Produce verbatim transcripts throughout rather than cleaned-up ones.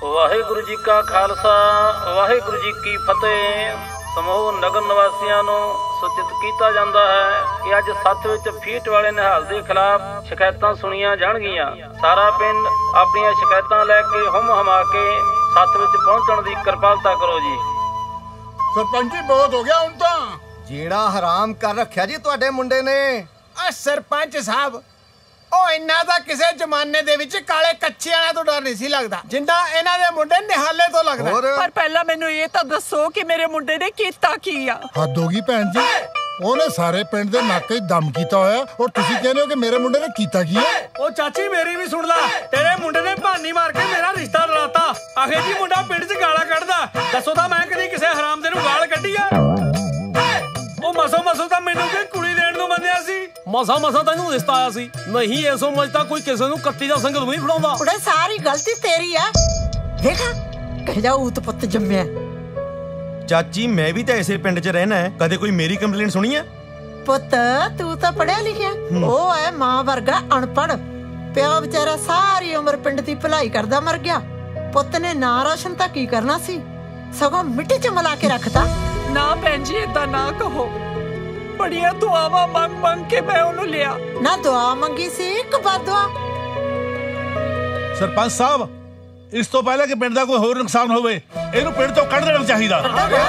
ਵਾਹਿਗੁਰੂ ਜੀ ਕਾ ਖਾਲਸਾ ਵਾਹਿਗੁਰੂ ਜੀ ਕੀ ਫਤਿਹ। ਸਮੂਹ ਨਗਰ ਨਿਵਾਸੀਆਂ ਨੂੰ ਸੂਚਿਤ ਕੀਤਾ ਜਾਂਦਾ ਹੈ ਕਿ ਅੱਜ ਸੱਥ ਵਿੱਚ ਫੀਟ ਵਾਲੇ ਨਿਹਾਲ ਦੇ ਖਿਲਾਫ ਸ਼ਿਕਾਇਤਾਂ ਸੁਣੀਆਂ ਜਾਣਗੀਆਂ। ਸਾਰਾ ਪਿੰਡ ਆਪਣੀਆਂ ਸ਼ਿਕਾਇਤਾਂ ਲੈ ਕੇ ਹੁਮ ਹਮਾ ਕੇ ਸੱਥ ਵਿੱਚ ਪਹੁੰਚਣ ਦੀ ਕਿਰਪਾਲਤਾ ਕਰੋ ਜੀ। सरपंच जी बहुत हो गया हुण तां ਜਿਹੜਾ ਹਰਾਮ ਕਰ ਰੱਖਿਆ ਜੀ ਤੁਹਾਡੇ ਮੁੰਡੇ ਨੇ। ਆ ਸਰਪੰਚ ਸਾਹਿਬ ਉਹ ਇੰਨਾ ਤਾਂ ਕਿਸੇ ਜ਼ਮਾਨੇ ਦੇ ਵਿੱਚ ਕਾਲੇ ਕੱਚੇ ਵਾਲਿਆਂ ਤੋਂ ਡਰ ਨਹੀਂ ਸੀ ਲੱਗਦਾ ਜਿੰਨਾ ਇਹਨਾਂ ਦੇ ਮੁੰਡੇ ਨਿਹਾਲੇ ਤੋਂ ਲੱਗਦਾ। ਪਰ ਪਹਿਲਾਂ ਮੈਨੂੰ ਇਹ ਤਾਂ ਦੱਸੋ ਕਿ ਮੇਰੇ ਮੁੰਡੇ ਨੇ ਕੀਤਾ ਕੀ ਆ। हद होगी भैन जी, ਉਹਨੇ ਸਾਰੇ ਪਿੰਡ ਦੇ ਨਾਕੇ ਦਮ ਕੀਤਾ ਹੋਇਆ ਔਰ ਤੁਸੀਂ ਕਹਿੰਦੇ ਹੋ ਕਿ ਮੇਰੇ ਮੁੰਡੇ ਨੇ ਕੀਤਾ ਕੀ ਹੈ। ਉਹ ਚਾਚੀ ਮੇਰੀ ਵੀ ਸੁਣ ਲੈ, ਤੇਰੇ ਮੁੰਡੇ ਨੇ ਭਾਨੀ ਮਾਰ ਕੇ ਮੇਰਾ ਰਿਸ਼ਤਾ ਲੜਾਤਾ। ਆਖੇ ਜੀ ਮੁੰਡਾ ਪਿੰਡ 'ਚ ਗਾਲਾਂ ਕੱਢਦਾ। ਦੱਸੋ ਤਾਂ ਮੈਂ ਕਦੀ ਕਿਸੇ ਹਰਾਮ ਦੇ ਨੂੰ ਗਾਲ ਕੱਢੀ ਆ? ਉਹ ਮਸੋ ਮਸੋ ਤਾਂ ਮੈਨੂੰ ਕਿ ਕੁੜੀ ਦੇਣ ਨੂੰ ਮੰਨਿਆ ਸੀ। ਮਸਾ ਮਸਾ ਤੈਨੂੰ ਰਿਸ਼ਤਾ ਆਇਆ ਸੀ। ਨਹੀਂ ਇਹ ਸਮਝਦਾ ਕੋਈ ਕਿਸੇ ਨੂੰ ਕੱਤੀ ਦਾ ਸੰਗਲ ਨਹੀਂ ਫੜਾਉਂਦਾ। ਉਹਦੇ ਸਾਰੀ ਗਲਤੀ ਤੇਰੀ ਆ। ਦੇਖਾ ਕਹਿ ਜਾ ਉਤ ਪੁੱਤ ਜੰਮਿਆ। ਚਾਚੀ ਮੈਂ ਵੀ ਤਾਂ ਇਸੇ ਪਿੰਡ 'ਚ ਰਹਿਣਾ ਹੈ, ਕਦੇ ਕੋਈ ਮੇਰੀ ਕੰਪਲੇਂਟ ਸੁਣੀ ਹੈ? ਪੁੱਤ ਤੂੰ ਤਾਂ ਪੜਿਆ ਲਿਖਿਆ, ਉਹ ਹੈ ਮਾਂ ਵਰਗਾ ਅਨਪੜ੍ਹ। ਪਿਓ ਵਿਚਾਰਾ ਸਾਰੀ ਉਮਰ ਪਿੰਡ ਦੀ ਭਲਾਈ ਕਰਦਾ ਮਰ ਗਿਆ। ਪੁੱਤ ਨੇ ਨਾਂ ਰੋਸ਼ਨ ਤਾਂ ਕੀ ਕਰਨਾ ਸੀ, ਸਗੋਂ ਮਿੱਟੀ 'ਚ ਮਿਲਾ ਕੇ ਰੱਖਤਾ। ਨਾ ਭੈਣ ਜੀ ਏਦਾਂ ਨਾ ਕਹੋ, ਬੜੀਆਂ ਦੁਆਵਾਂ ਮੰਗ ਮੰਗ ਕੇ ਮੈਂ ਉਹਨੂੰ ਲਿਆ। ਨਾ ਦੁਆ ਮੰਗੀ ਸੀ ਇੱਕ ਬਦਦੁਆ। ਸਰਪੰਚ ਸਾਹਿਬ ਇਸ ਤੋਂ ਪਹਿਲਾਂ ਕਿ ਪਿੰਡ ਦਾ ਕੋਈ ਹੋਰ ਨੁਕਸਾਨ ਹੋਵੇ ਇਹਨੂੰ ਪਿੰਡ ਤੋਂ ਕੱਢ ਦੇਣਾ ਚਾਹੀਦਾ।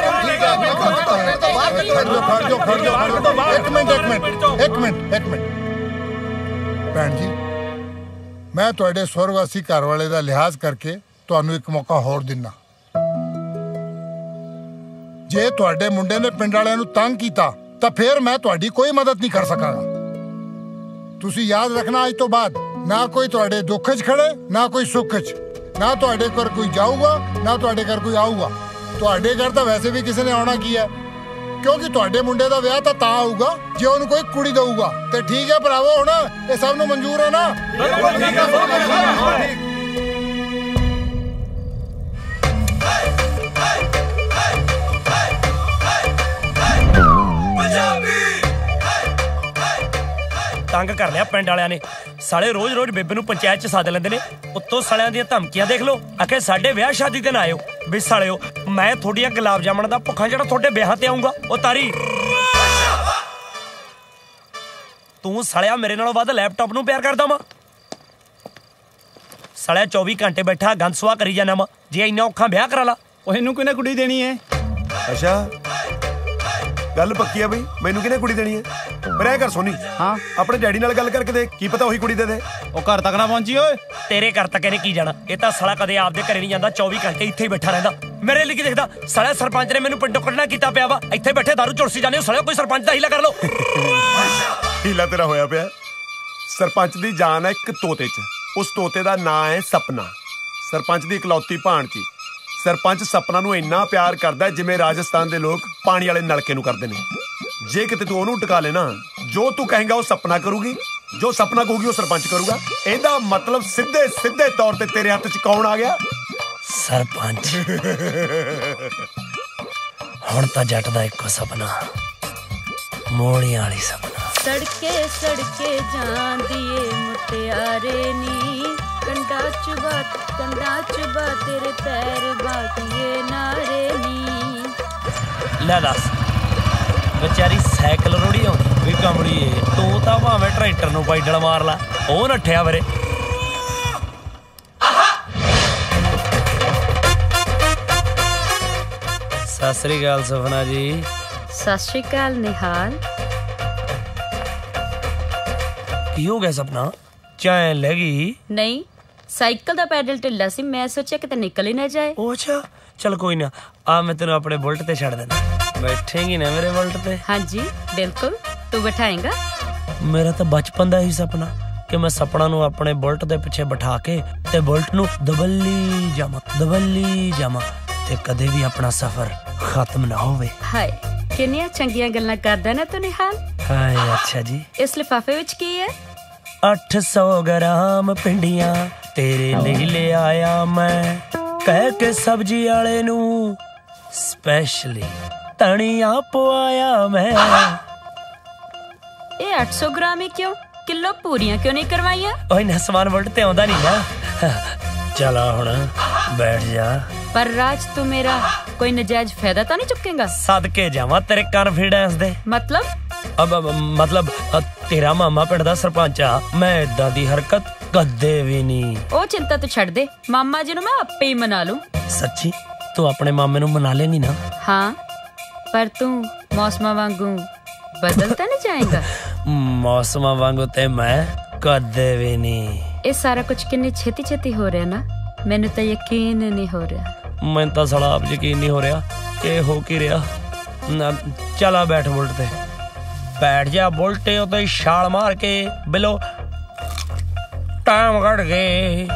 ਇੱਕ ਮਿੰਟ ਇੱਕ ਮਿੰਟ ਇੱਕ ਮਿੰਟ ਇੱਕ ਮਿੰਟ ਭੈਣ ਜੀ, ਮੈਂ ਤੁਹਾਡੇ ਸਵਰਗਵਾਸੀ ਘਰ ਵਾਲੇ ਦਾ ਲਿਹਾਜ਼ ਕਰਕੇ ਤੁਹਾਨੂੰ ਇੱਕ ਮੌਕਾ ਹੋਰ ਦਿੰਨਾ। ਜੇ ਤੁਹਾਡੇ ਮੁੰਡੇ ਨੇ ਪਿੰਡ ਵਾਲਿਆਂ ਨੂੰ ਤੰਗ ਕੀਤਾ ਤਾਂ ਫਿਰ ਮੈਂ ਤੁਹਾਡੀ ਕੋਈ ਮਦਦ ਨਹੀਂ ਕਰ ਸਕਾਂਗਾ। ਤੁਸੀਂ ਯਾਦ ਰੱਖਣਾ, ਅੱਜ ਤੋਂ ਬਾਅਦ ਨਾ ਕੋਈ ਤੁਹਾਡੇ ਦੁੱਖ 'ਚ ਖੜੇ ਨਾ ਕੋਈ ਸੁੱਖ 'ਚ। ਨਾ ਤੁਹਾਡੇ ਘਰ ਕੋਈ ਜਾਊਗਾ ਨਾ ਤੁਹਾਡੇ ਘਰ ਕੋਈ ਆਊਗਾ। ਤੁਹਾਡੇ ਘਰ ਤਾਂ ਵੈਸੇ ਵੀ ਕਿਸੇ ਨੇ ਆਉਣਾ ਕੀ ਹੈ, ਕਿਉਂਕਿ ਤੁਹਾਡੇ ਮੁੰਡੇ ਦਾ ਵਿਆਹ ਤਾਂ ਤਾਂ ਆਊਗਾ ਜੇ ਉਹਨੂੰ ਕੋਈ ਕੁੜੀ ਦਊਗਾ। ਤੇ ਠੀਕ ਹੈ ਭਰਾਵੋ, ਹੁਣ ਇਹ ਸਭ ਨੂੰ ਮਨਜ਼ੂਰ ਹੈ ਨਾ? ਤੰਗ ਕਰ ਲਿਆ ਪਿੰਡ ਵਾਲਿਆਂ ਨੇ। ਸਾਲੇ ਰੋਜ਼ ਰੋਜ਼ ਬੇਬੇ ਨੂੰ ਪੰਚਾਇਤ 'ਚ ਸੱਦ ਲੈਂਦੇ ਨੇ। ਉੱਤੋਂ ਸਾਲਿਆਂ ਦੀਆਂ ਧਮਕੀਆਂ ਦੇਖ ਲਓ। ਆਖੇ ਸਾਡੇ ਵਿਆਹ ਸ਼ਾਦੀ ਤੇ ਨਾ ਆਇਓ। ਵੀ ਸਾਲਿਓ ਮੈਂ ਤੁਹਾਡੀਆਂ ਗੁਲਾਬ ਜਾਮਣ ਦਾ ਭੁੱਖਾ ਜਿਹੜਾ ਤੁਹਾਡੇ ਵਿਆਹ ਤੇ ਆਉਂਗਾ। ਉਹ ਤਾਰੀ ਤੂੰ ਸਾਲਿਆ ਮੇਰੇ ਨਾਲੋਂ ਵੱਧ ਲੈਪਟਾਪ ਨੂੰ ਪਿਆਰ ਕਰਦਾ ਵਾ। ਸਾਲਿਆ ਚੌਵੀ ਘੰਟੇ ਬੈਠਾ ਗੰਦ ਸੁਆਹ ਕਰੀ ਜਾਣਾ ਵਾ। ਜੇ ਇੰਨਾ ਔਖਾ ਵਿਆਹ ਕਰਾ ਲਾ। ਉਹ ਇਹਨੂੰ ਕਿਹਨੇ ਕੁੜੀ ਦੇਣੀ ਹੈ? ਅੱਛਾ ਗੱਲ ਪੱਕੀ ਆ ਬਈ, ਮੈਨੂੰ ਕਿਹਨੇ ਕੁੜੀ ਦੇਣੀ ਹੈ? ਪਰ ਇਹ ਕਰ ਸੋਨੀ, ਹਾਂ ਆਪਣੇ ਡੈਡੀ ਨਾਲ ਗੱਲ ਕਰਕੇ ਦੇਖ, ਕੀ ਪਤਾ ਉਹੀ ਕੁੜੀ ਦੇ ਦੇ। ਉਹ ਘਰ ਤੱਕ ਨਾ ਪਹੁੰਚੀ ਓਏ। ਤੇਰੇ ਘਰ ਤੱਕ ਇਹਨੇ ਕੀ ਜਾਣਾ? ਇਹ ਤਾਂ ਸਾਲਾ ਕਦੇ ਆਪਦੇ ਘਰੇ ਨਹੀਂ ਜਾਂਦਾ, ਚੌਵੀ ਘੰਟੇ ਇੱਥੇ ਹੀ ਬੈਠਾ ਰਹਿੰਦਾ। ਮੇਰੇ ਲਈ ਕੀ ਦੇਖਦਾ? ਸਾਲਾ ਸਰਪੰਚ ਨੇ ਮੈਨੂੰ ਪਿੰਡੋਂ ਕੱਢਣਾ ਕੀਤਾ ਪਿਆ ਵਾ। ਇੱਥੇ ਬੈਠੇ ਦਾਰੂ ਝੁਲਸੀ ਜਾਂਦੇ ਹੋ ਸਾਲਿਓ। ਕੋਈ ਸਰਪੰਚ ਦਾ ਹੀਲਾ ਕਰ ਲਓ। ਹੀਲਾ ਤੇਰਾ ਹੋਇਆ ਪਿਆ। ਸਰਪੰਚ ਦੀ ਜਾਨ ਹੈ ਇੱਕ ਤੋਤੇ 'ਚ। ਉਸ ਤੋਤੇ ਦਾ ਨਾਂ ਹੈ ਸਪਨਾ। ਸਰਪੰਚ ਦੀ ਇਕਲੌਤੀ ਭਾਣਜੀ। ਸਰਪੰਚ ਸਪਨਾ ਨੂੰ ਇੰਨਾ ਪਿਆਰ ਕਰਦਾ ਜਿਵੇਂ ਰਾਜਸਥਾਨ ਦੇ ਲੋਕ ਪਾਣੀ ਵਾਲੇ ਨਲਕੇ ਨੂੰ ਕਰਦੇ ਨੇ। ਜੇ ਕਿਤੇ ਤੂੰ ਉਹਨੂੰ ਟਿਕਾ ਲੈਣਾ, ਜੋ ਤੂੰ ਕਹੇਂਗਾ ਉਹ ਸਪਨਾ ਕਰੂਗੀ, ਜੋ ਸਪਨਾ ਕਹੂਗੀ ਉਹ ਸਰਪੰਚ ਕਰੂਗਾ। ਇਹਦਾ ਮਤਲਬ ਸਿੱਧੇ ਸਿੱਧੇ ਤੌਰ ਤੇ ਤੇਰੇ ਹੱਥ 'ਚ ਕੌਣ ਆ ਗਿਆ? ਸਰਪੰਚ। ਹੁਣ ਤਾਂ ਜੱਟ ਦਾ ਇੱਕੋ ਸੁਪਨਾ, ਮੋੜੀਆਂ ਵਾਲੀ ਸੁਪਨਾ। ਸੜਕੇ ਸੜਕੇ ਜਾਂਦੀ ਏ ਮੁਟਿਆਰੇ ਨੀ, ਕੰਡਾ ਚੁਬਾ ਕੰਡਾ ਚੁਬਾ ਤੇਰੇ ਪੈਰ ਬਾਕੀਏ ਨਾਰੇ ਨੀ। ਲੈ ਦੱਸ ਵਿਚਾਰੀ ਸਾਈਕਲ ਰੋੜੀ ਆਉਂਦੀ ਵੀ ਕਮੜੀਏ। ਤੂੰ ਤਾਂ ਭਾਵੇਂ ਟਰੈਕਟਰ ਨੂੰ ਬਾਈਡਲ ਮਾਰ ਲਾ, ਉਹ ਨੱਠਿਆ ਵੀਰੇ। ਸਤਿ ਸ੍ਰੀ ਅਕਾਲ ਸੁਪਨਾ ਜੀ। ਸਤਿ ਸ਼੍ਰੀ ਅਕਾਲ ਨਿਹਾਲ। ਕੀ ਹੋ ਗਿਆ ਸਪਨਾ? ਚਾਹ ਲੈ ਗਈ? ਨਹੀਂ, ਸਾਈਕਲ ਦਾ ਪੈਡਲ ਢਿੱਲਾ ਸੀ, ਮੈਂ ਸੋਚਿਆ ਕਿਤੇ ਨਿਕਲ ਹੀ ਨਾ ਜਾਏ। ਉਹ ਅੱਛਾ ਚਲ ਕੋਈ ਨਾ, ਆ ਮੈਂ ਤੈਨੂੰ ਆਪਣੇ ਬੁਲਟ ਤੇ ਛੱਡ ਦਿੰਦਾ। ਬੈਠੇਂਗੀ ਨਾ ਮੇਰੇ ਬੁਲਟ ਤੇ? ਹਾਂਜੀ ਬਿਲਕੁਲ, ਤੂੰ ਬਿਠਾਏਂਗਾ। ਮੇਰਾ ਤਾਂ ਬਚਪਨ ਦਾ ਹੀ ਸੁਪਨਾ ਕਿ ਮੈਂ ਸਪਨਾ ਨੂੰ ਆਪਣੇ ਬੁਲਟ ਦੇ ਪਿੱਛੇ ਬਿਠਾ ਕੇ ਤੇ ਬੁਲਟ ਨੂੰ ਦਬੱਲੀ ਜਾਵਾਂ ਦਬੱਲੀ ਜਾਵਾਂ ਤੇ ਕਦੇ ਵੀ ਆਪਣਾ ਸਫ਼ਰ ਖਤਮ ਨਾ ਹੋਵੇ। ਹਾਏ ਕਿੰਨੀਆਂ ਚੰਗੀਆਂ ਗੱਲਾਂ ਕਰਦਾ ਨਾ ਤੂੰ ਨਿਹਾਲ। ਹਾਏ ਅੱਛਾ ਜੀ। ਇਸ ਲਿਫਾਫੇ ਵਿੱਚ ਕੀ ਹੈ? ਅੱਠ ਸੌ ਗ੍ਰਾਮ ਪਿੰਡੀਆਂ ਤੇਰੇ ਲਈ ਲਿਆਇਆ ਮੈਂ, ਕਹਿ ਕੇ ਸਬਜ਼ੀ ਵਾਲੇ ਨੂੰ ਸਪੈਸ਼ਲੀ ਧਨੀਆ ਪਵਾਇਆ ਮੈਂ। ਇਹ ਅੱਠ ਸੌ ਗ੍ਰਾਮ ਹੀ ਕਿਉਂ? ਕਿਲੋ ਪੂਰੀਆਂ ਕਿਉਂ ਨਹੀਂ ਕਰਵਾਈਆਂ? ਓਏ ਨਾ ਸਮਾਨ ਬੁਲਟ ਤੇ ਆਉਂਦਾ ਨਹੀਂ ਨਾ। ਚਲਾ ਹੁਣ बैठ जा। पर राज तू मेरा कोई नजायज फायदा तो नहीं चुकेगा? सदके जावा तेरे कॉन्फिडेंस दे। मतलब अब, अब मतलब अ, तेरा मामा पिंड दा सरपंच आ, मैं इदां दी हरकत कदे भी नहीं। ओ चिंता तू छड़ दे, मामा जी नु मैं आपे ही मना लूं। सच्ची तू अपने मामे नु मना लेगी ना? हाँ, पर तू मौसमा वांगू बदलता नहीं जाएगा। मौसमा वांगू ते मैं कदे भी नहीं। ये सारा कुछ किन्नी छेती छेती हो रहा ना, मैंने तो यकीन नहीं हो रहा। मैं तो साला आप यकीन नहीं हो रहा कि हो की रहा। चला बैठ बुलट ते, बैठ जा बुलटे उते छाल मार के बिलो टाइम कट गए।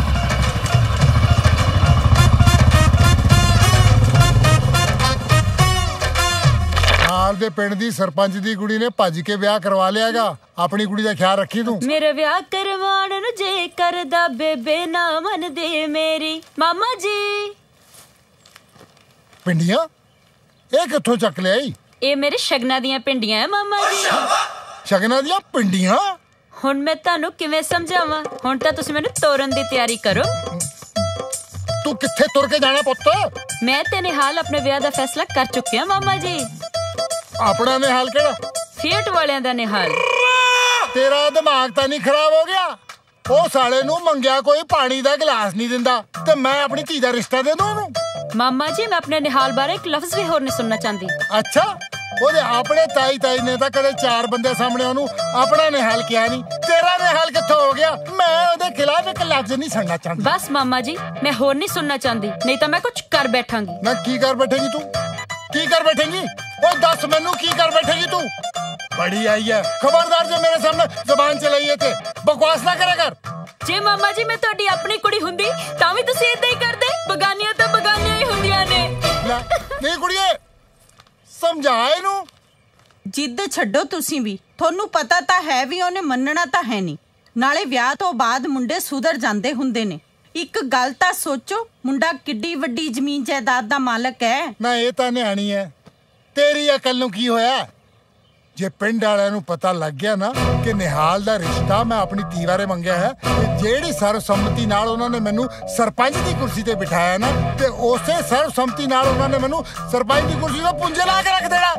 ਨਾਲ ਦੇ ਪਿੰਡ ਦੀ ਸਰਪੰਚ ਦੀ ਕੁੜੀ ਨੇ ਭੱਜ ਕੇ ਵਿਆਹ ਕਰਵਾ ਲਿਆਗਾ। ਆਪਣੀ ਕੁੜੀ ਦਾ ਖਿਆਲ ਰੱਖੀ ਤੂੰ। ਮੇਰੇ ਵਿਆਹ ਕਰਵਾਉਣ ਨੂੰ ਜੇ ਕਰਦਾ ਬੇਬੇ ਨਾ ਮੰਨਦੇ ਮੇਰੀ ਮਾਮਾ ਜੀ। ਪਿੰਡੀਆਂ ਇਹ ਕਿੱਥੋਂ ਚੱਕ ਲਿਆਈ? ਇਹ ਮੇਰੇ ਸ਼ਗਨਾਂ ਦੀਆਂ ਪਿੰਡੀਆਂ ਐ ਮਾਮਾ ਜੀ। ਸ਼ਗਨਾਂ ਦੀਆਂ ਪਿੰਡੀਆਂ? ਹੁਣ ਮੈਂ ਤੁਹਾਨੂੰ ਕਿਵੇਂ ਸਮਝਾਵਾਂ? ਹੁਣ ਤਾਂ ਤੁਸੀਂ ਮੈਨੂੰ ਤੋਰਨ ਦੀ ਤਿਆਰੀ ਕਰੋ। ਤੂੰ ਕਿੱਥੇ ਤੁਰ ਕੇ ਜਾਣਾ ਪੁੱਤ? ਮੈਂ ਤੇ ਨਿਹਾਲ ਆਪਣੇ ਵਿਆਹ ਦਾ ਫੈਸਲਾ ਕਰ ਚੁੱਕੇ ਹਾਂ ਮਾਮਾ ਜੀ। ਆਪਣਾ ਨਿਹਾਲ ਕਿਹੜਾ? ਫੀਟ ਵਾਲਿਆਂ ਦਾ ਨਿਹਾਲ। ਤੇਰਾ ਦਿਮਾਗ ਤਾਂ ਨਹੀਂ ਖਰਾਬ ਹੋ ਗਿਆ? ਉਹ ਸਾਲੇ ਨੂੰ ਮੰਗਿਆ ਕੋਈ ਪਾਣੀ ਦਾ ਗਲਾਸ ਨਹੀਂ ਦਿੰਦਾ ਤੇ ਮੈਂ ਆਪਣੀ ਧੀ ਦਾ ਰਿਸ਼ਤਾ ਦੇ ਦੂੰ ਉਹਨੂੰ। ਮਾਮਾ ਜੀ ਮੈਂ ਆਪਣੇ ਨਿਹਾਲ ਬਾਰੇ ਇੱਕ ਲਫ਼ਜ਼ ਵੀ ਹੋਰ ਨਹੀਂ ਸੁਣਨਾ ਚਾਹੁੰਦੀ। ਅੱਛਾ, ਉਹਦੇ ਆਪਣੇ ਤਾਈ ਤਾਈ ਨੇ ਤਾਂ ਕਦੇ ਚਾਰ ਬੰਦੇ ਸਾਹਮਣੇ ਉਹਨੂੰ ਆਪਣਾ ਨਿਹਾਲ ਕਿਹਾ ਨਹੀਂ। ਤੇਰਾ ਨਿਹਾਲ ਕਿੱਥੋਂ ਹੋ ਗਿਆ? ਮੈਂ ਉਹਦੇ ਖਿਲਾਫ ਇੱਕ ਲਫ਼ਜ਼ ਨਹੀਂ ਸੁਣਨਾ ਚਾਹੁੰਦੀ। ਬਸ ਮਾਮਾ ਜੀ ਮੈਂ ਹੋਰ ਨਹੀਂ ਸੁਣਨਾ ਚਾਹੁੰਦੀ, ਨਹੀਂ ਤਾਂ ਮੈਂ ਕੁਝ ਕਰ ਬੈਠਾਂਗੀ। ਨਾ ਕੀ ਕਰ ਬੈਠੇਗੀ ਤੂੰ? ਕੀ ਕਰ ਬੈਠੇਗੀ? ਓਏ ਦੱਸ ਮੈਨੂੰ ਕੀ ਕਰ ਬੈਠੇਗੀ ਤੂੰ? ਬੜੀ ਆਈ ਹੈ, ਖਬਰਦਾਰ ਜੇ ਮੇਰੇ ਸਾਹਮਣੇ ਜ਼ਬਾਨ ਚਲਾਈਏ ਤੇ ਬਕਵਾਸ ਨਾ ਕਰਿਆ ਕਰ। ਜੇ ਮਾਮਾ ਜੀ ਮੈਂ ਤੁਹਾਡੀ ਆਪਣੀ ਕੁੜੀ ਹੁੰਦੀ ਤਾਂ ਵੀ ਤੁਸੀਂ ਇਦਾਂ ਹੀ ਕਰਦੇ। ਬਗਾਨੀਆਂ ਤਾਂ ਬਗਾਨੀਆਂ ਹੀ ਹੁੰਦੀਆਂ ਨੇ। ਨਹੀਂ ਕੁੜੀਏ ਸਮਝਾ ਇਹਨੂੰ। ਜਿੱਦ ਛੱਡੋ ਤੁਸੀਂ ਵੀ, ਤੁਹਾਨੂੰ ਪਤਾ ਤਾਂ ਹੈ ਵੀ ਉਹਨੇ ਮੰਨਣਾ ਤਾਂ ਹੈ ਨਹੀਂ। ਨਾਲੇ ਵਿਆਹ ਤੋਂ ਬਾਅਦ ਮੁੰਡੇ ਸੁਧਰ ਜਾਂਦੇ ਹੁੰਦੇ ਨੇ। ਇੱਕ ਗੱਲ ਤਾਂ ਸੋਚੋ, ਮੁੰਡਾ ਕਿੱਡੀ ਵੱਡੀ ਜ਼ਮੀਨ ਜਾਇਦਾਦ ਦਾ ਮਾਲਕ ਹੈ। ਨਾ ਇਹ ਤਾਂ ਨਿਆਣੀ ਹੈ, ਤੇਰੀ ਅਕਲ ਨੂੰ ਕੀ ਹੋਇਆ? ਜੇ ਪਿੰਡ ਵਾਲਿਆਂ ਨੂੰ ਪਤਾ ਲੱਗ ਗਿਆ ਨਾ ਕਿ ਨਿਹਾਲ ਦਾ ਰਿਸ਼ਤਾ ਮੈਂ ਆਪਣੀ ਧੀ ਬਾਰੇ ਮੰਗਿਆ ਹੈ ਤੇ ਜਿਹੜੀ ਸਰਵਸੰਮਤੀ ਨਾਲ ਉਹਨਾਂ ਨੇ ਮੈਨੂੰ ਸਰਪੰਚ ਦੀ ਕੁਰਸੀ ਤੇ ਬਿਠਾਇਆ ਨਾ, ਤੇ ਉਸੇ ਸਰਵਸੰਮਤੀ ਨਾਲ ਉਹਨਾਂ ਨੇ ਮੈਨੂੰ ਸਰਪੰਚ ਦੀ ਕੁਰਸੀ ਤੋਂ ਪੁੰਜੇ ਲਾ ਕੇ ਰੱਖ ਦੇਣਾ।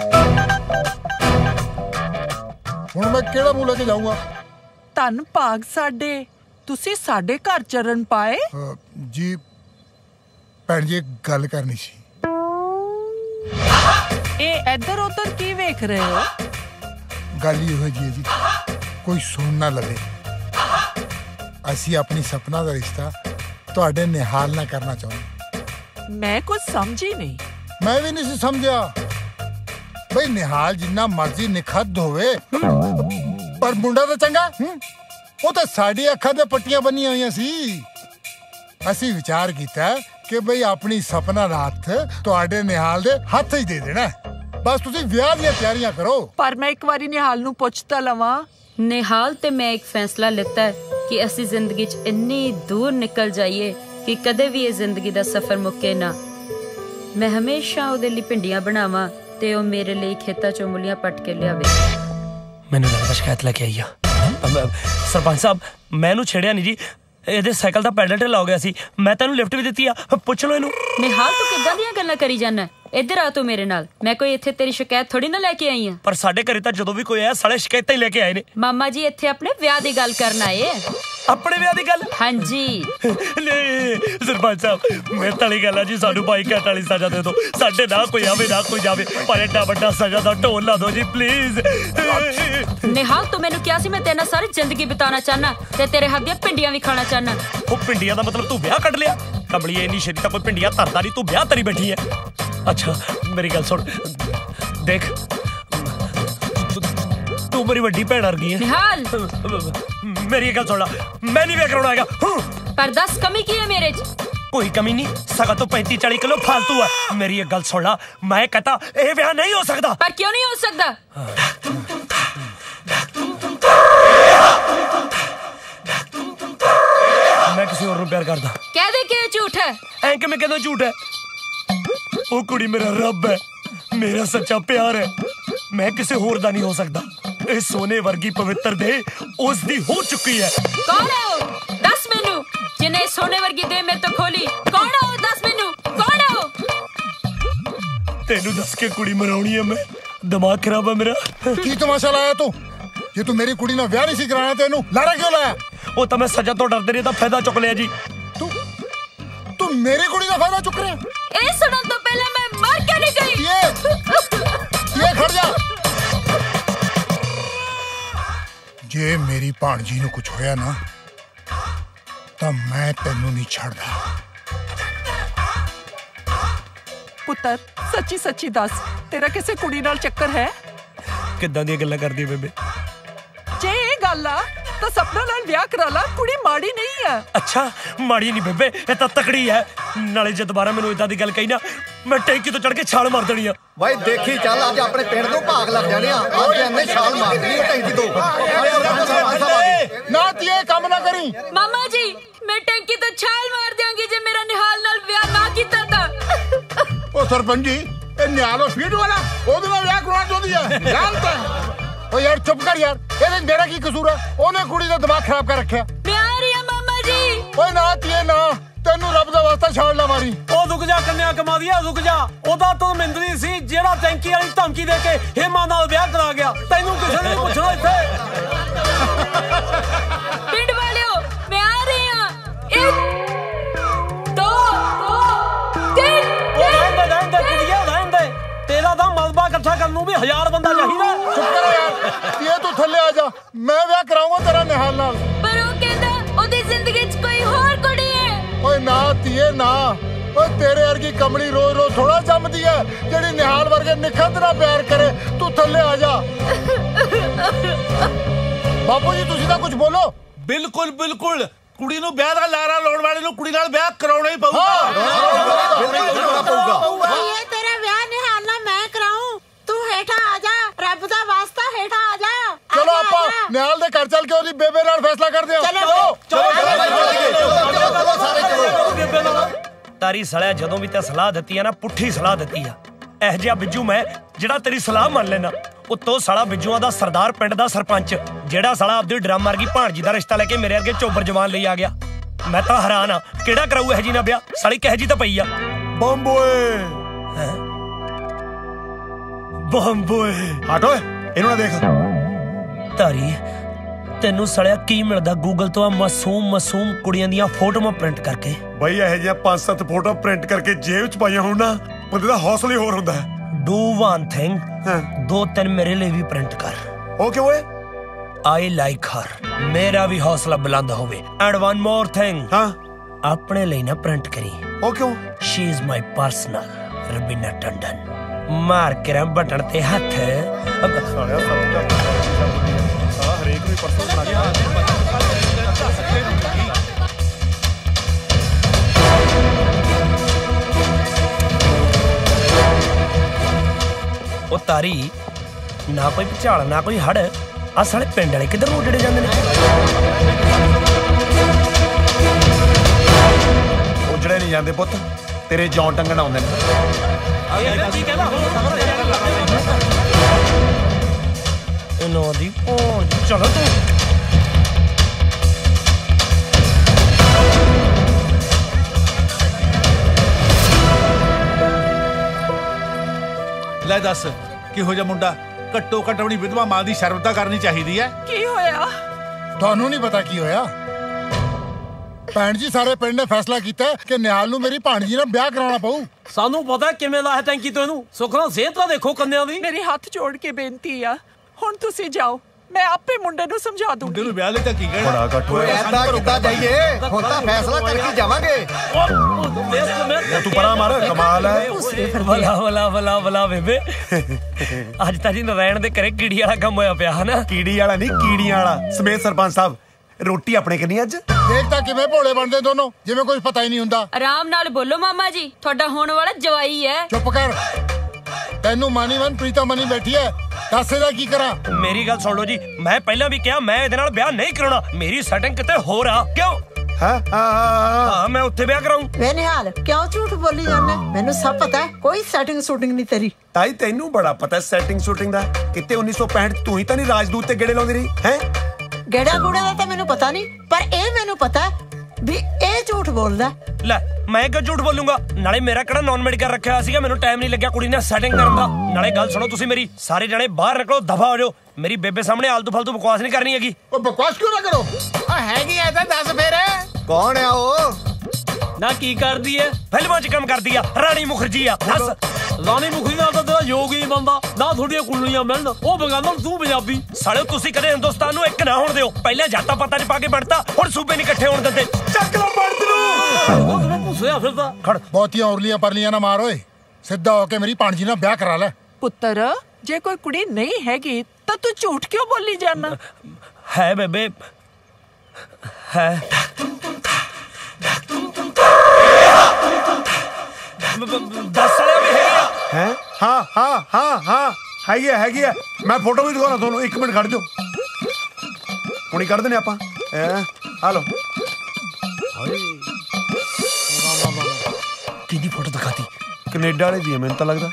ਹੁਣ ਮੈਂ ਕਿਹੜਾ ਮੂੰਹ ਲੈ ਕੇ ਜਾਊਂਗਾ? ਧੰਨ ਭਾਗ ਸਾਡੇ, ਤੁਸੀਂ ਸਾਡੇ ਘਰ ਚਰਨ ਪਾਏ। ਜੀ ਭੈਣ ਜੀ ਗੱਲ ਕਰਨੀ ਸੀ। ਇਹ ਇੱਧਰ ਉੱਧਰ ਕੀ ਵੇਖ ਰਹੇ ਹੋ? ਗੱਲ ਹੀ ਹੋਈ ਜੀ ਜੀ, ਕੋਈ ਸੁਣ ਨਾ ਲਵੇ। ਅਸੀਂ ਆਪਣੀ ਸਪਨਾ ਦਾ ਰਿਸ਼ਤਾ ਤੁਹਾਡੇ ਨਿਹਾਲ ਨਾਲ ਕਰਨਾ ਚਾਹੁੰਦੇ। ਮੈਂ ਕੁਝ ਸਮਝੀ ਨਹੀਂ। ਮੈਂ ਵੀ ਨਹੀਂ ਸੀ ਸਮਝਿਆ ਬਈ ਨਿਹਾਲ ਜਿੰਨਾ ਮਰਜ਼ੀ ਨਿਖੱਦ ਹੋਵੇ ਪਰ ਮੁੰਡਾ ਤਾਂ ਚੰਗਾ। ਉਹ ਤਾਂ ਸਾਡੀ ਅੱਖਾਂ ਤੇ ਪੱਟੀਆਂ ਬੰਨੀਆਂ ਹੋਈਆਂ ਸੀ। ਅਸੀਂ ਵਿਚਾਰ ਕੀਤਾ ਕਿ ਬਈ ਆਪਣੀ ਸਪਨਾ ਦਾ ਹੱਥ ਤੁਹਾਡੇ ਨਿਹਾਲ ਦੇ ਹੱਥ ਹੀ ਦੇ ਦੇਣਾ। ਬਸ ਤੁਸੀਂ ਵਿਆਹ ਦੀਆਂ ਤਿਆਰੀਆਂ ਕਰੋ। ਪਰ ਮੈਂ ਇੱਕ ਵਾਰੀ ਨਿਹਾਲ ਨੂੰ ਪੁੱਛ ਤਾਂ ਲਵਾਂ। ਨਿਹਾਲ ਤੇ ਮੈਂ ਇੱਕ ਫੈਸਲਾ ਲਿੱਤਾ ਹੈ ਕਿ ਅਸੀਂ ਜ਼ਿੰਦਗੀ 'ਚ ਇੰਨੀ ਦੂਰ ਨਿਕਲ ਜਾਈਏ ਕਿ ਕਦੇ ਵੀ ਇਹ ਜ਼ਿੰਦਗੀ ਦਾ ਸਫ਼ਰ ਮੁੱਕੇ ਨਾ। ਮੈਂ ਹਮੇਸ਼ਾ ਉਹਦੇ ਲਈ ਭਿੰਡੀਆਂ ਬਣਾਵਾਂ ਤੇ ਉਹ ਮੇਰੇ ਲਈ ਖੇਤਾਂ 'ਚੋਂ ਮੂਲੀਆਂ ਪੱਟ ਕੇ ਲਿਆਵੇ। ਮੈਨੂੰ ਲੱਗਦਾ ਸ਼ਿਕਾਇਤ ਲੈ ਕੇ ਆਈ ਆ। ਸਰਪੰਚ ਸਾਹਿਬ ਮੈਂ ਇਹਨੂੰ ਛੇੜਿਆ ਨਹੀਂ ਜੀ, ਇਹਦੇ ਸਾਈਕਲ ਦਾ ਪੈਡਲ ਢਿੱਲਾ ਹੋ ਗਿਆ ਸੀ। ਮੈਂ ਤੈਨੂੰ ਲਿਫਟ ਵੀ ਦਿੱਤੀ ਆ, ਪੁੱਛ ਲਓ ਇਹਨੂੰ। ਨਿਹਾਲ ਤੂੰ ਕਿੱਦਾਂ ਦੀਆਂ ਗੱਲਾਂ ਕਰੀ ਜਾਂਦਾ? ਇੱਧਰ ਆ ਤੂੰ ਮੇਰੇ ਨਾਲ। ਮੈਂ ਕੋਈ ਇੱਥੇ ਤੇਰੀ ਸ਼ਿਕਾਇਤ ਥੋੜੀ ਨਾ ਲੈ ਕੇ ਆਈ ਆ। ਪਰ ਸਾਡੇ ਘਰੇ ਤਾਂ ਜਦੋਂ ਵੀ ਕੋਈ ਆਇਆ ਸਾਲੇ ਸ਼ਿਕਾਇਤਾਂ ਹੀ ਲੈ ਕੇ ਆਏ ਨੇ। ਮਾਮਾ ਜੀ ਇੱਥੇ ਆਪਣੇ ਵਿਆਹ ਦੀ ਗੱਲ ਕਰਨ ਆਏ। ਆਪਣੇ ਵਿਆਹ ਦੀ ਗੱਲ? ਹਾਂਜੀ। ਨਹੀਂ ਸਰਪੰਚ ਸਾਹਿਬ ਮੇਰੇ ਤਾਲੀ ਗੱਲ ਆ ਜੀ, ਸਾਨੂੰ ਬਾਈ ਘੱਟ ਵਾਲੀ ਸਜ਼ਾ ਦੇ ਦਿਓ। ਸਾਡੇ ਨਾ ਕੋਈ ਆਵੇ ਨਾ ਕੋਈ ਜਾਵੇ, ਪਰ ਏਡਾ ਵੱਡਾ ਸਜ਼ਾ ਦਾ ਢੋਲ ਲਾ ਦਿਓ ਜੀ ਪਲੀਜ਼। ਨਿਹਾਲ ਤੂੰ ਮੈਨੂੰ ਕਿਹਾ ਸੀ ਮੈਂ ਤੇਰੇ ਨਾਲ ਸਾਰੀ ਜ਼ਿੰਦਗੀ ਬਿਤਾਉਣਾ ਚਾਹਨਾ ਤੇ ਤੇਰੇ ਹੱਥ ਦੀਆਂ ਪਿੰਡੀਆਂ ਵੀ ਖਾਣਾ ਚਾਹਨਾ। ਉਹ ਪਿੰਡੀਆਂ ਦਾ ਮਤਲਬ ਤੂੰ ਵਿਆਹ ਕੱਢ ਲਿਆ? ਕਮਲੀਏ ਇੰਨੀ ਛੇਤੀ ਤਾਂ ਕੋਈ ਪਿੰਡੀਆਂ ਧਰਦਾ ਨਹੀਂ, ਤੂੰ ਵਿਆਹ ਤਰੀ ਬੈਠੀ ਹੈ। ਅੱਛਾ ਮੇਰੀ ਗੱਲ ਸੁਣ, ਦੇਖ ਤੂੰ ਮੇਰੀ ਵੱਡੀ ਭੈਣ ਵਰਗੀ ਹੈ। ਨਿਹਾਲ ਮੇਰੀ ਗੱਲ ਸੁਣ ਲਾ, ਮੈਂ ਨਹੀਂ ਵਿਆਹ ਕਰਾਉਣਾ ਹੈਗਾ। ਪਰ ਦੱਸ ਕਮੀ ਕੀ ਹੈ ਮੇਰੇ 'ਚ? ਕੋਈ ਕਮੀ ਨਹੀਂ, ਸਗਾ ਤੋਂ ਪੈਂਤੀ ਚਾਲੀ ਕਿਲੋ ਫਾਲਤੂ ਹੈ। ਮੇਰੀ ਇੱਕ ਗੱਲ ਸੁਣ ਲਾ, ਮੈਂ ਕਹਤਾ ਇਹ ਵਿਆਹ ਨਹੀਂ ਹੋ ਸਕਦਾ। ਪਰ ਕਿਉਂ ਨਹੀਂ ਹੋ ਸਕਦਾ? ਮੈਂ ਕਿਸੇ ਹੋਰ ਨੂੰ ਪਿਆਰ ਕਰਦਾ। ਕਹਿ ਦੇ ਕਿ ਇਹ ਝੂਠ ਹੈ। ਐਂ ਕਿਵੇਂ ਕਹਿੰਦਾ ਝੂਠ ਹੈ? ਉਹ ਕੁੜੀ ਮੇਰਾ ਰੱਬ ਹੈ, ਮੇਰਾ ਸੱਚਾ ਪਿਆਰ ਹੈ। ਮੈਂ ਕਿਸੇ ਹੋਰ ਦਾ ਨਹੀਂ ਹੋ ਸਕਦਾ। ਇਹ ਸੋਨੇ ਵਰਗੀ ਪਵਿੱਤਰ ਦੇ ਉਸ ਦੀ ਹੋ ਚੁੱਕੀ ਹੈ। ਕੌਣ ਹੈ ਉਹ? ਦੱਸ ਮੈਨੂੰ, ਜਿਹਨੇ ਸੋਨੇ ਵਰਗੀ ਦੇ ਮੇਰੇ ਤੋਂ ਖੋਲੀ। ਕੌਣ तेनू दस के कुड़ी मनाउणी है मैं दिमाग खराब है मेरा की तमाशा लाया तू जे तू मेरी कुड़ी नाल विआह नहीं सी कराना ते इहनू लारा क्यों लाया वो तो मैं सजा तो डरदे नहीं, तो फायदा चुक लिया जी। तू तू मेरी कुड़ी दा फायदा चुक रहा है? ए सुनो तो पहले मैं मर के नहीं गई। ये ये खड़ जा। जे मेरी भाणजी नू कुछ होया ना तो मैं तेनू नहीं छड़दा। पुत्र सच्ची सच्ची दस तेरा किसे कुड़ी नाल चक्कर है? किदां दी गल्लां करदी बेबे? जे ये गल आ तो सपना नाल ब्याह करा ला, कुड़ी माड़ी नहीं है। अच्छा माड़ी नहीं बेबे, ये तो तकड़ी है। नाले जे दोबारा मैनू इदां दी गल कही ना मैं टैंकी तो चढ़ के छाल मार देनी आ। भाई देखी चल अज अपने पिंड तो भाग लग जाने आ। अज इन्ने छाल मार देनी टैंकी तो। ना तिए काम ना करी। मामा जी मैं टैंकी तो छाल मार देंगी जे मेरा निहाल नाल ब्याह ना कीता था। ओ सरपंच जी ए निहाल फीड वाला ओदे नाल ब्याह कराना चाहती है जानता है। ओ यार चुप कर यार, ਇਹਦੇ ਮੇਰਾ ਕੀ ਕਸੂਰ ਹੈ? ਉਹਨੇ ਕੁੜੀ ਦਾ ਦਿਮਾਗ ਖਰਾਬ ਕਰ ਰੱਖਿਆ। ਮੈਂ ਆ ਰਹੀ ਹਾਂ ਮਾਮਾ ਜੀ। ਓਏ ਨਾ ਤੀਏ ਨਾ, ਤੈਨੂੰ ਰੱਬ ਦਾ ਵਾਸਤਾ ਛਾਲ ਨਾ ਮਾਰੀ। ਉਹ ਰੁਕ ਜਾ ਕੰਨਿਆ ਕਮਾਦੀਆ ਰੁਕ ਜਾ। ਉਹਦਾ ਤੋਂ ਮਿੰਦਰੀ ਸੀ ਜਿਹੜਾ ਟੈਂਕੀ ਵਾਲੀ ਧਮਕੀ ਦੇ ਕੇ ਹੇਮਾ ਨਾਲ ਵਿਆਹ ਕਰਾ ਗਿਆ। ਤੈਨੂੰ ਕਿਸੇ ਨੇ ਪੁੱਛਣਾ ਇੱਥੇ। ਪਿੰਡ ਵਾਲਿਓ ਮੈਂ ਆ ਰਹੀ ਹਾਂ। ਇੱਕ ਦੋ ਤਿੰਨ। ਉਹ ਰਹਿੰਦੇ ਰਹਿੰਦੇ ਕੁੜੀਆਂ ਰਹਿੰਦੇ तेरा तो मलबा इकट्ठा करने भी हजार बंदा चाहिए। चुप करो यार, ये तू थल्ले आ जा, मैं ब्याह कराऊंगा तेरा निहाल नाल। पर वो कहता ओदी जिंदगी च कोई और कुड़ी है। ओए ना तिए ना, ओए तेरे वर्गी कमली रोज रोज थोड़ा जमदी है जेड़ी निहाल वर्गे निखंद ना प्यार करे। तू थल्ले आ जा। बापू जी तुसी तां कुछ बोलो। बिल्कुल बिल्कुल कुड़ी नूं ब्याह दा लारा लाउण वाले नूं कुड़ी नाल ब्याह कराउणा ही पਊਗਾ। ये तेरा ब्याह निहाल नाल मैं कराऊं, तू हेठा आ जा, रब दा वास्ता हेठा आ जा। चलो आपा निहाल दे घर चल के ओदी बेबे नाल फैसला कर दिया। चलो तारी सड़िया जदों भी ते सलाह दित्ती है ना पुट्ठी सलाह दित्ती है। एह जिहा बिज्जू मैं जेड़ा तेरी सलाह मान लेना। उत्तों साला बिज्जुआं दा सरदार पिंड दा सरपंच जेड़ा साला आपदी ड्रम मार गई भाणजी दा रिश्ता लेके मेरे अरगे चोबर जवान ले आ गया। मैं तो हैरान आ केड़ा कराऊ एह जी ना ब्याह। साली कह जी तो पई आ ਬੰਬੋਏ ਬੰਬੋਏ। ਹਟ ਓਏ ਇਹਨੂੰ ਨਾ ਦੇਖ। ਤਾਰੀ ਤੈਨੂੰ ਸੜਿਆ ਕੀ ਮਿਲਦਾ ਗੂਗਲ ਤੋਂ ਆ ਮਾਸੂਮ ਮਾਸੂਮ ਕੁੜੀਆਂ ਦੀਆਂ ਫੋਟੋਆਂ ਪ੍ਰਿੰਟ ਕਰਕੇ? ਬਈ ਇਹ ਜਿਹੀਆਂ ਪੰਜ ਸੱਤ ਫੋਟੋ ਪ੍ਰਿੰਟ ਕਰਕੇ ਜੇਬ ਚ ਪਾਈਆਂ ਹੋਣ ਨਾ ਬੰਦੇ ਦਾ ਹੌਸਲਾ ਹੀ ਹੋਰ ਹੁੰਦਾ ਹੈ। ਡੂ ਵਨ ਥਿੰਗ, ਦੋ ਤਿੰਨ ਮੇਰੇ ਲਈ ਵੀ ਪ੍ਰਿੰਟ ਕਰ। ਓਕੇ ਓਏ ਆਈ ਲਾਈਕ ਹਰ, ਮੇਰਾ ਵੀ ਹੌਸਲਾ ਬੁਲੰਦ ਹੋਵੇ। ਐਂਡ ਵਨ ਮੋਰ ਥਿੰਗ, ਹਾਂ ਆਪਣੇ ਲਈ ਨਾ ਪ੍ਰਿੰਟ ਕਰੀ। ਉਹ ਕਿਉਂ? She is my personal Raveena Tandon. ਮਾਰ ਕੇ ਰਾਂ ਬਟਨ ਤੇ ਹੱਥ। ਸਾਲਿਆ ਸਭ ਦਾ ਸਾਲਾ ਹਰੇਕ ਨੂੰ ਪਰਸਨਲ ਬਣਾ ਗਿਆ। ਉਹ ਤਾਰੀ ਨਾ ਕੋਈ ਭੁਚਾਲ ਨਾ ਕੋਈ ਹੜ, ਆ ਸਾਲੇ ਪਿੰਡ ਵਾਲੇ ਕਿੱਧਰ ਨੂੰ ਉੱਡੜੇ ਜਾਂਦੇ ਨੇ? ਉਜੜੇ ਨਹੀਂ ਜਾਂਦੇ ਪੁੱਤ, ਤੇਰੇ ਜੌਂ ਟੰਗਣ ਆਉਂਦੇ ਨੇ। ਇਹਨਾਂ ਦੀ ਭੋਣ ਚਲੋ ਤੂੰ। ਲੈ ਦੱਸ ਕਿਹੋ ਜਿਹਾ ਮੁੰਡਾ? ਘੱਟੋ ਘੱਟ ਆਪਣੀ ਵਿਧਵਾ ਮਾਂ ਦੀ ਸ਼ਰਮ ਤਾਂ ਕਰਨੀ ਚਾਹੀਦੀ ਹੈ। ਕੀ ਹੋਇਆ? ਤੁਹਾਨੂੰ ਨਹੀਂ ਪਤਾ ਕੀ ਹੋਇਆ? ਭੈਣ ਜੀ ਸਾਰੇ ਪਿੰਡ ਨੇ ਫੈਸਲਾ ਕੀਤਾ ਕਿ ਨਿਹਾਲ ਨੂੰ ਮੇਰੀ ਭਾਣਜੀ ਨਾਲ ਵਿਆਹ ਕਰਾਉਣਾ ਪਊ। ਸਾਨੂੰ ਪਤਾ ਕਿਵੇਂ ਲਾਇਆ ਟੈਂਕੀ ਤੋਂ ਇਹਨੂੰ। ਸੁਖਨਾ ਸਿਹਤ ਤਾਂ ਦੇਖੋ ਕੰਨਿਆਂ ਦੀ। ਮੇਰੇ ਹੱਥ ਜੋੜ ਕੇ ਬੇਨਤੀ ਆ, ਹੁਣ ਤੁਸੀਂ ਜਾਓ, ਮੈਂ ਆਪੇ ਮੁੰਡੇ ਨੂੰ ਸਮਝਾ ਦੂੰਗੀ। ਮੁੰਡੇ ਨੂੰ ਵਿਆਹ ਲਈ ਤਾਂ ਕੀ ਕਹਿਣਾ? ਬੜਾ ਘੱਟ ਹੋਇਆ। ਐਦਾਂ ਕਿੱਦਾਂ ਜਾਈਏ? ਹੁਣ ਤਾਂ ਫੈਸਲਾ ਕਰਕੇ ਜਾਵਾਂਗੇ। ਤੂੰ ਪਰਾਂ ਮਾਰ, ਕਮਾਲ ਹੈ। ਵਲਾ ਵਲਾ ਵਲਾ ਵਲਾ ਬੇਬੇ ਅੱਜ ਤਾਂ ਜੀ ਨਰਾਇਣ ਦੇ ਘਰੇ ਕੀੜੀ ਵਾਲਾ ਕੰਮ ਹੋਇਆ ਪਿਆ ਹਨਾ। ਕੀੜੀ ਵਾਲਾ ਨਹੀਂ ਕੀੜੀਆਂ ਵਾਲਾ। ਸਮੇਤ ਸਰਪੰਚ ਸਾਹਿਬ ਰੋਟੀ ਆਪਣੇ ਕਿੰਨੀ ਅੱਜ? ਦੇਖ ਤਾਂ ਕਿਵੇਂ ਭੋਲੇ ਬਣਦੇ ਦੋਨੋਂ, ਜਿਵੇਂ ਕੁਝ ਪਤਾ ਹੀ ਨਹੀਂ ਹੁੰਦਾ। ਆਰਾਮ ਨਾਲ ਬੋਲੋ ਮਾਮਾ ਜੀ, ਤੁਹਾਡਾ ਹੋਣ ਵਾਲਾ ਜਵਾਈ ਹੈ। ਚੁੱਪ ਕਰ, ਤੈਨੂੰ ਮਾਨੀ ਮਨ ਪ੍ਰੀਤਾ ਮਨੀ ਬੈਠੀ ਹੈ, ਦੱਸ ਇਹਦਾ ਕੀ ਕਰਾਂ? ਮੇਰੀ ਗੱਲ ਸੁਣ ਲਓ ਜੀ, ਮੈਂ ਪਹਿਲਾਂ ਵੀ ਕਿਹਾ ਮੈਂ ਇਹਦੇ ਨਾਲ ਵਿਆਹ ਨਹੀਂ ਕਰਾਉਣਾ। ਮੇਰੀ ਸੈਟਿੰਗ ਕਿਤੇ ਹੋਰ ਆ। ਕਿਉਂ? ਹਾਂ ਹਾਂ ਮੈਂ ਉੱਥੇ ਵਿਆਹ ਕਰਾਉਂ। ਵੇ ਨਿਹਾਲ ਕਿਉਂ ਝੂਠ ਬੋਲੀ ਜਾਂਦੇ? ਮੈਨੂੰ ਸਭ ਪਤਾ ਹੈ, ਕੋਈ ਸੈਟਿੰਗ ਸ਼ੂਟਿੰਗ ਨਹੀਂ ਤੇਰੀ। ਤਾਈ ਤੈਨੂੰ ਬੜਾ ਪਤਾ ਸੈਟਿੰਗ ਸ਼ੂਟਿੰਗ ਦਾ। ਕਿਤੇ ਉੱਨੀ ਸੌ ਪੈਂਹਠ ਤੂੰ ਹੀ ਤਾਂ ਨਹੀਂ ਰਾਜਦੂਤ ਤੇ ਗੇੜੇ ਲਾਉਂਦੀ ਰਹੀ ਹੈ? ਗੇੜਾ ਗੂੜੇ ਦਾ ਤਾਂ ਮੈਨੂੰ ਪਤਾ ਨਹੀਂ, ਪਰ ਇਹ ਮੈਨੂੰ ਪਤਾ ਵੀ ਇਹ ਝੂਠ ਬੋਲਦਾ। ਲੈ ਮੈਂ ਕਿਉਂ ਝੂਠ ਬੋਲੂੰਗਾ? ਨਾਲੇ ਮੇਰਾ ਕਿਹੜਾ ਨਾਨ ਮੈਡੀਕਲ ਰੱਖਿਆ ਹੋਇਆ ਸੀਗਾ, ਮੈਨੂੰ ਟਾਈਮ ਨਹੀਂ ਲੱਗਿਆ ਕੁੜੀ ਨਾਲ ਸੈਟਿੰਗ ਕਰਨ ਦਾ। ਨਾਲੇ ਗੱਲ ਸੁਣੋ ਤੁਸੀਂ ਮੇਰੀ, ਸਾਰੇ ਜਣੇ ਬਾਹਰ ਨਿਕਲੋ, ਦਫਾ ਹੋ ਜਾਓ। ਮੇਰੀ ਬੇਬੇ ਸਾਹਮਣੇ ਆਲਤੂ ਫਾਲਤੂ ਬਕਵਾਸ ਨਹੀਂ ਕਰਨੀ ਹੈਗੀ। ਉਹ ਬਕਵਾਸ ਕਿਉਂ ਨਾ ਕਰੋ? ਆ ਹੈਗੀ ਐ ਤਾਂ ਦੱਸ ਫੇਰ ਕੌਣ ਆ ਉਹ? ਨਾ ਕੀ ਕਰਦੀ ਐ? ਫਿਲਮਾਂ 'ਚ ਕੰਮ ਕਰਦੀ ਆ, ਰਾਣੀ ਮੁਖਰਜੀ ਆ। ਦੱਸ ਰਾਣੀ ਮੁਖੀ ਨਾਲ ਤਾਂ ਤੇਰਾ ਯੋਗ ਹੀ ਬੰਦਾ ਨਾ, ਥੋੜੀਆਂ ਕੁੱਲੀਆਂ ਮਿਲਣ। ਉਹ ਬੰਗਾਲਾਂ ਤੂੰ ਪੰਜਾਬੀ। ਸਾਲਿਓ ਤੁਸੀਂ ਕਦੇ ਹਿੰਦੁਸਤਾਨ ਨੂੰ ਇੱਕ ਨਾ ਹੋਣ ਦਿਓ। ਪਹਿਲਾਂ ਜਾਤਾਂ ਪਾਤਾਂ 'ਚ ਪਾ ਕੇ ਬਣਤਾ, ਹੁਣ ਸੂਬੇ ਨਹੀਂ ਇਕੱਠੇ ਹੋਣ ਦਿੰਦੇ। ਚੱਕ ਲਓ ਬਣਤ ਨੂੰ। ਉਹ ਤੈਨੂੰ ਪੁੱਛਿਆ ਫਿਰਦਾ। ਖੜ, ਬਹੁਤੀਆਂ ਉਰਲੀਆਂ ਪਰਲੀਆਂ ਨਾ ਮਾਰ ਓਏ। ਸਿੱਧਾ ਹੋ ਕੇ ਮੇਰੀ ਭਾਣਜੀ ਨਾਲ ਵਿਆਹ ਕਰਾ ਲੈ। ਪੁੱਤਰ ਜੇ ਕੋਈ ਕੁੜੀ ਨਹੀਂ ਹੈਗੀ ਤਾਂ ਤੂੰ ਝੂਠ ਕਿਉਂ ਬੋਲੀ ਜਾਨਾ? ਹੈ ਬੇਬੇ, ਹੈ। ਦੱਸ ਲਿਆ ਵੀ ਹੈਗੀ ਆ। ਹੈ? ਹਾਂ ਹਾਂ ਹਾਂ ਹਾਂ ਹੈਗੀ ਆ ਹੈਗੀ ਆ। ਮੈਂ ਫੋਟੋ ਵੀ ਦਿਖਾਉਣਾ ਤੁਹਾਨੂੰ, ਇੱਕ ਮਿੰਟ ਖੜ ਜਾਓ। ਹੁਣੀ ਕੱਢ ਦਿੰਦੇ ਆਪਾਂ। ਆ ਲਓ। ਕਿਹਦੀ ਫੋਟੋ ਦਿਖਾਤੀ? ਕੈਨੇਡਾ ਵਾਲੇ ਦੀ ਹੈ ਮੈਨੂੰ ਤਾਂ ਲੱਗਦਾ।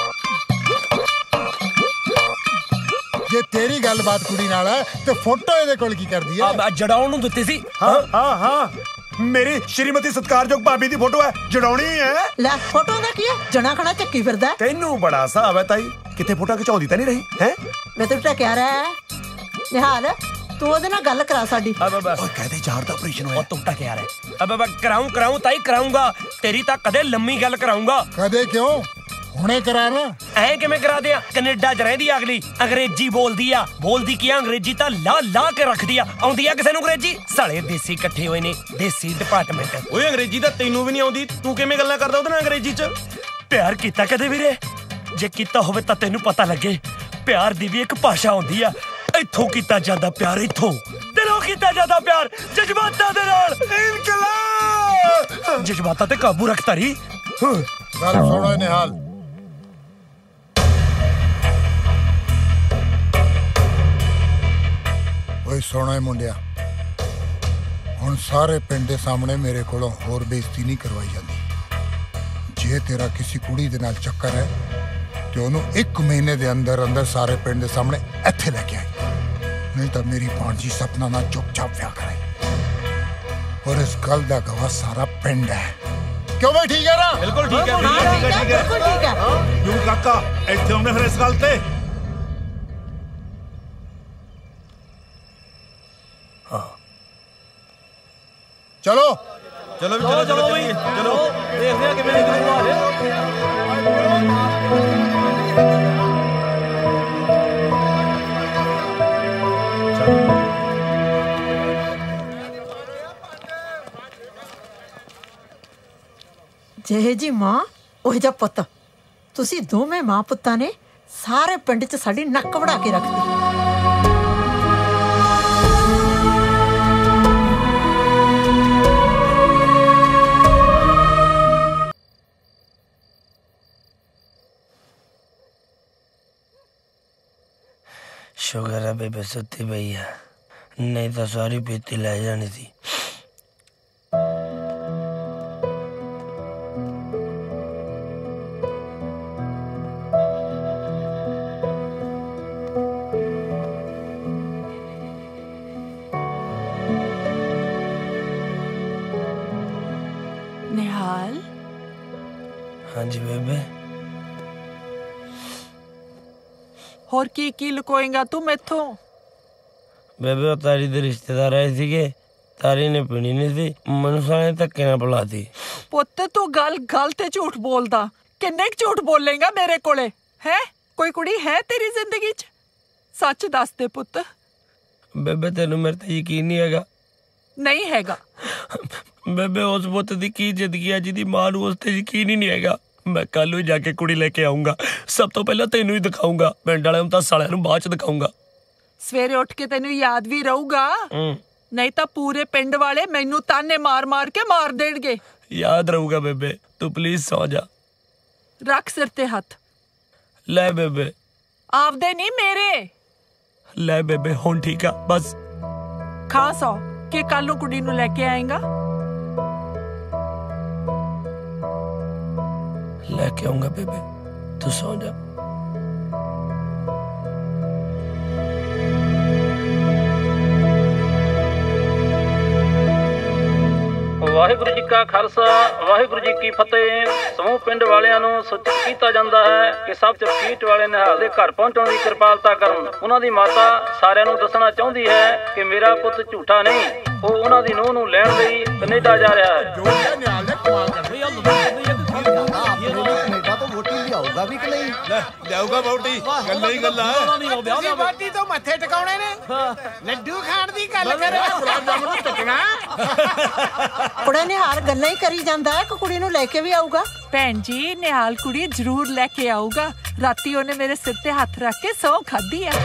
ਜੇ ਤੇਰੀ ਗੱਲਬਾਤ ਕੁੜੀ ਨਾਲ ਹੈ ਤੇ ਫੋਟੋ ਇਹਦੇ ਕੋਲ ਕੀ ਕਰਦੀ ਹੈ? ਆ ਜੜਾਉਣ ਨੂੰ ਦਿੱਤੀ ਸੀ। ਹਾਂ ਹਾਂ ਹਾਂ ਮੇਰੀ ਸ਼੍ਰੀਮਤੀ ਸਤਿਕਾਰਯੋਗ ਭਾਬੀ ਦੀ ਫੋਟੋ ਹੈ, ਜੜਾਉਣੀ ਹੈ। ਲੈ ਫੋਟੋ ਦਾ ਕੀ ਹੈ? ਜਣਾ ਖਣਾ ਚੱਕੀ ਫਿਰਦਾ। ਤੈਨੂੰ ਬੜਾ ਹਿਸਾਬ ਹੈ ਤਾਈ, ਕਿਤੇ ਫੋਟੋ ਖਿਚਾਉਂਦੀ ਤਾਂ ਨਹੀਂ ਰਹੀ ਹੈ? ਮੈਂ ਤਾਂ ਟਕਿਆ ਰਿਹਾ ਨਿਹਾਲ, ਤੂੰ ਉਹਦੇ ਨਾਲ ਗੱਲ ਕਰਾ ਸਾਡੀ। ਓਏ ਕਹਦੇ ਚਾਰ ਦਾ ਆਪਰੇਸ਼ਨ ਹੋਇਆ। ਉਹ ਤੂੰ ਟਕਿਆ ਰਿਹਾ। ਅਬੇ ਮੈਂ ਕਰਾਉਂ ਕਰਾਉਂ ਤਾਈ ਕਰਾਉਂਗਾ। ਤੇਰੀ ਤਾਂ ਕਦੇ ਲੰਮੀ ਗੱਲ ਕਰਾਉਂਗਾ। ਕਦੇ ਕਿਉਂ? ਹੁਣੇ ਕਰਾ ਨਾ। ਐ ਕਿਵੇਂ ਕਰਾ ਦਿਆਂ? ਕੈਨੇਡਾ 'ਚ ਰਹਿੰਦੀ ਅਗਲੀ, ਅੰਗਰੇਜ਼ੀ ਬੋਲਦੀ ਆ। ਬੋਲਦੀ ਕੀ ਆ? ਅੰਗਰੇਜ਼ੀ ਤਾਂ ਲਾ ਲਾ ਕੇ ਰੱਖਦੀ ਆ। ਆਉਂਦੀ ਆ ਕਿਸੇ ਨੂੰ ਅੰਗਰੇਜ਼ੀ? ਸਾਲੇ ਦੇਸੀ ਇਕੱਠੇ ਹੋਏ ਨੇ, ਦੇਸੀ ਡਿਪਾਰਟਮੈਂਟ। ਓਏ ਅੰਗਰੇਜ਼ੀ ਤਾਂ ਤੈਨੂੰ ਵੀ ਨਹੀਂ ਆਉਂਦੀ, ਤੂੰ ਕਿਵੇਂ ਗੱਲਾਂ ਕਰਦਾ ਉਹਦੇ ਨਾਲ ਅੰਗਰੇਜ਼ੀ 'ਚ? ਪਿਆਰ ਕੀਤਾ ਕਦੇ ਵੀਰੇ? ਜੇ ਕੀਤਾ ਹੋਵੇ ਤਾਂ ਤੈਨੂੰ ਪਤਾ ਲੱਗੇ। ਪਿਆਰ ਦੀ ਵੀ ਇੱਕ ਭਾਸ਼ਾ ਹੁੰਦੀ ਆ। ਇੱਥੋਂ ਕੀਤਾ ਜਾਂਦਾ ਪਿਆਰ, ਇੱਥੋਂ ਦਿਲੋਂ ਕੀਤਾ ਜਾਂਦਾ ਪਿਆਰ, ਜਜ਼ਬਾਤਾਂ ਦੇ ਨਾਲ। ਇਨਕਲਾਬ! ਜਜ਼ਬਾਤਾਂ ਤੇ ਕਾਬੂ ਰੱਖ ਤਾਰੀ। ਗੱਲ ਸੁਣੋ ਨਿਹਾਲ, ਓਏ ਸੋਹਣਾ ਮੁੰਡਿਆ, ਹੁਣ ਸਾਰੇ ਪਿੰਡ ਦੇ ਸਾਹਮਣੇ ਮੇਰੇ ਕੋਲੋਂ ਹੋਰ ਬੇਇੱਜ਼ਤੀ ਨਹੀਂ ਕਰਵਾਈ ਜਾਂਦੀ। ਜੇ ਤੇਰਾ ਕਿਸੇ ਕੁੜੀ ਦੇ ਨਾਲ ਚੱਕਰ ਹੈ ਤੇ ਉਹਨੂੰ ਇੱਕ ਮਹੀਨੇ ਦੇ ਅੰਦਰ ਅੰਦਰ ਸਾਰੇ ਪਿੰਡ ਦੇ ਸਾਹਮਣੇ ਇੱਥੇ ਲੈ ਕੇ ਆਈ, ਨਹੀਂ ਤਾਂ ਮੇਰੀ ਭਾਣਜੀ ਸਪਨਾ ਨਾਲ ਚੁੱਪਚਾਪ ਵਿਆਹ ਕਰਾਈ। ਔਰ ਇਸ ਗੱਲ ਦਾ ਗਵਾਹ ਸਾਰਾ ਪਿੰਡ ਹੈ। ਕਿਉਂ ਬਈ ਠੀਕ ਹੈ ਨਾ? ਬਿਲਕੁਲ ਠੀਕ ਹੈ, ਬਿਲਕੁਲ ਠੀਕ ਹੈ। ਯੂ ਕਾਕਾ ਇੱਥੇ ਆਉਂਦੇ ਫਿਰ ਇਸ ਗੱਲ ਤੇ। ਚਲੋ ਚਲੋ ਵੀ ਚਲੋ ਚਲੋ ਬਈ ਚਲੋ ਦੇਖਦੇ ਆ ਕਿਵੇਂ ਨਿਕਲੂਗਾ ਹਾਲੇ। ਜਿਹੇ ਜੀ ਮਾਂ ਉਹ ਜਿਹਾ ਪੁੱਤ। ਤੁਸੀਂ ਦੋਵੇਂ ਮਾਂ ਪੁੱਤਾਂ ਨੇ ਸਾਰੇ ਪਿੰਡ 'ਚ ਸਾਡੀ ਨੱਕ ਵੜਾ ਕੇ ਰੱਖਦੀ। ਸ਼ੁਕਰ ਹੈ ਬੇਬੇ ਸੁੱਤੀ ਪਈ ਆ, ਨਹੀਂ ਤਾਂ ਸਾਰੀ ਪੀਤੀ ਲੈ ਜਾਣੀ ਸੀ। ਨਿਹਾਲ। ਹਾਂਜੀ ਬੇਬੇ। ਹੋਰ ਕੀ ਕੀ ਲੁਕੋਏਗਾ ਤੂੰ ਮੈਥੋਂ? ਬੇਬੇ ਉਹ ਤਾਰੀ ਦੇ ਰਿਸ਼ਤੇਦਾਰ ਆਏ ਸੀਗੇ, ਤਾਰੀ ਨੇ ਪੀਣੀ ਨਹੀਂ ਸੀ, ਮੈਨੂੰ ਸਾਲੇ ਧੱਕੇ ਨਾਲ ਬੁਲਾਤੀ। ਪੁੱਤ ਤੂੰ ਗੱਲ ਗੱਲ ਤੇ ਝੂਠ ਬੋਲਦਾ। ਕਿੰਨੇ ਕੁ ਝੂਠ ਬੋਲੇਗਾ ਮੇਰੇ ਕੋਲੇ? ਹੈ ਕੋਈ ਕੁੜੀ ਹੈ ਤੇਰੀ ਜ਼ਿੰਦਗੀ 'ਚ? ਸੱਚ ਦੱਸ ਦੇ ਪੁੱਤ। ਬੇਬੇ ਤੈਨੂੰ ਮੇਰੇ ਤੇ ਯਕੀਨ ਨਹੀਂ ਹੈਗਾ? ਨਹੀਂ ਹੈਗਾ। ਬੇਬੇ ਉਸ ਪੁੱਤ ਦੀ ਕੀ ਜ਼ਿੰਦਗੀ ਆ ਜਿਹਦੀ ਮਾਂ ਨੂੰ ਉਸ ਤੇ ਯਕੀਨ ਹੀ ਨਹੀਂ ਹੈਗਾ। ਮੈਂ ਕੱਲ ਨੂੰ ਜਾ ਕੇ ਕੁੜੀ ਲੈ ਕੇ ਆਉਂਗਾ, ਸਭ ਤੋਂ ਪਹਿਲਾਂ ਤੈਨੂੰ ਹੀ ਦਿਖਾਉਂਗਾ, ਪਿੰਡ ਵਾਲਿਆਂ ਨੂੰ ਤਾਂ ਸਾਲਿਆਂ ਨੂੰ ਬਾਅਦ 'ਚ ਦਿਖਾਉਂਗਾ। ਸਵੇਰੇ ਉੱਠ ਕੇ ਤੈਨੂੰ ਯਾਦ ਵੀ ਰਹੂਗਾ, ਨਹੀਂ ਤਾਂ ਪੂਰੇ ਪਿੰਡ ਵਾਲੇ ਮੈਨੂੰ ਤਾਨੇ ਮਾਰ ਮਾਰ ਕੇ ਮਾਰ ਦੇਣਗੇ। ਯਾਦ ਰਹੂਗਾ ਬੇਬੇ, ਤੂੰ ਪਲੀਜ਼ ਸੌ ਜਾ। ਰੱਖ ਸਿਰ ਤੇ ਹੱਥ। ਲੈ ਬੇਬੇ। ਆਪਦੇ ਨਹੀਂ ਮੇਰੇ। ਲੈ ਬੇਬੇ ਹੁਣ ਠੀਕ ਆ ਬਸ। ਖਾ ਸੌ ਕਿ ਕੱਲ ਨੂੰ ਕੁੜੀ ਨੂੰ ਲੈ ਕੇ ਆਏਗਾ। ਲੈ ਕੇ ਆਉਂਗਾ ਬੇਬੇ, ਤੂੰ ਸੌ ਜਾ। ਵਾਹਿਗੁਰੂ ਜੀ ਕਾ ਖਾਲਸਾ ਵਾਹਿਗੁਰੂ ਜੀ ਕੀ ਫਤਿਹ। ਸਮੂਹ ਪਿੰਡ ਵਾਲਿਆਂ ਨੂੰ ਸੂਚਿਤ ਕੀਤਾ ਜਾਂਦਾ ਹੈ ਕਿ ਸਭ ਚ ਫੀਟ ਵਾਲੇ ਨਿਹਾਲ ਦੇ ਘਰ ਪਹੁੰਚਣ ਦੀ ਕਿਰਪਾਲਤਾ ਕਰਨ। ਉਹਨਾਂ ਦੀ ਮਾਤਾ ਸਾਰਿਆਂ ਨੂੰ ਦੱਸਣਾ ਚਾਹੁੰਦੀ ਹੈ ਕਿ ਮੇਰਾ ਪੁੱਤ ਝੂਠਾ ਨਹੀਂ, ਉਹ ਉਹਨਾਂ ਦੀ ਨੂੰਹ ਨੂੰ ਲੈਣ ਲਈ ਕੈਨੇਡਾ ਜਾ ਰਿਹਾ ਹੈ। ਕੈਨੇਡਾ ਤੋਂ ਵੋਟੀ ਲਿਆਊਗਾ ਵੀ ਕਿ ਨਹੀਂ? ਲਿਆਊਗਾ ਵੋਟੀ, ਗੱਲਾਂ ਹੀ ਗੱਲਾਂ। ਤੁਸੀਂ ਵੋਟੀ ਤੋਂ ਮੱਥੇ ਟਿਕਾਉਣੇ ਨੇ, ਲੱਡੂ ਖਾਣ ਦੀ ਗੱਲ ਕਰੇ। ਗੁਲਾਬ ਜਾਮੁਨ ਨੂੰ ਟੱਟਣਾ ਕੁੜੇ ਨਿਹਾਲ ਗੱਲਾਂ ਹੀ ਕਰੀ ਜਾਂਦਾ ਹੈ ਕਿ ਕੁੜੀ ਨੂੰ ਲੈ ਕੇ ਵੀ ਆਊਗਾ। ਭੈਣ ਜੀ ਨਿਹਾਲ ਕੁੜੀ ਜ਼ਰੂਰ ਲੈ ਕੇ ਆਊਗਾ। ਰਾਤੀ ਉਹਨੇ ਮੇਰੇ ਸਿਰ ਤੇ ਹੱਥ ਰੱਖ ਕੇ ਸਹੁੰ ਖਾਧੀ ਆ।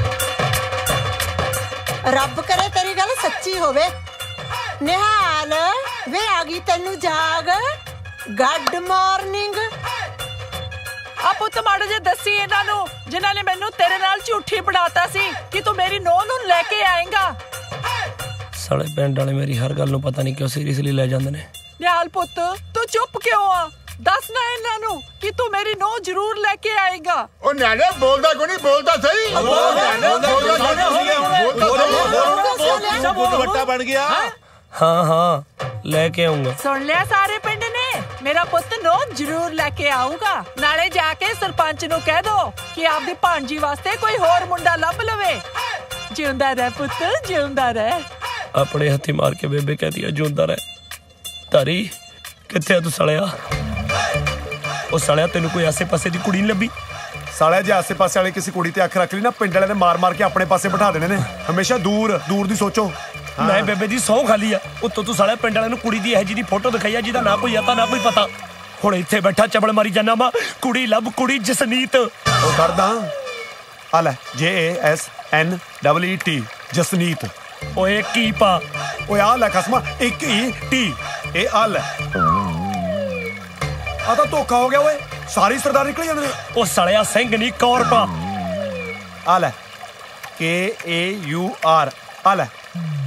ਰੱਬ ਕਰੇ ਤੇਰੀ ਗੱਲ ਸੱਚੀ ਹੋਵੇ। ਨਿਹਾਲ ਵੇ ਆ ਗਈ ਤੈਨੂੰ ਜਾਗ। Good morning. ਆ ਪੁੱਤ ਮਾੜਾ ਜੇ ਦੱਸੀ ਇਹਨਾਂ ਨੂੰ ਜਿਨ੍ਹਾਂ ਨੇ ਮੈਨੂੰ ਤੇਰੇ ਨਾਲ ਝੂਠੀ ਪੜਾਤਾ ਸੀ ਕਿ ਤੂੰ ਮੇਰੀ ਨੂੰਹ ਨੂੰ ਲੈ ਕੇ ਆਏਂਗਾ। ਸਾਲੇ ਪਿੰਡ ਵਾਲੇ ਮੇਰੀ ਹਰ ਗੱਲ ਨੂੰ ਪਤਾ ਨਹੀਂ ਕਿਉਂ ਸੀਰੀਅਸਲੀ ਲੈ ਜਾਂਦੇ ਨੇ। ਨਿਹਾਲ ਪੁੱਤ ਤੂੰ ਚੁੱਪ ਕਿਉਂ ਆ? ਦੱਸ ਨਾ ਇਹਨਾਂ ਨੂੰ ਕਿ ਤੂੰ ਮੇਰੀ ਨੂੰਹ ਜ਼ਰੂਰ ਲੈ ਕੇ ਆਏਗਾ। ਉਹ ਨਿਆਣੇ ਬੋਲਦਾ ਕੋਈ ਨਹੀਂ, ਬੋਲਦਾ ਸਹੀ। ਵੱਟਾ ਬਣ ਗਿਆ। ਹਾਂ ਹਾਂ ਲੈ ਕੇ ਆਉਂਗਾ। ਸੁਣ ਲਿਆ ਸਾਰੇ ਪਿੰਡ ਨੇ, ਮੇਰਾ ਪੁੱਤ ਨੂੰਹ ਜ਼ਰੂਰ ਲੈ ਕੇ ਆਊਗਾ। ਨਾਲੇ ਜਾ ਕੇ ਸਰਪੰਚ ਨੂੰ ਕਹਿ ਦੋ ਕਿ ਆਪਦੀ ਭਾਂਜੀ ਵਾਸਤੇ ਕੋਈ ਹੋਰ ਮੁੰਡਾ ਲੱਭ ਲਵੇ। ਜਿਉਂਦਾ ਰਹਿ ਪੁੱਤ, ਜਿਉਂਦਾ ਰਹਿ। ਆਪਣੇ ਹੱਥੀ ਮਾਰ ਕੇ ਬੇਬੇ ਕਹਦੀ ਆ ਜਿਉਂਦਾ ਰਹਿ। ਧਾਰੀ ਕਿੱਥੇ ਆ ਤੂੰ ਸਾਲਿਆ? ਉਹ ਸਾਲਿਆ ਤੈਨੂੰ ਕੋਈ ਆਸੇ ਪਾਸੇ ਦੀ ਕੁੜੀ ਨਹੀਂ ਲੱਭੀ? ਸਾਲਿਆ ਜੇ ਆਸੇ ਪਾਸੇ ਵਾਲੇ ਕਿਸੇ ਕੁੜੀ ਤੇ ਅੱਖ ਰੱਖ ਲਈ ਨਾ, ਪਿੰਡ ਵਾਲਿਆਂ ਨੇ ਮਾਰ ਮਾਰ ਕੇ ਆਪਣੇ ਪਾਸੇ ਬਿਠਾ ਦੇਣੇ ਨੇ। ਹਮੇਸ਼ਾ ਦੂਰ ਦੂਰ ਦੀ ਸੋਚੋ। ਮੈਂ ਬੇਬੇ ਦੀ ਸਹੁੰ ਖਾਲੀ ਆ, ਉੱਤੋਂ ਤੂੰ ਸਾਲਿਆ ਪਿੰਡ ਵਾਲਿਆਂ ਨੂੰ ਕੁੜੀ ਦੀ ਇਹੋ ਜਿਹੀ ਦੀ ਫੋਟੋ ਦਿਖਾਈ ਆ ਜਿਹਦਾ ਨਾ ਕੋਈ ਆਤਾ ਨਾ ਕੋਈ ਪਤਾ। ਹੁਣ ਇੱਥੇ ਬੈਠਾ ਚਬਲ ਮਾਰੀ ਜਾਨਾ ਵਾ ਕੁੜੀ ਲੱਭ, ਕੁੜੀ ਜਸਨੀਤ। ਉਹ ਕਰਦਾ ਆ ਲੈ, J A S N double E T Jasneet. ਓਏ ਕੀ ਪਾ ਓਏ ਆ ਲੈ ਖਸਮਾ, ਇੱਕ ਈ ਟੀ ਇਹ ਆ ਲੈ। ਆ ਤਾਂ ਧੋਖਾ ਹੋ ਗਿਆ ਓਏ, ਸਾਰੀ ਸਰਦਾਰ ਨਿਕਲ ਜਾਂਦੇ ਨੇ। ਉਹ ਸਾਲਿਆ ਸਿੰਘ ਨਹੀਂ ਕੌਰ ਪਾ। ਆ ਲੈ ਕੇ ਏ ਯੂ ਆਰ ਆ ਲੈ।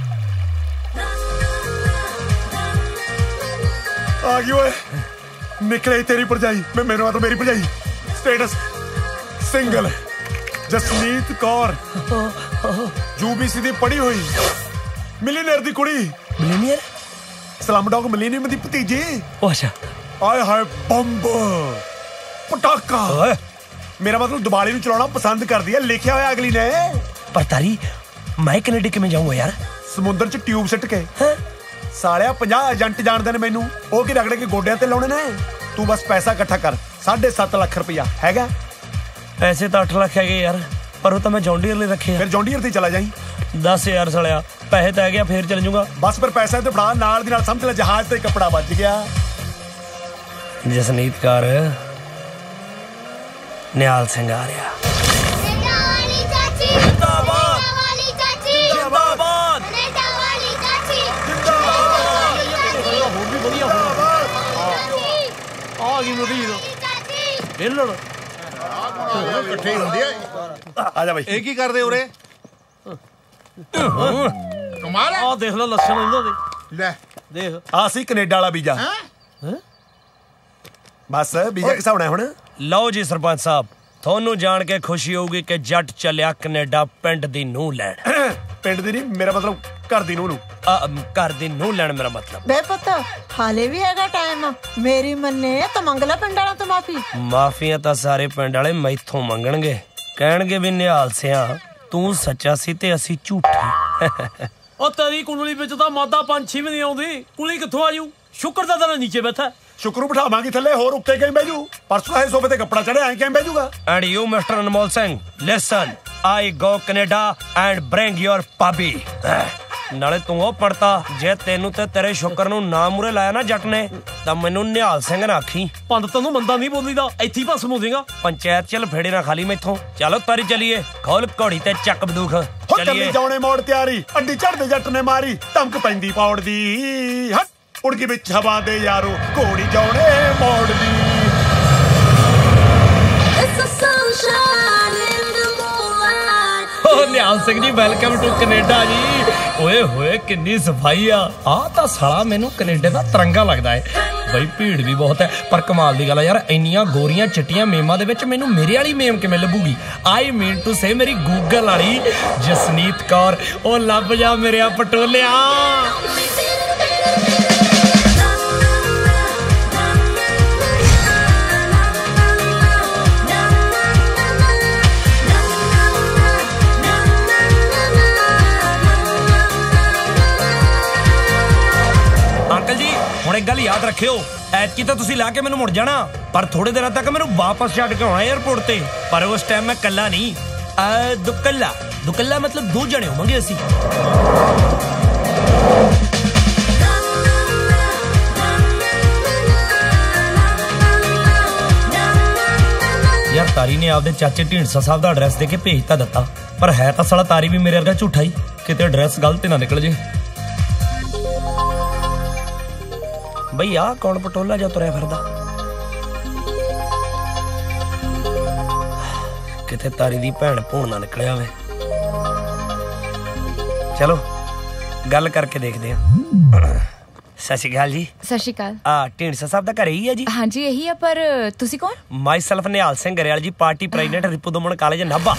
ਆ ਗਈ ਓਏ, ਨਿਕਲੇ ਤੇਰੀ ਭਰਜਾਈ। ਮੈਂ ਮੈਨੂੰ ਆ ਤਾਂ ਮੇਰੀ ਭਰਜਾਈ। Status single Jasneet Kaur, UBC ਦੀ ਪੜ੍ਹੀ ਹੋਈ, ਮਿਲੀਨੀਅਰ ਦੀ ਕੁੜੀ। ਮਿਲੀਨੀਅਰ? ਸਲਮ ਡੌਗ ਮਿਲੀਨੀਅਰ ਦੀ ਭਤੀਜੀ। ਅੱਛਾ। ਆਏ ਹਾਏ ਬੰਬ ਪਟਾਕਾ। ਓਏ ਮੇਰਾ ਮਤਲਬ ਦੀਵਾਲੀ ਨੂੰ ਚਲਾਉਣਾ ਪਸੰਦ ਕਰਦੀ ਹੈ, ਲਿਖਿਆ ਹੋਇਆ ਅਗਲੀ ਨੇ। ਪਰ ਤਾਰੀ ਮੈਂ ਕੈਨੇਡਾ ਕਿਵੇਂ ਜਾਊਂਗਾ ਯਾਰ? ਸਮੁੰਦਰ 'ਚ ਟਿਊਬ ਸਿੱਟ ਕੇ। ਸਾਲਿਆ ਪੰਜਾਹ ਏਜੰਟ ਜਾਣਦੇ ਨੇ ਮੈਨੂੰ, ਉਹ ਕੀ ਰਗੜੇ ਕੇ ਗੋਡਿਆਂ ਤੇ ਲਾਉਣੇ ਨੇ। ਤੂੰ ਬਸ ਪੈਸਾ ਇਕੱਠਾ ਕਰ, ਸਾਢੇ ਸੱਤ ਲੱਖ ਰੁਪਇਆ ਹੈਗਾ। ਪੈਸੇ ਤਾਂ ਅੱਠ ਲੱਖ ਹੈਗੇ ਯਾਰ, ਪਰ ਉਹ ਤਾਂ ਮੈਂ ਜੌਂਡੀਅਰ ਲਈ ਰੱਖੇ ਆ। ਫਿਰ ਜੌਂਡੀਅਰ ਤੇ ਚਲਾ ਜਾਈਂ। ਦਸ ਹਜ਼ਾਰ ਸਾਲਿਆ ਪੈਸੇ ਤਾਂ ਹੈਗੇ, ਫੇਰ ਚੱਲ ਜੂਗਾ। ਬਸ ਫਿਰ ਪੈਸਾ ਤੇ ਫੜਾ, ਨਾਲ ਦੀ ਨਾਲ ਸਮਝ ਲੈ ਜਹਾਜ਼ ਤੇ ਕੱਪੜਾ ਵੱਜ ਗਿਆ। ਜਸਨੀਤ ਕੌਰ, ਨਿਹਾਲ ਸਿੰਘ ਆ ਰਿਹਾ। ਆ ਗਈ ਮੁਦੀਰ ਢਿੱਲੜ ਇਕੱਠੇ ਹੁੰਦੀ ਆ। ਆ ਜਾ ਬਾਈ। ਇਹ ਕੀ ਕਰਦੇ ਉਰੇ? ਕਮਾਲ ਹੈ। ਆ ਦੇਖ ਲੈ ਲੱਛਣ ਇਹਨਾਂ ਦੇ। ਲੈ ਦੇਖ ਆ ਸੀ ਕੈਨੇਡਾ ਵਾਲਾ ਵੀਜ਼ਾ। ਬਸ ਵੀਜ਼ਾ ਕਿਸ ਹਿਸਾਬ ਨਾਲ ਹੁਣ? ਲਓ ਜੀ ਸਰਪੰਚ ਸਾਹਿਬ, ਤੁਹਾਨੂੰ ਜਾਣ ਕੇ ਖੁਸ਼ੀ ਹੋਊਗੀ ਕਿ ਜੱਟ ਚੱਲਿਆ ਕੈਨੇਡਾ ਪਿੰਡ ਦੀ ਨੂੰਹ ਲੈਣ। ਪਿੰਡ ਦੀ ਨਹੀਂ, ਮੇਰਾ ਮਤਲਬ ਘਰ ਦੀ ਨੂੰਹ ਨੂੰ। ਘਰ ਦੀ ਨੂੰਹ ਲੈਣ ਮੇਰਾ ਮਤਲਬ। ਬੇ ਪੁੱਤ ਹਾਲੇ ਵੀ ਹੈਗਾ ਟਾਈਮ, ਮੇਰੀ ਮੰਨੇ ਤਾਂ ਮੰਗ ਲੈ ਪਿੰਡ ਵਾਲਾ ਤੋਂ ਮਾਫੀ। ਮਾਫੀਆਂ ਤਾਂ ਸਾਰੇ ਪਿੰਡ ਵਾਲੇ ਮੈਥੋਂ ਮੰਗਣਗੇ, ਕਹਿਣਗੇ ਵੀ ਨਿਹਾਲ ਸਿਆ ਤੂੰ ਸੱਚਾ ਸੀ ਤੇ ਅਸੀਂ ਝੂਠੇ। ਉਹ ਤੇਰੀ ਕੁੰਡਲੀ ਵਿੱਚ ਤਾਂ ਮਾਦਾ ਪੰਛੀ ਵੀ ਨਹੀਂ ਆਉਂਦੀ, ਕੁਲੀ ਕਿੱਥੋਂ ਆਜੂ? ਸ਼ੁਕਰ ਦਾ ਤੇਰਾ ਨੀਚੇ ਬੈਠਾ। ਸ਼ੁਕਰੂ ਬਿਠਾਵਾਂਗੇ ਥੱਲੇ, ਹੋਰ ਉੱਤੇ ਕਿਵੇਂ ਬਹਿ ਜੂ? ਪਰਸੋਂ ਇਹ ਸੋਫੇ ਤੇ ਕੱਪੜਾ ਚੜਿਆ, ਐਂ ਕਿਵੇਂ ਬਹਿ ਜੂਗਾ? And you mister Anmol Singh, listen, I go Canada and bring your bhabhi. ਨਾਲੇ ਤੂੰ ਉਹ ਪੜਤਾ, ਜੇ ਤੈਨੂੰ ਤੇ ਤੇਰੇ ਸ਼ੁਕਰ ਨੂੰ ਨਾ ਮੂਰੇ ਲਾਇਆ ਨਾ ਜੱਟ ਨੇ, ਤਾਂ ਮੈਨੂੰ ਨਿਹਾਲ ਸਿੰਘ ਨਾ ਆਖੀ। ਪੰਡਤ ਨੂੰ ਮੰਦਾ ਨਹੀਂ ਬੋਲੀਦਾ, ਇੱਥੇ ਹੀ ਭਸਮ ਹੋ ਜਾਏਗਾ। ਪੰਚਾਇਤ ਚੱਲ ਫੇੜੇ ਨਾ ਖਾਲੀ ਮੈਥੋਂ। ਚਲੋ ਤਾਰੀ ਚਲੀਏ, ਖੋਲ ਘੋੜੀ ਤੇ ਚੱਕ ਬੰਦੂਕ। ਚੱਲੀ ਜਾਉਣੇ ਮੋੜ ਤਿਆਰੀ, ਅੱਡੀ ਚੜਦੇ ਜੱਟ ਨੇ ਮਾਰੀ, ਧਮਕ ਪੈਂਦੀ ਪੌੜ ਦੀ। ਹਟ ਉੜ ਕੇ ਵਿੱਚ ਹਵਾ ਦੇ ਯਾਰੋ, ਘੋੜੀ ਜਾਉਣੇ ਮੋੜ ਦੀ। ਓ Nihal Singh ji, welcome to Canada ਜੀ। ਓਏ ਹੋਏ ਕਿੰਨੀ ਸਫਾਈ ਆ। ਆਹ ਤਾਂ ਸਾਲਾ ਮੈਨੂੰ ਕੈਨੇਡਾ ਦਾ ਤਿਰੰਗਾ ਲੱਗਦਾ ਹੈ। ਬਈ ਭੀੜ ਵੀ ਬਹੁਤ ਹੈ, ਪਰ ਕਮਾਲ ਦੀ ਗੱਲ ਆ ਯਾਰ, ਇੰਨੀਆਂ ਗੋਰੀਆਂ ਚਿੱਟੀਆਂ ਮੇਮਾਂ ਦੇ ਵਿੱਚ ਮੈਨੂੰ ਮੇਰੇ ਵਾਲੀ ਮੇਮ ਕਿਵੇਂ ਲੱਭੂਗੀ? ਆਈ ਮੀਨ ਟੂ ਸੇ ਮੇਰੀ ਗੂਗਲ ਵਾਲੀ ਜਸਨੀਤ ਕੌਰ। ਉਹ ਲੱਭ ਜਾ ਮੇਰਿਆ ਪਟੋਲਿਆ। ਹੁਣ ਇੱਕ ਗੱਲ ਯਾਦ ਰੱਖਿਓ, ਐਤਕੀ ਤਾਂ ਤੁਸੀਂ ਲਾ ਕੇ ਮੈਨੂੰ ਮੁੜ ਜਾਣਾ, ਪਰ ਥੋੜੇ ਦਿਨਾਂ ਤੱਕ ਮੈਨੂੰ ਵਾਪਸ ਛੱਡ ਕੇ ਆਉਣਾ 에ਅਰਪੋਰਟ ਤੇ। ਪਰ ਉਸ ਟਾਈਮ ਮੈਂ ਕੱਲਾ ਨਹੀਂ, ਆ ਦੁਕੱਲਾ ਦੁਕੱਲਾ ਮਤਲਬ ਦੋ ਜਣੇ ਹੋਵਾਂਗੇ ਅਸੀਂ। ਯਾਰ ਤਾਰੀ ਨੇ ਆਪਦੇ ਚਾਚੇ ਢੀਂਡਸਾ ਸਾਹਿਬ ਦਾ ਐਡਰੈਸ ਦੇ ਕੇ ਭੇਜ ਤਾਂ ਦਿੱਤਾ, ਪਰ ਹੈ ਤਾਂ ਸਾਲਾ ਤਾਰੀ ਵੀ ਮੇਰੇ ਵਰਗਾ ਝੂਠਾ ਹੀ, ਕਿਤੇ ਐਡਰੈਸ ਗਲਤ ਨਾ ਨਿਕਲ ਜੇ। ਬਈ ਆਹ ਕੌਣ ਪਟੋਲਾ ਜਾ ਤੁਰਿਆ ਫਿਰਦਾ? ਕਿਤੇ ਤਾਰੀ ਦੀ ਭੈਣ ਭੂਣ ਨਾ ਨਿਕਲਿਆ ਹੋਵੇ। ਚਲੋ ਗੱਲ ਕਰਕੇ ਦੇਖਦੇ ਆ। ਸਤਿ ਸ਼੍ਰੀ ਅਕਾਲ ਜੀ। ਸਤਿ ਸ਼੍ਰੀ ਅਕਾਲ। ਆ ਢੀਂਡਸਾ ਸਾਹਿਬ ਦਾ ਘਰ ਹੀ ਹੈ ਜੀ? ਹਾਂਜੀ ਇਹੀ ਆ, ਪਰ ਤੁਸੀਂ ਕੌਣ? Myself Nihal Singh Grewal ji, party president Ripudaman college Nabha.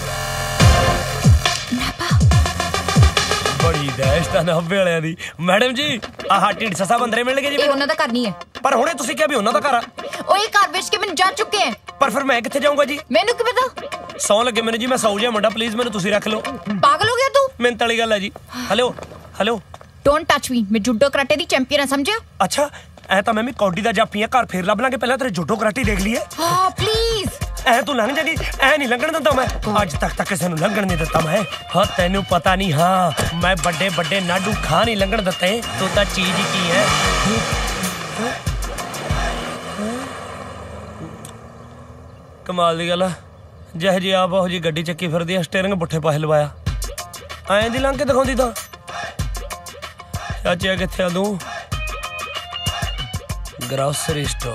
ਬੜੀ ਦਹਿਸ਼ਤ ਆ ਨਾਭੇ ਵਾਲਿਆਂ ਦੀ। ਮੈਡਮ ਜੀ ਆਹ ਢੀਂਡਸਾ ਸਾਹਿਬ ਅੰਦਰੇ ਮਿਲਣਗੇ ਜੀ? ਇਹ ਉਹਨਾਂ ਦਾ ਘਰ ਨਹੀਂ ਹੈ। ਪਰ ਹੁਣੇ ਤੁਸੀਂ ਕਿਹਾ ਵੀ ਉਹਨਾਂ ਦਾ ਘਰ ਆ। ਉਹ ਇਹ ਘਰ ਵੇਚ ਕੇ ਮੈਨੂੰ ਜਾ ਚੁੱਕੇ ਹੈ। ਪਰ ਫਿਰ ਮੈਂ ਕਿੱਥੇ ਜਾਊਂਗਾ ਜੀ? ਮੈਨੂੰ ਕੀ ਪਤਾ। ਸੌ ਲੱਗੇ ਮੈਨੂੰ ਜੀ, ਮੈਂ ਸੌ ਜਾ ਮੁੰਡਾ, ਪਲੀਜ਼ ਮੈਨੂੰ ਤੁਸੀਂ ਰੱਖ ਲਓ। ਪਾਗਲ ਹੋ ਗਿਆ ਤੂੰ? ਮਿੰਟ ਵਾਲੀ ਗੱਲ ਹੈ ਜੀ। Hello hello don't touch me, ਮੈਂ ਜੁੱਡੋ ਕਰਾਟੇ ਦੀ ਚੈਂਪੀਅਨ ਆ, ਸਮਝਿਆ? ਅੱਛਾ ਐ ਤਾਂ ਮੈਂ ਵੀ ਕੌਡੀ ਦਾ ਜਾਪੀ ਆ, ਘਰ ਫੇਰ ਲੱਭ ਲਾਂਗੇ, ਪਹਿਲਾਂ ਤੇਰੇ ਜੁੱਡੋ ਕਰਾਟੇ ਦੇਖ ਲਈਏ। ਹਾਂ ਪਲੀਜ਼। ਐ ਤੂੰ ਲੰਘ ਜਾਗੀ, ਐ ਨਹੀਂ ਲੰਘਣ ਦਿੰਦਾ ਮੈਂ, ਅੱਜ ਤੱਕ ਤਾਂ ਕਿਸੇ ਨੂੰ ਲੰਘਣ ਨਹੀਂ ਦਿੱਤਾ ਮੈਂ। ਹਾਂ ਤੈਨੂੰ ਪਤਾ ਨਹੀਂ, ਹਾਂ ਮੈਂ ਵੱਡੇ ਵੱਡੇ ਨਾਡੂ ਖਾ ਨਹੀਂ ਲੰਘਣ ਦਿੱਤੇ, ਤੂੰ ਤਾਂ ਚੀਜ਼ ਹੀ ਕੀ ਹੈ। ਕਮਾਲ ਦੀ ਗੱਲ ਆ, ਜਿਹੋ ਜੀ ਆਪ ਉਹੋ ਜੀ ਗੱਡੀ ਚੱਕੀ ਫਿਰਦੀ ਆ, ਸਟੀਅਰਿੰਗ ਪੁੱਠੇ ਪਾਸੇ ਲਵਾਇਆ, ਐਂ ਦੀ ਲੰਘ ਕੇ ਦਿਖਾਉਂਦੀ ਤਾਂ। ਚਾਚਾ ਕਿੱਥੇ ਆ ਤੂੰ? Grocery store.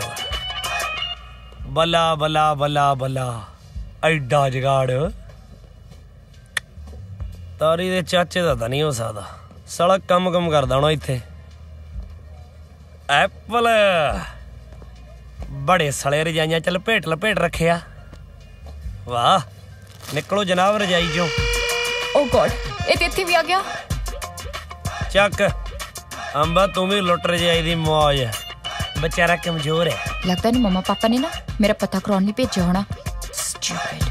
ਬੱਲਾ ਬੱਲਾ ਬੱਲਾ ਬੱਲਾ, ਐਡਾ ਜਗਾੜ ਤਾਰੀ ਦੇ ਚਾਚੇ ਦਾ ਤਾਂ ਨਹੀਂ ਹੋ ਸਕਦਾ, ਸਾਲਾ ਕੰਮ ਕੰਮ ਕਰਦਾ ਹੋਣਾ ਇੱਥੇ। ਐਪਲ ਬੜੇ ਸਲੇ ਰਜਾਈਆਂ ਚ ਲਪੇਟ ਲਪੇਟ ਰੱਖਿਆ। ਵਾਹ ਨਿਕਲੋ ਜਨਾਬ ਰਜਾਈ ਚੋਂ। ਓ ਗॉड, ਇਹ ਤੇ ਇੱਥੇ ਵੀ ਆ ਗਿਆ। ਚੱਕ ਅੰਬਾ, ਤੂੰ ਵੀ ਲੁੱਟ ਰਜਾਈ ਦੀ ਮੌਜ। बेचारा कमजोर है। लगता है मम्मा पापा ने ना मेरा पता करवाने भेजा होना। Stupid।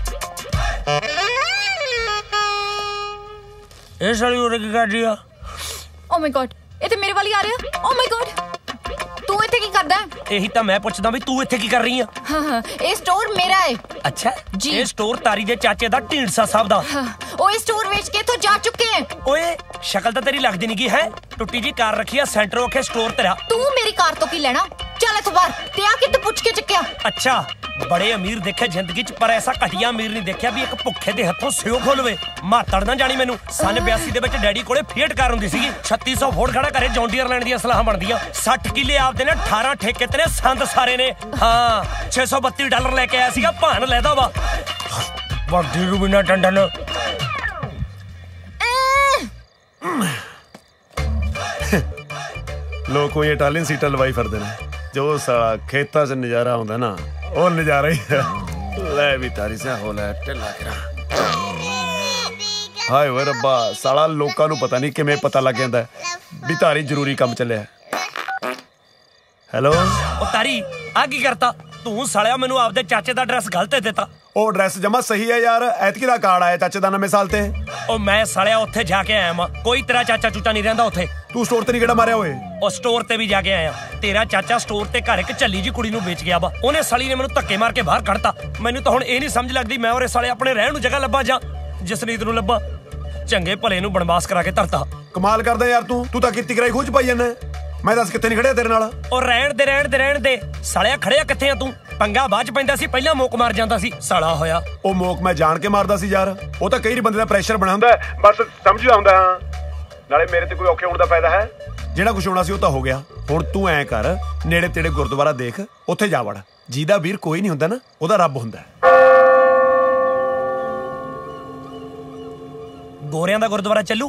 ये साली उरे की कर दिया? Oh my God, ये तो मेरे वाली आ रही है। Oh my God, तू इत्थे की करदा है? यही तो मैं पूछदा भी तू इत्थे की कर रही है? हाँ हाँ, ये स्टोर मेरा है। अच्छा जी। ये स्टोर तारी दे चाचे दा ढींडसा साहब दा। हाँ, वो ये स्टोर बेच के तो जा चुके हैं। ओए शक्ल तो तेरी लगदी नहीं की है, टुट्टी जी कार रखी है सेंटर ओखे स्टोर तेरा। तू मेरी कार तो की लेना, चल इत्थों बाहर। ते आ कित्थे पुछ के चक्या? अच्छा बड़े अमीर देखे जिंदगी च, पर ऐसा घटिया अमीर नहीं देखा भी एक भुखे दे हथों सिओ खोलवे। मातड़ ना जानी मैनू, सन बयासी दे विच डैडी कोले फीएट कार हुंदी सीगी, छत्ती सौ वोट खड़ा करे जॉन डीयर लैंड दी सलाहां बनदियां, साठ किले आपदे ने, अठारह ठेके ते ने, संद सारे ने। हां छे सौ बत्ती डॉलर लेके आया सीगा, भान लैदा वा बड़ी रूबीना टंडन। लोग कोई इटालियन सीटा लवाई फिरदे ने, जो साला खेतां च नजारा आउंदा ना ਉਹ ਨਜ਼ਾਰਾ ਹੀ ਲੈ ਵੀ ਤਾਰੀ ਸਿਆ ਹੋ ਲੈ ਢਿੱਲਾ ਕਰਾ। ਹਾਏ ਓਏ ਰੱਬਾ, ਸਾਲਾ ਲੋਕਾਂ ਨੂੰ ਪਤਾ ਨਹੀਂ ਕਿਵੇਂ ਪਤਾ ਲੱਗ ਜਾਂਦਾ ਵੀ ਤਾਰੀ ਜ਼ਰੂਰੀ ਕੰਮ ਚੱਲਿਆ। ਹੈਲੋ ਉਹ ਤਾਰੀ ਆ ਕੀ ਕਰਤਾ ਤੂੰ? ਸਾਲਿਆ ਮੈਨੂੰ ਆਪਦੇ ਚਾਚੇ ਦਾ ਐਡਰੈਸ ਗਲਤ ਦਿੱਤਾ। ਉਹ ਐਡਰੈਸ ਜਮਾ ਸਹੀ ਹੈ ਯਾਰ, ਐਤਕੀ ਦਾ ਕਾਰਡ ਆਇਆ ਚਾਚੇ ਦਾ ਨਵੇਂ ਸਾਲ ਤੇ। ਉਹ ਮੈਂ ਸਾਲਿਆ ਉੱਥੇ ਜਾ ਕੇ ਆਇਆ ਵਾਂ, ਕੋਈ ਤੇਰਾ ਚਾਚਾ ਚੂਚਾ ਨਹੀਂ ਰਹਿੰਦਾ ਉੱਥੇ। ਤੂੰ ਸਟੋਰ ਤੇ ਨਹੀਂ ਕਿਹੜਾ ਮਾਰਿਆ ਓਏ? ਉਹ ਸਟੋਰ ਤੇ ਵੀ ਜਾ ਕੇ ਆਇਆ, ਤੇਰਾ ਚਾਚਾ ਸਟੋਰ ਤੇ ਘਰ ਇੱਕ ਝੱਲੀ ਜੀ ਕੁੜੀ ਨੂੰ ਵੇਚ ਗਿਆ ਵਾ, ਉਹਨੇ ਸਾਲੀ ਨੇ ਮੈਨੂੰ ਧੱਕੇ ਮਾਰ ਕੇ ਬਾਹਰ ਕੱਢਤਾ। ਮੈਨੂੰ ਤਾਂ ਹੁਣ ਇਹ ਨਹੀਂ ਸਮਝ ਲੱਗਦੀ ਮੈਂ ਉਹਰੇ ਸਾਲੇ ਆਪਣੇ ਰਹਿਣ ਨੂੰ ਜਗ੍ਹਾ ਲੱਭਾਂ ਜਾਂ ਜਸਨੀਤ ਨੂੰ ਲੱਭਾਂ। ਚੰਗੇ ਭਲੇ ਨੂੰ ਬਣਵਾਸ ਕਰਾ ਕੇ ਧਰਤਾ। ਕਮਾਲ ਕਰਦਾ ਯਾਰ ਤੂੰ ਤੂੰ ਤਾਂ ਕੀਤੀ ਕਰਾਈ ਖੂਜ ਪਾਈ ਜਾਂਦਾ। ਮੈਂ ਦੱਸ ਕਿੱਥੇ ਨਹੀਂ ਖੜਿਆ ਤੇਰੇ ਨਾਲ? ਉਹ ਰਹਿਣ ਦੇ ਰਹਿਣ ਦੇ ਰਹਿਣ ਦੇ ਸਾਲਿਆ, ਖੜਿਆ ਕਿੱਥੇ ਆ ਤੂੰ? ਪੰਗਾ ਬਾਅਦ ਚ ਪੈਂਦਾ ਸੀ, ਪਹਿਲਾਂ ਮੋਕ ਮਾਰ ਜਾਂਦਾ ਸੀ ਸਾਲਾ ਹੋਇਆ। ਉਹ ਮੋਕ ਮੈਂ ਜਾਣ ਕੇ ਮਾਰਦਾ ਸੀ ਯਾਰ, ਉਹ ਤਾਂ ਕਈ ਬੰਦੇ ਦਾ ਪ੍ਰੈਸ਼ਰ ਬਣਾ ਹੁੰਦਾ, ਬਸ ਸਮਝ ਆਉਂਦਾ। ਨਾਲੇ ਮੇਰੇ ਤੇ ਕੋਈ ਔਖੇ ਹੋਣ ਦਾ ਫਾਇਦਾ ਹੈ? ਜਿਹੜਾ ਕੁਝ ਹੋਣਾ ਸੀ ਉਹ ਤਾਂ ਹੋ ਗਿਆ। ਹੁਣ ਤੂੰ ਐਂ ਕਰ, ਨੇੜੇ ਤੇੜੇ ਗੁਰਦੁਆਰਾ ਦੇਖ, ਉੱਥੇ ਜਾ ਵੜ। ਜਿਹਦਾ ਵੀਰ ਕੋਈ ਨਹੀਂ ਹੁੰਦਾ ਨਾ, ਉਹਦਾ ਰੱਬ ਹੁੰਦਾ। ਗੋਰਿਆਂ ਦਾ ਗੁਰਦੁਆਰਾ ਚੱਲੂ?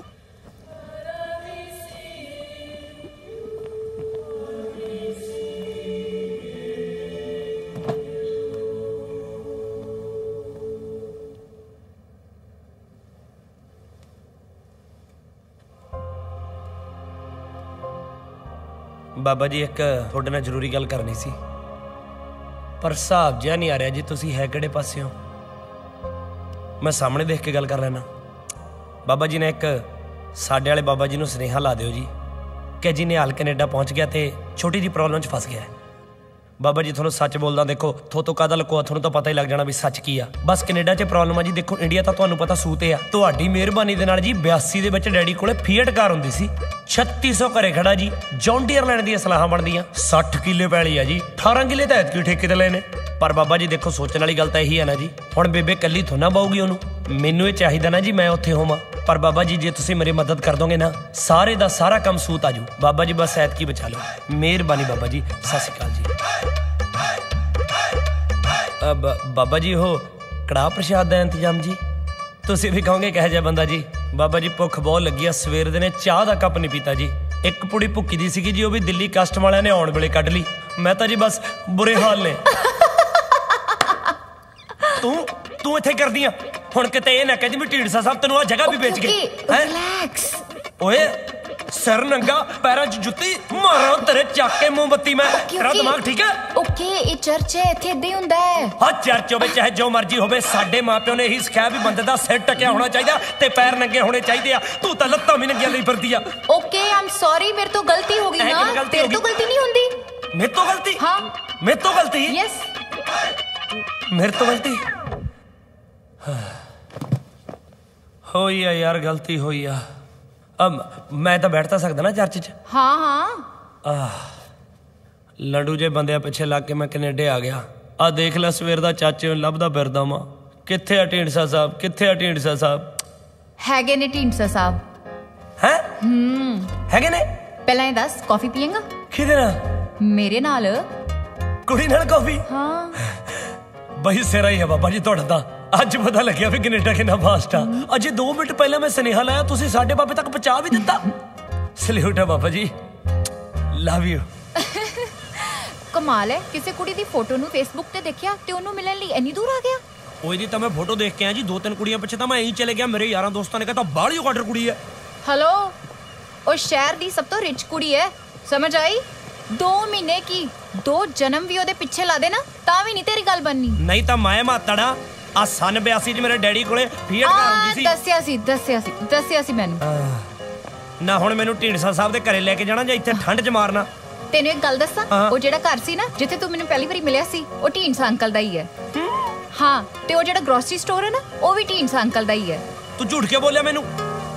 ਬਾਬਾ ਜੀ ਇੱਕ ਤੁਹਾਡੇ ਨਾਲ ਜ਼ਰੂਰੀ ਗੱਲ ਕਰਨੀ ਸੀ, ਪਰ ਹਿਸਾਬ ਜਿਹਾ ਨਹੀਂ ਆ ਰਿਹਾ ਜੀ, ਤੁਸੀਂ ਹੈ ਕਿਹੜੇ ਪਾਸਿਓਂ? ਮੈਂ ਸਾਹਮਣੇ ਦੇਖ ਕੇ ਗੱਲ ਕਰ ਲੈਣਾ। ਬਾਬਾ ਜੀ ਨੇ ਇੱਕ ਸਾਡੇ ਵਾਲੇ ਬਾਬਾ ਜੀ ਨੂੰ ਸੁਨੇਹਾ ਲਾ ਦਿਓ ਜੀ, ਕਿ ਜੀ ਨਿਹਾਲ ਕੈਨੇਡਾ ਪਹੁੰਚ ਗਿਆ ਤੇ ਛੋਟੀ ਜੀ ਪ੍ਰੋਬਲਮ 'ਚ ਫਸ ਗਿਆ ਹੈ। ਬਾਬਾ ਜੀ ਤੁਹਾਨੂੰ ਸੱਚ ਬੋਲਦਾ, ਦੇਖੋ ਥੋਤੋਂ ਕਾਹਦਾ ਲਕੋਆ, ਤੁਹਾਨੂੰ ਤਾਂ ਪਤਾ ਹੀ ਲੱਗ ਜਾਣਾ ਵੀ ਸੱਚ ਕੀ ਆ। ਬਸ ਕੈਨੇਡਾ 'ਚ ਪ੍ਰੋਬਲਮ ਆ ਜੀ। ਦੇਖੋ ਇੰਡੀਆ ਤਾਂ ਤੁਹਾਨੂੰ ਪਤਾ ਸੂਤੇ ਆ। ਤੁਹਾਡੀ ਮਿਹਰਬਾਨੀ ਦੇ ਨਾਲ ਜੀ ਬਿਆਸੀ ਦੇ ਵਿੱਚ ਡੈਡੀ ਕੋਲੇ ਫੀਅਟ ਕਾਰ ਹੁੰਦੀ ਸੀ। ਛੱਤੀ ਸੌ ਘਰੇ ਖੜਾ ਜੀ। ਜੌਨ ਡੀਅਰ ਲੈਣ ਦੀਆਂ ਸਲਾਹਾਂ ਬਣਦੀਆਂ। ਸੱਠ ਕਿੱਲੇ ਪੈਲੀ ਆ ਜੀ। ਅਠਾਰਾਂ ਕਿੱਲੇ ਤਾਂ ਐਤਕੀ ਠੇਕੇ ਤੇ ਲਏ ਨੇ। ਪਰ ਬਾਬਾ ਜੀ ਦੇਖੋ ਸੋਚਣ ਵਾਲੀ ਗੱਲ ਤਾਂ ਇਹੀ ਹੈ ਨਾ ਜੀ, ਹੁਣ ਬੇਬੇ ਕੱਲੀ ਥੋੜਾ ਬਾਊਗੀ ਉਹਨੂੰ। ਮੈਨੂੰ ਇਹ ਚਾਹੀਦਾ ਨਾ ਜੀ ਮੈਂ ਉੱਥੇ ਹੋਵਾਂ। ਪਰ ਬਾਬਾ ਜੀ ਜੇ ਤੁਸੀਂ ਮੇਰੀ ਮਦਦ ਕਰ ਦੋਗੇ ਨਾ, ਸਾਰੇ ਦਾ ਸਾਰਾ ਕੰਮ ਸੂਤ ਆਜੂ। ਬਾਬਾ ਜੀ ਬਸ ਐਤਕੀ ਬਚਾ ਲਓ। ਮਿਹਰਬਾਨੀ ਬਾਬਾ ਜੀ। ਸਤਿ ਸ਼੍ਰੀ ਅਕਾਲ ਜੀ। ਬਾਬਾ ਜੀ ਉਹ ਕੜਾਹ ਪ੍ਰਸ਼ਾਦ ਦਾ ਇੰਤਜ਼ਾਮ ਜੀ ਤੁਸੀਂ ਵੀ ਕਹੋਗੇ ਕਿਹੋ ਜਿਹਾ ਬੰਦਾ ਜੀ। ਬਾਬਾ ਜੀ ਭੁੱਖ ਬਹੁਤ ਲੱਗੀ ਆ, ਸਵੇਰ ਦੇ ਨੇ ਚਾਹ ਦਾ ਕੱਪ ਨਹੀਂ ਪੀਤਾ ਜੀ। ਇੱਕ ਪੁੜੀ ਭੁੱਕੀ ਦੀ ਸੀਗੀ ਜੀ, ਉਹ ਵੀ ਦਿੱਲੀ ਕਸਟਮ ਵਾਲਿਆਂ ਨੇ ਆਉਣ ਵੇਲੇ ਕੱਢ ਲਈ। ਮੈਂ ਤਾਂ ਜੀ ਬਸ ਬੁਰੇ ਹਾਲ ਨੇ। ਤੂੰ ਤੂੰ ਇੱਥੇ ਕਰਦੀ ਆ ਹੁਣ, ਕਿਤੇ ਇਹ ਨਾ ਕਹਿ ਜੀ ਵੀ ਢੀਂਡਸਾ ਸਾਹਿਬ ਤੈਨੂੰ ਆ ਜਗ੍ਹਾ ਵੀ ਵੇਚ ਗਏ। ਰਿਲੈਕਸ ਓਏ ਸਿਰ ਨੰਗਾ, ਪੈਰਾਂ 'ਚ ਜੁੱਤੀ, ਮਾਰਾਂ ਤੇਰੇ ਚੱਕ ਕੇ ਮੋਮਬੱਤੀ ਮੈਂ। ਤੇਰਾ ਦਿਮਾਗ ਠੀਕ ਹੈ? ਓਕੇ ਇਹ ਚਰਚ ਹੈ, ਇੱਥੇ ਏਦਾਂ ਹੀ ਹੁੰਦਾ ਹੈ। ਹਾਂ ਚਰਚ ਹੋਵੇ ਚਾਹੇ ਜੋ ਮਰਜ਼ੀ ਹੋਵੇ, ਸਾਡੇ ਮਾਪਿਓ ਨੇ ਇਹੀ ਸਿਖਾਇਆ ਵੀ ਬੰਦੇ ਦਾ ਸਿਰ ਟਕਿਆ ਹੋਣਾ ਚਾਹੀਦਾ ਤੇ ਪੈਰ ਨੰਗੇ ਹੋਣੇ ਚਾਹੀਦੇ ਆ। ਤੂੰ ਤਾਂ ਲੱਤਾਂ ਵੀ ਨੰਗੀਆਂ ਲਈ ਫਿਰਦੀ ਆ। ਓਕੇ ਆਮ ਸੌਰੀ, ਮੇਰੇ ਤੋਂ ਗਲਤੀ ਹੋ ਗਈ ਨਾ। ਤੇਰੇ ਤੋਂ ਗਲਤੀ ਨਹੀਂ ਹੁੰਦੀ। ਮੇਰੇ ਤੋਂ ਗਲਤੀ? ਹਾਂ ਮੇਰੇ ਤੋਂ ਗਲਤੀ? ਯੈਸ ਮੇਰੇ ਤੋਂ ਗਲਤੀ ਹੋਈ ਆ ਯਾਰ, ਗਲਤੀ ਹੋਈ ਆ। ਅਬ ਮੈਂ ਤਾਂ ਬੈਠ ਤਾਂ ਸਕਦਾ ਨਾ ਚਰਚ 'ਚ? ਹਾਂ ਹਾਂ। ਆਹ ਲੰਡੂ ਜੇ ਬੰਦਿਆਂ ਪਿੱਛੇ ਲੱਗ ਕੇ ਮੈਂ ਕੈਨੇਡਾ ਆ ਗਿਆ। ਆ ਦੇਖ ਲੈ ਸਵੇਰ ਦਾ ਚਾਚੇ ਨੂੰ ਲੱਭਦਾ ਫਿਰਦਾ ਵਾਂ। ਕਿੱਥੇ ਆ ਢੀਂਡਸਾ ਸਾਹਿਬ, ਕਿੱਥੇ ਆ ਢੀਂਡਸਾ ਸਾਹਿਬ? ਹੈਗੇ ਨੇ ਢੀਂਡਸਾ ਸਾਹਿਬ। ਹੈ ਹੂੰ ਹੈਗੇ ਨੇ? ਪਹਿਲਾਂ ਇਹ ਦੱਸ ਕਾਫੀ ਪੀਏਗਾ? ਕਿਹਦੇ ਨਾਲ? ਮੇਰੇ ਨਾਲ। ਕੁੜੀ ਨਾਲ ਕਾਫੀ? ਹਾਂ ਬਈ ਸਿਰਾ ਹੀ ਹੈ ਬਾਬਾ ਜੀ ਤੁਹਾਡਾ ਤਾਂ। ਅੱਜ ਪਤਾ ਲੱਗਿਆ ਵੀ ਕੈਨੇਡਾ ਕਿੰਨਾ ਫਾਸਟ ਆ। ਅਜੇ ਦੋ ਮਿੰਟ ਪਹਿਲਾਂ ਮੈਂ ਸੁਨੇਹਾ ਲਾਇਆ, ਤੁਸੀਂ ਸਾਡੇ ਬਾਬੇ ਤੱਕ ਪਹੁੰਚਾ ਵੀ ਦਿੱਤਾ। ਸਲੂਟ ਹੈ ਬਾਬਾ ਜੀ, ਲਵ ਯੂ। ਕਮਾਲ ਹੈ, ਕਿਸੇ ਕੁੜੀ ਦੀ ਫੋਟੋ ਨੂੰ ਫੇਸਬੁੱਕ ਤੇ ਦੇਖਿਆ ਤੇ ਉਹਨੂੰ ਮਿਲਣ ਲਈ ਇੰਨੀ ਦੂਰ ਆ ਗਿਆ। ਓਏ ਜੀ ਤਾਂ ਮੈਂ ਫੋਟੋ ਦੇਖ ਕੇ ਆਇਆ ਜੀ, ਦੋ ਤਿੰਨ ਕੁੜੀਆਂ ਪਿੱਛੇ ਤਾਂ ਮੈਂ ਐਂ ਚਲੇ ਗਿਆ। ਮੇਰੇ ਯਾਰਾਂ ਦੋਸਤਾਂ ਨੇ ਕਹਿੰਦਾ ਬਾਹਲੀ ਆਰਡਰ ਕੁੜੀ ਹੈ। ਹੈਲੋ, ਉਹ ਸ਼ਹਿਰ ਦੀ ਸਭ ਤੋਂ ਰਿਚ ਕੁੜੀ ਹੈ, ਸਮਝ ਆਈ? ਦੋ ਮਹੀਨੇ ਕੀ ਦੋ ਜਨਮ ਵੀ ਉਹਦੇ ਪਿੱਛੇ ਲਾ ਦੇ ਨਾ ਤਾਂ ਵੀ ਨਹੀਂ ਤੇਰੀ ਗੱਲ ਬਣਨੀ। ਨਹੀਂ ਤਾਂ ਮੈਂ ਮਾਤੜਾ ਆ ਸਨ ਬਿਆਸੀ 'ਚ ਮੇਰੇ ਡੈਡੀ ਕੋਲੇ ਫੀਅਟ ਕਾਰ ਹੁੰਦੀ ਸੀ। ਦੱਸਿਆ ਸੀ ਦੱਸਿਆ ਸੀ ਦੱਸਿਆ ਸੀ ਮੈਨੂੰ। ਨਾ ਹੁਣ ਮੈਨੂੰ ਢੀਂਡਸਾ ਸਾਹਿਬ ਦੇ ਘਰੇ ਲੈ ਕੇ ਜਾਣਾ ਜਾਂ ਇੱਥੇ ਠੰਡ 'ਚ ਮਾਰਨਾ? ਤੈਨੂੰ ਇੱਕ ਗੱਲ ਦੱਸਾਂ, ਉਹ ਜਿਹੜਾ ਘਰ ਸੀ ਨਾ ਜਿੱਥੇ ਤੂੰ ਮੈਨੂੰ ਪਹਿਲੀ ਵਾਰੀ ਮਿਲਿਆ ਸੀ, ਉਹ ਢੀਂਡਸਾ ਅੰਕਲ ਦਾ ਹੀ ਹੈ। ਹਾਂ, ਤੇ ਉਹ ਜਿਹੜਾ ਗਰੋਸਰੀ ਸਟੋਰ ਹੈ ਨਾ, ਉਹ ਵੀ ਢੀਂਡਸਾ ਅੰਕਲ ਦਾ ਹੀ ਹੈ। ਤੂੰ ਝੂਠ ਕਿਉਂ ਬੋਲਿਆ ਮੈਨੂੰ?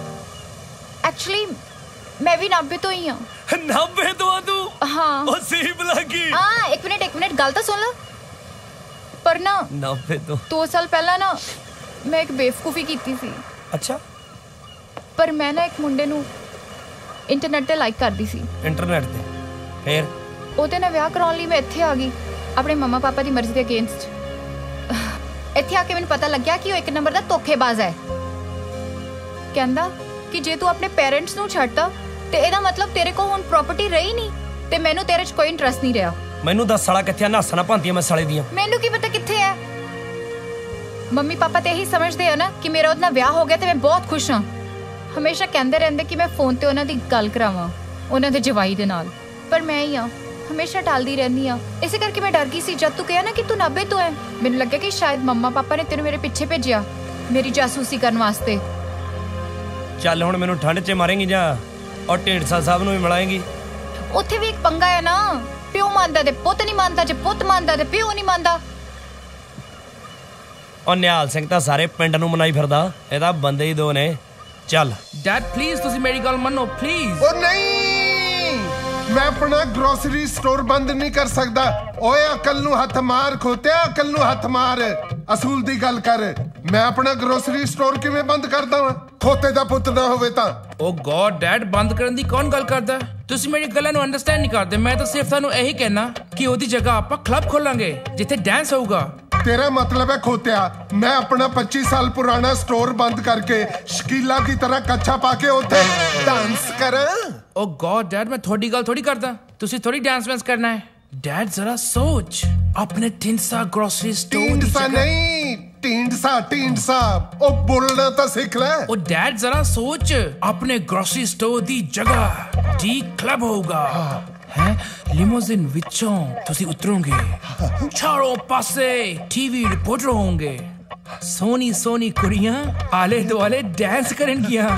ਐਕਚੁਅਲੀ ਮੈਂ ਵੀ ਨਾਭੇ ਤੋਂ ਹੀ ਹਾਂ। ਨਾਭੇ ਤੋਂ ਆ ਤੂੰ? ਹਾਂ। ਉਹ ਸੀਬ ਲੱਗੀ। ਹਾਂ ਇੱਕ ਮਿੰਟ ਇੱਕ ਮਿੰਟ ਗੱਲ ਤਾਂ ਸੁਣ ਲੈ। ਪਰ ਨਾ ਨਾਭੇ ਤੋਂ ਦੋ ਸਾਲ ਪਹਿਲਾਂ ਨਾ ਮੈਂ ਇੱਕ ਬੇਵਕੂਫੀ ਕੀਤੀ ਸੀ। ਅੱਛਾ। ਪਰ ਮੈਂ ਨਾ ਇੱਕ ਮੁੰਡੇ ਨੂੰ ਇੰਟਰਨੈਟ ਤੇ ਲਾਈਕ ਕਰਦੀ ਸੀ। ਇੰਟਰਨੈਟ ਤੇ? ਫੇਰ? ਉਹਦੇ ਨਾਲ ਵਿਆਹ ਕਰਾਉਣ ਲਈ ਮੈਂ ਇੱਥੇ ਆ ਗਈ, ਆਪਣੇ ਮੰਮਾ ਪਾਪਾ ਦੀ ਮਰਜ਼ੀ ਦੇ ਅਗੇਂਸਟ। ਇੱਥੇ ਆ ਕੇ ਮੈਨੂੰ ਪਤਾ ਲੱਗਿਆ ਕਿ ਉਹ ਇੱਕ ਨੰਬਰ ਦਾ ਧੋਖੇਬਾਜ਼ ਹੈ। ਕਹਿੰਦਾ ਕਿ ਜੇ ਤੂੰ ਆਪਣੇ ਪੇਰੈਂਟਸ ਨੂੰ ਛੱਡਦਾ ਤੇ ਇਹਦਾ ਮਤਲਬ ਤੇਰੇ ਕੋਲ ਹੁਣ ਪ੍ਰਾਪਰਟੀ ਰਹੀ ਨਹੀਂ ਤੇ ਮੈਨੂੰ ਤੇਰੇ 'ਚ ਕੋਈ ਇੰਟਰਸਟ ਨਹੀਂ ਰਿਹਾ। ਮੈਨੂੰ ਦੱਸ ਸਾਲਾ ਕਿੱਥੇ ਆ? ਨਹਾਸਣਾ ਭਾਂਤੀਆਂ ਮੈਂ ਸਾਲੇ ਦੀਆਂ। ਮੈਨੂੰ ਕੀ ਪਤਾ ਕਿੱਥੇ ਹੈ। ਮੰਮੀ ਪਾਪਾ ਤੇ ਇਹੀ ਸਮਝਦੇ ਆ ਨਾ ਕਿ ਮੇਰਾ ਉਹਦੇ ਨਾਲ ਵਿਆਹ ਹੋ ਗਿਆ ਤੇ ਮੈਂ ਬਹੁਤ ਖੁਸ਼ ਹਾਂ। ਹਮੇਸ਼ਾ ਕਹਿੰਦੇ ਰਹਿੰਦੇ ਕਿ ਮੈਂ ਫੋਨ ਤੇ ਉਹਨਾਂ ਦੀ ਗੱਲ ਕਰਾਵਾਂ, ਉਹਨਾਂ ਦੇ ਜਵਾਈ ਦੇ ਨਾਲ। ਪਰ ਮੈਂ ਹੀ ਆ ਹਮੇਸ਼ਾ ਟਾਲਦੀ ਰਹਿੰਦੀ ਆ। ਇਸੇ ਕਰਕੇ ਮੈਂ ਡਰ ਗਈ ਸੀ ਜਦ ਤੂੰ ਕਿਹਾ ਨਾ ਕਿ ਤੂੰ ਨਾਭੇ ਤੋਂ ਹੈ। ਮੈਨੂੰ ਲੱਗਿਆ ਕਿ ਸ਼ਾਇਦ ਮੰਮਾ ਪਾਪਾ ਨੇ ਤੈਨੂੰ ਮੇਰੇ ਪਿੱਛੇ ਭੇਜਿਆ ਮੇਰੀ ਜਾਸੂਸੀ ਕਰਨ ਵਾਸਤੇ। ਚੱਲ ਹੁਣ ਮੈਨੂੰ ਠੰਡ 'ਚ ਮਾਰੇਂਗੀ ਜਾਂ ਔਰ ਢੀਂਡਸਾ ਸਾਹਿਬ ਨੂੰ ਵੀ ਮਿਲਾਏਂਗੀ? ਉੱਥੇ ਵੀ ਇੱਕ ਪੰਗਾ ਹੈ ਨਾ, ਪਿਓ ਮੰਨਦਾ ਤੇ ਪੁੱਤ ਨਹੀਂ ਮੰਨਦਾ, ਜੇ ਪੁੱਤ ਮੰਨਦਾ ਤੇ ਪਿਓ ਨਹੀਂ ਮੰਨਦਾ। ਉਹ ਨਿਹਾਲ ਸਿੰਘ ਤਾਂ ਸਾਰੇ ਪਿੰਡ ਨੂੰ ਮਨਾਈ ਫਿਰਦਾ, ਇਹਦਾ ਬੰਦੇ ਹੀ ਦੋ ਨੇ। ਚੱਲ ਡੈਡ ਪਲੀਜ਼ ਤੁਸੀਂ ਮੇਰੀ ਗੱਲ ਮੰਨੋ ਪਲੀਜ਼। ਉਹ ਨਹੀਂ, ਮੈਂ ਆਪਣਾ ਗਰੋਸਰੀ ਸਟੋਰ ਬੰਦ ਨਹੀਂ ਕਰ ਸਕਦਾ। ਓਏ ਅਕਲ ਨੂੰ ਹੱਥ ਮਾਰ ਖੋਤਿਆ, ਅਕਲ ਨੂੰ ਹੱਥ ਮਾਰ। ਅਸੂਲ ਦੀ ਗੱਲ ਕਰ। ਮੈਂ ਆਪਣਾ ਗਰੋਸਰੀ ਸਟੋਰ ਕਿਵੇਂ ਬੰਦ ਕਰਦਾ ਵਾਂ? ਖੋਤੇ ਦਾ ਪੁੱਤ ਨਾ ਹੋਵੇ ਤਾਂ। ਓ ਗॉड ਡੈਡ, ਬੰਦ ਕਰਨ ਦੀ ਕੌਣ ਗੱਲ ਕਰਦਾ? ਤੁਸੀਂ ਮੇਰੀ ਗੱਲਾਂ ਨੂੰ ਅੰਡਰਸਟੈਂਡ ਨਹੀਂ ਕਰਦੇ। ਮੈਂ ਤਾਂ ਸਿਰਫ ਤੁਹਾਨੂੰ ਇਹੀ ਕਹਿਣਾ ਕਿ ਉਹਦੀ ਜਗ੍ਹਾ ਆਪਾਂ ਕਲੱਬ ਖੋਲਾਂਗੇ ਜਿੱਥੇ ਡਾਂਸ ਹੋਊਗਾ। ਤੇਰਾ ਮਤਲਬ ਹੈ ਖੋਤਿਆ ਮੈਂ ਆਪਣਾ ਪੱਚੀ ਸਾਲ ਪੁਰਾਣਾ ਸਟੋਰ ਬੰਦ ਕਰਕੇ ਸ਼ਕੀਲਾ ਦੀ ਤਰ੍ਹਾਂ ਕੱਛਾ ਪਾ ਕੇ ਉੱਥੇ ਡਾਂਸ ਕਰਾਂ? ਓ ਗॉड ਡੈਡ, ਮੈਂ ਤੁਹਾਡੀ ਗੱਲ ਥੋੜੀ ਕਰਦਾ। ਤੁਸੀਂ ਥੋੜੀ ਡਾਂਸ ਵਾਂਸ ਕਰਨਾ ਹੈ। ਡੈਡ ਜ਼ਰਾ ਸੋਚ, ਆਪਣੇ ਢੀਂਡਸਾ ਗਰੋਸਰੀ ਸਟੋਰ ਦੀ ਜਗ੍ਹਾ ਨਹੀਂ, ਢੀਂਡਸਾ ਢੀਂਡਸਾ ਉਹ ਬੋਲਣਾ ਤਾਂ ਸਿੱਖ ਲੈ। ਓ ਡੈਡ ਜ਼ਰਾ ਸੋਚ, ਆਪਣੇ ਗਰੋਸਰੀ ਸਟੋਰ ਦੀ ਜਗ੍ਹਾ ਡੀ ਕਲੱਬ ਹੋਊਗਾ। ਹੈ ਲਿਮੋਜ਼ਿਨ ਵਿੱਚੋਂ ਤੁਸੀਂ ਉਤਰੋਗੇ, ਚਾਰੋਂ ਪਾਸੇ ਟੀਵੀ ਰਿਪੋਰਟਰ ਹੋਣਗੇ, ਸੋਹਣੀ ਸੋਹਣੀ ਕੁੜੀਆਂ ਆਲੇ ਦੁਆਲੇ ਡਾਂਸ ਕਰਨਗੀਆਂ।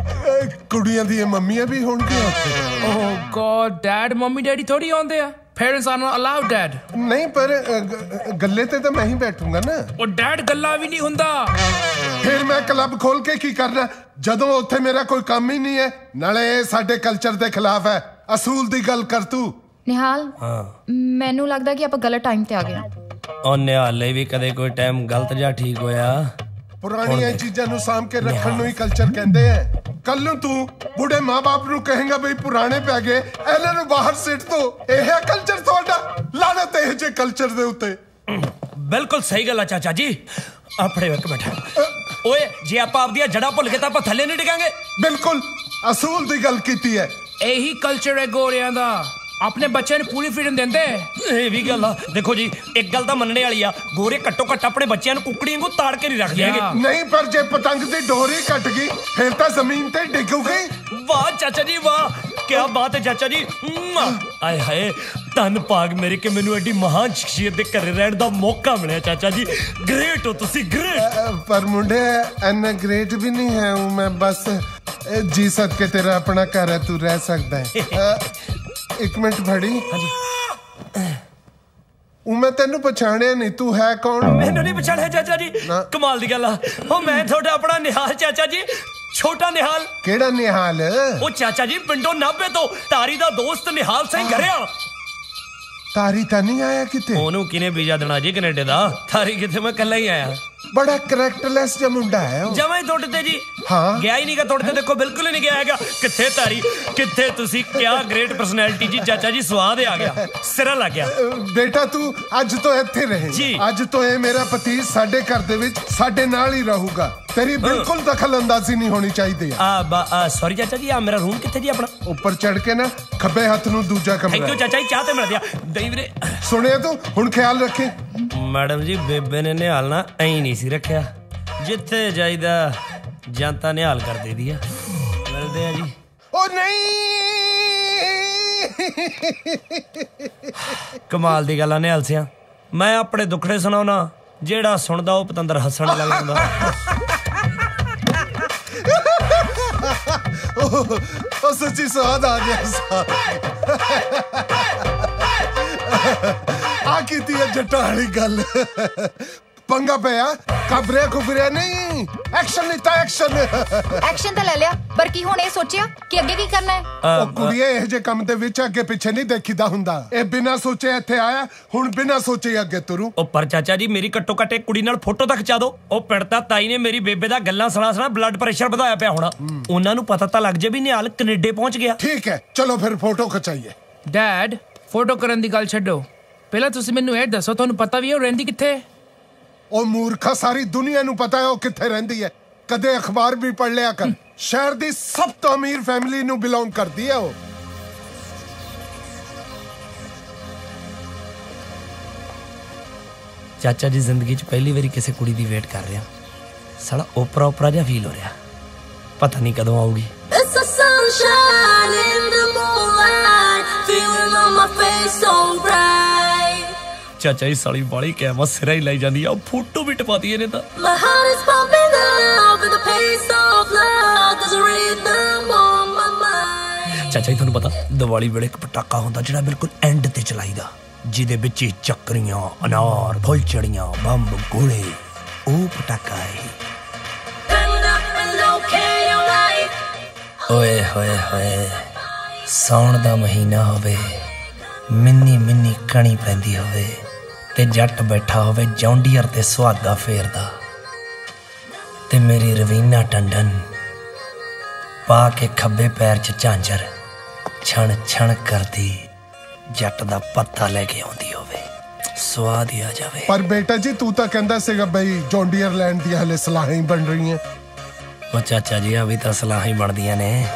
ਕੁੜੀਆਂ ਦੀਆਂ ਮੰਮੀਆਂ ਵੀ ਹੋਣਗੀਆਂ ਉੱਥੇ। ਓਹ ਗॉड ਡੈਡ ਮੰਮੀ ਡੈਡੀ ਥੋੜੀ ਆਉਂਦੇ ਆ। Parents are not allowed, Dad. नहीं पर गल्ले ते तो मैं ही बैठूंगा ना। ਉਹ ਡੈਡ ਗੱਲਾਂ ਵੀ ਨਹੀਂ ਹੁੰਦਾ। फिर मैं क्लब खोल के की करना ਜਦੋਂ ਉੱਥੇ ਮੇਰਾ ਕੋਈ ਕੰਮ ਹੀ ਨਹੀਂ ਹੈ। ਨਾਲੇ ਇਹ ਸਾਡੇ ਕਲਚਰ ਦੇ ਖਿਲਾਫ ਹੈ। ਅਸੂਲ ਦੀ ਗੱਲ ਕਰ ਤੂੰ। ਨਿਹਾਲ ਹਾਂ ਮੈਨੂੰ ਲੱਗਦਾ ਕਿ ਆਪਾਂ ਗਲਤ ਟਾਈਮ ਤੇ ਆ ਗਏ। ਉਹ ਨਿਹਾਲੇ ਵੀ ਕਦੇ ਕੋਈ ਟਾਈਮ ਗਲਤ ਜਾਂ ਠੀਕ ਹੋਇਆ। ਪੁਰਾਣੀਆਂ ਚੀਜ਼ਾਂ ਨੂੰ ਸਾਂਭ ਕੇ ਰੱਖਣ ਨੂੰ ਹੀ ਕਲਚਰ ਕਹਿੰਦੇ ਆ। ਕੱਲ ਨੂੰ ਤੂੰ ਬੁੱਢੇ ਮਾਂ-ਬਾਪ ਨੂੰ ਕਹੇਗਾ ਬਈ ਪੁਰਾਣੇ ਪੈ ਗਏ ਇਹਨਾਂ ਨੂੰ ਬਾਹਰ ਸਿੱਟ ਦੋ। ਇਹ ਹੈ ਕਲਚਰ ਤੁਹਾਡਾ। ਲਾਨਤ ਇਹ ਜੇ ਕਲਚਰ ਦੇ ਉੱਤੇ। ਬਿਲਕੁਲ ਸਹੀ ਗੱਲ ਆ ਚਾਚਾ ਜੀ। ਆਪਣੇ ਇੱਕ ਮਿੰਟ ਓਏ ਜੇ ਆਪਾਂ ਆਪਦੀਆਂ ਜੜ੍ਹਾਂ ਭੁੱਲ ਕੇ ਤਾਂ ਆਪਾਂ ਥੱਲੇ ਨਹੀਂ ਡਿੱਗਾਂਗੇ। ਬਿਲਕੁਲ ਅਸੂਲ ਦੀ ਗੱਲ ਕੀਤੀ ਹੈ। ਇਹੀ ਕਲਚਰ ਹੈ ਗੋਰਿਆਂ ਦਾ। ਆਪਣੇ ਬੱਚਿਆਂ ਨੂੰ ਪੂਰੀ ਫ੍ਰੀडम ਦਿੰਦੇ। ਇਹ ਵੀ ਗੱਲ ਆ। ਦੇਖੋ ਜੀ ਇੱਕ ਗੱਲ ਤਾਂ ਮੰਨਣੇ ਵਾਲੀ ਆ, ਗੋਰੇ ਘੱਟੋ ਘੱਟ ਆਪਣੇ ਬੱਚਿਆਂ ਨੂੰ ਕੁੱਕੜੀਆਂ ਵਾਂਗੂ ਤਾੜ ਕੇ ਨਹੀਂ ਰੱਖਦੇ ਹੈਗੇ। ਨਹੀਂ ਪਰ ਜੇ ਪਤੰਗ ਦੀ ਡੋਰੀ ਕੱਟ ਗਈ ਫਿਰ ਤਾਂ ਜ਼ਮੀਨ ਤੇ ਡਿੱਗੂਗੀ। ਵਾਹ ਚਾਚਾ ਜੀ ਵਾਹ, ਕੀ ਬਾਤ ਹੈ ਚਾਚਾ ਜੀ। ਆਏ ਹਾਏ ਧੰਨ ਭਾਗ ਮੇਰੇ ਕਿ ਮੈਨੂੰ ਐਡੀ ਮਹਾਨ ਸ਼ਖਸੀਅਤ ਦੇ ਘਰੇ ਰਹਿਣ ਦਾ ਮੌਕਾ ਮਿਲਿਆ ਚਾਚਾ ਜੀ। ਗ੍ਰੇਟ ਹੋ ਤੁਸੀਂ, ਗ੍ਰੇਟ। ਪਰ ਮੁੰਡੇ ਐਨਾ ਗ੍ਰੇਟ ਵੀ ਨਹੀਂ ਹੈ ਹੂੰ ਮੈਂ। ਬਸ ਜੀ ਸਦਕੇ ਤੇਰਾ ਆਪਣਾ ਘਰ ਹੈ, ਤੂੰ ਰਹਿ ਸਕਦਾ ਹੈ। ਇੱਕ ਮਿੰਟ ਫੜੀ। ਉਹ ਮੈਂ ਤੈਨੂੰ ਪਛਾਣਿਆ ਨਹੀਂ, ਤੂੰ ਹੈ ਕੌਣ? ਮੈਨੂੰ ਨਹੀਂ ਪਛਾਣਿਆ ਚਾਚਾ ਜੀ। ਕਮਾਲ ਦੀ ਗੱਲ ਆ। ਉਹ ਮੈਂ ਤੁਹਾਡਾ ਆਪਣਾ ਨਿਹਾਲ ਚਾਚਾ ਜੀ, ਛੋਟਾ ਨਿਹਾਲ। ਕਿਹੜਾ ਨਿਹਾਲ? ਉਹ ਚਾਚਾ ਜੀ ਪਿੰਡੋਂ ਨਾਭੇ ਤੋਂ ਤਾਰੀ ਦਾ ਦੋਸਤ ਨਿਹਾਲ ਸਿੰਘ ਘਰਿਆਲ। ਤਾਰੀ ਤਾਂ ਨਹੀਂ ਆਇਆ ਕਿਤੇ? ਉਹਨੂੰ ਕਿਨੇ ਵੀਜ਼ਾ ਦੇਣਾ ਜੀ ਕੈਨੇਡਾ ਦਾ? ਤਾਰੀ ਕਿੱਥੇ, ਮੈਂ ਇਕੱਲਾ ਹੀ ਆਇਆ। ਬੜਾ ਕਰੈਕਟਰਲੈਸ ਜਿਹਾ ਮੁੰਡਾ ਹੈ ਉਹ। ਜਮਾਂ ਹੀ ਤੁਹਾਡੇ ਤੇ ਜੀ। ਹਾਂ ਗਿਆ ਹੀ ਨਹੀਂਗਾ ਤੁਹਾਡੇ ਤੇ। ਦੇਖੋ ਬਿਲਕੁਲ ਹੀ ਨਹੀਂ ਗਿਆ ਹੈਗਾ। ਕਿੱਥੇ ਤਾਰੀ, ਕਿੱਥੇ ਤੁਸੀਂ। ਕਿਆ ਗ੍ਰੇਟ ਪਰਸਨੈਲਿਟੀ ਜੀ ਚਾਚਾ ਜੀ। ਸਵਾਦ ਆ ਗਿਆ, ਸਿਰਾ ਲੱਗ ਗਿਆ। ਬੇਟਾ ਤੂੰ ਅੱਜ ਤੋਂ ਇੱਥੇ ਰਹੇ ਜੀ। ਅੱਜ ਤੋਂ ਇਹ ਮੇਰਾ ਪਤੀ ਸਾਡੇ ਘਰ ਦੇ ਵਿੱਚ ਸਾਡੇ ਨਾਲ ਹੀ ਰਹੂਗਾ। ਤੇਰੀ ਬਿਲਕੁਲ ਦਖਲ ਅੰਦਾਜ਼ੀ ਨਹੀਂ ਹੋਣੀ ਚਾਹੀਦੀ ਹੈ। ਆ ਸੌਰੀ ਚਾਚਾ ਜੀ, ਆ ਮੇਰਾ ਰੂਮ ਕਿੱਥੇ ਜੀ ਆਪਣਾ? ਉੱਪਰ ਚੜ ਕੇ ਨਾ ਖੱਬੇ ਹੱਥ ਨੂੰ ਦੂਜਾ ਕਮਰਾ। ਥੈਂਕ ਯੂ ਚਾਚਾ ਜੀ, ਚਾਹ ਤੇ ਮਿਲ ਗਿਆ। ਦਈ ਵੀਰੇ ਸੁਣਿਆ ਤੂੰ, ਹੁਣ ਖਿਆਲ ਰੱਖੇ। ਮੈਡਮ ਜੀ ਬੇਬੇ ਨੇ ਨਿਹਾਲ ਨਾ ਐਂ ਨਹੀਂ ਸੀ ਰੱਖਿਆ। ਜਿੱਥੇ ਜਾਈਦਾ ਜਨਤਾ ਨਿਹਾਲ ਕਰ ਦੇਦੀ ਆ। ਮਿਲਦੇ ਆ ਜੀ। ਉਹ ਨਹੀਂ ਕਮਾਲ ਦੀ ਗੱਲ ਆ ਨਿਹਾਲ ਸਿਆ। ਮੈਂ ਆਪਣੇ ਦੁੱਖੜੇ ਸੁਣਾਉਣਾ, ਜਿਹੜਾ ਸੁਣਦਾ ਉਹ ਪਤੰਦਰ ਹੱਸਣ ਲੱਗ ਜਾਂਦਾ। ਉਹ ਸੱਚੀ ਸਵਾਦ ਆ ਗਿਆ। ਆ ਕੀਤੀ ਹੈ ਜੱਟਾਂ ਵਾਲੀ ਗੱਲ। ਪੰਗਾ ਪਿਆ, ਕਬਰੇ ਕੁਬਰੇ ਨਹੀਂ, ਐਕਸ਼ਨ ਲਿੱਤਾ। ਐਕਸ਼ਨ ਐਕਸ਼ਨ ਤਾਂ ਲੈ ਲਿਆ, ਪਰ ਕੀ ਹੁਣ ਇਹ ਸੋਚਿਆ ਕਿ ਅੱਗੇ ਕੀ ਕਰਨਾ ਹੈ? ਉਹ ਕੁੜੀਏ ਇਹ ਜੇ ਕੰਮ ਦੇ ਵਿੱਚ ਅੱਗੇ ਪਿੱਛੇ ਨਹੀਂ ਦੇਖੀਦਾ ਹੁੰਦਾ। ਇਹ ਬਿਨਾਂ ਸੋਚੇ ਇੱਥੇ ਆਇਆ, ਹੁਣ ਬਿਨਾਂ ਸੋਚੇ ਅੱਗੇ ਤੁਰੂ। ਉਹ ਪਰ ਚਾਚਾ ਜੀ ਮੇਰੀ ਘੱਟੋ ਘੱਟ ਕੁੜੀ ਨਾਲ ਫੋਟੋ ਤਾਂ ਖਿਚਾ ਦਿਓ। ਉਹ ਪਿੰਡ ਤਾਂ ਤਾਈ ਨੇ ਮੇਰੀ ਬੇਬੇ ਦਾ ਗੱਲਾਂ ਸੁਣਾ ਸੁਣਾ ਬਲੱਡ ਪ੍ਰੈਸ਼ਰ ਵਧਾਇਆ ਪਿਆ ਹੋਣਾ। ਉਹਨਾਂ ਨੂੰ ਪਤਾ ਤਾਂ ਲੱਗ ਜੇ ਵੀ ਨਿਹਾਲ ਕੈਨੇਡਾ ਪਹੁੰਚ ਗਿਆ। ਠੀਕ ਹੈ ਚਲੋ ਫਿਰ ਫੋਟੋ ਖਿਚਾਈਏ। ਡੈਡ ਫੋਟੋ ਕਰਨ ਦੀ ਗੱਲ ਛੱਡੋ, ਪਹਿਲਾਂ ਤੁਸੀਂ ਮੈਨੂੰ ਇਹ ਦੱਸੋ ਤੁਹਾਨੂੰ ਪਤਾ ਵੀ ਉਹ ਰਹਿੰਦੀ ਕਿੱਥੇ? ਉਹ ਮੂਰਖਾ ਸਾਰੀ ਦੁਨੀਆ ਨੂੰ ਪਤਾ ਹੈ ਉਹ ਕਿੱਥੇ ਰਹਿੰਦੀ ਹੈ। ਕਦੇ ਅਖਬਾਰ ਵੀ ਪੜ੍ਹ ਲਿਆ ਕਰ। ਸ਼ਹਿਰ ਦੀ ਸਭ ਤੋਂ ਅਮੀਰ ਫੈਮਿਲੀ ਨੂੰ ਬਿਲੋਂਗ ਕਰਦੀ ਹੈ ਉਹ। ਚਾਚਾ ਜੀ ਜ਼ਿੰਦਗੀ 'ਚ ਪਹਿਲੀ ਵਾਰੀ ਕਿਸੇ ਕੁੜੀ ਦੀ ਵੇਟ ਕਰ ਰਿਹਾ। ਸਾਲਾ ਓਪਰਾ ਓਪਰਾ ਜਿਹਾ ਫੀਲ ਹੋ ਰਿਹਾ। ਪਤਾ ਨਹੀਂ ਕਦੋਂ ਆਊਗੀ। ਚਾਚਾ ਜੀ ਸਾਲੀ ਬਾਲੀ ਕੈਮਾ ਸਿਰਾ ਹੀ ਲਾਈ ਜਾਂਦੀ ਆ। ਉਹ ਫੋਟੋ ਵੀ ਟਪਾਤੀ ਇਹਨੇ ਤਾਂ। ਚਾਚਾ ਜੀ ਤੁਹਾਨੂੰ ਪਤਾ ਦੀਵਾਲੀ ਵੇਲੇ ਇੱਕ ਪਟਾਕਾ ਹੁੰਦਾ ਜਿਹੜਾ ਬਿਲਕੁਲ ਐਂਡ ਤੇ ਚਲਾਈਦਾ, ਜਿਹਦੇ ਵਿੱਚ ਹੀ ਚੱਕਰੀਆਂ, ਅਨਾਰ, ਫੁੱਲਝੜੀਆਂ, ਬੰਬ, ਗੋਲੇ। ਉਹ ਪਟਾਕਾ ਹੈ। ਓਏ ਹੋਏ ਹੋਏ ਸਾਉਣ ਦਾ ਮਹੀਨਾ ਹੋਵੇ, ਮਿੰਨੀ ਮਿੰਨੀ ਕਣੀ ਪੈਂਦੀ ਹੋਵੇ ਤੇ ਜੱਟ ਬੈਠਾ ਹੋਵੇ ਜੌਂਡੀਅਰ ਤੇ ਸੁਹਾਗਾ ਫੇਰਦਾ, ਤੇ ਮੇਰੀ ਰਵੀਨਾ ਟੰਡਨ ਪਾ ਕੇ ਖੱਬੇ ਪੈਰ 'ਚ ਝਾਂਜਰ ਛਣ ਛਣ ਕਰਦੀ ਜੱਟ ਦਾ ਪੱਤਾ ਲੈ ਕੇ ਆਉਂਦੀ ਹੋਵੇ। ਸਵਾਦ ਹੀ ਆ ਜਾਵੇ। ਪਰ ਬੇਟਾ ਜੀ ਤੂੰ ਤਾਂ ਕਹਿੰਦਾ ਸੀਗਾ ਬਈ ਜੌਂਡੀਅਰ ਲੈਂਡ ਦੀਆਂ ਹਲੇ ਸਲਾਹਾਂ ਹੀ ਬਣ ਰਹੀਆਂ। ਉਹ ਚਾਚਾ ਜੀ ਆ ਵੀ ਤਾਂ ਸਲਾਹਾਂ ਹੀ ਬਣਦੀਆਂ ਨੇ।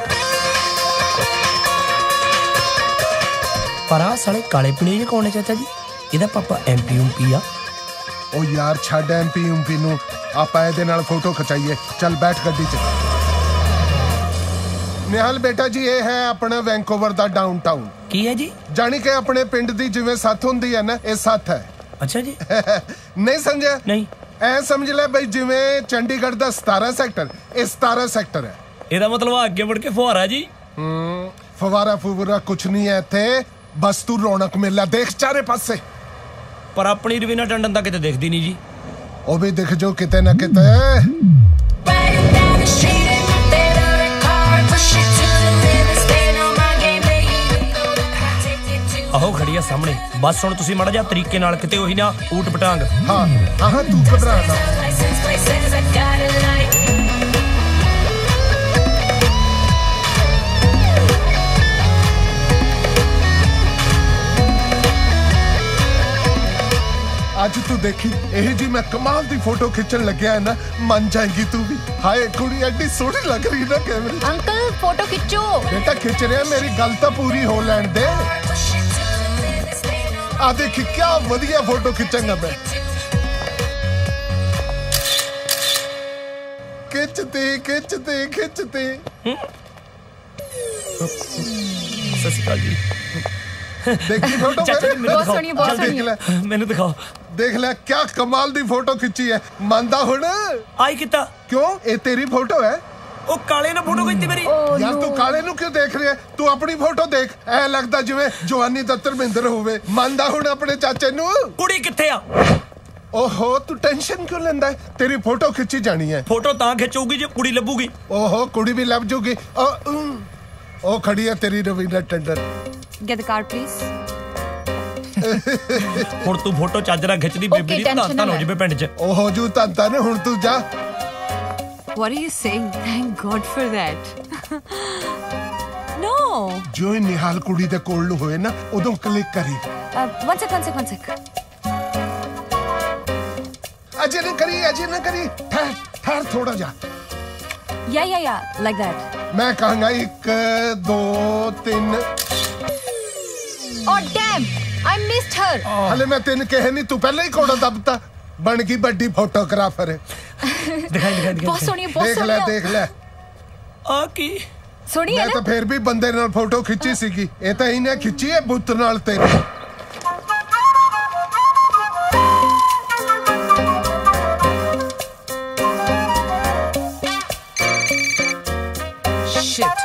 ਪਰ ਆ ਸਾਲੇ ਕਾਲੇ ਪੀਣੇ ਜਿਹੇ ਕੌਣ ਨੇ ਚਾਚਾ ਜੀ? ਇਹਦਾ ਪਾਪਾ ਐਮਪੀ ਉਮਪੀ ਆ। ਉਹ ਯਾਰ ਛੱਡ ਐਮਪੀ ਉਮਪੀ ਨੂੰ, ਆਪਾਂ ਇਹਦੇ ਨਾਲ ਫੋਟੋ ਖਿਚਾਈਏ। ਚੱਲ ਬੈਠ ਗੱਡੀ 'ਚ। ਨਿਹਾਲ ਬੇਟਾ ਜੀ ਇਹ ਹੈ ਆਪਣਾ ਵੈਂਕੂਵਰ ਦਾ ਡਾਊਨਟਾਊਨ। ਕੀ ਹੈ ਜੀ? ਜਾਣੀ ਕਿ ਆਪਣੇ ਪਿੰਡ ਦੀ ਜਿਵੇਂ ਸੱਥ ਹੁੰਦੀ ਹੈ ਨਾ, ਇਹ ਸੱਥ ਹੈ। ਅੱਛਾ ਜੀ। ਨਹੀਂ ਸਮਝਿਆ? ਨਹੀਂ। ਐ ਸਮਝ ਲੈ ਬਈ ਜਿਵੇਂ ਚੰਡੀਗੜ੍ਹ ਦਾ ਸਤਾਰਾਂ ਸੈਕਟਰ, ਇਹ ਸਤਾਰਾਂ ਸੈਕਟਰ ਹੈ। ਇਹਦਾ ਮਤਲਬ ਅੱਗੇ ਮੁੜ ਕੇ ਫੁਹਾਰਾ ਜੀ। ਹੂੰ ਫਵਾਰਾ ਫੁਵਾਰਾ ਕੁਛ ਨਹੀਂ ਹੈ ਇੱਥੇ, ਬਸ ਤੂੰ ਰੌਣਕ ਮੇਲਾ ਦੇਖ ਚਾਰੇ ਪਾਸੇ। ਪਰ ਆਪਣੀ ਰਵੀਨਾ ਟੰਡਨ ਤਾਂ ਕਿਤੇ ਦਿਖਦੀ ਨਹੀਂ ਜੀ। ਉਹ ਵੀ ਦਿਖ ਜੋ ਕਿਤੇ ਨਾ ਕਿਤੇ। ਆਹੋ ਖੜੀ ਆ ਸਾਹਮਣੇ। ਬਸ ਹੁਣ ਤੁਸੀਂ ਮਾੜਾ ਜਿਹਾ ਤਰੀਕੇ ਨਾਲ ਕਿਤੇ ਉਹੀ ਨਾ ਊਟ ਪਟਾਂਗ। ਹਾਂ ਹਾਂ ਤੂੰ ਘਬਰਾ ਨਾ। ਅੱਜ ਤੂੰ ਦੇਖੀ ਇਹ ਜੀ ਮੈਂ ਕਮਾਲ ਦੀ ਫੋਟੋ ਖਿੱਚਣ ਲੱਗਿਆ ਹੈ ਨਾ, ਮੰਨ ਜਾਏਗੀ ਤੂੰ ਵੀ। ਹਾਏ ਕੁੜੀ ਐਡੀ ਸੋਹਣੀ ਲੱਗ ਰਹੀ ਨਾ ਕੈਮਰੇ। ਅੰਕਲ ਫੋਟੋ ਖਿੱਚੋ। ਬੇਟਾ ਖਿੱਚ ਰਿਹਾ, ਮੇਰੀ ਗੱਲ ਤਾਂ ਪੂਰੀ ਹੋ ਲੈਣ ਦੇ। ਆ ਦੇਖ ਕਿਆ ਵਧੀਆ ਫੋਟੋ ਖਿੱਚਾਂਗਾ ਮੈਂ। ਖਿੱਚਦੇ ਖਿੱਚਦੇ ਖਿੱਚਦੇ। ਸਤਿ ਸ਼੍ਰੀ ਅਕਾਲ ਜੀ। ਦੇਖੀ ਫੋਟੋ ਬਹੁਤ ਸੋਹਣੀ ਬਹੁਤ ਸੋਹਣੀ। ਮੈਨੂੰ ਦਿਖਾਓ। ਦੇਖ ਲੈ ਕਿਆ ਕਮਾਲ ਦੀ ਫੋਟੋ ਖਿੱਚੀ ਹੈ। ਮੰਨਦਾ ਹੁਣ ਆਈ ਕਿਤਾ? ਕਿਉਂ ਇਹ ਤੇਰੀ ਫੋਟੋ ਹੈ? ਉਹ ਕਾਲੇ ਨੇ ਫੋਟੋ ਖਿੱਚੀ ਮੇਰੀ। ਯਾਰ ਤੂੰ ਕਾਲੇ ਨੂੰ ਕਿਉਂ ਦੇਖ ਰਿਹਾ? ਤੂੰ ਆਪਣੀ ਫੋਟੋ ਦੇਖ, ਐ ਲੱਗਦਾ ਜਿਵੇਂ ਜਵਾਨੀ ਦਾ ਧਰਮਿੰਦਰ ਹੋਵੇ। ਮੰਨਦਾ ਹੁਣ ਆਪਣੇ ਚਾਚੇ ਨੂੰ? ਕੁੜੀ ਕਿੱਥੇ ਆ? ਓਹੋ ਤੂੰ ਟੈਨਸ਼ਨ ਕਿਉਂ ਲੈਂਦਾ? ਤੇਰੀ ਫੋਟੋ ਖਿੱਚੀ ਜਾਣੀ ਹੈ। ਫੋਟੋ ਤਾਂ ਖਿੱਚੂਗੀ ਜੇ ਕੁੜੀ ਲੱਭੂਗੀ। ਓਹੋ ਕੁੜੀ ਵੀ ਲੱਭ ਜੂਗੀ। ਉਹ ਖੜੀ ਹੈ ਤੇਰੀ Raveena Tandon. Get the card please. ਹੁਣ ਤੂੰ ਫੋਟੋ ਚੱਜ ਨਾਲ ਖਿੱਚਦੀ ਬੇਬੀ ਦੀ ਤਾਂ ਤਾਂ ਹੋ ਜਵੇ ਪਿੰਡ 'ਚ। ਉਹ ਹੋ ਜੂ ਤਾਂ ਤਾਂ ਹੁਣ ਤੂੰ ਜਾ। What are you saying? Thank God for that. No. ਜੋ ਇਹ ਨਿਹਾਲ ਕੁੜੀ ਦੇ ਕੋਲ ਨੂੰ ਹੋਏ ਨਾ ਉਦੋਂ ਕਲਿੱਕ ਕਰੀ। Uh, one sec, one sec, one sec. ਅਜੇ ਨਾ ਕਰੀ ਅਜੇ ਨਾ ਕਰੀ ਠਹਿਰ ਠਹਿਰ ਥੋੜਾ ਜਾ। Yeah, yeah, yeah, like that. ਮੈਂ ਕਹਾਂਗਾ ਇੱਕ ਦੋ ਤਿੰਨ। Oh damn! I missed her. ਹਲੇ ਮੈਂ ਤੈਨੂੰ ਕਹੇ ਨਹੀਂ, ਤੂੰ ਪਹਿਲਾਂ ਹੀ ਕੋੜਾ ਦੱਬਤਾ। ਬਣ ਗਈ ਵੱਡੀ ਫੋਟੋਗ੍ਰਾਫਰ। ਦਿਖਾਈ ਦਿਖਾਈ ਦਿਖਾਈ। ਬਹੁਤ ਸੋਹਣੀ ਬਹੁਤ ਦੇਖ ਸੋਹਣੀ। ਲੈ ਦੇਖ ਲੈ। ਆ ਕੀ ਸੋਹਣੀ ਹੈ ਮੈਂ ਨਾ? ਤਾਂ ਫੇਰ ਵੀ ਬੰਦੇ ਨਾਲ ਫੋਟੋ ਖਿੱਚੀ ਸੀਗੀ, ਇਹ ਤਾਂ ਇਹਨੇ ਖਿੱਚੀ ਹੈ ਬੁੱਤ ਨਾਲ ਤੇਰੀ। Shit.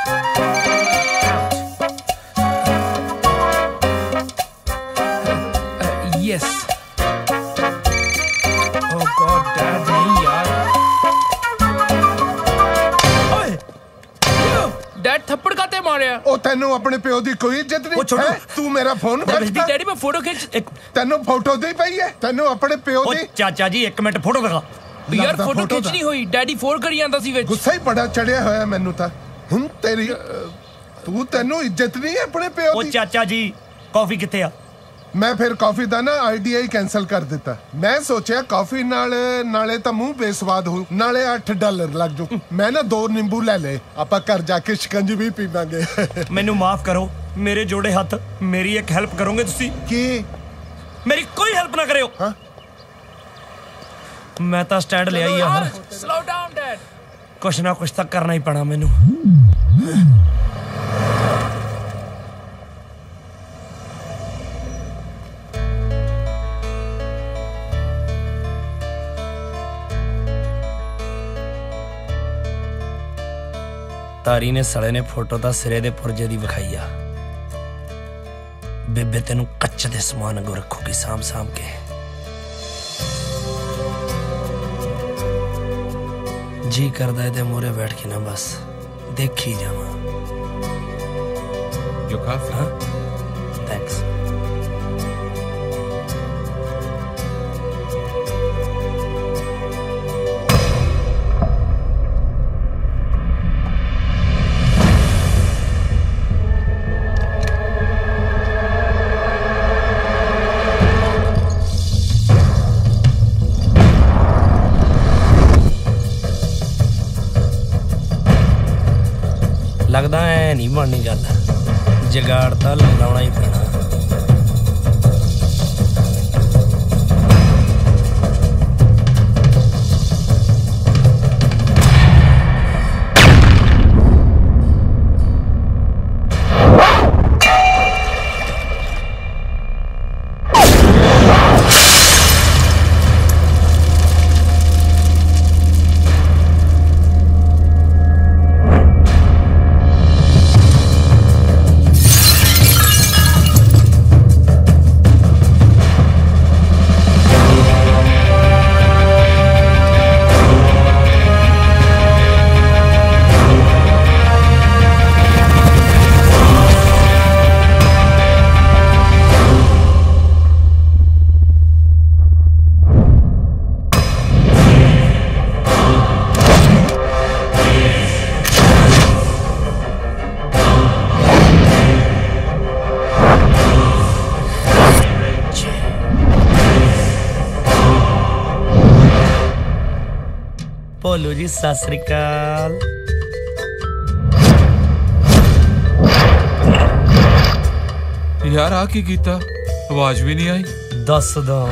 Yes. Oh God, Dad, नहीं यार। ओए, Dad थप्पड़ काते मारे? ਉਹ ਤੈਨੂੰ ਆਪਣੇ ਪਿਓ ਦੀ ਕੋਈ ਇੱਜ਼ਤ ਨਹੀਂ ਹੈ? ਤੂੰ ਮੇਰਾ ਫੋਨ भेजती डैडी मैं फोटो खींच। ਇੱਕ ਤੈਨੂੰ ਫੋਟੋ ਦੀ ਪਈ ਹੈ? ਤੈਨੂੰ ਆਪਣੇ ਪਿਓ ਉਹ ਦੀ? ਚਾਚਾ ਜੀ ਇੱਕ ਮਿੰਟ ਫੋਟੋ ਦਿਖਾ। यार लगदा फोटो फोटो खींचनी हुई, डैडी फोन करी आंदा सी विच। ਗੁੱਸਾ ਹੀ ਬੜਾ ਚੜਿਆ ਹੋਇਆ ਮੈਨੂੰ ਤਾਂ। ਹੁਣ ਤੇਰੀ ਤੂੰ ਤੈਨੂੰ ਇੱਜ਼ਤ ਨਹੀਂ ਆਪਣੇ ਪਿਓ ਉਹ ਦੀ? ਚਾਚਾ ਜੀ ਕਾਫੀ ਕਿੱਥੇ ਆ? ਮੈਂ ਫਿਰ ਕਾਫੀ ਦਾ ਨਾ ਆਈਡੀਆ ਕੈਨਸਲ ਕਰ ਦਿੱਤਾ। ਮੈਂ ਸੋਚਿਆ ਕਾਫੀ ਨਾਲ ਨਾਲੇ ਤਾਂ ਮੂੰਹ ਬੇਸਵਾਦ ਹੋ, ਨਾਲੇ ਅੱਠ ਡਾਲਰ ਲੱਗ ਜੂ। ਮੈਂ ਨਾ ਦੋ ਨਿੰਬੂ ਲੈ ਲਏ, ਆਪਾਂ ਘਰ ਜਾ ਕੇ ਸ਼ਿਕੰਜਵੀ ਪੀਵਾਂਗੇ। ਮੈਨੂੰ ਮਾਫ ਕਰੋ, ਮੇਰੇ ਜੋੜੇ ਹੱਥ। ਮੇਰੀ ਇੱਕ ਹੈਲਪ ਕਰੋਗੇ ਤੁਸੀਂ? ਕੀ? ਮੇਰੀ ਕੋਈ ਹੈਲਪ ਨਾ ਕਰਿਓ। ਹਾਂ ਮੈਂ ਤਾਂ ਸਟੈਂਡ ਲਿਆ ਹੀ ਆ ਹੁਣ। Slow down, Dad. ਕੁਛ ਨਾ ਕੁਛ ਤਾਂ ਕਰਨਾ ਹੀ ਪੈਣਾ ਮੈਨੂੰ। ਤਾਰੀ ਨੇ ਸਲੇ ਨੇ ਫੋਟੋ ਤਾਂ ਸਿਰੇ ਦੇ ਪੁਰਜੇ ਦੀ ਵਿਖਾਈ ਆ। ਬੇਬੇ ਤੈਨੂੰ ਕੱਚ ਦੇ ਸਮਾਨ ਅਗੋ ਰੱਖੂਗੀ ਸਾਂਭ ਸਾਂਭ ਕੇ। ਜੀ ਕਰਦਾ ਇਹਦੇ ਮੂਹਰੇ ਬੈਠ ਕੇ ਨਾ ਬਸ ਦੇਖੀ ਜਾਵਾਂ। Your coffee. ਹਾਂ ਥੈਂਕਸ। ਲੱਗਦਾ ਐ ਨਹੀਂ ਬਣਨੀ ਗੱਲ, ਜਗਾੜ ਤਾਂ ਲਾਉਣਾ ਹੀ ਪੈਣਾ। ਭੋਲੂ ਜੀ ਸਤਿ ਸ੍ਰੀ ਅਕਾਲ। ਯਾਰ ਆ ਕੀ ਕੀਤਾ? ਆਵਾਜ਼ ਵੀ ਨਹੀਂ ਆਈ। ਦੱਸਦਾ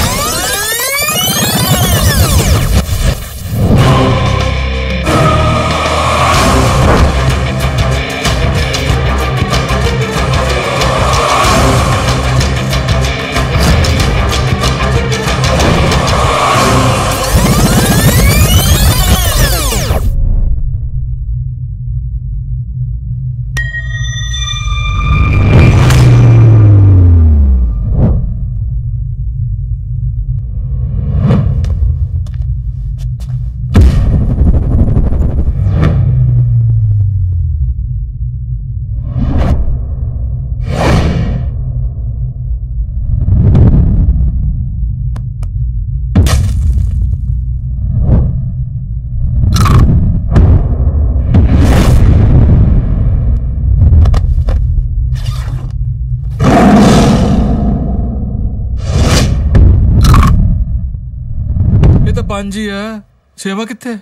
ਪੰਜ ਹੀ ਹੈ। ਸੇਵਾ ਕਿੱਥੇ?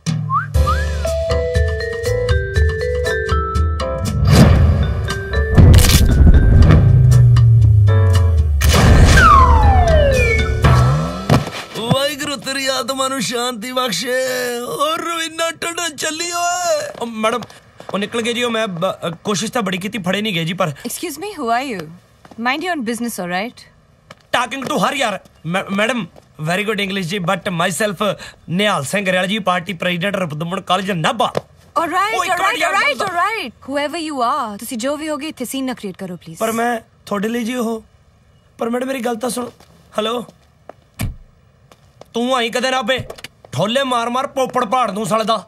ਵਾਹਿਗੁਰੂ ਤੇਰੀ ਆਤਮਾ ਨੂੰ ਸ਼ਾਂਤੀ ਬਖਸ਼ੇ। ਔਰ ਰਵਿੰਦਰ ਟੰਡਨ ਚੱਲੀ ਓਏ। ਮੈਡਮ ਉਹ ਨਿਕਲ ਗਏ ਜੀ। ਉਹ ਮੈਂ ਕੋਸ਼ਿਸ਼ ਤਾਂ ਬੜੀ ਕੀਤੀ, ਫੜੇ ਨਹੀਂ ਗਏ ਜੀ। ਪਰ excuse me, who are you? Mind your own business, alright? Talking to her ਯਾਰ। ਮੈਡਮ ਵੈਰੀ ਗੁੱਡ ਇੰਗਲਿਸ਼ ਜੀ, but myself Nihal Singh Grewal ji, party president Ripudaman college Nabha. Alright alright alright alright whoever you are, ਤੁਸੀਂ ਜੋ ਵੀ ਹੋਗੇ ਇੱਥੇ ਸੀਨ ਨਾ create ਕਰੋ please. ਪਰ ਮੈਂ ਤੁਹਾਡੇ ਲਈ ਜੀ ਉਹ। ਪਰ ਮੈਡਮ ਮੇਰੀ ਗੱਲ ਤਾਂ ਸੁਣ। ਹੈਲੋ, ਤੂੰ ਆਈ ਕਦੇ ਨਾ ਪੇ ਠੋਲੇ ਮਾਰ ਮਾਰ ਪੋਪੜ ਪਹਾੜ ਨੂੰ ਸਲਦਾ।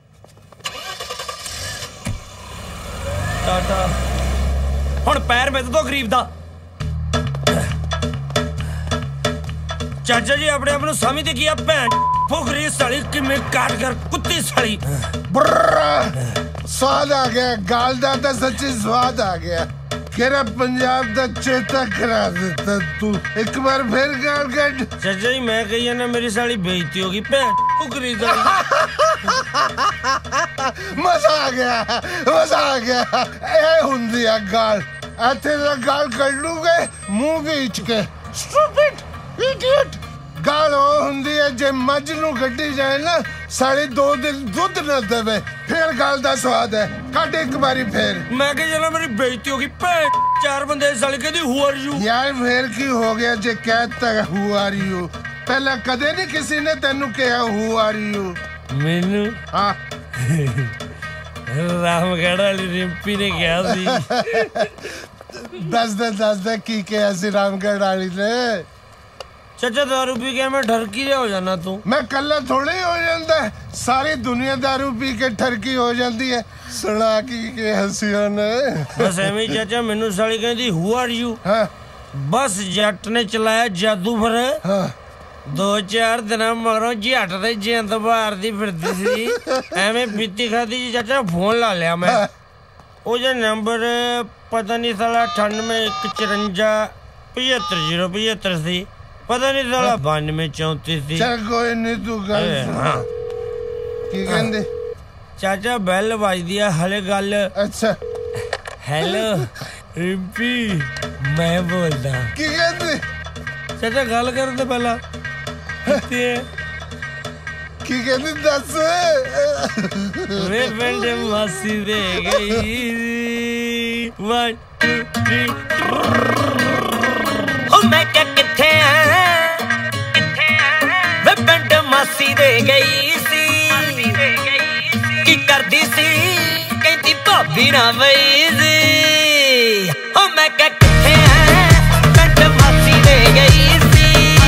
ਟਾਟਾ। ਹੁਣ ਪੈਰ ਮੇਰੇ ਤੋਂ ਗਰੀਬ ਦਾ। ਚਾਚਾ ਜੀ ਆਪਣੇ ਆਪ ਨੂੰ ਸਮਝਦੇ ਕੀ ਆ? ਭੈਣ ਫੁਕਰੀ ਸਾਲੀ ਕਿਵੇਂ ਕਾਟ ਕਰ ਕੁੱਤੀ ਸਾਲੀ। ਸਵਾਦ ਆ ਗਿਆ ਗਾਲ ਦਾ ਤਾਂ ਸੱਚੀ ਸਵਾਦ ਆ ਗਿਆ। ਕਿਹੜਾ ਪੰਜਾਬ ਦਾ ਚੇਤਾ ਕਰਾ ਦਿੱਤਾ ਤੂੰ। ਇੱਕ ਵਾਰ ਫਿਰ ਗਾਲ ਕੱਢ। ਚਾਚਾ ਜੀ ਮੈਂ ਕਹੀ ਨਾ ਮੇਰੀ ਸਾਲੀ ਬੇਇੱਜ਼ਤੀ ਹੋ ਗਈ। ਭੈਣ ਫੁਕਰੀ ਸਾਲੀ। ਮਜ਼ਾ ਆ ਗਿਆ ਮਜ਼ਾ ਆ ਗਿਆ। ਇਹ ਹੁੰਦੀ ਆ ਗਾਲ। ਇੱਥੇ ਤਾਂ ਗਾਲ ਕੱਢ ਲੂਗੇ ਮੂੰਹ ਵਿੱਚ ਕੇ। Stupid idiot. ਗਾਲ ਉਹ ਹੁੰਦੀ ਹੈ ਜੇ ਮੱਝ ਨੂੰ ਗੱਡੀ ਜਾਏ ਨਾ ਸਾਢੇ ਦੋ ਦਿਨ ਦੁੱਧ ਨਾ ਦੇਵੇ, ਫਿਰ ਗਾਲ ਦਾ ਸਵਾਦ ਹੈ। ਕੱਢ ਇੱਕ ਵਾਰੀ ਫੇਰ। ਮੈਂ ਕਿਹਾ ਚਲੋ ਮੇਰੀ ਬੇਇੱਜ਼ਤੀ ਹੋ ਗਈ। ਭੈਣ ਚਾਰ ਬੰਦੇ ਸਾਲੀ ਕਹਿੰਦੀ ਹੂ ਆਰ ਯੂ। ਯਾਰ ਫੇਰ ਕੀ ਹੋ ਗਿਆ ਜੇ ਕਹਿਤਾ ਹੂ ਆਰ ਯੂ? ਪਹਿਲਾਂ ਕਦੇ ਨਹੀਂ ਕਿਸੇ ਨੇ ਤੈਨੂੰ ਕਿਹਾ ਹੂ ਆਰ ਯੂ? ਮੈਨੂੰ ਹਾਂ ਰਾਮਗੜ੍ਹ ਵਾਲੀ ਰਿੰਪੀ ਨੇ ਕਿਹਾ ਸੀ। ਦੱਸ ਦੇ ਦੱਸ ਦੇ ਕੀ ਕਿਹਾ ਸੀ ਰਾਮਗੜ੍ਹ ਵਾਲੀ ਨੇ? ਚਾਚਾ ਦਾਰੂ ਪੀ ਕੇ ਮੈਂ ਠਰਕੀ ਹੋ ਜਾਣਾ। ਤੂੰ ਮੈਂ ਕੱਲਾ ਥੋੜੇ ਹੋ ਜਾਂਦਾ, ਸਾਰੀ ਦੁਨੀਆ ਦਾਰੂ ਪੀ ਕੇ ਠਰਕੀ ਹੋ ਜਾਂਦੀ ਹੈ। ਸੁਣਾ ਕੀ ਕਿ ਹਸੀਆਂ ਨੇ। ਬਸ ਐਵੇਂ ਹੀ ਚਾਚਾ ਮੈਨੂੰ ਸਾਲੀ ਕਹਿੰਦੀ ਹੂ ਆਰ ਯੂ। ਹਾਂ ਬਸ ਜੱਟ ਨੇ ਚਲਾਇਆ ਜਾਦੂ। ਫਿਰ ਹਾਂ ਦੋ ਚਾਰ ਦਿਨਾਂ ਮਗਰੋਂ ਜੱਟ ਦੇ ਜਿੰਦ ਮਾਰਦੀ ਫਿਰਦੀ ਸੀ। ਐਵੇਂ ਪੀਤੀ ਖਾਦੀ ਜੀ ਚਾਚਾ ਫੋਨ ਲਾ ਲਿਆ ਮੈਂ। ਉਹ ਜੇ ਨੰਬਰ ਪਤਾ ਨਹੀਂ ਸਾਲਾ ਅਠਾਨਵੇਂ ਇੱਕ ਚੁਰੰਜਾ ਪਝੱਤਰ ਜ਼ੀਰੋ ਪਝੱਤਰ ਸੀ। ਪਤਾ ਨਹੀਂ ਸਾਲਾ ਬਾਨਵੇਂ ਚੌਂਤੀ ਸੀ। ਚੱਲ ਕੋਈ ਨਹੀਂ ਤੂੰ ਗੱਲ। ਹਾਂ ਕੀ ਕਹਿੰਦੇ? ਚਾਚਾ ਬੈਲ ਵੱਜਦੀ ਆ ਹਲੇ ਗੱਲ। ਅੱਛਾ ਹੈਲੋ ਰਿੰਪੀ ਮੈਂ ਬੋਲਦਾ। ਕੀ ਕਹਿੰਦੇ? ਚਾਚਾ ਗੱਲ ਕਰਨ ਤੋਂ ਪਹਿਲਾਂ ਕੀ ਕਹਿੰਦੀ ਦੱਸ। ਵੇ ਪਿੰਡ ਮਾਸੀ ਦੇ ਗਈ। One two three. ਹੋ ਮੈਂ ਕਿਹਾ ਕਿੱਥੇ ਆ ਕਿੱਥੇ ਆ ਵੇ ਪਿੰਡ ਮਾਸੀ ਦੇ ਗਈ ਸੀ। ਕੀ ਕਰਦੀ ਸੀ ਕਹਿੰਦੀ ਭਾਬੀ ਨਾ ਵਈ ਸੀ। ਹੋ ਮੈਂ ਕਿਹਾ ਕਿੱਥੇ ਆ ਪਿੰਡ ਮਾਸੀ ਦੇ ਗਈ ਸੀ।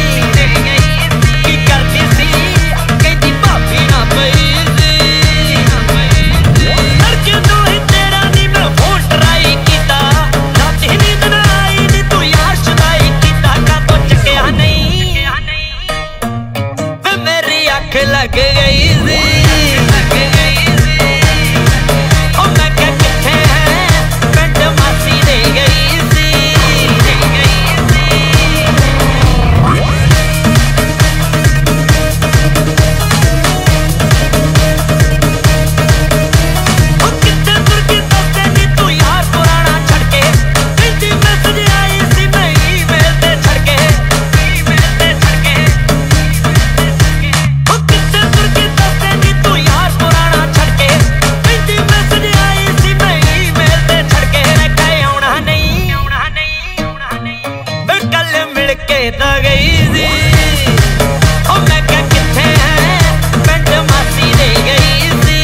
ਕੀ ਕਰਦੀ ਸੀ ਕਹਿੰਦੀ ਭਾਬੀ ਨਾ ਵਈ ਸੀ। ਲੜਕੇ ਨੂੰ ਹੀ ਤੇਰਾ ਨੀ ਮੈਂ ਫੋਨ ਟਰਾਈ ਕੀਤਾ। ਰਾਤ ਹੀ ਨੀਂਦ ਨਾ ਆਈ ਨੀ ਤੂੰ ਯਾਰ ਸ਼ੁਦਾਈ ਕੀਤਾ। ਕਾਤੋਂ ਚੱਕਿਆ ਨਹੀਂ ਵੇ ਮੇਰੀ ਅੱਖ ਲੱਗ ਗਈ ਸੀ। ਲੱਗ ਗਈ ਸੀ। ਉਹ ਮੈਂ ਕਿਹਾ ਕਿੱਥੇ ਹੈ मिल के ता गई सी ओ मैं क्या किथे है पिंड मासी दे गई सी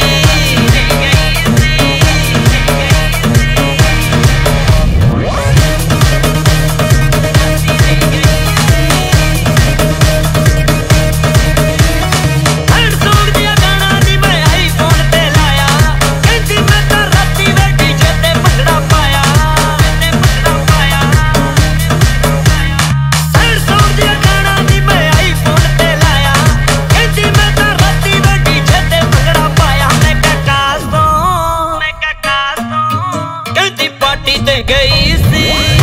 गई सी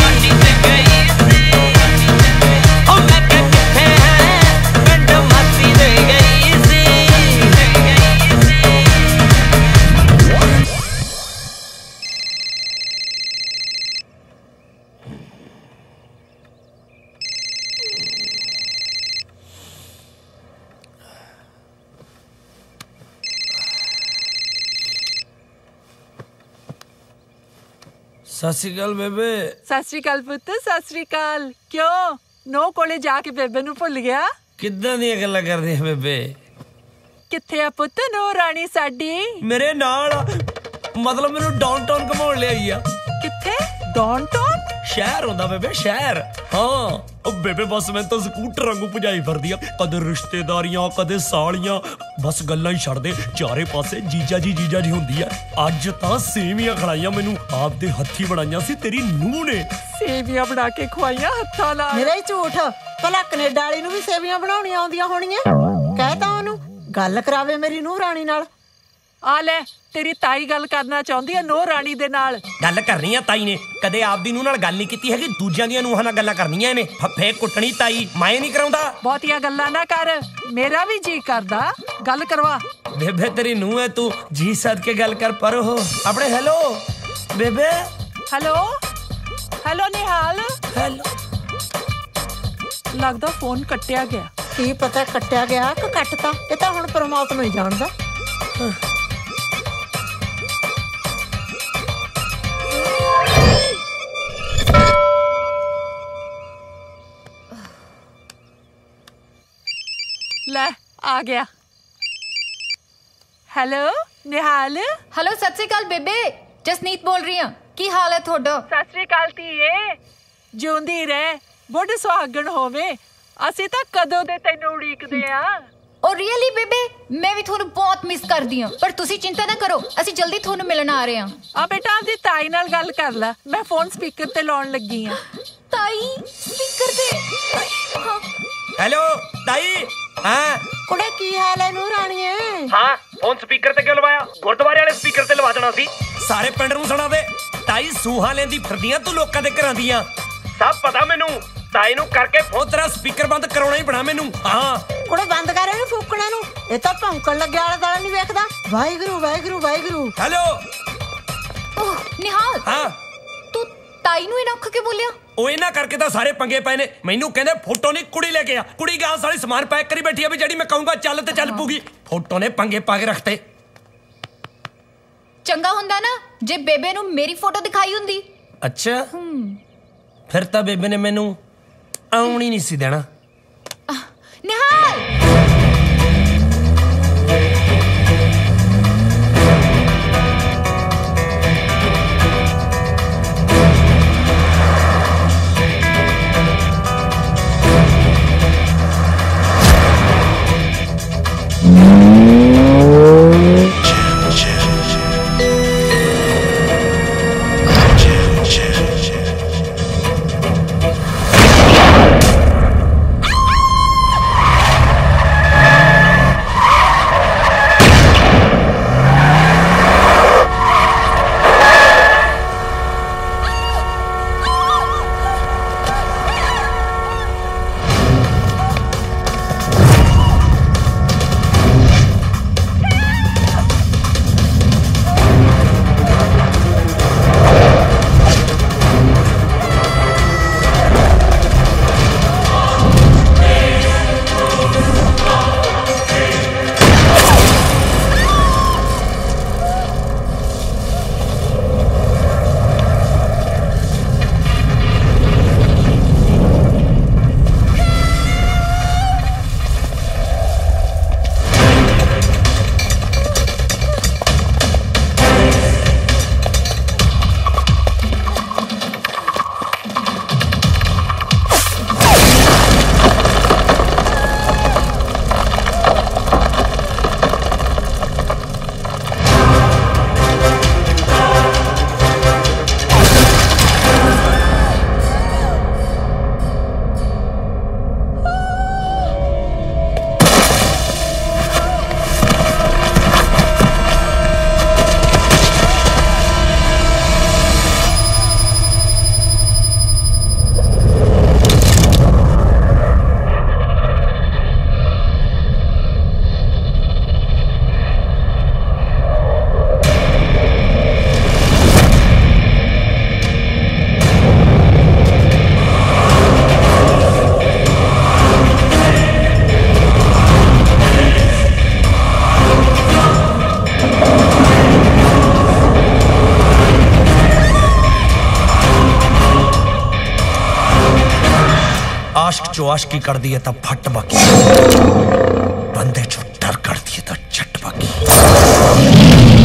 ओ मैं क्या किथे है पिंड मासी दे गई सी ਸਤਿ ਸ਼੍ਰੀ ਅਕਾਲ ਬੇਬੇ। ਸਤਿ ਸ਼੍ਰੀ ਅਕਾਲ ਪੁੱਤ, ਸਤਿ ਸ਼੍ਰੀ ਅਕਾਲ। ਕਿਉਂ ਨੋ ਕੋਲੇ ਜਾ ਕੇ ਬੇਬੇ ਨੂੰ ਭੁੱਲ ਗਿਆ? ਕਿੱਦਾਂ ਦੀਆਂ ਗੱਲਾਂ ਕਰਦੇ ਆ ਬੇਬੇ? ਕਿੱਥੇ ਆ ਪੁੱਤ ਨੋ ਰਾਣੀ ਸਾਡੀ? ਮੇਰੇ ਨਾਲ ਮਤਲਬ ਮੈਨੂੰ ਡਾਊਨਟਾਊਨ ਘਮਾਉਣ ਲਈ ਆ। ਕਿੱਥੇ? ਡਾਊਨਟਾਊਨ? ਸ਼ਹਿਰ ਹੁੰਦਾ ਬੇਬੇ, ਸ਼ਹਿਰ। ਹਾਂ ਉਹ ਬੇਬੇ ਬਸ ਮੈਂ ਤਾਂ ਸਕੂਟਰ ਵਾਂਗੂ ਭਜਾਈ ਫਿਰਦੀ ਆ, ਕਦੇ ਰਿਸ਼ਤੇਦਾਰੀਆਂ ਕਦੇ ਸਾਲੀਆਂ, ਬਸ ਗੱਲਾਂ ਹੀ ਛੱਡ ਦੇ, ਚਾਰੇ ਪਾਸੇ ਜੀਜਾ ਜੀ ਜੀਜਾ ਜੀ ਹੁੰਦੀ ਆ। ਅੱਜ ਤਾਂ ਸੇਵੀਆਂ ਖਲਾਈਆਂ ਮੈਨੂੰ, ਆਪਦੇ ਹੱਥੀ ਬਣਾਈਆਂ ਸੀ ਤੇਰੀ ਨੂੰਹ ਨੇ। ਸੇਵੀਆਂ ਬਣਾ ਕੇ ਖਵਾਈਆਂ ਹੱਥਾਂ ਨਾਲ? ਮੇਰਾ ਹੀ ਝੂਠ। ਭਲਾ ਕੈਨੇਡਾ ਵਾਲੀ ਨੂੰ ਵੀ ਸੇਵੀਆਂ ਬਣਾਉਣੀਆਂ ਆਉਂਦੀਆਂ ਹੋਣੀਆਂ। ਕਹਿ ਤਾ ਉਹਨੂੰ ਗੱਲ ਕਰਾਵੇ ਮੇਰੀ ਨੂੰਹ ਰਾਣੀ ਨਾਲ। ਆ ਲੈ ਤੇਰੀ ਤਾਈ ਗੱਲ ਕਰਨਾ ਚਾਹੁੰਦੀ ਆ ਨੂੰਹ ਰਾਣੀ ਦੇ ਨਾਲ। ਗੱਲ ਕਰਨੀ ਆ ਤਾਈ ਨੇ, ਕਦੇ ਆਪਦੀ ਨੂੰਹ ਨਾਲ ਗੱਲ ਨਹੀਂ ਕੀਤੀ ਹੈਗੀ, ਦੂਜਿਆਂ ਦੀਆਂ ਨੂੰਹਾਂ ਨਾਲ ਗੱਲਾਂ ਕਰਨੀਆਂ ਇਹਨੇ। ਫੱਫੇ ਕੁੱਟਣੀ ਤਾਈ ਮੈਂ ਨਹੀਂ ਕਰਾਉਂਦਾ। ਬਹੁਤੀਆਂ ਗੱਲਾਂ ਨਾ ਕਰ, ਮੇਰਾ ਵੀ ਜੀ ਕਰਦਾ, ਗੱਲ ਕਰਵਾ। ਬੇਬੇ ਤੇਰੀ ਨੂੰਹ ਹੈ, ਤੂੰ ਜੀ ਸਦ ਕੇ ਗੱਲ ਕਰ। ਪਰ ਉਹ ਆਪਣੇ ਹੈਲੋ ਬੇਬੇ। Hello hello Nihal. ਹੈਲੋ ਲੱਗਦਾ ਫੋਨ ਕੱਟਿਆ ਗਿਆ। ਕੀ ਪਤਾ ਕੱਟਿਆ ਗਿਆ ਕਿ ਕੱਟਤਾ, ਇਹ ਤਾਂ ਹੁਣ ਪਰਮਾਤਮਾ ਹੀ ਜਾਣਦਾ। ਲੈ ਆ ਗਿਆ। ਹੈਲੋ ਨਿਹਾਲ। ਹੈਲੋ ਸਤਿ ਸ਼੍ਰੀ ਅਕਾਲ ਬੇਬੇ, ਜਸਨੀਤ ਬੋਲ ਰਹੀ ਹਾਂ। ਕੀ ਹਾਲ ਹੈ ਤੁਹਾਡਾ? ਸਤਿ ਸ਼੍ਰੀ ਅਕਾਲ ਧੀਏ, ਜਿਉਂਦੀ ਰਹਿ, ਬੁੱਢ ਸੁਹਾਗਣ ਹੋਵੇ। ਅਸੀਂ ਤਾਂ ਕਦੋਂ ਦੇ ਤੈਨੂੰ ਉਡੀਕਦੇ ਆ। ਓ ਰੀਅਲੀ ਬੇਬੇ, ਮੈਂ ਵੀ ਤੁਹਾਨੂੰ ਬਹੁਤ ਮਿਸ ਕਰਦੀ ਹਾਂ, ਪਰ ਤੁਸੀਂ ਚਿੰਤਾ ਨਾ ਕਰੋ, ਅਸੀਂ ਜਲਦੀ ਤੁਹਾਨੂੰ ਮਿਲਣ ਆ ਰਹੇ ਹਾਂ। ਆ ਬੇਟਾ ਆਪਦੀ ਤਾਈ ਨਾਲ ਗੱਲ ਕਰ ਲੈ, ਮੈਂ ਫੋਨ ਸਪੀਕਰ ਤੇ ਲਾਉਣ ਲੱਗੀ ਆ। ਤਾਈ ਸਪੀਕਰ ਤੇ? ਹੈਲੋ ਤਾਈ। ਹਾਂ ਕੁੜੇ ਕੀ ਹਾਲ ਹੈ ਨੂੰਹ ਰਾਣੀਏ? ਹਾਂ ਫੋਨ ਸਪੀਕਰ ਤੇ ਕਿਉਂ ਲਵਾਇਆ? ਗੁਰਦੁਆਰੇ ਵਾਲੇ ਸਪੀਕਰ ਤੇ ਲਵਾ ਦੇਣਾ ਸੀ। ਸਾਰੇ ਪਿੰਡ ਨੂੰ ਸੁਣਾ ਦੇ। ਤਾਈ ਸੂਹਾਂ ਲੈਂਦੀ ਫਿਰਦੀਆਂ ਤੂੰ ਲੋਕਾਂ ਦੇ ਘਰਾਂ ਦੀਆਂ। ਸਭ ਪਤਾ ਮੈਨੂੰ। ਤਾਈ ਨੂੰ ਕਰਕੇ ਫੋਨ ਤੇਰਾ ਸਪੀਕਰ ਬੰਦ ਕਰਾਉਣਾ ਹੀ ਪੈਣਾ ਮੈਨੂੰ। ਹਾਂ ਕੁੜੇ ਬੰਦ ਕਰ ਇਹਨੂੰ ਫੂਕਣਾ ਨੂੰ, ਇਹ ਤਾਂ ਭੌਂਕਣ ਲੱਗਿਆ ਆਲਾ ਦਾਲਾ ਨਹੀਂ ਵੇਖਦਾ। ਵਾਹਿਗੁਰੂ ਵਾਹਿਗੁਰੂ ਵਾਹਿਗੁਰੂ। ਹੈਲੋ ਓਹ ਨਿਹਾਲ। ਹਾਂ ਤੂੰ ਤਾਈ ਨੂੰ ਇਹਨਾਂ ਔਖਾ ਕਿਉਂ ਬੋਲਿਆ? ਉਹ ਇਹਨਾਂ ਕਰਕੇ ਤਾਂ ਸਾਰੇ ਪੰਗੇ ਪਏ ਨੇ। ਮੈਨੂੰ ਕਹਿੰਦੇ ਫੋਟੋ ਨਹੀਂ ਕੁੜੀ ਲੈ ਕੇ ਆ। ਕੁੜੀ ਗਾਂ ਸਾਰੀ ਸਮਾਨ ਪੈਕ ਕਰੀ ਬੈਠੀ ਆ ਵੀ ਜਿਹੜੀ ਮੈਂ ਕਹੂੰਗਾ ਚੱਲ ਤੇ ਚੱਲ ਪੂਗੀ। ਫੋਟੋ ਨੇ ਪੰਗੇ ਪਾ ਕੇ ਰੱਖਤੇ। ਚੰਗਾ ਹੁੰਦਾ ਨਾ ਜੇ ਬੇਬੇ ਨੂੰ ਮੇਰੀ ਫੋਟੋ ਦਿਖਾਈ ਹੁੰਦੀ। ਅੱਛਾ ਫਿਰ ਤਾਂ ਬੇਬੇ ਨੇ ਮੈਨੂੰ ਆਉਣੀ ਨਹੀਂ ਸੀ ਦੇਣਾ। ਨਿਹਾਲ आश्क चो आश्की कर दिए तो फट बाकी, बंदे चो डर कर दिए तो चट बाकी।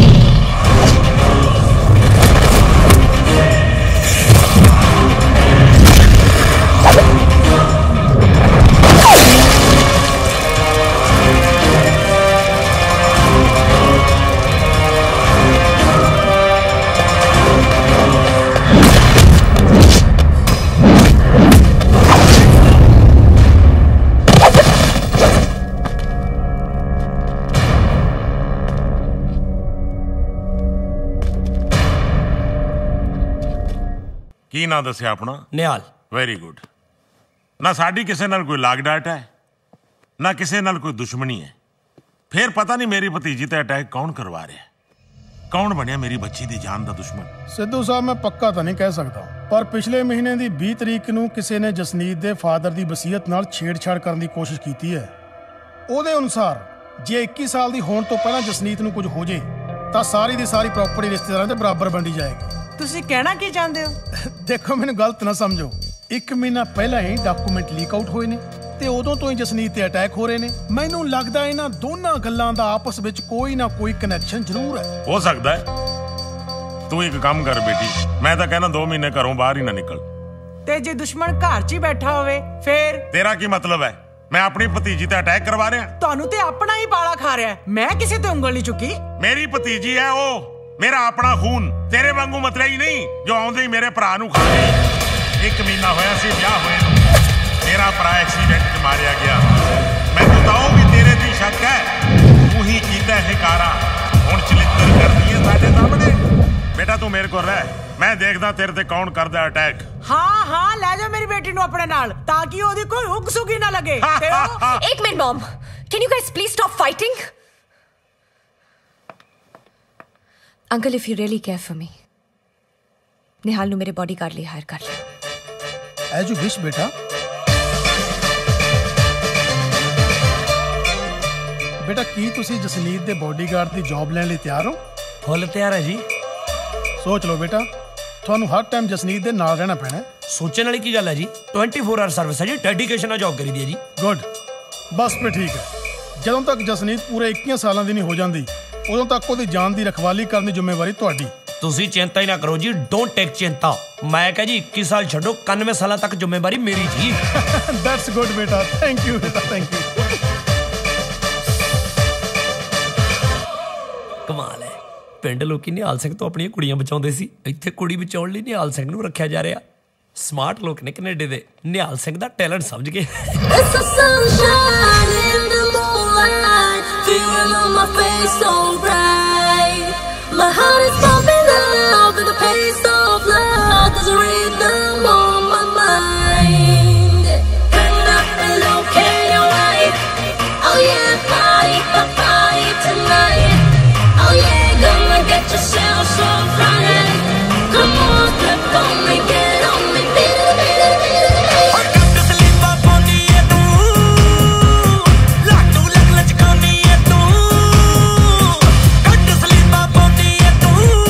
ਕੀ ਨਾਂ ਦੱਸਿਆ ਆਪਣਾ? ਨਿਹਾਲ। Very good. ਨਾ ਸਾਡੀ ਕਿਸੇ ਨਾਲ ਕੋਈ ਲਾਗ ਡਾਟ ਹੈ, ਨਾ ਕਿਸੇ ਨਾਲ ਕੋਈ ਦੁਸ਼ਮਣੀ ਹੈ। ਫਿਰ ਪਤਾ ਨਹੀਂ ਮੇਰੀ ਭਤੀਜੀ ਤੇ ਅਟੈਕ ਕੌਣ ਕਰਵਾ ਰਿਹਾ, ਕੌਣ ਬਣਿਆ ਮੇਰੀ ਬੱਚੀ ਦੀ ਜਾਨ ਦਾ ਦੁਸ਼ਮਣ। ਸਿੱਧੂ ਸਾਹਿਬ ਮੈਂ ਪੱਕਾ ਤਾਂ ਨਹੀਂ ਕਹਿ ਸਕਦਾ, ਪਰ ਪਿਛਲੇ ਮਹੀਨੇ ਦੀ ਵੀਹ ਤਰੀਕ ਨੂੰ ਕਿਸੇ ਨੇ ਜਸਨੀਤ ਦੇ ਫਾਦਰ ਦੀ ਵਸੀਅਤ ਨਾਲ ਛੇੜਛਾੜ ਕਰਨ ਦੀ ਕੋਸ਼ਿਸ਼ ਕੀਤੀ ਹੈ। ਉਹਦੇ ਅਨੁਸਾਰ ਜੇ ਇੱਕੀ ਸਾਲ ਦੀ ਹੋਣ ਤੋਂ ਪਹਿਲਾਂ ਜਸਨੀਤ ਨੂੰ ਕੁਝ ਹੋ ਜੇ ਤਾਂ ਸਾਰੀ ਦੀ ਸਾਰੀ ਪ੍ਰਾਪਰਟੀ ਰਿਸ਼ਤੇਦਾਰਾਂ ਦੇ ਬਰਾਬਰ ਵੰਡੀ ਜਾਏਗੀ। ਤੁਸੀਂ ਕਹਿਣਾ ਕੀ ਚਾਹੁੰਦੇ ਹੋ? ਦੇਖੋ ਮੈਨੂੰ ਗਲਤ ਨਾ ਸਮਝੋ, ਇੱਕ ਮਹੀਨਾ ਪਹਿਲਾਂ ਹੀ ਡਾਕੂਮੈਂਟ ਲੀਕ ਆਊਟ ਹੋਏ ਨੇ ਤੇ ਉਦੋਂ ਤੋਂ ਹੀ ਜਸਨੀਤ ਤੇ ਅਟੈਕ ਹੋ ਰਹੇ ਨੇ। ਮੈਨੂੰ ਲੱਗਦਾ ਇਹਨਾਂ ਦੋਨਾਂ ਗੱਲਾਂ ਦਾ ਆਪਸ ਵਿੱਚ ਕੋਈ ਨਾ ਕੋਈ ਕਨੈਕਸ਼ਨ ਜ਼ਰੂਰ ਹੈ। ਹੋ ਸਕਦਾ ਹੈ। ਤੂੰ ਇੱਕ ਕੰਮ ਕਰ ਬੇਟੀ, ਮੈਂ ਤਾਂ ਕਹਿਣਾ ਦੋ ਮਹੀਨੇ ਘਰੋਂ ਬਾਹਰ ਹੀ ਨਾ ਨਿਕਲ। ਤੇ ਜੇ ਦੁਸ਼ਮਣ ਘਰ 'ਚ ਹੀ ਬੈਠਾ ਹੋਵੇ ਫਿਰ? ਤੇਰਾ ਕੀ ਮਤਲਬ ਹੈ? ਮੈਂ ਆਪਣੀ ਭਤੀਜੀ ਤੇ ਅਟੈਕ ਕਰਵਾ ਰਿਹਾ? ਤੁਹਾਨੂੰ ਤੇ ਆਪਣਾ ਹੀ ਬਾਲਾ ਖਾ ਰਿਹਾ। ਮੈਂ ਕਿਸੇ ਤੇ ਉਂਗਲ ਨਹੀਂ ਚੁੱਕੀ। ਮੇਰੀ ਭਤੀਜੀ ਹੈ ਉਹ, ਮੇਰਾ ਆਪਣਾ ਖੂਨ। ਤੇਰੇ ਵਾਂਗੂ ਮਤਲਬ ਹੀ ਨਹੀਂ ਜੋ ਆਉਂਦੇ ਹੀ ਮੇਰੇ ਭਰਾ ਨੂੰ ਖਾ ਗਈ। ਇੱਕ ਮਹੀਨਾ ਹੋਇਆ ਸੀ ਵਿਆਹ ਹੋਏ ਨੂੰ, ਮੇਰਾ ਭਰਾ ਐਕਸੀਡੈਂਟ 'ਚ ਮਾਰਿਆ ਗਿਆ। ਮੈਨੂੰ ਤਾਂ ਉਹ ਵੀ ਤੇਰੇ ਦੀ ਸ਼ੱਕ ਹੈ, ਤੂੰ ਹੀ ਕੀਤਾ ਇਹ ਕਾਰਾ। ਹੁਣ ਚਲਿੱਤਰ ਕਰਦੀ ਹੈ ਸਾਡੇ ਸਾਹਮਣੇ। ਬੇਟਾ ਤੂੰ ਮੇਰੇ ਕੋਲ ਰਹਿ, ਮੈਂ ਦੇਖਦਾ ਤੇਰੇ ਤੇ ਕੌਣ ਕਰਦਾ ਅਟੈਕ। ਹਾਂ ਹਾਂ ਲੈ ਜਾ ਮੇਰੀ ਬੇਟੀ ਨੂੰ ਆਪਣੇ ਨਾਲ, ਤਾਂ ਕਿ ਉਹਦੀ ਕੋਈ ਹੁੱਕ ਸੁਗੀ ਨਾ ਲੱਗੇ। ਤੇ ਉਹ ਇੱਕ minute mum, can you guys please stop fighting? Uncle if you really care for me, Nihal ਨੂੰ ਮੇਰੇ ਬਾਡੀਗਾਰਡ ਲਈ ਹਾਇਰ ਕਰ ਲਿਆ। ਐਜ ਯੂ ਵਿਸ਼ ਬੇਟਾ। ਬੇਟਾ ਕੀ ਤੁਸੀਂ ਜਸਨੀਤ ਦੇ ਬਾਡੀਗਾਰਡ ਦੀ ਜੌਬ ਲੈਣ ਲਈ ਤਿਆਰ ਹੋ? ਫੁੱਲ ਤਿਆਰ ਹੈ ਜੀ। ਸੋਚ ਲਓ ਬੇਟਾ, ਤੁਹਾਨੂੰ ਹਰ ਟਾਈਮ ਜਸਨੀਤ ਦੇ ਨਾਲ ਰਹਿਣਾ ਪੈਣਾ। ਸੋਚਣ ਵਾਲੀ ਕੀ ਗੱਲ ਹੈ ਜੀ, ਚੌਵੀ ਆਵਰ ਸਰਵਿਸ ਹੈ ਜੀ, ਡੈਡੀਕੇਸ਼ਨ ਨਾਲ ਜੌਬ ਕਰੀਦੀ ਹੈ ਜੀ। ਗੁੱਡ, ਬਸ ਫਿਰ ਠੀਕ ਹੈ। ਜਦੋਂ ਤੱਕ ਜਸਨੀਤ ਪੂਰੇ ਇੱਕੀ ਸਾਲਾਂ ਦੀ ਨਹੀਂ ਹੋ ਜਾਂਦੀ ਉਦੋਂ ਤੱਕ ਉਹਦੀ ਜਾਨ ਦੀ ਰਖਵਾਲੀ ਕਰਨ ਦੀ ਜ਼ਿੰਮੇਵਾਰੀ ਤੁਹਾਡੀ। ਤੁਸੀਂ ਚਿੰਤਾ ਹੀ ਨਾ ਕਰੋ ਜੀ, ਡੋਂਟ ਟੇਕ ਚਿੰਤਾ। ਮੈਂ ਕਹਾਂ ਜੀ ਇੱਕੀ ਸਾਲ ਛੱਡੋ, ਇਕਾਨਵੇਂ ਸਾਲਾਂ ਤੱਕ ਜ਼ਿੰਮੇਵਾਰੀ ਮੇਰੀ ਜੀ। ਦੈਟਸ ਗੁੱਡ ਬੇਟਾ, ਥੈਂਕ ਯੂ ਬੇਟਾ, ਥੈਂਕ ਯੂ। ਕਮਾਲ ਹੈ, ਪਿੰਡ ਲੋਕੀ ਨਿਹਾਲ ਸਿੰਘ ਤੋਂ ਆਪਣੀਆਂ ਕੁੜੀਆਂ ਬਚਾਉਂਦੇ ਸੀ, ਇੱਥੇ ਕੁੜੀ ਬਚਾਉਣ ਲਈ ਨਿਹਾਲ ਸਿੰਘ ਨੂੰ ਰੱਖਿਆ ਜਾ ਰਿਹਾ। ਸਮਾਰਟ ਲੋਕ ਨੇ ਕੈਨੇਡਾ ਦੇ, ਨਿਹਾਲ ਸਿੰਘ ਦਾ ਟੈਲੈਂਟ ਸਮਝ ਗਏ। Feeling on my face so bright, my heart is pumping out with the pace of love. There's a rhythm on my mind. Turn up the low, can you ride? Oh yeah, party, party tonight. Oh yeah, gonna get yourself so right. Come on, flip on me, get on me, beat it, beat it, beat it. Ooh.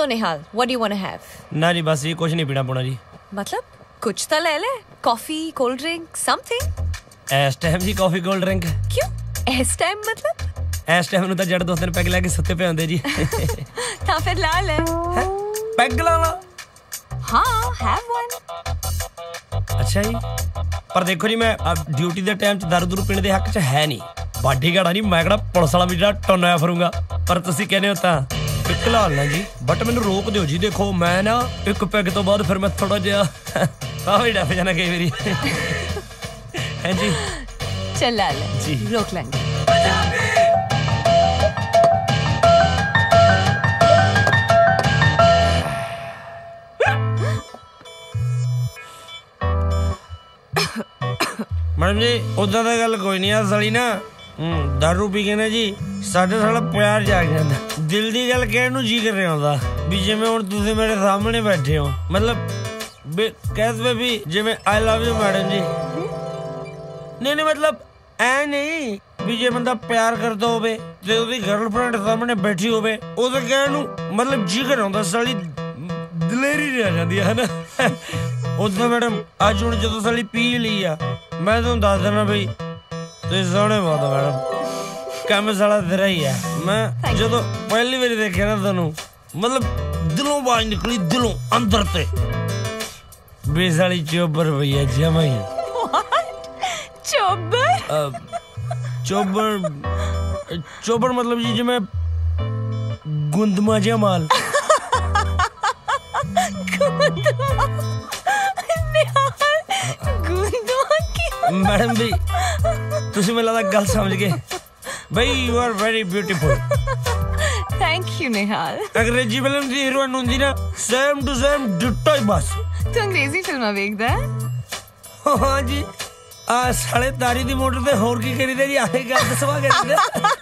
So Nihal, what do you want to have? ना जी बस ये कुछ नहीं पीना पुना जी। मतलब कुछ तो ले ले, कॉफी, कोल्ड ड्रिंक, समथिंग। इस टाइम जी कॉफी कोल्ड ड्रिंक क्यों? इस टाइम मतलब? इस टाइम ਨੂੰ ਤਾਂ ਜੜ ਦੋਸਤ ਨੇ ਪੈਗ ਲੈ ਕੇ ਸੁੱਤੇ ਪਏ ਹੁੰਦੇ ਜੀ। ਤਾਂ ਫਿਰ ਲਾ ਲੈ। ਪੈਗ ਲਾ ਲਾ। हाँ, have one। अच्छा जी, पर देखो जी मैं ड्यूटी ਦੇ ਟਾਈਮ 'ਚ ਦਾਰੂ ਦੂਰੂ ਪੀਣ ਦੇ ਹੱਕ 'ਚ ਹੈ ਨਹੀਂ। ਬਾਡੀਗਾਰਡ ਨਹੀਂ ਮੈਂ ਕਿਹੜਾ ਪੁਲਿਸ ਵਾਲਾ ਵੀ ਜਿਹੜਾ ਟੋਨਿਆ ਫਿਰੂੰਗਾ। ਪਰ ਤੁਸੀਂ ਕਹਿੰਦੇ ਹੋ ਤਾਂ ਇੱਕ ਲਾ ਲੈਣਾ ਜੀ, ਬਟ ਮੈਨੂੰ ਰੋਕ ਦਿਓ ਜੀ। ਦੇਖੋ ਮੈਂ ਨਾ ਇੱਕ ਪੈਗ ਤੋਂ ਬਾਅਦ ਫਿਰ ਮੈਂ ਥੋੜਾ ਜਿਹਾ ਕਾਹੀ ਡੱਫ ਜਾਣਾ ਕਈ ਵਾਰੀ। ਹੈ ਜੀ चल ला ले जी, रोक लेंगे। मैडम जी उदा तो गल कोई नहीं है साली ना दारू पी के ना जी साडे साला प्यार जाग जाता। दिल दी गल कहण नूं जी कर रहा होंदा भी जिवें हुण तुसीं मेरे सामने बैठे हो, मतलब कह दे भी जिवें आई लव यू मैडम जी। नहीं नहीं मतलब ऐ नहीं भी जे बंदा प्यार करदा होवे ते ओदी गर्लफ्रेंड सामने बैठी होवे ओदे कहण नूं मतलब जी कर आउंदा, साली दलेरी रह जांदी है ना। उदा मैडम अज हुण जदों साली पी ली आ मैं तुहानूं दस देना बई तुसीं सोहणे बहुत हो मैडम, काम साला तेरा ही है। मैं जदों पहली बारी देखिया ना तुहानूं मतलब दिलों आवाज निकली, दिलों अंदर ते बे साली चोबर भैया जमा ही चोबर चोबर चोबर मतलब जी जिवें गुंदमा जिहा माल। मैडम भी तुसी मैं लगता गल समझ गए भाई, you are very beautiful. Thank you Nihal. अंग्रेजी फिल्म दी हीरोइन हुंदी ना सेम टू सेम डिट्टो ही बस। तू अंग्रेजी फिल्मां वेखदा है? हां जी आ साले तारी दी मोटर ते होर की करीदा जी आए गल दसवा करीदा।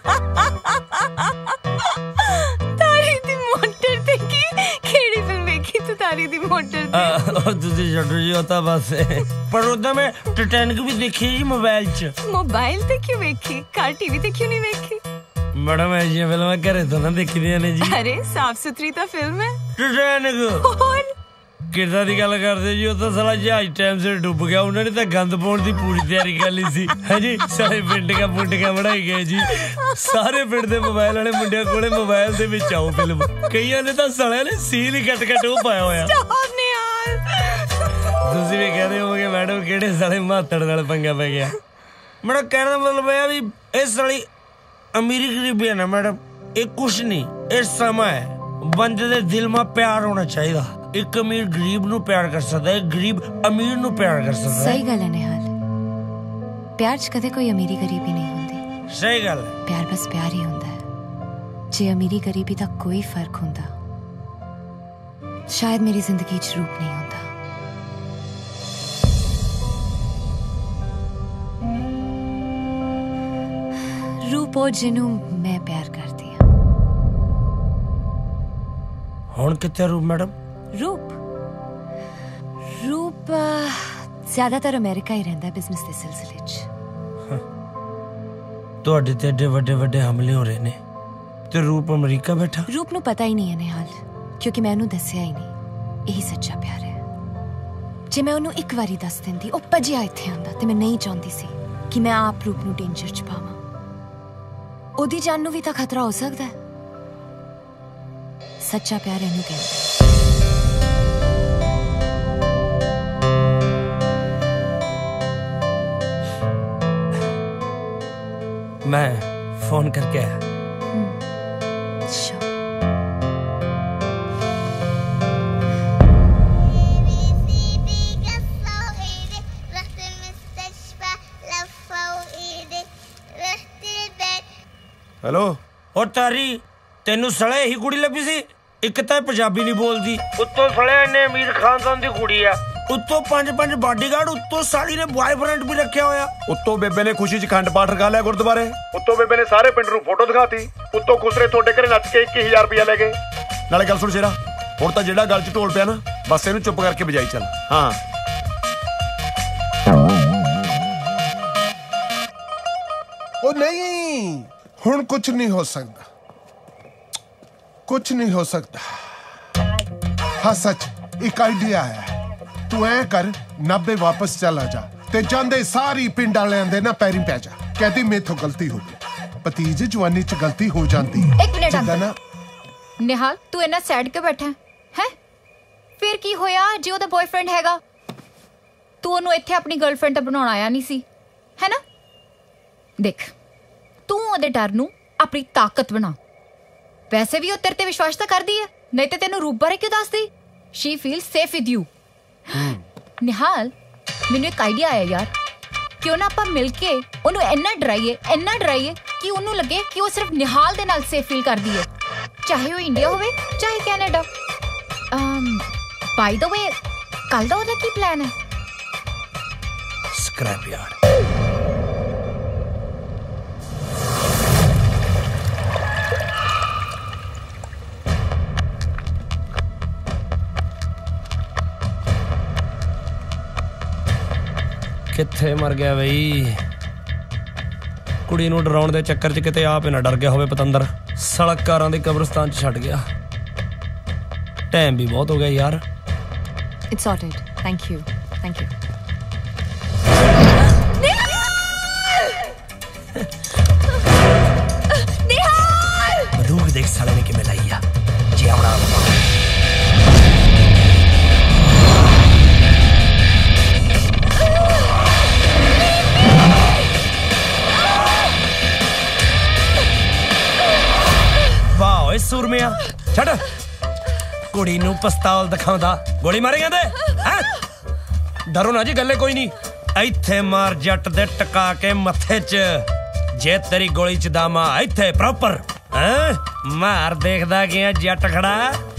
तारी दी मोटर ते की केड़ी फिल्म वेखी तू तारी दी मोटर ते? और तुझे छड्डो जी होता बस। पर उदा मैं टाइटैनिक भी देखी जी मोबाइल च। मोबाइल ते क्यों वेखी? कार टीवी ते क्यों नहीं वेखी? मैडम ऐसी फिल्मां घरे तो ना देखी दियां ने जी। अरे साफ सुथरी तो फिल्म है टाइटैनिक। और किदा दी गल करदे जी, ओ तो साला जहाज टाइम से डूब गया, उन्होंने तो गंद पाउण दी पूरी तैयारी कर ली सी। है जी सारे पिंड का पुंड का बढ़ाई गए जी। सारे पिंड दे मोबाइल वाले मुंडियां कोले मोबाइल दे विच आओ फिल्म, कईयां ने तो साले ने सील ही कट कट ओ पाया होया। तुसीं भी कहदे होगे मैडम किहड़े साले मातड़ नाल पंगा पै गया। मेरा कहने दा मतलब है भी इस साली अमीरी गरीबी है ना मैडम, ये कुछ नहीं, ये समा है। बंदे दे दिल में प्यार होना चाहिए। एक अमीर गरीब नू प्यार कर सकता है, गरीब अमीर नू प्यार कर सकता है। सही गल है निहाल, प्यार च कदे कोई अमीरी गरीबी नहीं होंदी। सही गल है। प्यार बस प्यार ही होंदा है। जे अमीरी गरीबी दा कोई फर्क होंदा शायद मेरी जिंदगी च रूप नहीं होंदा। रूप ओ जिन्नू मैं प्यार करती हूं। हुण कित्थे रूप मैडम? रूप रूप ज्यादातर अमेरिका ही रहंदा है बिजनेस दे सिलसिले च। ਤੁਹਾਡੇ ਤੇ ਏਡੇ ਵੱਡੇ ਵੱਡੇ ਹਮਲੇ ਹੋ ਰਹੇ ਨੇ ਤੇ ਰੂਪ ਅਮਰੀਕਾ ਬੈਠਾ। रूप ਨੂੰ ਪਤਾ ਹੀ ਨਹੀਂ ਹੈ ਨਿਹਾਲ, ਕਿਉਂਕਿ ਮੈਂ ਉਹਨੂੰ ਦੱਸਿਆ ਹੀ ਨਹੀਂ। ਇਹੀ ਸੱਚਾ ਪਿਆਰ ਹੈ। ਜੇ ਮੈਂ ਉਹਨੂੰ ਇੱਕ ਵਾਰੀ ਦੱਸ ਦਿੰਦੀ ਉਹ ਭੱਜਿਆ ਇੱਥੇ ਆਉਂਦਾ ਤੇ ਮੈਂ ਨਹੀਂ ਚਾਹੁੰਦੀ ਸੀ ਕਿ ਮੈਂ ਆਪ ਰੂਪ ਨੂੰ ਡੇਂਜਰ ਚ ਪਾਵਾਂ। ਉਹਦੀ ਜਾਨ ਨੂੰ ਵੀ ਤਾਂ ਖਤਰਾ ਹੋ ਸਕਦਾ ਹੈ। ਸੱਚਾ ਪਿਆਰ ਇਹਨੂੰ ਕਹਿੰਦੇ। मैं फोन करके आया। हेलो और तारी तेनू सड़े ही कुड़ी लभी सी, एक तो पंजाबी नहीं बोलती, उत्तों सड़े इन्ने अमीर खानदान दी कुड़ी है, उत्तों पंज पंज बॉडीगार्ड, उत्तों साली ने बॉयफ्रेंड भी रखा होया, उत्तों बेबे ने खुशी च खंड पाठ रखा लिया गुरुद्वारे, उत्तों बेबे ने सारे पिंड नूं फोटो दिखाती, उत्तों खुसरे तोड़े घरे नच के इक्की हजार रुपया ले गए। नाले गल सुन शेरा, हुण तां जेड़ा गल च ढोल पिया ना बस इहनूं चुप करके बजाई चल। हाँ ओ नहीं, हुण कुछ नहीं हो सकता, कुछ नहीं हो सकता। हाँ सच एक आइडिया है तू ऐ कर नाभे वापस चला जा ते जांदे सारी पिंड वालियां दे ना पैरी पै जा कहती मेथों गलती हो गई भतीज जवानी च गलती हो जाती है एक मिनट जिद्दां ना निहाल तू इन्ना सैड क्यों बैठा है फिर की होया जे ओदा बॉयफ्रेंड हैगा तू ओनू इत्थे अपनी गर्लफ्रेंड तो बनाउण आया नहीं सी है ना देख तू ओदे डर नू अपनी ताकत बना वैसे भी ओ तेरे ते विश्वास तो करदी है नहीं ते तेनू रूप बारे क्यों दसदी she feel safe with you Nihal मैनू एक आइडिया आया यार क्यों ना आपां मिल के ओनू इन्ना डराइए इन्ना डराइए कि ओनू लगे कि वो सिर्फ निहाल दे नाल सेफ फील करदी है चाहे वो इंडिया होवे चाहे कैनेडा बाय द वे कल दा ओदा की प्लान है स्क्रैप यार्ड किथे मर गया बई कुड़ी नूं डराउण दे चक्कर च किते आप ही ना डर गया होवे पतंदर सड़क कारां दी कब्रिस्तान च छड्ड गया टाइम भी बहुत हो गया यार it's sorted thank you thank you बंदूक देख साले ने किवें लाई आ जी आवड़ा वाह सूरमिया छड़ कुड़ी नू पिस्तौल दिखाउंदा गोली मारेगा दे हैं डरो ना जी गल्ले कोई नहीं इत्थे मार जट दे टका के मथे च जे तेरी गोली च दामा इत्थे प्रॉपर हैं मार देखदा गया जट खड़ा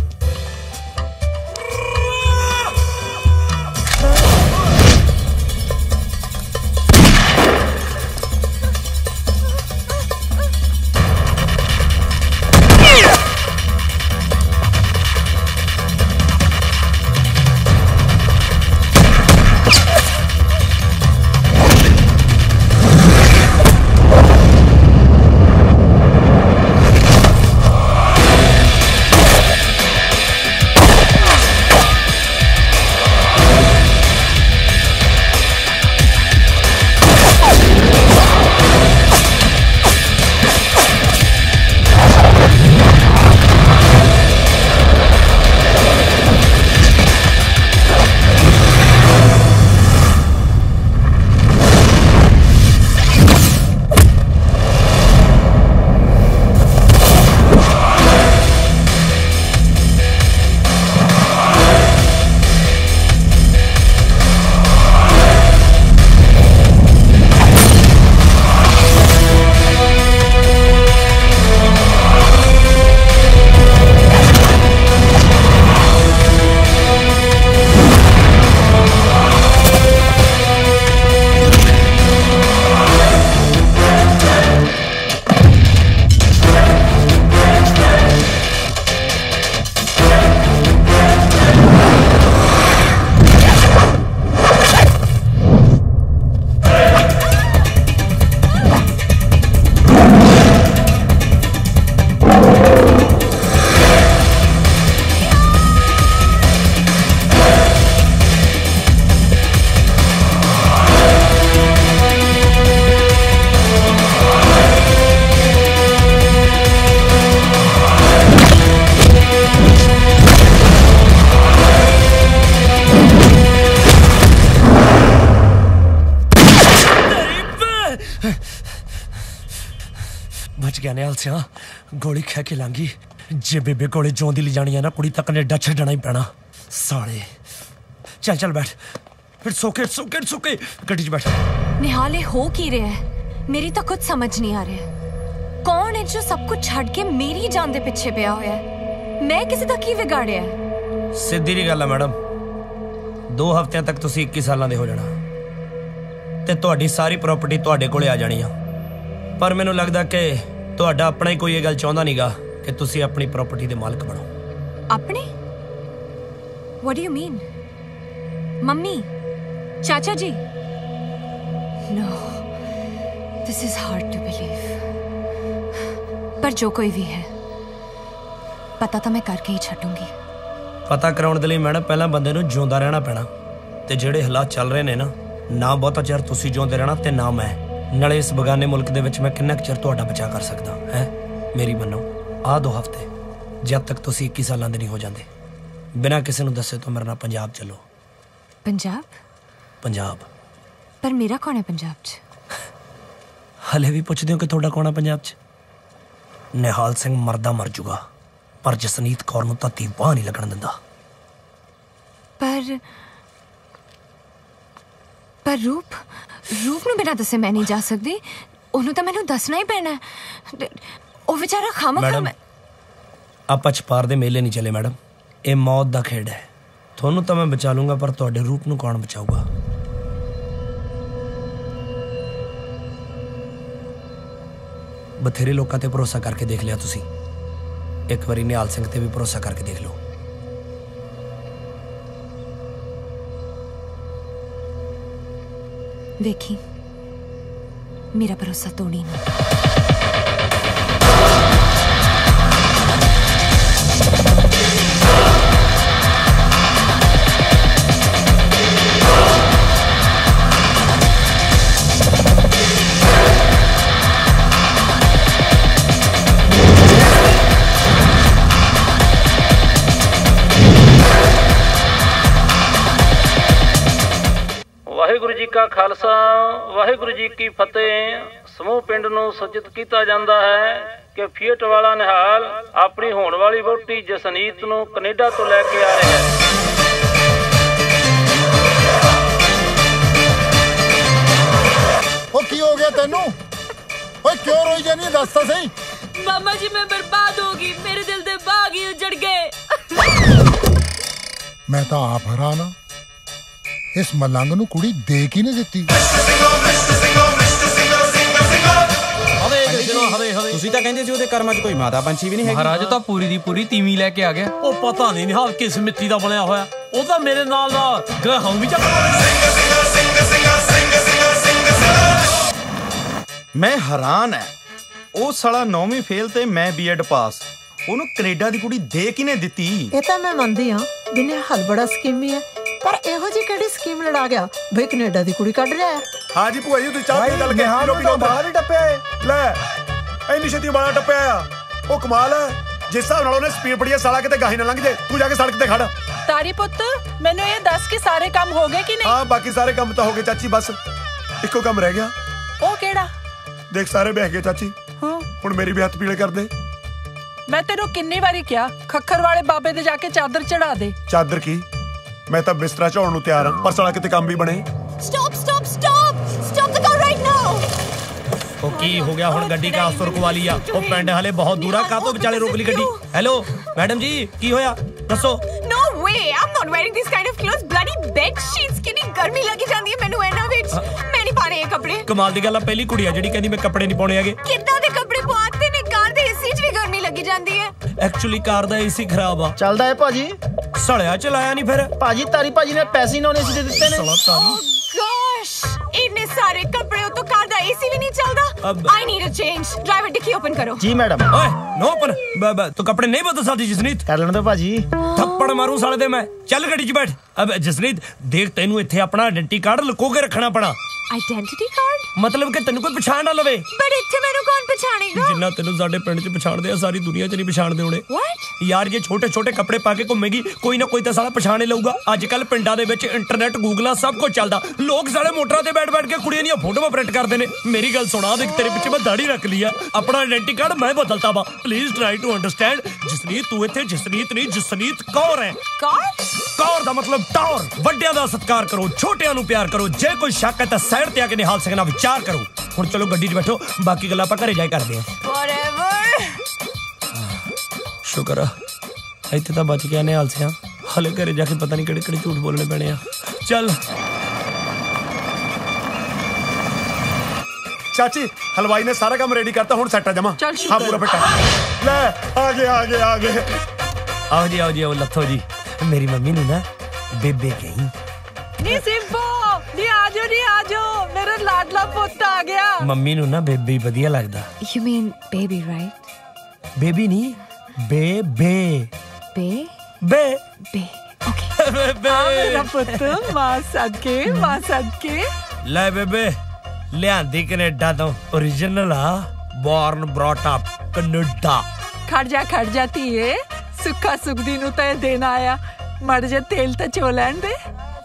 बच गया निहाल सिया गोली खै के लांगी जे बेबे कोले जोंदी ली जानी है ना कुड़ी तक कनेडा छड्डना ही पैना साले चल चल बैठ फिर सोके सोके सोके गड्डी च बैठ निहाल हो की रहा है मेरी तो कुछ समझ नहीं आ रहा है कौन है जो सब कुछ छड़ के मेरी जान दे पीछे पिया होया है मैं किसी दा की विगाड़िया सीधी जी गल है मैडम दो हफ्ते तक तुसी इक्कीस साल दे हो जाना ते तुहाडी सारी प्रॉपर्टी तुहाडे कोले आ जानी है पर मैनू लगदा कि तुहाडा अपना ही कोई ये गल चाहुंदा नहींगा कि तुसी अपनी प्रॉपर्टी दे मालिक बनो अपने what do you mean mummy चाचा जी no this is hard to believe पर जो कोई भी है पता तो मैं करके ही छूंगी ਪਤਾ ਕਰਾਉਣ ਦੇ ਲਈ ਮੈਡਮ ਪਹਿਲਾਂ ਬੰਦੇ ਨੂੰ ਜਿਉਂਦਾ ਰਹਿਣਾ ਪੈਣਾ, ਤੇ ਜਿਹੜੇ ਹਾਲਾਤ ਚੱਲ ਰਹੇ ਨੇ ਨਾ, ਨਾ ਬਹੁਤਾ ਚਿਰ ਤੁਸੀਂ ਜਿਉਂਦੇ ਰਹਿਣਾ ਤੇ ਨਾ ਮੈਂ। ਨਾਲੇ ਇਸ ਬਗਾਨੇ ਮੁਲਕ ਦੇ ਵਿੱਚ ਮੈਂ ਕਿੰਨਾ ਕੁ ਚਿਰ ਤੁਹਾਡਾ ਬਚਾਅ ਕਰ ਸਕਦਾ ਹੈ? ਮੇਰੀ ਮੰਨੋ, ਆਹ ਦੋ ਹਫ਼ਤੇ ਜਦ ਤੱਕ ਤੁਸੀਂ ਇੱਕੀ ਸਾਲਾਂ ਦੇ ਨਹੀਂ ਹੋ ਜਾਂਦੇ, ਬਿਨਾਂ ਕਿਸੇ ਨੂੰ ਦੱਸੇ ਤੋਂ ਮੇਰੇ ਨਾਲ ਪੰਜਾਬ ਚੱਲੋ। ਪੰਜਾਬ? ਪੰਜਾਬ। ਪਰ ਮੇਰਾ ਕੌਣ ਹੈ ਪੰਜਾਬ 'ਚ? ਹਲੇ ਵੀ ਪੁੱਛਦੇ ਹੋ ਕਿ ਤੁਹਾਡਾ ਕੌਣ ਹੈ ਪੰਜਾਬ 'ਚ? ਨਿਹਾਲ ਸਿੰਘ ਮਰਦਾ ਮਰ ਜੂਗਾ, ਪਰ ਜਸਨੀਤ ਕੌਰ ਨੂੰ ਧਰਤੀ ਬਾਹ ਨਹੀਂ ਲੱਗਣ ਦਿੰਦਾ। ਪਰ ਪਰ ਰੂਪ ਰੂਪ ਨੂੰ ਬਿਨਾਂ ਦੱਸੇ ਮੈਂ ਨਹੀਂ ਜਾ ਸਕਦੀ। ਉਹਨੂੰ ਤਾਂ ਮੈਨੂੰ ਦੱਸਣਾ ਹੀ ਪੈਣਾ। ਉਹ ਵਿਚਾਰਾ ਖਾਮਖਾ। ਮੈਡਮ, ਆਪਾਂ ਛਪਾਰ ਦੇ ਮੇਲੇ ਨਹੀਂ ਚੱਲੇ ਮੈਡਮ, ਇਹ ਮੌਤ ਦਾ ਖੇਡ ਹੈ। ਤੁਹਾਨੂੰ ਤਾਂ ਮੈਂ ਬਚਾ ਲੂੰਗਾ, ਪਰ ਤੁਹਾਡੇ ਰੂਪ ਨੂੰ ਕੌਣ ਬਚਾਊਗਾ? ਬਥੇਰੇ ਲੋਕਾਂ ਤੇ ਭਰੋਸਾ ਕਰਕੇ ਦੇਖ ਲਿਆ ਤੁਸੀਂ, ਇੱਕ ਵਾਰੀ ਨਿਹਾਲ ਸਿੰਘ ਤੇ ਵੀ ਭਰੋਸਾ ਕਰਕੇ ਦੇਖ ਲਓ। ਵੇਖੀ, ਮੇਰਾ ਭਰੋਸਾ ਤੋੜੀ ਨਾ। ਵਾਹਿਗੁਰੂ ਜੀ ਕਾ ਖਾਲਸਾ, ਵਾਹਿਗੁਰੂ ਜੀ ਕੀ ਫਤਿਹ। ਸਮੂਹ ਪਿੰਡ ਨੂੰ ਸੂਚਿਤ ਕੀਤਾ ਜਾਂਦਾ ਹੈ ਕਿ ਫੀਟ ਵਾਲਾ ਨਿਹਾਲ ਆਪਣੀ ਹੋਣ ਵਾਲੀ ਵਹੁਟੀ ਜਸਨੀਤ ਨੂੰ ਕੈਨੇਡਾ ਤੋਂ ਲੈ ਕੇ ਆ ਰਿਹਾ ਹੈ। ਉਹ ਕੀ ਹੋ ਗਿਆ ਤੈਨੂੰ? ਓਏ ਕਿਉਂ ਰੋਈ ਜਾਨੀ? ਦੱਸ ਤਾਂ ਸਹੀ। ਮਾਮਾ ਜੀ ਮੈਂ ਬਰਬਾਦ ਹੋ ਗਈ, ਮੇਰੇ ਦਿਲ ਦੇ ਬਾਗ ਹੀ ਉਜੜ ਗਏ। ਮੈਂ ਤਾਂ ਆਪ ਹੈਰਾਨ ਆ, ਇਸ ਮਲੰਗ ਨੂੰ ਕੁੜੀ ਦੇ ਕੀ ਨਹੀਂ ਦਿੱਤੀ। ਤੁਸੀਂ ਤਾਂ ਕਹਿੰਦੇ ਸੀ ਉਹਦੇ ਕਰਮਾਂ 'ਚ ਕੋਈ ਮਾਤਾ ਪੰਛੀ ਵੀ ਨਹੀਂ ਹੈਗੀ। ਮਹਾਰਾਜ ਤਾਂ ਪੂਰੀ ਦੀ ਪੂਰੀ ਤੀਵੀਂ ਲੈ ਕੇ ਆ ਗਿਆ। ਉਹ ਪਤਾ ਨਹੀਂ ਨਿਹਾਲ ਕਿਸ ਮਿੱਟੀ ਦਾ ਬਣਿਆ ਹੋਇਆ, ਉਹ ਤਾਂ ਮੇਰੇ ਨਾਲ ਦਾ ਗ੍ਰਹਿ ਵੀ ਚੱਕ। ਮੈਂ ਹੈਰਾਨ ਹੈ, ਉਹ ਸਾਲਾ ਨੌਵੀਂ ਫੇਲ ਤੇ ਮੈਂ ਬੀਐਡ ਪਾਸ, ਉਹਨੂੰ ਕੈਨੇਡਾ ਦੀ ਕੁੜੀ ਦੇ ਕਿਨੇ ਦਿੱਤੀ? ਇਹ ਤਾਂ ਮੈਂ ਮੰਨਦੀ ਹਾਂ ਵੀ ਨਿਹਾਲ ਬੜਾ ਸਕੀਮੀ ਹੈ, ਪਰ ਇਹੋ ਜਿਹੀ ਕਿਹੜੀ ਸਕੀਮ ਲੜਾ ਗਿਆ ਬਈ ਕੈਨੇਡਾ ਦੀ ਕੁੜੀ ਕੱਢ ਲਿਆ? ਹਾਂ ਜੀ ਭੂਆ ਜੀ, ਤੁਸੀਂ ਚਾਹ ਪੀ ਗੱਲ ਕੇ ਪੀਲੋ ਪੀਲੋ। ਬਾਹਰ ਹੀ ਟੱਪਿਆ ਏ ਲੈ, ਇੰਨੀ ਛੇਤੀ ਬਾਹਰ ਟੱਪਿਆ ਆ। ਉਹ ਕਮਾਲ ਹੈ, ਜਿਸ ਹਿਸਾਬ ਨਾਲ ਉਹਨੇ ਸਪੀਡ ਫੜੀ ਆ, ਸਾਲਾ ਕਿਤੇ ਗਾਹੀ ਨਾ ਲੰਘ ਜੇ। ਤੂੰ ਜਾ ਕੇ ਸੜਕ ਤੇ ਖੜ। ਤਾਰੀ ਪੁੱਤ, ਮੈਨੂੰ ਇਹ ਦੱਸ ਕਿ ਸਾਰੇ ਕੰਮ ਹੋ ਗਏ ਕਿ ਨਹੀਂ? ਹਾਂ, ਬਾਕੀ ਸਾਰੇ ਕੰਮ ਤਾਂ ਹੋ ਗਏ ਚਾਚੀ, ਬਸ ਇੱਕੋ ਕੰਮ ਰਹਿ ਗਿਆ। ਉਹ ਕਿਹੜਾ? ਦੇਖ ਸਾਰੇ ਬਹਿ ਗਏ ਚਾਚੀ, ਹੁਣ ਮੇਰੀ ਵੀ ਹੱਥ ਪੀਲੇ ਕਰ ਦੇ। ਮੈਂ ਤੈਨੂੰ ਕਿੰਨੀ ਵਾਰੀ ਕਿਹਾ ਖੱਖਰ ਵਾਲੇ ਬਾਬੇ ਦੇ ਜਾ ਕੇ ਚਾਦਰ ਚੜਾ ਦੇ। ਚਾਦਰ ਕੀ, ਮੈਂ ਤਾਂ ਬਿਸਤਰਾ ਝਾਉਣ ਨੂੰ ਤਿਆਰ ਹਾਂ, ਪਰ ਸਾਲਾ ਕਿਤੇ ਕੰਮ ਵੀ ਬਣੇ। Stop stop stop stop the car right now. ਉਹ ਕੀ ਹੋ ਗਿਆ ਹੁਣ? ਗੱਡੀ ਕਾਸ ਤੋਂ ਰੁਕਵਾ ਲਈ ਆ? ਉਹ ਪਿੰਡ ਹਲੇ ਬਹੁਤ ਦੂਰ ਆ, ਕਾਹਤੋਂ ਵਿਚਾਲੇ ਰੋਕ ਲਈ ਗੱਡੀ? ਹੈਲੋ ਮੈਡਮ ਜੀ, ਕੀ ਹੋਇਆ ਦੱਸੋ? No way, I'm not wearing these kind of clothes. Bloody bed sheets, ਕਿੰਨੀ ਗਰਮੀ ਲੱਗੀ ਜਾਂਦੀ ਹੈ ਮੈਨੂੰ ਇਹਨਾਂ ਵਿੱਚ। ਮੈਂ ਨਹੀਂ ਪਾਣੇ ਇਹ ਕੱਪੜੇ। ਕਮਾਲ ਦੀ ਗੱਲ ਆ, ਪਹਿਲੀ ਕੁੜੀ ਆ ਜਿਹੜੀ ਕਹਿੰਦੀ ਮੈਂ ਕੱਪੜੇ ਨਹੀਂ ਪਾਉਣੇ ਹੈਗੇ। ਕਿੱਦਾਂ ਦੇ ਕੱਪੜੇ ਪਵਾਤੇ ਨੇ? ਕਾਰ ਦੇ ਏਸੀ 'ਚ ਵੀ ਗਰਮੀ ਲੱਗੀ ਜਾਂਦੀ ਹੈ। ਐਕਚੁਅਲੀ ਕਾਰ ਦਾ ਏਸੀ ਖਰਾਬ ਆ। ਚੱਲਦਾ ਹੈ ਭਾਜੀ। ਸੜਿਆ ਚਲਾਇਆ ਨਹੀਂ ਫਿਰ ਭਾਜੀ। ਤਾਰੀ ਭਾਜੀ ਨੇ ਪੈਸੇ ਨੌਨ ਏਸੀ ਦੇ ਦਿੱਤੇ ਨੇ। Gosh, ਇੰਨੇ ਸਾਰੇ ਕੱਪੜੇ ਉਤੋਂ ਕਾਰ ਦਾ ਏਸੀ ਵੀ ਨਹੀਂ ਚੱਲਦਾ। I need a change. Driver ਡਿੱਕੀ ਓਪਨ ਕਰੋ। ਜੀ ਮੈਡਮ। ਓਏ ਨੋ ਓਪਨ। ਤੂੰ ਕੱਪੜੇ ਨਹੀਂ ਬਦਲ ਸਕਦੀ ਜਸਨੀਤ? ਕਰ ਲੈਣ ਦੋ ਭਾਜੀ। ਥੱਪੜ ਮਾਰੂ ਸਾਲੇ ਦੇ ਮੈਂ। ਚੱਲ ਗੱਡੀ 'ਚ ਬੈਠ। ਅਬ ਜਸਨੀਤ ਦੇਖ, ਤੈਨੂੰ ਇੱਥੇ ਆਪਣਾ ਆਇਡੈਂਟੀ ਕਾਰਡ ਲੁਕੋ ਕੇ ਰੱਖਣਾ ਪੈਣਾ। Identity card? ਮਤਲਬ ਕਿ ਤੈਨੂੰ ਕੋਈ ਪਛਾਣ ਨਾ ਲਵੇ। ਪਰ ਇੱਥੇ ਮੈਨੂੰ ਕੌਣ ਪਛਾਣੇਗਾ? ਜਿੰਨਾ ਤੈਨੂੰ ਸਾਡੇ ਪਿੰਡ 'ਚ ਪਛਾਣਦੇ ਆ, ਸਾਰੀ ਦੁਨੀਆ 'ਚ ਨਹੀਂ ਪਛਾਣਦੇ ਹੋਣੇ। What? ਯਾਰ ਜੇ ਛੋਟੇ ਛੋਟੇ ਕੱਪੜੇ ਪਾ ਕੇ ਘੁੰਮੇਗੀ, ਕੋਈ ਨਾ ਕੋਈ ਤਾਂ ਸਾਲਾ ਪਛਾਣੇ ਲਊਗਾ। ਅੱਜ ਕੱਲ ਪਿੰਡਾਂ ਦੇ ਵਿੱਚ ਇੰਟਰਨੈਟ, ਗੂਗਲਾਂ ਸਭ ਕੁਝ ਚੱਲਦਾ। ਲੋਕ ਸਾਲੇ ਮੋਟਰਾਂ ਤੇ ਬੈਠ ਬੈਠ ਕੇ ਕੁੜੀਆਂ ਦੀਆਂ ਫੋਟੋਆਂ ਪ੍ਰਿੰਟ ਕਰਦੇ ਨੇ। ਮੇਰੀ ਗੱਲ ਸੁਣਾ, ਦੇਖ ਤੇਰੇ ਪਿੱਛੇ ਮੈਂ ਦਾੜੀ ਰੱਖ ਲਈ ਆ, ਆਪਣਾ ਆਇਡੈਂਟੀ ਕਾਰਡ ਮੈਂ ਬਦਲਤਾ ਵਾ। Please try to understand. Jasneet ਤੂੰ ਇੱਥੇ ਜਸਨੀਤ ਨਹੀਂ, ਜਸਨੀਤ ਕੌਰ ਹੈ। ਕੌਰ? ਕੌਰ ਦਾ ਮਤਲਬ ਟੌਰ। ਵੱਡਿਆਂ ਦਾ ਸਤਿਕਾਰ ਕਰੋ, ਛੋਟਿਆਂ ਨੂੰ ਪਿਆਰ ਕਰੋ। ਜੇ ਕੋਈ ਸ਼ੱਕ ਹੈ ਤਾਂ ਸਾਈਡ ਤੇ ਆ ਕੇ ਨਿਹਾਲ ਸਿੰਘ ਨਾਲ ਵਿਚਾਰ ਕਰੋ। ਹੁਣ ਚਲੋ ਗੱਡੀ 'ਚ ਬੈਠੋ, ਬਾਕੀ ਗੱਲਾਂ ਆਪਾਂ ਘਰੇ ਜਾ ਕੇ ਕਰਦੇ ਹਾਂ। Whatever. ਸ਼ੁਕਰ ਆ ਇੱਥੇ ਤਾਂ ਬਚ ਗਿਆ ਨਿਹਾਲ ਸਿੰਘ। ਹਲੇ ਘਰੇ ਜਾ ਕੇ ਪਤਾ ਨਹੀਂ ਕਿਹੜੇ ਕਿਹੜੇ ਝੂਠ ਬੋਲਣੇ ਪੈਣੇ ਆ। ਚੱਲ ਚਾਚੀ, ਹਲਵਾਈ ਨੇ ਸਾਰਾ ਕੰਮ ਰੈਡੀ ਕਰਤਾ, ਹੁਣ ਸੈੱਟ ਆ ਜਮਾ। ਹਾਂ ਪੂਰਾ ਫਿੱਟ ਲੈ। ਆ ਗਏ ਆ ਗਏ ਆ ਗਏ। ਆਓ ਜੀ ਆਓ ਜੀ ਆਓ ਲੱਥੋ ਜੀ। ਮੇਰੀ ਮੰਮੀ ਨੂੰ ਨਾ ਬੇਬੇ ਕਹੀ। ਨੀ ਸਿੰਪੋ, ਨੀ ਆਜੋ ਨੀ ਆਜੋ, ਮੇਰਾ ਲਾਡਲਾ ਪੁੱਤ ਆ ਗਿਆ। ਮੰਮੀ ਨੂੰ ਨਾ ਬੇਬੀ ਵਧੀਆ ਲੱਗਦਾ। You mean baby, right? Baby ਨਹੀਂ, ਬੇਬੇ। ਬੇ बे बे आ मेरा पुत्त मां सदके मां सदके ले बेबे लियांदी कनेडा तो ओरिजिनल आ बॉर्न ब्रॉट अप कनेडा खड़ जा खड़ जा धीए सुखा सुखदी नु ते देन आया मड़ जे तेल ते चो लैन दे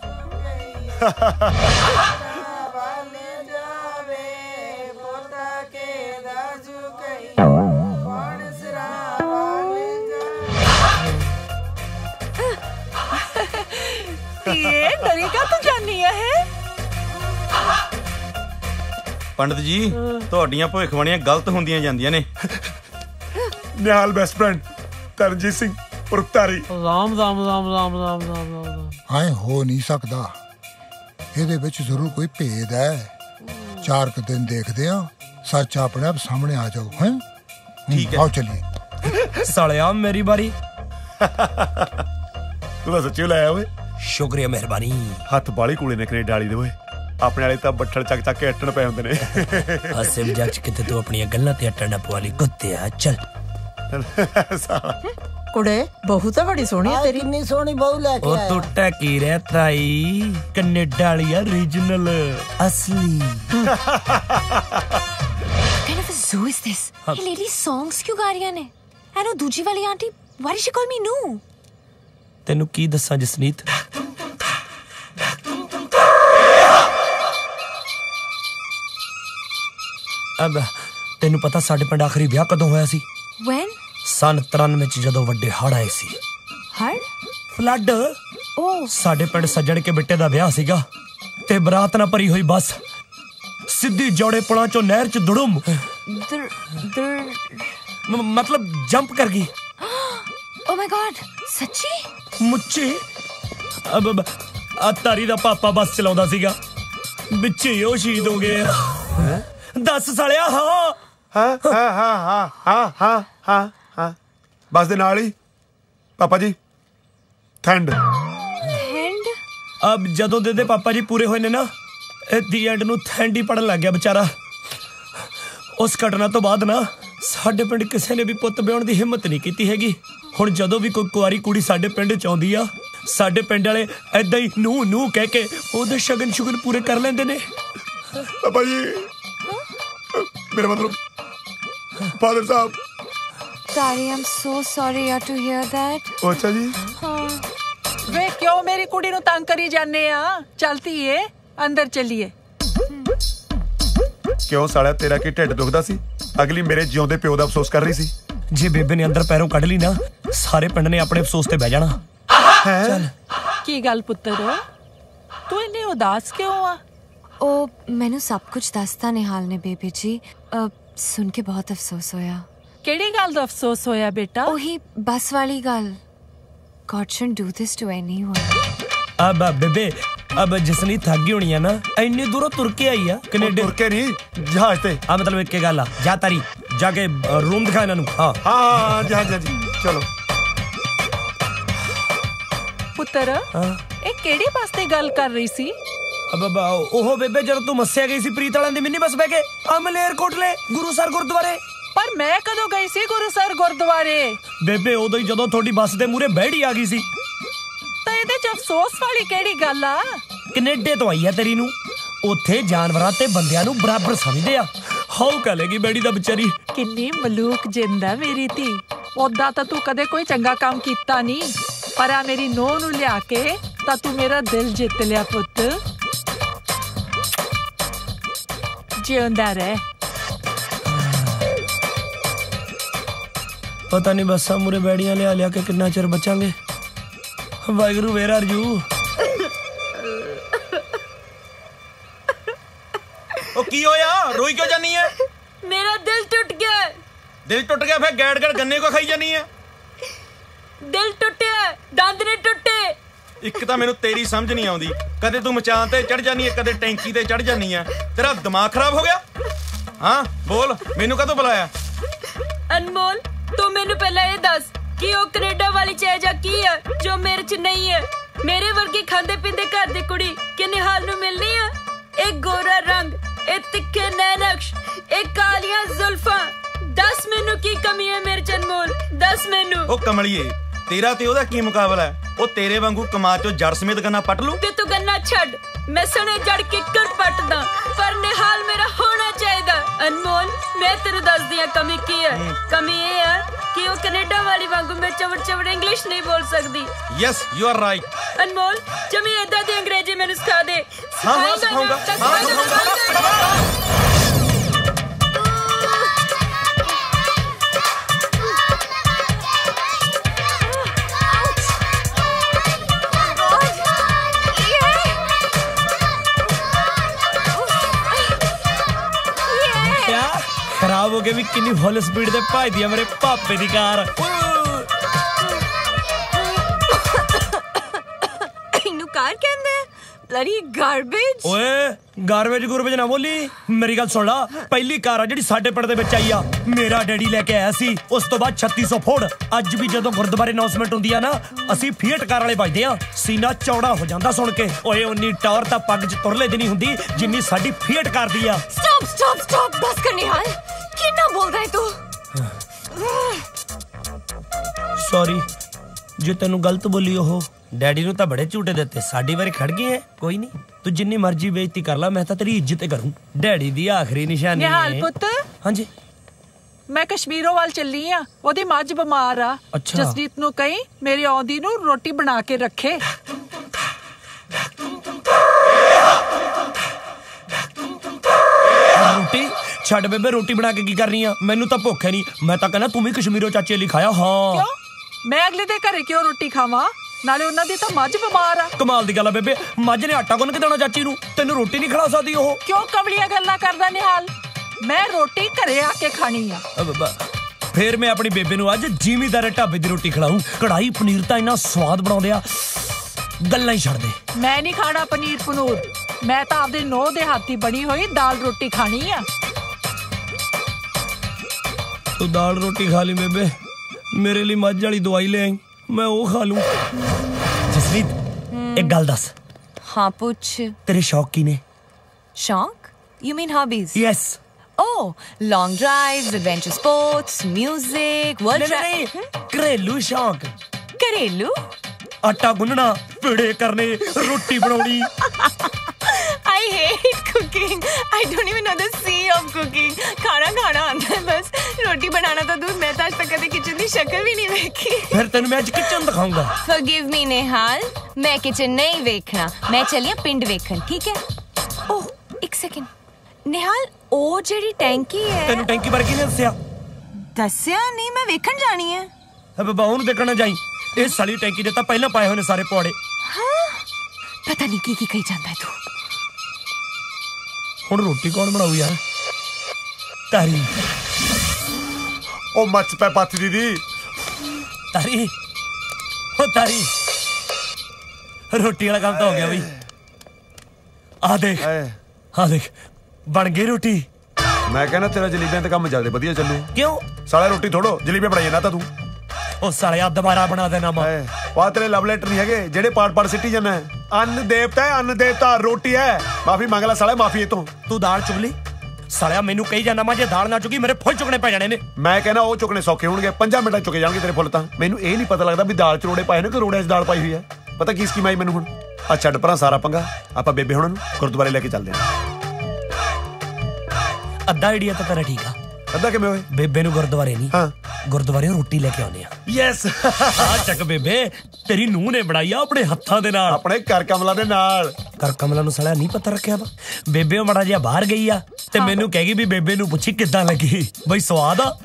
ਧੀਏ ਡਰੀ ਕਾ ਤੂੰ ਜਾਨੀ ਹੈ ਪੰਡਤ ਜੀ ਤੁਹਾਡੀਆਂ ਭਵਿੱਖਬਾਣੀਆਂ ਗਲਤ ਹੁੰਦੀਆਂ ਜਾਂਦੀਆਂ ਨੇ ਨਿਹਾਲ ਬੈਸਟ ਫਰੈਂਡ ਤਰਨਜੀਤ ਸਿੰਘ ਪੁਰਤਾਰੀ ਰਾਮ ਰਾਮ ਰਾਮ ਰਾਮ ਰਾਮ ਰਾਮ ਰਾਮ ਐ ਹੋ ਨਹੀਂ ਸਕਦਾ ਇਹਦੇ ਵਿੱਚ ਜ਼ਰੂਰ ਕੋਈ ਭੇਦ ਹੈ ਚਾਰ ਕੁ ਦਿਨ ਦੇਖਦੇ ਆ ਸੱਚ ਆਪਣੇ ਆਪ ਸਾਹਮਣੇ ਆ ਜਾਊ ਹੈ ਠੀਕ ਹੈ ਆਓ ਚਲਿਏ ਸਾਲਿਆ ਮੇਰੀ ਬਾਰੀ ਤੂੰ ਤਾਂ ਸੱਚੀ ਲਾਇਆ ਓਏ ਸ਼ੁਕਰੀਆ ਮਿਹਰਬਾਨੀ ਹੱਥ ਬਾਲੀ ਕੋਲੇ ਨੇ ਕੈਨੇਡਾ ਵਾਲੀ ਦੇ ਓਏ ਆਪਣੇ ਵਾਲੇ ਤਾਂ ਬੱਠਲ ਚੱਕ ਚੱਕ ਕੇ ਅੱਟਣ ਪਏ ਹੁੰਦੇ ਨੇ ਹਾਸੇ ਮਜ਼ਾਕ ਚ ਕਿਤੇ ਤੂੰ ਆਪਣੀਆਂ ਗੱਲਾਂ ਤੇ ਅੱਟਣ ਨਾ ਪਵਾ ਲਈ ਕੁੱਤਿਆ ਚੱਲ ਕੁੜੇ ਬਹੂ ਤਾਂ ਬੜੀ ਸੋਹਣੀ ਹੈ ਤੇਰੀ ਕਿੰਨੀ ਸੋਹਣੀ ਬਹੂ ਲੈ ਕੇ ਉਹ ਆਇਆ ਤੂੰ ਟਕੀ ਰਹਿ ਤਾਈ ਕੈਨੇਡਾ ਵਾਲੀ ਆ ਰੀਜਨਲ ਅਸਲੀ kind of a zoo is this? Hey lady, songs क्यों गा रही ने? And वो दूजी वाली aunty, why did she call me no? ਤੈਨੂੰ ਕੀ ਦੱਸਾਂ ਜਸਨੀਤ ਅਬ ਤੈਨੂੰ ਪਤਾ ਸਾਡੇ ਪਿੰਡ ਆਖਰੀ ਵਿਆਹ ਕਦੋਂ ਹੋਇਆ ਸੀ When? ਸਨ ਤਰਾਨਵੇਂ ਚ ਜਦੋਂ ਵੱਡੇ ਹੜ੍ਹ ਆਏ ਸੀ ਹੜ੍ਹ? ਫਲੱਡ ਉਹ ਸਾਡੇ ਪਿੰਡ ਸੱਜਣ ਕੇ ਬਿੱਟੇ ਦਾ ਵਿਆਹ ਸੀਗਾ ਤੇ ਬਰਾਤ ਨਾਲ ਭਰੀ ਹੋਈ ਬੱਸ ਸਿੱਧੀ ਜੋੜੇ ਪੁਲਾਂ ਚੋਂ ਨਹਿਰ ਚ ਦੁੜਮ ਦਰ ਦਰ ਮਤਲਬ ਜੰਪ ਕਰ ਗਈ Oh my god, ਸੱਚੀ? ਮੁੱਚੀ ਅਬ ਆ ਤਾਰੀ ਦਾ ਪਾਪਾ ਬੱਸ ਚਲਾਉਂਦਾ ਸੀਗਾ ਵਿੱਚੇ ਉਹ ਸ਼ਹੀਦ ਹੋ ਗਏ ਦੱਸ ਸਾਲਿਆ ਹਾਂ ਹਾਂ ਹਾਂ ਹਾਂ ਹਾਂ ਹਾਂ ਹਾਂ ਹਾਂ ਬੱਸ ਦੇ ਨਾਲ ਹੀ ਪਾਪਾ ਜੀ ਠੰਡ ਠੰਡ ਅਬ ਜਦੋਂ ਦੇ ਦੇ ਪਾਪਾ ਜੀ ਪੂਰੇ ਹੋਏ ਨੇ ਨਾ ਦੀ ਐਂਡ ਨੂੰ ਠੰਡ ਹੀ ਪੜਨ ਲੱਗ ਗਿਆ ਵਿਚਾਰਾ ਉਸ ਘਟਨਾ ਤੋਂ ਬਾਅਦ ਨਾ ਸਾਡੇ ਪਿੰਡ ਕਿਸੇ ਨੇ ਵੀ ਪੁੱਤ ਵਿਆਹਣ ਦੀ ਹਿੰਮਤ ਨਹੀਂ ਕੀਤੀ ਹੈਗੀ ਹੁਣ ਜਦੋਂ ਵੀ ਕੋਈ ਕੁਆਰੀ ਕੁੜੀ ਸਾਡੇ ਪਿੰਡ ਚ ਆਉਂਦੀ ਆ ਸਾਡੇ ਪਿੰਡ ਵਾਲੇ ਐਦਾਂ ਹੀ ਨੂੰ ਨੂੰ ਕਹਿ ਕੇ ਉਹਦੇ ਸ਼ਗਨ ਸ਼ੁਗਨ ਪੂਰੇ ਕਰ ਲੈਂਦੇ ਨੇ ਪਾਪਾ ਜੀ ਮੇਰਾ ਮਤਲਬ ਫਾਦਰ ਸਾਹਿਬ Tari, I'm so sorry yaar to hear that. ਉਹ ਅੱਛਾ ਜੀ ਹਾਂ ਵੇ ਕਿਉਂ ਮੇਰੀ ਕੁੜੀ ਨੂੰ ਤੰਗ ਕਰੀ ਜਾਂਦੇ ਆ ਚਲਤੀ ਏ ਅੰਦਰ ਚੱਲੀਏ ਕਿਉਂ ਸਾਲਿਆ ਤੇਰਾ ਕੀ ਢਿੱਡ ਦੁਖਦਾ ਸੀ ਅਗਲੀ ਮੇਰੇ ਜਿਉਂਦੇ ਪਿਓ ਦਾ ਅਫਸੋਸ ਕਰ ਰਹੀ ਸੀ ਜੇ ਬੇਬੇ ਨੇ ਅੰਦਰ ਪੈਰੋਂ ਕੱਢ ਲਈ ਨਾ ਸਾਰੇ ਪਿੰਡ ਨੇ ਆਪਣੇ ਅਫਸੋਸ ਤੇ ਬਹਿ ਜਾਣਾ ਚੱਲ ਕੀ ਗੱਲ ਪੁੱਤਰ ਤੂੰ ਇੰਨੀ ਉਦਾਸ ਕਿਉਂ ਆ ਉਹ ਮੈਨੂੰ ਸਭ ਕੁਝ ਦੱਸਤਾ ਨਿਹਾਲ ਨੇ ਬੇਬੇ ਜੀ ਸੁਣ ਕੇ ਬਹੁਤ ਅਫਸੋਸ ਹੋਇਆ ਕਿਹੜੀ ਗੱਲ ਦਾ ਅਫਸੋਸ ਹੋਇਆ ਬੇਟਾ ਉਹੀ ਬੱਸ ਵਾਲੀ ਗੱਲ God shouldn't do this to anyone. ਅਬ ਬੇਬੇ ਅਬ ਜਸਨੀ ਥੱਕ ਗਈ ਹੋਣੀ ਆ ਨਾ ਇੰਨੀ ਦੂਰੋਂ ਤੁਰ ਕੇ ਆਈ ਆ ਕੈਨੇਡਾ ਤੁਰ ਕੇ ਨਹੀਂ ਜਹਾਜ਼ ਤੇ ਆ ਮਤਲਬ ਇੱਕ ਗੱਲ ਆ ਜਾ ਤਾਰੀ ਜਾ ਕੇ ਰੂਮ ਦਿਖਾ ਇਹਨਾਂ ਨੂੰ ਹਾਂ ਹਾਂ ਜਹਾਜ਼ ਜੀ ਚਲੋ ਪੁੱਤਰ ਇਹ ਕਿਹੜੀ ਬੱਸ ਦੀ ਗੱਲ ਕਰ ਰਹੀ ਸੀ ਅਬ ਉਹ ਬੇਬੇ ਜਦੋਂ ਤੂੰ ਮੱਸਿਆ ਗਈ ਸੀ ਪ੍ਰੀਤ ਵਾਲਿਆਂ ਦੀ ਮਿੰਨੀ ਬੱਸ ਬਹਿ ਕੇ ਆ ਮਲੇਰਕੋਟਲੇ ਗੁਰੂਸਰ ਗੁਰਦੁਆਰੇ ਪਰ ਮੈਂ ਕਦੋਂ ਗਈ ਸੀ ਗੁਰੂਸਰ ਗੁਰਦੁਆਰੇ ਬੇਬੇ ਉਦੋਂ ਹੀ ਜਦੋਂ ਤੁਹਾਡੀ ਬੱਸ ਦੇ ਮੂਹਰੇ ਬਹਿੜੀ ਆ ਗਈ ਸੀ ਤਾਂ ਇਹਦੇ ਚ ਅਫਸੋਸ ਵਾਲੀ ਕਿਹੜੀ ਗੱਲ ਆ ਕੈਨੇਡਾ ਤੋਂ ਆਈ ਆ ਤੇਰੀ ਨੂੰ ਉੱਥੇ ਜਾਨਵਰਾਂ ਤੇ ਬੰਦਿਆਂ ਨੂੰ ਬਰਾਬਰ ਸਮਝਦੇ ਆ ਹਾਉ ਕਹੇਗੀ ਬੇੜੀ ਦਾ ਵਿਚਾਰੀ ਕਿੰਨੀ ਮਲੂਕ ਜਿੰਦਾ ਮੇਰੀ ਧੀ ਉਦਾਂ ਤਾਂ ਤੂੰ ਕਦੇ ਕੋਈ ਚੰਗਾ ਕੰਮ ਕੀਤਾ ਨਹੀਂ ਪਰ ਆ ਮੇਰੀ ਨੂੰਹ ਨੂੰ ਲਿਆ ਕੇ ਤਾਂ ਤੂੰ ਮੇਰਾ ਦਿਲ ਜਿੱਤ ਲਿਆ ਪੁੱਤ ਜਿਉਂਦਾ ਰਹਿ ਪਤਾ ਨਹੀਂ ਬੱਸਾਂ ਮੂਰੇ ਬੈੜੀਆਂ ਲਿਆ ਲਿਆ ਕੇ ਕਿੰਨਾ ਚਿਰ ਬਚਾਂਗੇ ਵਾਹਿਗੁਰੂ ਵੇਰ ਆਰ ਯੂ ਉਹ ਕੀ ਹੋਇਆ ਰੋਈ ਕਿਉਂ ਜਾਨੀ ਹੈ ਮੇਰਾ ਦਿਲ ਟੁੱਟ ਗਿਆ ਦਿਲ ਟੁੱਟ ਗਿਆ ਫਿਰ ਗੈੜ ਗੈੜ ਗੰਨੇ ਕੋ ਖਾਈ ਜਾਨੀ ਹੈ ਦਿਲ ਟੁੱਟਿਆ ਦੰਦ ਨੇ ਟੁੱਟੇ ਇੱਕ ਤਾਂ ਮੈਨੂੰ ਤੇਰੀ ਸਮਝ ਨਹੀਂ ਆਉਂਦੀ ਕਦੇ ਤੂੰ ਮਚਾਨ ਤੇ ਚੜ ਜਾਨੀ ਹੈ ਕਦੇ ਟੈਂਕੀ ਤੇ ਚੜ ਜਾਨੀ ਹੈ ਤੇਰਾ ਦਿਮਾਗ ਖਰਾਬ ਹੋ ਗਿਆ ਹਾਂ ਬੋਲ ਮੈਨੂੰ ਕਦੋਂ ਬੁਲਾਇਆ ਅਨਮੋਲ ਤੂੰ ਮੈਨੂੰ ਪਹਿਲਾਂ ਇਹ ਦੱਸ ਕਿ ਉਹ ਕੈਨੇਡਾ ਵਾਲੀ ਚੈਜਾ ਕੀ ਹੈ ਜੋ ਮੇਰੇ ਚ ਨਹੀਂ ਹੈ ਮੇਰੇ ਵਰਗੀ ਖਾਂਦੇ ਪੀਂਦੇ ਘਰ ਦੀ ਕੁੜੀ ਕਿ ਨਿਹਾਲ ਨੂੰ ਮਿਲਣੀ ਹੈ ਇਹ ਗੋਰਾ ਰੰਗ ਇਹ ਤਿੱਖੇ ਨੈਣਕਸ਼ ਇਹ ਕਾਲੀਆਂ ਜ਼ੁਲਫਾਂ ਦੱਸ ਮੈਨੂੰ ਕੀ ਕਮੀ ਹੈ ਮੇਰੇ ਚ ਅਨਮੋਲ ਦੱਸ ਮੈਨੂੰ ਉਹ ਕਮਲੀਏ ਤੇਰਾ ਤੇ ਉਹਦਾ ਕੀ ਮੁਕਾਬਲਾ ਹੈ? ਉਹ ਤੇਰੇ ਵਾਂਗੂ ਕਮਾ ਚੋਂ ਜੜ ਸਮੇਤ ਗੰਨਾ ਪੱਟ ਲੂ। ਤੇ ਤੂੰ ਗੰਨਾ ਛੱਡ, ਮੈਂ ਸਣੇ ਜੜ ਕਿੱਕਰ ਪੱਟਦਾ, ਪਰ ਨਿਹਾਲ ਮੇਰਾ ਹੋਣਾ ਚਾਹੀਦਾ। ਅਨਮੋਲ, ਮੈਂ ਤੈਨੂੰ ਦੱਸਦੀ ਆ ਕਮੀ ਕੀ ਹੈ। ਕਮੀ ਇਹ ਹੈ ਕਿ ਉਹ ਕੈਨੇਡਾ ਵਾਲੀ ਵਾਂਗੂ ਮੈਂ ਚਵੜ ਚਵੜ ਇੰਗਲਿਸ਼ ਨਹੀਂ ਬੋਲ ਸਕਦੀ। Yes you are right. Anmol, ਜਮੀ ਏਦਾਂ ਦੀ ਅੰਗਰੇਜ਼ੀ ਮੈਨੂੰ ਸਿਖਾ ਦੇ। ਹਾਂ ਹਾਂ ਸਿਖਾਉਂਗਾ। खराब हो गया भी किन्नी फुल स्पीड ते भजदी है मेरे पापे दी कार। इनू कार कहंदे ब्लडी गार्बेज। ओए गार्बेज गुरबेज ना बोली, मेरी गल सुन ला। पहली कार आ जिहड़ी साडे पिंड दे विच आई आ, मेरा डैडी लेके आया सी। उस तो बाद छत्ती सौ फोड़। अज भी जदों गुरुद्वारे अनाउंसमेंट हुंदी आ ना, असीं फीट कार वाले वजदे आ। सीना चौड़ा हो जांदा सुन के। ओए उन्नी टौर तां पग च तुरले दी नहीं हुंदी जिन्नी साडी फीट कार दी आ। स्टॉप स्टॉप स्टॉप, बस कर निहाल। कितना बोलदा है तू? सॉरी जे तेनू गलत बोली। ओहो डैडी नू तां बड़े झूठे दिते, साडी वारी खड़ गए है। कोई नहीं, तू जिन्नी मर्जी बेइज्जती कर ला, मैं तां तेरी इज्जत करूं। डैडी दी आखिरी निशानी है। निहाल पुत्त, हां जी मैं कश्मीरों वाल चली आ, ओदी मੱਝ ਬਿਮਾਰ ਆ। अच्छा। ਜਸਦੀਪ ਨੂੰ ਕਹੀਂ ਮੇਰੀ ਆਉਂਦੀ ਨੂੰ ਰੋਟੀ ਬਣਾ ਕੇ ਰੱਖੇ। रोटी छड़ बेबे, रोटी बना के की करनी आ? मैनू तां भुख है नहीं। मैं तां कहना तू भी कश्मीरों चाचे ਲਈ ਖਾਇਆ। ਹਾਂ ਕਿਉਂ? ਮੈਂ ਅਗਲੇ ਦੇ ਘਰੇ ਕਿਉਂ ਰੋਟੀ ਖਾਵਾਂ? ਨਾਲੇ ਉਹਨਾਂ ਦੀ ਤਾਂ ਮੱਝ ਬਿਮਾਰ ਆ। ਕਮਾਲ ਦੀ ਗੱਲ ਆ ਬੇਬੇ, ਮੱਝ ਨੇ ਆਟਾ ਗੁੰਨ ਕੇ ਦੇਣਾ ਚਾਚੀ ਨੂੰ, ਤੈਨੂੰ ਰੋਟੀ ਨਹੀਂ ਖਿਲਾ ਸਕਦੀ ਉਹ? ਕਿਉਂ ਕਮਲੀਆਂ ਗੱਲਾਂ ਕਰਦਾ ਨਿਹਾਲ? ਮੈਂ ਰੋਟੀ ਘਰੇ ਆ ਕੇ ਖਾਣੀ ਆ। ਫੇਰ ਮੈਂ ਆਪਣੀ ਬੇਬੇ ਨੂੰ ਅੱਜ ਜ਼ਿਮੀਦਾਰੇ ਢਾਬੇ ਦੀ ਰੋਟੀ ਖਿਲਾऊं। ਕੜਾਈ ਪਨੀਰ ਤਾਂ ਇੰਨਾ ਸਵਾਦ ਬਣਾਉਂਦੇ ਆ, ਗੱਲਾਂ ਹੀ ਛੱਡ ਦੇ। ਮੈਂ ਨਹੀਂ ਖਾਣਾ ਪਨੀਰ ਪਨੂਰ, ਮੈਂ ਤਾਂ ਆਪਦੇ ਨੋਹ ਦੇ ਹੱਥੀ ਬਣੀ ਹੋਈ ਦਾਲ ਰੋਟੀ ਖਾਣੀ ਆ। ਤੂੰ ਦਾਲ ਰੋਟੀ ਖਾ ਲਈ ਬੇਬੇ, ਮੇਰੇ ਲਈ ਮੱਝ ਵਾਲੀ ਦਵਾਈ ਲੈ ਆਈ, ਮੈਂ ਉਹ ਖਾ ਲੂੰ। ਜਸਵੀਤ ਇੱਕ ਗੱਲ ਦੱਸ। हाँ पूछ। तेरे शौक की ने? शौक? You mean hobbies? Yes. Oh, long drives, adventure sports, music, world नहीं, नहीं, नहीं, घरेलू शौक। घरेलू? आटा गुनना, पेड़े करने, रोटी बनानी। I hate cooking. I don't even know the C of cooking. खाना खाना आता है बस, रोटी बनाना तो दूर। मैं तो आज तक कभी किचन की शक्ल भी नहीं देखी। फिर तेन मैं आज किचन दिखाऊंगा। Forgive me निहाल, मैं किचन नहीं देखना, मैं चलिए पिंड वेखन, ठीक है? ओह एक सेकंड निहाल, ओ जेडी टैंकी है। तेनू टैंकी बारे किने दस्सिया? दस्सिया नहीं, मैं वेखन जानी है। अब बाहू देखना जाई, इस साली टैंकी दे तां पहला पाए होने सारे पौड़े। हाँ पता नहीं की की कही जांदा है तू। ਹੁਣ ਰੋਟੀ ਕੌਣ ਬਣਾਊ ਯਾਰ? ਤਾਰੀ। ਉਹ ਮੱਚ ਪੈ ਪੱਤ ਦੀਦੀ। ਤਾਰੀ, ਉਹ ਤਾਰੀ, ਰੋਟੀ ਵਾਲਾ ਕੰਮ ਤਾਂ ਹੋ ਗਿਆ ਬਈ। ਆ ਦੇਖ, ਆ ਦੇਖ ਬਣ ਗਈ ਰੋਟੀ। ਮੈਂ ਕਹਿੰਦਾ ਤੇਰਾ ਜਲੀਬੀਆਂ ਤੇ ਕੰਮ ਚੱਲਦੇ ਵਧੀਆ ਚੱਲੂ। ਕਿਉਂ? ਸਾਲਾ ਰੋਟੀ ਥੋੜੋ ਜਲੀਬੀਆਂ ਬਣਾਈ ਜਾਂਦਾ ਤਾਂ ਤੂੰ। ਉਹ ਸਾਲਿਆ ਦੁਬਾਰਾ ਬਣਾ ਦੇਣਾ ਮੈਂ। ਵਾਹ ਤੇਰੇ ਲਵ ਲੈਟਰ ਨਹੀਂ ਹੈਗੇ ਜਿਹੜੇ ਪਾੜ ਪਾੜ ਸਿੱਟੀ ਜਾਂਦਾ ਹੈ। ਅੰਨ ਦੇਵਤਾ ਹੈ, ਅੰਨ ਦੇਵਤਾ ਰੋਟੀ ਹੈ। ਮਾਫੀ ਮੰਗ ਲੈ ਸਾਲੇ, ਮਾਫੀ ਇਹ ਤੋਂ। ਤੂੰ ਦਾਲ ਚੁਗ ਲਈ ਸਾਲਿਆ, ਮੈਨੂੰ ਕਹੀ ਜਾਂਦਾ ਮੈਂ ਜੇ ਦਾਲ ਨਾ ਚੁਗੀ ਮੇਰੇ ਫੁੱਲ ਚੁਗਣੇ ਪੈ ਜਾਣੇ ਨੇ। ਮੈਂ ਕਹਿੰਦਾ ਉਹ ਚੁਗਣੇ ਸੌਖੇ ਹੋਣਗੇ, ਪੰਜਾਂ ਮਿੰਟਾਂ ਚੁਗੇ ਜਾਣਗੇ ਤੇਰੇ ਫੁੱਲ ਤਾਂ। ਮੈਨੂੰ ਇਹ ਨਹੀਂ ਪਤਾ ਲੱਗਦਾ ਵੀ ਦਾਲ ਚ ਰੋੜੇ ਪਾਏ ਨੇ ਕਿ ਰੋੜਿਆਂ ਚ ਦਾਲ ਪਾਈ ਹੋਈ ਹੈ। ਪਤਾ ਕੀ ਸਕੀਮ ਆਈ ਮੈਨੂੰ ਹੁਣ? ਆ ਛੱਡ ਪਰਾਂ ਸਾਰਾ ਪੰਗਾ, ਆਪਾਂ ਬੇਬੇ ਹੁਣਾਂ ਨੂੰ ਗੁਰਦੁਆਰੇ ਲੈ ਕੇ ਚੱਲਦੇ ਹਾਂ। ਅੱਧਾ ਆਈਡੀਆ ਤਾਂ ਤੇਰਾ ਠੀਕ ਆ। ਅੱਧਾ ਕਿਵੇਂ ਹੋਏ? ਬੇਬੇ ਨੂੰ ਗੁਰਦੁਆਰੇ ਨਹੀਂ, ਹਾਂ ਗੁਰਦੁਆਰੇ ਰੋਟੀ ਲੈ ਕੇ ਆਉਂਦੇ ਆ। ਯੈਸ ਆ ਚੱਕ ਬੇਬੇ, ਤੇਰੀ ਨੂੰਹ ਨੇ ਬਣਾਈ ਆ ਆਪਣੇ ਹੱਥਾਂ ਦੇ ਨਾਲ, ਆਪਣੇ ਕਰ ਕਮਲਾ ਦੇ ਨਾਲ। ਕਰ ਕਮਲਾ ਨੂੰ ਸਾਲਿਆ ਨਹੀਂ ਪਤਾ ਰੱਖਿਆ ਵਾ। ਬੇਬੇ ਉਹ ਮੜਾ ਜਿਹਾ ਬਾਹਰ ਗਈ ਆ ਤੇ ਮੈਨੂੰ ਕਹੇਗੀ ਵੀ ਬੇਬੇ ਨੂੰ ਪੁੱਛੀ ਕਿੱਦਾਂ ਲੱਗੀ। ਬਈ ਸਵਾਦ ਆ।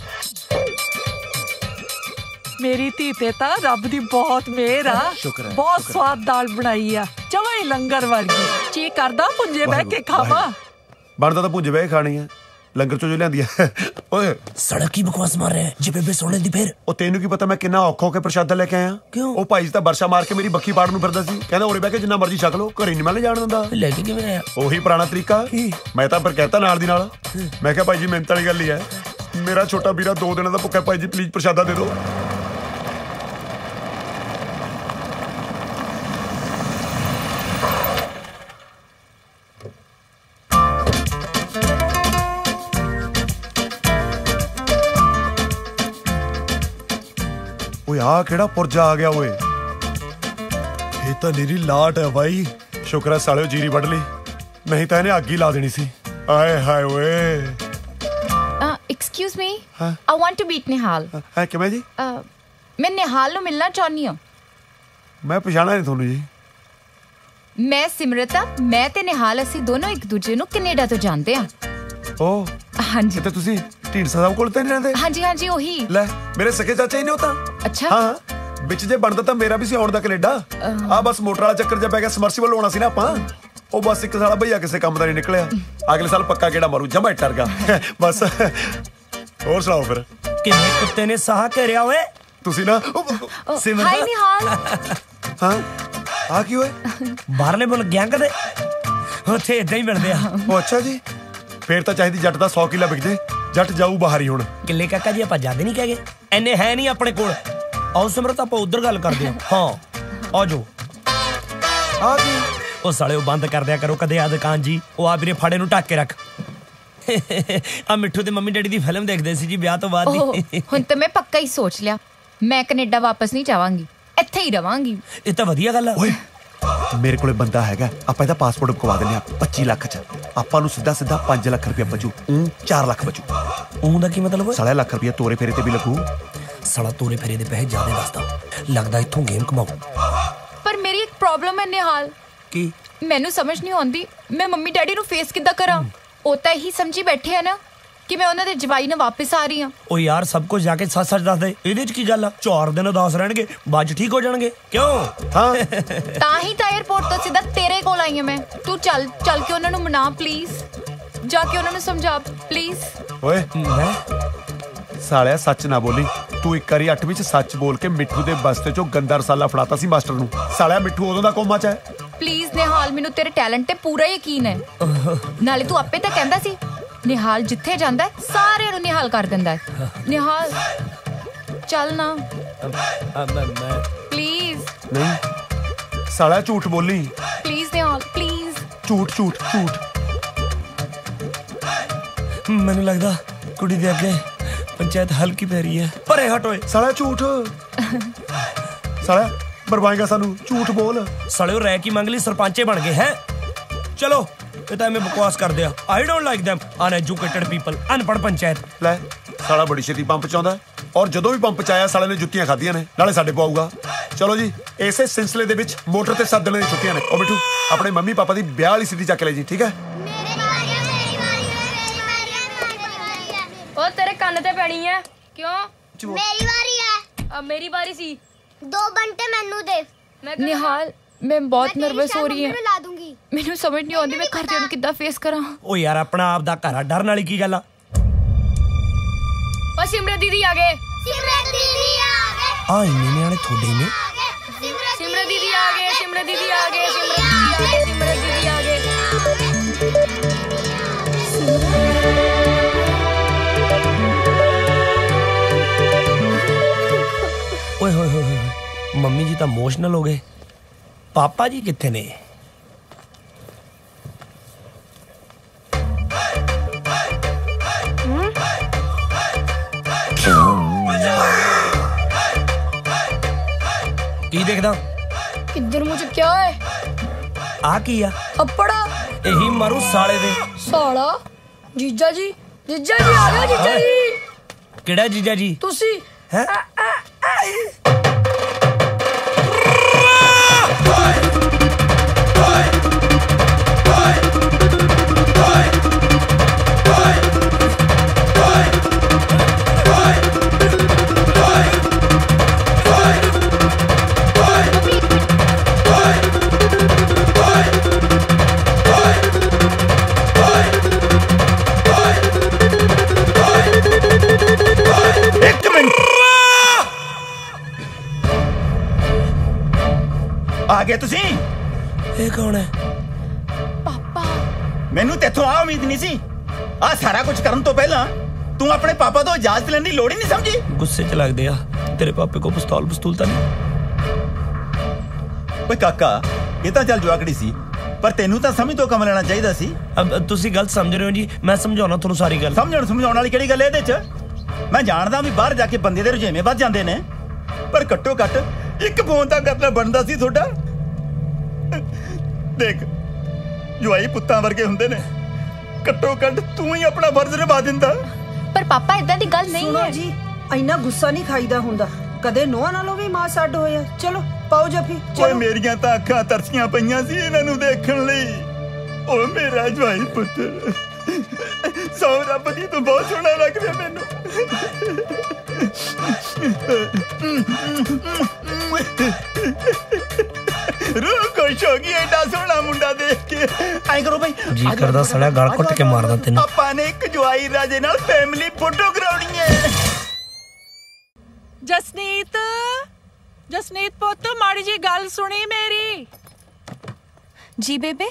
ਮੇਰੀ ਧੀ ਤੇ ਤਾਂ ਰੱਬ ਦੀ ਬਹੁਤ ਮਿਹਰ ਆ। ਬਹੁਤ ਸਵਾਦ ਦਾਲ ਬਣਾਈ ਆ, ਜਮਾਂ ਹੀ ਲੰਗਰ ਵਰਗੀ। ਜੀ ਕਰਦਾ ਪੁੰਜੇ ਬਹਿ ਕੇ ਖਾਵਾਂ। ਬਣਦਾ ਤਾਂ ਪੁੰਜੇ ਬਹਿ ਖਾਣੀ ਆ, ਲੰਗਰ ਚੋਂ ਜੋ ਲਿਆਂਦੀ ਆ। ਓਏ ਸੜਕ ਕੀ ਬਕਵਾਸ ਮਾਰ ਰਿਹਾ ਜੇ ਬੇਬੇ ਸੁਣ ਲੈਂਦੀ ਫੇਰ? ਉਹ ਤੈਨੂੰ ਕੀ ਪਤਾ ਮੈਂ ਕਿੰਨਾ ਔਖਾ ਹੋ ਕੇ ਪ੍ਰਸ਼ਾਦਾ ਲੈ ਕੇ ਆਇਆ। ਕਿਉਂ? ਉਹ ਭਾਈ ਜੀ ਤਾਂ ਵਰਸ਼ਾ ਮਾਰ ਕੇ ਮੇਰੀ ਬੱਖੀ ਪਾੜ ਨੂੰ ਫਿਰਦਾ ਸੀ, ਕਹਿੰਦਾ ਉਰੇ ਬਹਿ ਕੇ ਜਿੰਨਾ ਮਰਜ਼ੀ ਛਕ ਲਓ, ਘਰੇ ਨਹੀਂ ਮੈਂ ਲੈ ਜਾਣ ਦਿੰਦਾ। ਲੈ ਕੇ ਕਿਵੇਂ ਆਇਆ? ਉਹੀ ਪੁਰਾਣਾ ਤਰੀਕਾ। ਮੈਂ ਤਾਂ ਫਿਰ ਕਹਿਤਾ ਨਾਲ ਦੀ ਨਾਲ, ਮੈਂ ਕਿਹਾ ਭਾਈ ਜੀ ਮਿਹਨਤ ਵਾਲੀ ਗੱਲ ਹੀ ਹੈ, ਮੇਰਾ ਛੋਟਾ ਵੀਰਾ ਦੋ ਦਿਨਾਂ ਦਾ ਭੁੱਖਾ, ਭਾਈ ਜੀ ਪਲੀਜ਼ ਪ੍ਰਸ਼ਾਦਾ ਦੇ ਦਿਓ। ਓਏ ਆ ਕਿਹੜਾ ਪੁਰਜਾ ਆ ਗਿਆ ਓਏ? ਇਹ ਤਾਂ ਨੀਰੀ ਲਾਟ ਹੈ ਬਾਈ। ਸ਼ੁਕਰ ਹੈ ਸਾਲਿਓ ਜੀਰੀ ਵੱਢ ਲਈ, ਨਹੀਂ ਤਾਂ ਇਹਨੇ ਅੱਗ ਹੀ ਲਾ ਦੇਣੀ ਸੀ। ਆਏ ਹਾਏ ਓਏ। Excuse me, I want to meet Nihal. ਹੈ ਕਿਵੇਂ ਜੀ? ਮੈਂ ਨਿਹਾਲ ਨੂੰ ਮਿਲਣਾ ਚਾਹੁੰਦੀ ਹਾਂ। ਮੈਂ ਪਛਾਣਿਆ ਨਹੀਂ ਤੁਹਾਨੂੰ ਜੀ। ਮੈਂ ਸਿਮਰਤ ਆ। ਮੈਂ ਤੇ ਨਿਹਾਲ ਅਸੀਂ ਦੋਨੋਂ ਇੱਕ ਦੂਜੇ ਨੂੰ ਕੈਨੇਡਾ ਤੋਂ ਜਾਣਦੇ ਆ। ਓ ਹਾਂਜੀ। ਤੇ ਤੁਸੀਂ ਢੀਂਡਸਾ ਸਾਹਿਬ ਕੋਲ ਤਾਂ ਨਹੀਂ ਰਹਿੰਦੇ? ਹਾਂਜੀ ਹਾਂਜੀ ਉਹੀ। ਲੈ ਮੇਰੇ ਸਕੇ ਚਾਚਾ ਹੀ ਨੇ ਉਹ ਤਾਂ। ਅੱਛਾ। ਹਾਂ ਵਿੱਚ ਜੇ ਬਣਦਾ ਤਾਂ ਮੇਰਾ ਵੀ ਸੀ ਆਉਣ ਦਾ ਕੈਨੇਡਾ। ਆ ਬਸ ਮੋਟਰ ਵਾਲਾ ਚੱਕਰ ਜਿਹਾ ਪੈ ਗਿਆ, ਸਮਰਸੀਬਲ ਲਾਉਣਾ ਸੀ ਨਾ ਆਪਾਂ। ਉਹ ਬਸ ਇੱਕ ਸਾਲਾ ਭਈਆ ਕਿਸੇ ਕੰਮ ਦਾ ਨਹੀਂ ਨਿਕਲਿਆ। ਅਗਲੇ ਸਾਲ ਪੱਕਾ ਕਿਹੜਾ ਮਾਰੂ, ਜਮਾ ਟਰ ਗਿਆ ਬਸ। ਹੋਰ ਸੁਣਾਓ ਫਿਰ। ਕਿੰਨੇ ਕੁੱਤੇ ਨੇ ਸਾਹ ਘੇਰਿਆ ਓਏ? ਤੁਸੀਂ ਨਾ ਹਾਈ ਨਿਹਾਲ। ਹਾਂ ਆ ਕੀ ਓਏ? ਬਾਹਰਲੇ ਮੁਲਕ ਗਿਆ ਕਦੇ? ਉੱਥੇ ਇਦਾਂ ਹੀ ਮਿਲਦੇ ਆ। ਉਹ ਅੱਛਾ ਜੀ, ਫੇਰ ਤਾਂ ਚਾਹੀਦੀ ਜੱਟ ਦਾ ਸੌ ਕਿੱਲਾ ਵਿਕ ਜੇ। ਜੱਟ ਜਾਊ ਬਾਹਰ ਹੀ ਹੁਣ। ਕਿੱਲੇ ਕਾਕਾ ਜੀ ਆਪਾਂ ਜਾਂਦੇ ਨਹੀਂ ਕਹਗੇ, ਐਨੇ ਹੈ ਨਹੀਂ ਆਪਣੇ ਕੋਲ। ਆਓ ਸਿਮਰਤ ਆਪਾਂ ਉਧਰ ਗੱਲ ਕਰਦੇ ਹਾਂ। ਹਾਂ ਆ ਜਾਓ। ਆ ਜੀ ਉਹ ਸਾਲੇ ਉਹ ਬੰਦ ਕਰ ਦਿਆ ਕਰੋ ਕਦੇ ਆ ਦੁਕਾਨ ਜੀ। ਉਹ ਆ ਵੀਰੇ ਫਾੜੇ ਨੂੰ ਢੱਕ ਕੇ ਰੱਖ। ਆ ਮਿੱਠੂ ਤੇ ਮੰਮੀ ਡੈਡੀ ਦੀ ਫਿਲਮ ਦੇਖਦੇ ਸੀ ਜੀ ਵਿਆਹ ਤੋਂ ਬਾਅਦ ਦੀ। ਹੁਣ ਤਾਂ ਮੈਂ ਪੱਕਾ ਹੀ ਸੋਚ ਲਿਆ, ਮੈਂ ਕੈਨੇਡਾ ਵਾਪਸ ਨਹੀਂ ਜਾਵਾਂਗੀ, ਇੱਥੇ ਹੀ ਰਵਾਂਗੀ। ਇਹ ਤਾਂ ਵਧੀਆ ਗੱਲ ਆ। ਓਏ ਮੇਰੇ ਕੋਲੇ ਬੰਦਾ ਹੈਗਾ, ਆਪਾਂ ਇਹਦਾ ਪਾਸਪੋਰਟ ਬਕਵਾ ਦਿੰਦੇ ਆ ਪੱਚੀ ਲੱਖ ਚ। ਆਪਾਂ ਨੂੰ ਸਿੱਧਾ ਸਿੱਧਾ ਪੰਜ ਲੱਖ ਰੁਪਇਆ ਬਚੂ। ਉਹ ਚਾਰ ਲੱਖ ਬਚੂ। ਉਹ ਦਾ ਕੀ ਮਤਲਬ? ਸਾਲਾ ਲੱਖ ਰੁਪਇਆ ਤੋਰੇ ਫੇਰੇ ਤੇ ਵੀ ਲੱਗੂ। ਸਾਲਾ ਤੋਰੇ ਫੇਰੇ ਦੇ ਪੈਸੇ ਜ਼ਿਆਦਾ ਦੱਸਦਾ ਲੱਗਦਾ, ਇੱਥੋਂ ਗੇਮ ਕਮਾਉ। ਪਰ ਮੇਰੀ ਇੱਕ ਪ੍ਰੋਬਲਮ ਹੈ ਨਿਹਾਲ। ਕੀ? ਮੈਨੂੰ ਸਮਝ ਨਹੀਂ ਆਉਂਦੀ ਮੈਂ ਮੰਮੀ ਡੈਡੀ ਨੂੰ ਫੇਸ ਕਿੱਦਾਂ ਕਰਾਂ। ਉਹ ਤਾਂ ਇਹੀ ਸਮਝੀ ਬੈਠੇ ਆ ਨਾ ਕਿ ਮੈਂ ਉਹਨਾਂ ਦੇ ਜਵਾਈ ਨਾਲ ਵਾਪਸ ਆ ਰਹੀ ਹਾਂ। ਉਹ ਯਾਰ ਸਭ ਕੁਝ ਜਾ ਕੇ ਸੱਚ ਸੱਚ ਦੱਸ ਦੇ। ਇਹਦੇ ਚ ਕੀ ਗੱਲ ਆ? ਚਾਰ ਦਿਨ ਉਦਾਸ ਰਹਿਣਗੇ, ਬਾਅਦ ਚ ਠੀਕ ਹੋ ਜਾਣਗੇ। ਕਿਉਂ? ਹਾਂ ਤਾਂ ਹੀ ਤਾਂ 에ਅਰਪੋਰਟ ਤੋਂ ਸਿੱਧਾ ਤੇਰੇ ਕੋਲ ਆਈ ਹਾਂ ਮੈਂ। ਤੂੰ ਚੱਲ ਚੱਲ ਕੇ ਉਹਨਾਂ ਨੂੰ ਮਨਾ ਪਲੀਜ਼, ਜਾ ਕੇ ਉਹਨਾਂ ਨੂੰ ਸਮਝਾ ਪਲੀਜ਼। ਓਏ ਮੈਂ ਸਾਲਿਆ ਸੱਚ ਨਾ ਬੋਲੀ। ਤੂੰ ਇੱਕ ਵਾਰੀ ਅੱਠਵੀਂ ਚ ਸੱਚ ਬੋਲ ਕੇ ਮਿੱਠੂ ਦੇ ਬਸਤੇ ਚੋਂ ਗੰਦਾ ਰਸਾਲਾ ਫੜਾਤਾ ਸੀ ਮਾਸਟਰ ਨੂੰ। ਸਾਲਿਆ ਮਿੱਠੂ ਉਦੋਂ ਦਾ ਕੋਮਾ ਚ ਹੈ। ਪਲੀਜ਼ ਨਿਹਾਲ, ਮੈਨੂੰ ਤੇਰੇ ਟੈਲੈਂਟ ਤੇ ਪੂਰਾ ਯਕੀਨ ਹੈ। ਨਾਲੇ ਤੂੰ ਆਪੇ ਤਾਂ ਕਹਿੰਦਾ ਸੀ ਨਿਹਾਲ ਜਿੱਥੇ ਜਾਂਦਾ ਸਾਰਿਆਂ ਨੂੰ ਨਿਹਾਲ ਕਰ ਦਿੰਦਾ ਹੈ। ਨਿਹਾਲ ਚੱਲ ਨਾ ਪਲੀਜ਼। ਨਹੀਂ ਸਾਲਿਆ ਝੂਠ ਬੋਲੀ। Please Nihal please. ਝੂਠ ਝੂਠ ਝੂਠ। ਮੈਨੂੰ ਲੱਗਦਾ ਕੁੜੀ ਦੇ ਅੱਗੇ ਪੰਚਾਇਤ ਹਲਕੀ ਪੈ ਰਹੀ ਹੈ। ਪਰੇ ਹਟ ਓਏ। ਸਾਲਿਆ ਝੂਠ। ਸਾਲਿਆ ਮਰਵਾਏਗਾ ਸਾਨੂੰ, ਝੂਠ ਬੋਲ। ਸਾਲਿਓ ਰਹਿ ਕੀ ਮੰਗ ਲਈ, ਸਰਪੰਚੇ ਬਣ ਗਏ ਹੈ। ਚਲੋ ਇਹ ਤਾਂ ਐਵੇਂ ਬਕਵਾਸ ਕਰਦੇ ਆ। I don't like them uneducated people. ਅਨਪੜ੍ਹ ਪੰਚਾਇਤ। ਲੈ ਸਾਲਾ ਬੜੀ ਛੇਤੀ ਪੰਪ ਚ ਆਉਂਦਾ, ਔਰ ਜਦੋਂ ਵੀ ਪੰਪ ਚ ਆਇਆ ਸਾਲੇ ਨੇ ਜੁੱਤੀਆਂ ਖਾਧੀਆਂ ਨੇ, ਨਾਲੇ ਸਾਡੇ ਪਵਾਊਗਾ। ਚਲੋ ਜੀ ਇਸੇ ਸਿਲਸਿਲੇ ਦੇ ਵਿੱਚ ਮੋਟਰ ਤੇ ਸੱਦਣ ਦੀਆਂ ਛੁੱਟੀਆਂ ਨੇ। ਉਹ ਮਿੱਠੂ ਆਪਣੇ ਮੰਮੀ ਪਾਪਾ ਦੀ ਵਿਆਹ ਵਾਲੀ ਸਿੱਧੀ ਚੱਕ ਲੈ ਜੀ, ਠੀਕ ਹੈ? ਉਹ ਤੇਰੇ ਕੰਨ ਤੇ ਪੈਣੀ ਹੈ। ਕਿਉਂ? ਮੇਰੀ ਵਾਰੀ ਹੈ। ਆ ਮੇਰੀ ਵਾਰੀ ਸੀ। ਦੋ ਬੰਟੇ ਮੈਨੂੰ ਦੇ। ਨਿਹਾਲ ਮੈਂ ਬਹੁਤ ਨਰਵਸ ਹੋ ਰਹੀ ਹਾਂ। ਲਾ ਦੂੰਗੀ। ਮੈਨੂੰ ਸਮਝ ਨਹੀਂ ਆਉਂਦੀ ਮੈਂ ਘਰਦਿਆਂ ਨੂੰ ਕਿੱਦਾਂ ਫੇਸ ਕਰਾਂ। ਉਹ ਯਾਰ ਆਪਣਾ ਆਪ ਦਾ ਘਰ ਆ, ਡਰਨ ਵਾਲੀ ਕੀ ਗੱਲ ਆ? ਉਹ ਸਿਮਰਤ ਦੀਦੀ ਆ ਗਏ। ਸਿਮਰਤ ਦੀਦੀ ਆ ਗਏ। ਆ ਇੰਨੇ ਨਿਆਣੇ ਥੋੜੇ ਨੇ। ਸਿਮਰਤ ਦੀਦੀ ਆ ਗਏ। ਸਿਮਰਤ ਦੀਦੀ ਆ ਗਏ। ਸਿਮਰਤ ਦੀਦੀ ਆ ਗਏ। ਓਏ ਹੋਏ ਹੋਏ ਹੋਏ, ਮੰਮੀ ਜੀ ਤਾਂ ਇਮੋਸ਼ਨਲ ਹੋ ਗਏ। ਪਾਪਾ ਜੀ ਕਿੱਥੇ ਨੇ? ਕੀ ਦੇਖਦਾ? ਕਿੱਧਰ ਮੂੰਹ ਚੁੱਕਿਆ ਓਏ? ਆ ਕੀ ਆ? ਅੱਪੜਾ। ਇਹੀ ਮਾਰੂ ਸਾਲੇ ਦੇ। ਸਾਲਾ? ਜੀਜਾ ਜੀ, ਜੀਜਾ ਜੀ ਆ ਗਿਆ। ਜੀਜਾ ਜੀ। ਕਿਹੜਾ ਜੀਜਾ ਜੀ? ਤੁਸੀਂ। ਹੈ? ਇੱਕ ਮਿੰਟ ਆ ਗਏ ਤੁਸੀਂ? ਇਹ ਕੌਣ ਹੈ? ਪਾਪਾ। ਮੈਨੂੰ ਤੇਥੋਂ ਆ ਉਮੀਦ ਨਹੀਂ ਸੀ। ਆ ਸਾਰਾ ਕੁਝ ਕਰਨ ਤੋਂ ਪਹਿਲਾਂ ਤੂੰ ਆਪਣੇ ਪਾਪਾ ਤੋਂ ਇਜਾਜ਼ਤ ਲੈਣ ਦੀ ਲੋੜ ਹੀ ਨਹੀਂ ਸਮਝੀ। ਗੁੱਸੇ ਚ ਲੱਗਦੇ ਆ। ਤੇਰੇ ਪਾਪੇ ਕੋ ਪਿਸਤੌਲ ਪਿਸਤੂਲ ਤਾਂ ਨਹੀਂ? ਓਏ ਕਾਕਾ ਇਹ ਤਾਂ ਚੱਲ ਜਵਾਕੜੀ ਸੀ, ਪਰ ਤੈਨੂੰ ਤਾਂ ਸਮਝ ਤੋਂ ਕੰਮ ਲੈਣਾ ਚਾਹੀਦਾ ਸੀ। ਅਬ ਤੁਸੀਂ ਗਲਤ ਸਮਝ ਰਹੇ ਹੋ ਜੀ। ਮੈਂ ਸਮਝਾਉਣਾ ਤੁਹਾਨੂੰ ਸਾਰੀ ਗੱਲ। ਸਮਝਣ ਸਮਝਾਉਣ ਵਾਲੀ ਕਿਹੜੀ ਗੱਲ ਹੈ ਇਹਦੇ 'ਚ? ਮੈਂ ਜਾਣਦਾ ਵੀ ਬਾਹਰ ਜਾ ਕੇ ਬੰਦੇ ਦੇ ਰੁਝੇਵੇਂ ਵੱਧ ਜਾਂਦੇ ਨੇ। पर घट्टो घट एक फोन तां करना बनदा सी थोड़ा। देख जवाई पुत्तां वर्गे हुंदे ने, घट्टो घट तू ही अपना फर्ज निभा दिंदा। पर पापा इदां दी गल नहीं है जी, इन्ना गुस्सा नहीं खाईदा हुंदा, कदे नोआ नालों भी मां छड्ड होया। चलो पाओ जफी ओए मेरियां तां अखां तरसियां पईयां सी इन्हां नूं देखण लई। ओ मेरा जवाई पुत्तर, सौ रब दी तू बहुत सोहना लग रहा मैनू। रूह खुश हो गई एडा सोहना मुंडा देख के। आई करो भाई जी करदा सड़ा गल घुट के मारदा तैनू। पापा ने एक जवाई राजे नाल फैमिली फोटो कराउणी है। जसनीत, जसनीत पुੱਤ माड़ी जी गल सुनी मेरी। जी बेबे।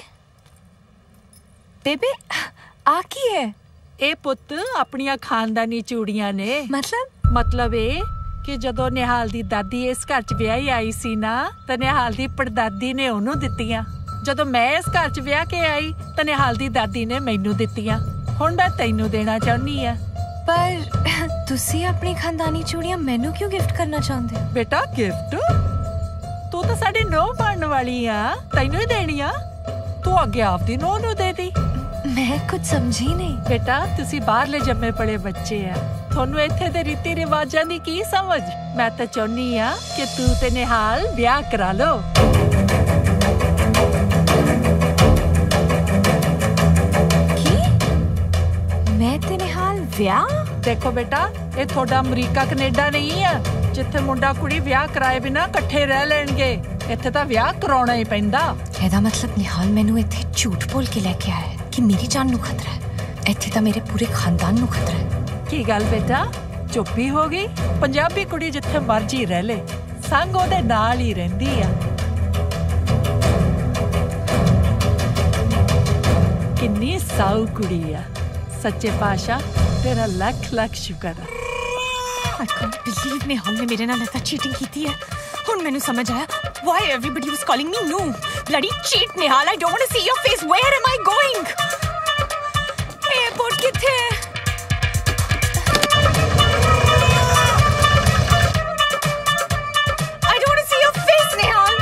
बेबे आ की है? ए पुੱਤ ਆਪਣੀਆਂ ਖਾਨਦਾਨੀ ਚੂੜੀਆਂ ਨੇ। मतलब मतलब ਇਹ ਕਿ ਜਦੋਂ ਨਿਹਾਲ ਦੀ ਦਾਦੀ ਇਸ ਘਰ 'ਚ ਵਿਆਹੀ ਆਈ ਸੀ ਨਾ ਤਾਂ ਨਿਹਾਲ ਦੀ ਪੜਦਾਦੀ ਨੇ ਉਹਨੂੰ ਦਿੱਤੀਆਂ। ਜਦੋਂ ਮੈਂ ਇਸ ਘਰ 'ਚ ਵਿਆਹ ਕੇ ਆਈ ਤਾਂ ਨਿਹਾਲ ਦੀ ਦਾਦੀ ਨੇ ਮੈਨੂੰ ਦਿੱਤੀਆਂ। ਹੁਣ ਮੈਂ ਤੈਨੂੰ ਦੇਣਾ ਚਾਹੁੰਦੀ ਆ। पर तुसी अपनी खानदानी चूड़ियां मैनू क्यों गिफ्ट करना चाहते हो? बेटा गिफ्ट तू तो साडी नौं बनने वाली आ, तैनू ही देनी आ। तू अगे आपदी नौं नू दे दी। मैं कुछ समझी नहीं। बेटा तुसी बाहरले जम्मे पड़े बच्चे आ, थोनू इत्थे दे रीति रिवाजां दी की समझ। मैं तो चाहनी आ कि तू ते निहाल ब्याह करा लो। मैं ते निहाल ब्याह? देखो बेटा ये थोड़ा अमरीका कनेडा नहीं है जिथे मुंडा कुड़ी ब्याह कराए बिना कट्ठे रह लेंगे। इत्थे तां ब्याह कराउणा ही पैंदा। एदा मतलब निहाल मैनू इत्थे झूठ बोल के लेके आया है कि मेरी जान नू खतरा है। इत्थे तां मेरे पूरे खानदान नू खतरा है। की गल बेटा चुप ही हो गई? पंजाबी कुड़ी जिथे मर्जी रह ले संग ओदे नाल ही रहिंदी आ। किन्नी साऊ कुड़ी आ। सच्चे पाशा तेरा लख लख शुक्र है। I can't believe निहाल ने मेरे नाल ऐसा चीटिंग की है। हुन मैनू समझ आया why everybody was calling me no bloody cheat Nihal. I don't want to see your face. Where am I going? Airport किथे है? I don't want to see your face निहाल।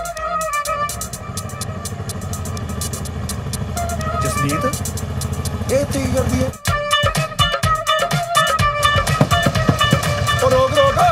जसनीत ए ते कर दिया। और रोक रोक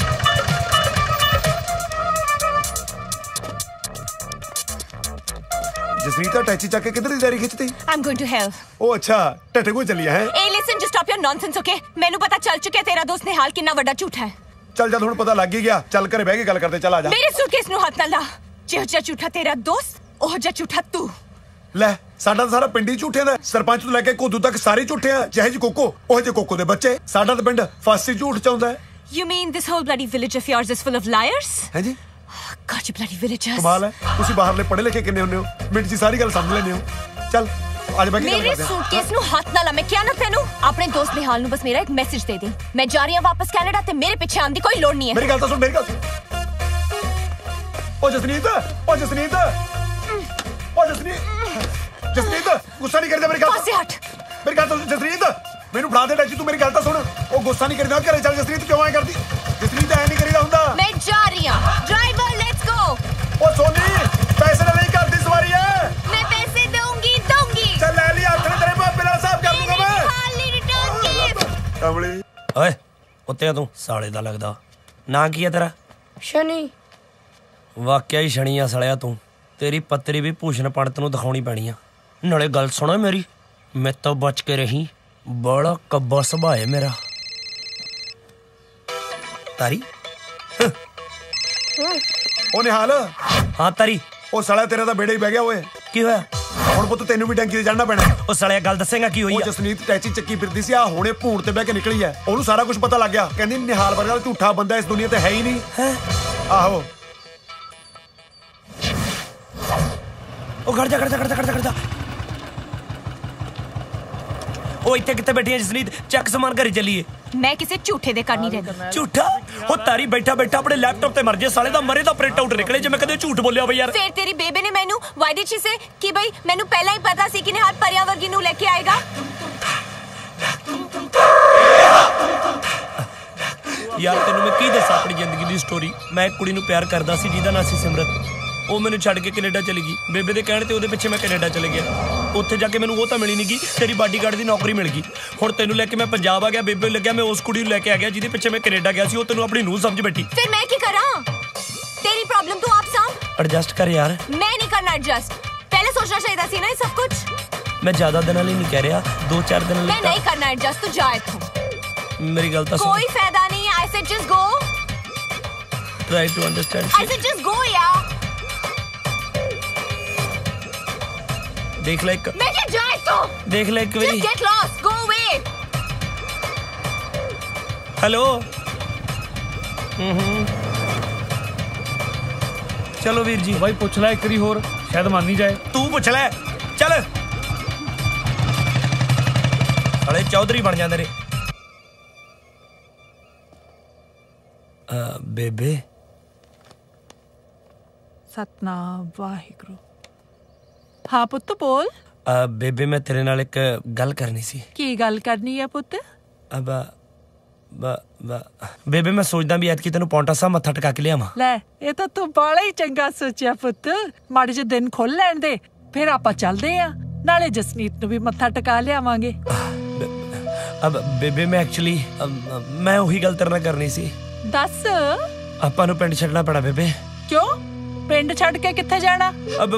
जसनीत टैची चक के किधर दी जारी खिंचती? I'm going to hell। ओ अच्छा टटे को चली है। ए listen just stop your nonsense okay? मैनू पता चल चुका है तेरा दोस्त निहाल कितना बड़ा झूठा है। चल जा हुण पता लग ही गया। चल घरे बह के गल करते। चल आ जा। मेरे सूटकेस नू हाथ ना ला। जिहो जिहा झूठा तेरा दोस्त ओहो जिहा झूठा तू। ਲੈ ਸਾਡਾ ਸਾਰਾ ਪਿੰਡ ਹੀ ਝੂਠਿਆਂ ਦਾ। ਸਰਪੰਚ ਤੋਂ ਲੈ ਕੇ ਕੋਦੂ ਤੱਕ ਸਾਰੇ ਝੂਠੇ ਆ। ਜਿਹੇ ਜੀ ਕੋਕੋ ਉਹ ਜੇ ਕੋਕੋ ਦੇ ਬੱਚੇ। ਸਾਡਾ ਤਾਂ ਪਿੰਡ ਫਾਸੀ ਝੂਠ ਚਾਹੁੰਦਾ ਹੈ। You mean this whole bloody village of yours is full of liars? ਹੈ ਜੀ। God you bloody villagers। ਕਮਾਲ ਹੈ ਤੁਸੀਂ ਬਾਹਰਲੇ ਪੜ੍ਹੇ ਲਿਖੇ ਕਿੰਨੇ ਹੁੰਦੇ ਹੋ, ਮਿੰਟ 'ਚ ਸਾਰੀ ਗੱਲ ਸਮਝ ਲੈਂਦੇ ਹੋ। ਚੱਲ आज बैठ के मेरे सूटकेस नु हाथ ना ला। मैं क्या ना तेनू अपने दोस्त निहाल नु बस मेरा एक मैसेज दे दे। मैं जा रही हूं वापस कनाडा ते मेरे पीछे आने दी कोई लोड़ नहीं है। मेरी गल तो सुन मेरी गल। ओ जसनीत ओ जसनीत ओ जसनीत जसनीत गुस्सा नहीं करदा मेरी गल। पासे हट मेरी गल तो जसनीत मेनू फड़ा दे टैची। तू मेरी गल तो सुन। ओ गुस्सा नहीं करदा घरे चल। जसनीत क्यों ऐ करदी? जसनीत ऐ नहीं करीदा हुंदा। मैं जा रही हूं। Driver let's go. ओ सोनी पैसे नहीं करदी सवारी है। मैं पैसे दूंगी दूंगी। चल ले लिया तेरे तेरे बाप बिना साहब कर दूंगा मैं। खाली रिटर्न गिफ्ट। कमली ओए उत्ते तू साले दा लगदा ना की है तेरा? शनि। वाकया ही शनी आ सड़िया तू। तेरी पत्तरी भी भूषण पंडित नूं दिखाउणी पैणी आ। नाले गल सुनो मेरी, मैं तो बच के रही। बड़ा कब्बा सुभाਅ है मेरा। तारी ओ निहाल हाँ तारी ओ साला तेरा तो बेड़े ही बह गया ओए। की होया? ਹੁਣ ਪੁੱਤ ਤੈਨੂੰ ਵੀ ਟੈਂਕੀ ਤੇ ਚੜਨਾ ਪੈਣਾ। ਉਹ ਸਾਲਿਆ ਗੱਲ ਦੱਸੇਗਾ ਕੀ ਹੋਈ? ਉਹ ਜਸਨੀਤ ਟੈਚੀ ਚੱਕੀ ਫਿਰਦੀ ਸੀ ਆ ਹੁਣੇ ਭੂਣ ਤੇ ਬਹਿ ਕੇ ਨਿਕਲੀ ਐ। ਉਹਨੂੰ ਸਾਰਾ ਕੁਝ ਪਤਾ ਲੱਗ ਗਿਆ। ਕਹਿੰਦੀ ਨਿਹਾਲ ਵਰਗਾ ਝੂਠਾ ਬੰਦਾ ਇਸ ਦੁਨੀਆ ਤੇ ਹੈ ਹੀ ਨਹੀਂ। ਹੈ ਆਹੋ ਉਹ ਖੜ ਜਾ ਖੜ ਜਾ ਖੜ ਜਾ ਖੜ ਜਾ ਖੜ ਜਾ। ਉਹ ਇੱਥੇ ਕਿੱਥੇ ਬੈਠੀ ਹੈ ਜਸਨੀਤ? ਚੱਕ ਸਮਾਨ ਘਰੇ ਚੱਲੀਏ। मैं किसी झूठे दे कर नहीं रहती। झूठा ਉਹ ਤਾਰੀ ਬੈਠਾ ਬੈਠਾ ਆਪਣੇ ਲੈਪਟਾਪ ਤੇ ਮਰ ਜੇ ਸਾਲੇ ਦਾ ਮਰੇ ਦਾ ਪ੍ਰਿੰਟ ਆਊਟ ਨਿਕਲੇ ਜੇ ਮੈਂ ਕਦੇ ਝੂਠ ਬੋਲਿਆ ਬਈ ਯਾਰ। फिर तेरी बेबे ने मैनू why did she say कि भाई मैनू पहला ही पता सी कि निहाल परिया वर्गी नू लेके आएगा। यार तेनू मैं की दसा अपनी जिंदगी दी स्टोरी। मैं एक कुड़ी नू प्यार करदा सी जिहदा नाम सी सिमरत। ਉਹ ਮੈਨੂੰ ਛੱਡ ਕੇ ਕੈਨੇਡਾ ਚਲੀ ਗਈ। ਬੇਬੇ ਦੇ ਕਹਿਣ ਤੇ ਉਹਦੇ ਪਿੱਛੇ ਮੈਂ ਕੈਨੇਡਾ ਚਲੇ ਗਿਆ। ਉੱਥੇ ਜਾ ਕੇ ਮੈਨੂੰ ਉਹ ਤਾਂ ਮਿਲੀ ਨਹੀਂ ਗਈ, ਤੇਰੀ ਬਾਡੀਗਾਰਡ ਦੀ ਨੌਕਰੀ ਮਿਲ ਗਈ। ਹੁਣ ਤੈਨੂੰ ਲੈ ਕੇ ਮੈਂ ਪੰਜਾਬ ਆ ਗਿਆ। ਬੇਬੇ ਲੱਗਿਆ ਮੈਂ ਉਸ ਕੁੜੀ ਨੂੰ ਲੈ ਕੇ ਆ ਗਿਆ ਜਿਹਦੇ ਪਿੱਛੇ ਮੈਂ ਕੈਨੇਡਾ ਗਿਆ ਸੀ। ਉਹ ਤੈਨੂੰ ਆਪਣੀ ਨੂੰਹ ਸਮਝ ਬੈਠੀ। ਫਿਰ ਮੈਂ ਕੀ ਕਰਾਂ? ਤੇਰੀ ਪ੍ਰੋਬਲਮ ਤੂੰ ਆਪ ਸਾਂਭ। ਐਡਜਸਟ ਕਰ ਯਾਰ। ਮੈਂ ਨਹੀਂ ਕਰਨਾ ਐਡਜਸਟ। ਪਹਿਲੇ ਸੋਚਣਾ ਚਾਹੀਦਾ ਸੀ ਨਾ ਇਹ ਸਭ ਕੁਝ। ਮੈਂ ਜ਼ਿਆਦਾ ਦਿਨਾਂ ਲਈ ਨਹੀਂ ਕਹਿ ਰਿਹਾ, ਦੋ ਚਾਰ ਦਿਨਾਂ ਲਈ। ਮੈਂ ਨਹੀਂ ਕਰਨਾ ਐਡਜਸਟ, ਤੂੰ ਜਾ ਇੱਥੋਂ। ਮੇਰੀ ਗੱਲ ਤਾਂ ਸੁਣ। ਕੋਈ ਫਾਇਦਾ ਨਹੀਂ ਹੈ। I said just go. Try to understand. I said just go यार। देख ले एक। मैं क्या जाए तो? देख ले एक बारी। Just get lost. Go away. Hello. Hmm. चलो वीर जी। भाई पूछ ला एक बारी होर, शायद मान नहीं जाए। तू पूछ ले। चल। अरे चौधरी बन जाते रे। बेबे। सतनाम वाहिगुरु। हाँ पुੱਤ बोल। बेबे मैं तेरे नाल एक गल करनी सी। की गल करनी है पुੱਤ? अब बा बा बेबे मैं सोचदा भी ऐतकी तैनू पौंटा साहब मत्था टका के लियावां। ले ये तो तू बड़ा ही चंगा सोचिया पुੱਤ। माड़े जे दिन खोल लैण दे, फिर आपां चलदे आ, नाले जसनीत नू भी मत्था टका लियावांगे। अब बेबे मैं एक्चुअली मैं ਉਹੀ ਗੱਲ तेरे नाल करनी सी। दस ਆਪਾਂ ਨੂੰ ਪਿੰਡ ਛੱਡਣਾ ਪੈਣਾ ਬੇਬੇ। क्यों? पिंड छड़ के कित्थे जाना? अब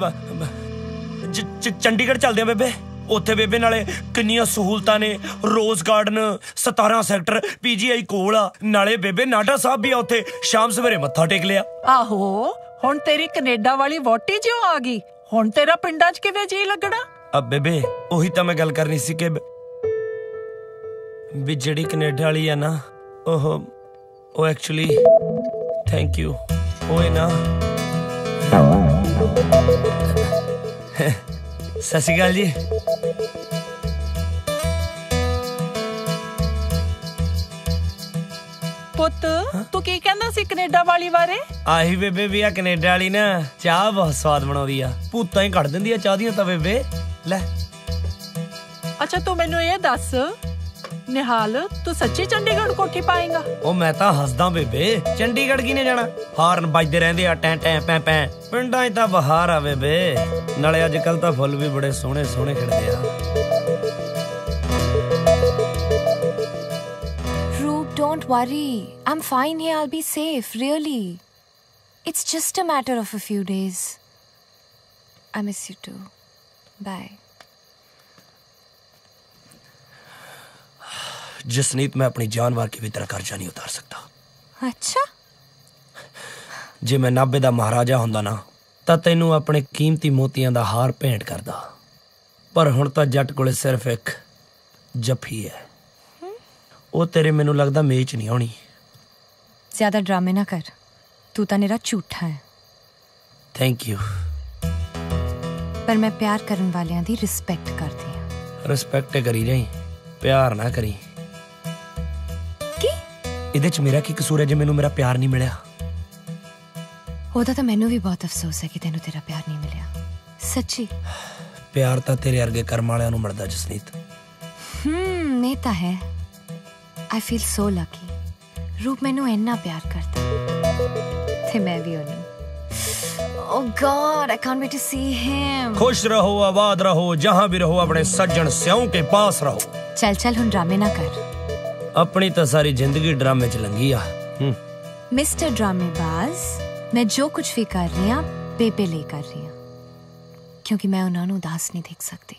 ਚੰਡੀਗੜ੍ਹ ਚੱਲਦੇ ਆ ਬੇਬੇ। ਉੱਥੇ ਬੇਬੇ ਨਾਲੇ ਕਿੰਨੀਆਂ ਸਹੂਲਤਾਂ ਨੇ। ਰੋਜ਼ ਗਾਰਡਨ ਸਤਾਰਾਂ ਸੈਕਟਰ ਪੀਜੀਆਈ ਕੋਲ ਆ। ਨਾਲੇ ਬੇਬੇ ਨਾਡਾ ਸਾਹਿਬ ਵੀ ਆ ਉੱਥੇ। ਸ਼ਾਮ ਸਵੇਰੇ ਮੱਥਾ ਟੇਕ ਲਿਆ। ਆਹੋ ਹੁਣ ਤੇਰੀ ਕੈਨੇਡਾ ਵਾਲੀ ਵੋਟੀ ਜਿਉ ਆ ਗਈ। ਹੁਣ ਤੇਰਾ ਪਿੰਡਾਂ 'ਚ ਕਿਵੇਂ ਜੀ ਲੱਗਣਾ? ਅਬ ਬੇਬੇ ਉਹੀ ਤਾਂ ਮੈਂ ਗੱਲ ਕਰਨੀ ਸੀ ਕਿ ਵੀ ਜਿਹੜੀ ਕੈਨੇਡਾ ਵਾਲੀ ਆ ਨਾ ਉਹ ਉਹ ਐਕਚੁਅਲੀ ਥੈਂਕ ਯੂ ਉਹ ਹੈ ਨਾ ਸਤਿ ਸ਼੍ਰੀ ਅਕਾਲ ਜੀ। ਪੁੱਤ ਤੂੰ ਕੀ ਕਹਿੰਦਾ ਸੀ ਕੈਨੇਡਾ ਵਾਲੀ ਬਾਰੇ? ਆਹੀ ਬੇਬੇ ਵੀ ਆ ਕੈਨੇਡਾ ਵਾਲੀ ਨਾ ਚਾਹ ਬਹੁਤ ਸਵਾਦ ਬਣਾਉਂਦੀ ਆ। ਭੂਤਾਂ ਹੀ ਕੱਢ ਦਿੰਦੀ ਆ ਚਾਹ ਦੀਆਂ ਤਾਂ ਬੇਬੇ। ਲੈ ਅੱਛਾ ਤੂੰ ਮੈਨੂੰ ਇਹ ਦੱਸ ਨਿਹਾਲ ਤੂੰ ਸੱਚੀ ਚੰਡੀਗੜ੍ਹ ਕੋਠੀ ਪਾਏਗਾ? ਉਹ ਮੈਂ ਤਾਂ ਹੱਸਦਾ ਬੇਬੇ। ਚੰਡੀਗੜ੍ਹ ਕਿਨੇ ਜਾਣਾ? ਹਾਰਨ ਵੱਜਦੇ ਰਹਿੰਦੇ ਆ ਟੈਂ ਟੈਂ ਪੈ ਪੈ। ਪਿੰਡਾਂ 'ਚ ਤਾਂ ਬਹਾਰ ਆ ਬੇਬੇ। ਨਾਲੇ ਅੱਜ ਕੱਲ ਤਾਂ ਫੁੱਲ ਵੀ ਬੜੇ ਸੋਹਣੇ ਸੋਹਣੇ ਖਿੜਦੇ ਆ। Roop, don't worry. I'm fine here. I'll be safe, really. It's just a matter of a few days. I miss you too. Bye. Jasneet मैं अपनी जान मार के भी तेरा कर्जा नहीं उतार सकता। अच्छा? जे मैं नाभे दा महाराजा हुंदा ना तां तैनू अपने कीमती मोतियां दा हार भेंट करदा। पर हुण तां जट कोले सिर्फ एक जफ्फी है। ਉਹ तेरे मैनू लगदा मेच नहीं आनी। ज्यादा ड्रामे ना कर। तू तो मेरा झूठा है। Thank you. पर मैं प्यार करन वालियां दी रिस्पेक्ट करदी हां। रिस्पेक्ट करी जाई, प्यार ना करी। की ਇਹਦੇ ਚ ਮੇਰਾ ਕੀ ਕਸੂਰ ਹੈ ਜੇ ਮੈਨੂੰ ਮੇਰਾ ਪਿਆਰ ਨਹੀਂ ਮਿਲਿਆ? ਉਹਦਾ ਤਾਂ ਮੈਨੂੰ ਵੀ ਬਹੁਤ ਅਫਸੋਸ ਹੈ ਕਿ ਤੈਨੂੰ ਤੇਰਾ ਪਿਆਰ ਨਹੀਂ ਮਿਲਿਆ। ਸੱਚੀ ਪਿਆਰ ਤਾਂ ਤੇਰੇ ਵਰਗੇ ਕਰਮ ਵਾਲਿਆਂ ਨੂੰ ਮਿਲਦਾ ਜਸਨੀਤ। ਹਮ ਇਹ ਤਾਂ ਹੈ। I feel so lucky. रूप मैनू इन्ना प्यार करता थे मैं भी उन्हें। Oh God, I can't wait to see him. खुश रहो, आबाद रहो, जहाँ भी रहो अपने सज्जन स्याऊ के पास रहो। चल चल हुन ड्रामे ना कर। अपनी तो सारी जिंदगी ड्रामे च लंघी आ। मिस्टर ड्रामेबाज, मैं जो कुछ भी कर रही हूँ बेबे ले कर रही हूँ, क्योंकि मैं उन्होंने उदास नहीं देख सकती।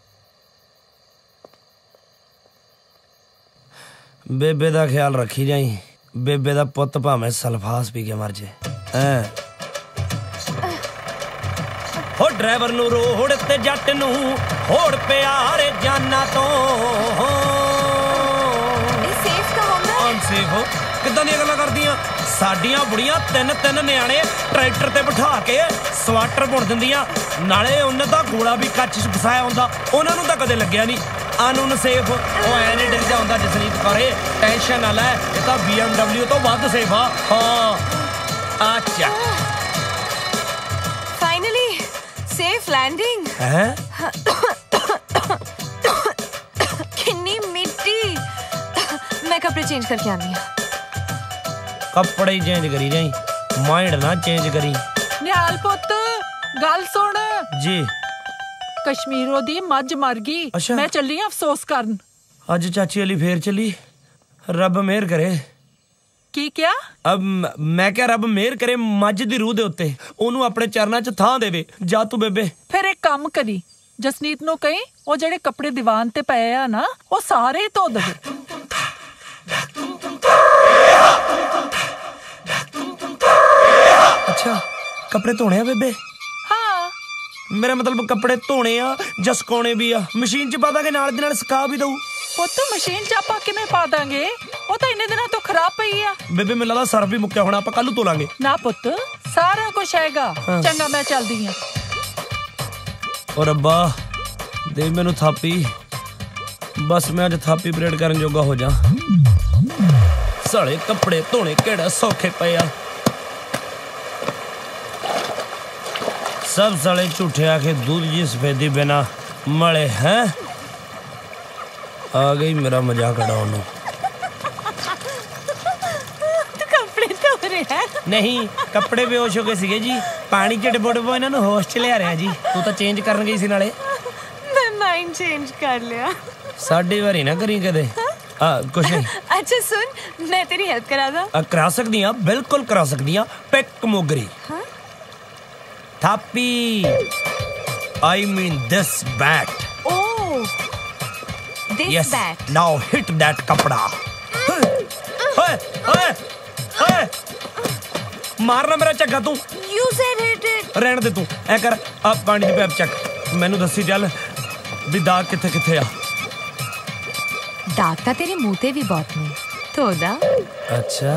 बेबे दा ख्याल रखी जाई। बेबे दा पुत भावें सल्फास पी के मर जे। हो ड्राइवर नू रोड ते जट नू होड़ प्यारे जाना तो सेफ का होना अनसेफ हो किदां दी गल्लां करदियां? साडियां बुढ़ियां ਤਿੰਨ ਤਿੰਨ ਨਿਆਣੇ ट्रैक्टर ते बिठा के ਸਵਾਟਰ बुन दिंदियां। नाले उन्हें तां गोला भी कच्च च फसाया हुंदा, उन्हां नूं तां कदे लग्गिया नहीं। अन सेफ ਉਹ ਐ ਨਹੀਂ ਡਿੱਗਦਾ ਹੁੰਦਾ ਜਸਨੀਤ ਕੌਰੇ। ਟੈਨਸ਼ਨ ਨਾ ਲੈ, ਇਹ ਤਾਂ ਬੀ ਐਮ ਡਬਲਿਊ ਤੋਂ ਵੱਧ ਸੇਫ ਆ। ਹਾਂ ਅੱਛਾ फाइनली सेफ लैंडिंग है। किन्नी मिट्टी। मैं कपड़े चेंज करके आनी हूँ। कपड़े ही चेंज करी जाई, माइंड ना चेंज करी। निहाल पुत गल सुन जी। कश्मीरों दी मज मर गई। अच्छा। मैं चली अफसोस करन। अज चाची अली फेर चली, रब मेहर करे। की क्या? अब मैं क्या, रब मेहर करे मज दी रूह दे उत्ते, ओनू अपने चरना च थां देवे। जा तू बेबे। फिर एक काम करी, जसनीत नू कहीं वो जेड़े कपड़े दीवान ते पए आ ना वो सारे धो देवे। अच्छा कपड़े धोने आ बेबे? हाँ। मेरा मतलब कपड़े धोने आ ਜਾਂ ਸੁਕਾਉਣੇ भी आ, मशीन च पा ਦਾਂਗੇ ਨਾਲ ਦੀ ਨਾਲ ਸੁਕਾ ਵੀ ਦਊ। ਪੁੱਤ ਮਸ਼ੀਨ ਚ ਆਪਾਂ ਕਿਵੇਂ ਪਾ ਦਾਂਗੇ, ਉਹ ਤਾਂ ਇੰਨੇ ਦਿਨਾਂ ਤੋਂ ਖਰਾਬ ਪਈ ਆ। ਬੇਬੇ ਮੈਨੂੰ ਲੱਗਦਾ ਸਰਫ ਵੀ ਮੁੱਕਿਆ ਹੋਣਾ, ਆਪਾਂ ਕੱਲ ਨੂੰ ਧੋ ਲਾਂਗੇ। ਨਾ ਪੁੱਤ ਸਾਰਾ ਕੁਝ ਹੈਗਾ। ਚੰਗਾ ਮੈਂ ਚੱਲਦੀ ਆ। ਓ ਰੱਬਾ ਦੇ ਮੈਨੂੰ ਥਾਪੀ, ਬਸ ਮੈਂ ਅੱਜ ਥਾਪੀ ਪਰੇਡ ਕਰਨ ਜੋਗਾ ਹੋ ਜਾ। ਸਾਲੇ ਕੱਪੜੇ ਧੋਣੇ ਕਿਹੜਾ ਸੌਖੇ ਪਏ ਆ। सब साले झूठे आके दूध जी सफेदी बिना मले हैं। आ गई मेरा मजाक उड़ाने। तू कपड़े धो रहे हैं? नहीं कपड़े बेहोश हो गए सीगे जी, पानी च डबो डबो इन्हां नूं होश च लिया रहा जी। तू तो चेंज करन गई सी नाले। मैं माइंड चेंज कर लिया। साडी वारी ना करी कदे। आ कुछ नहीं। अच्छा सुन, मैं तेरी हेल्प करा दा। आ, करा सकदी हां, बिल्कुल करा सकदी हां। पिक मोगरी। हां थापी, I mean this bat. Oh, this yes. bat. Now hit that कपड़ा। ओए ओए ओए मारना मेरा झग्गा तू। You said hit it. रहने दे तू, ऐ कर अब पानी दी पैप चक, मैनू दसी चल भी दाग किथे किथे आ। दाग तां तेरे मुंह ते भी बहुत ने, धो दा। अच्छा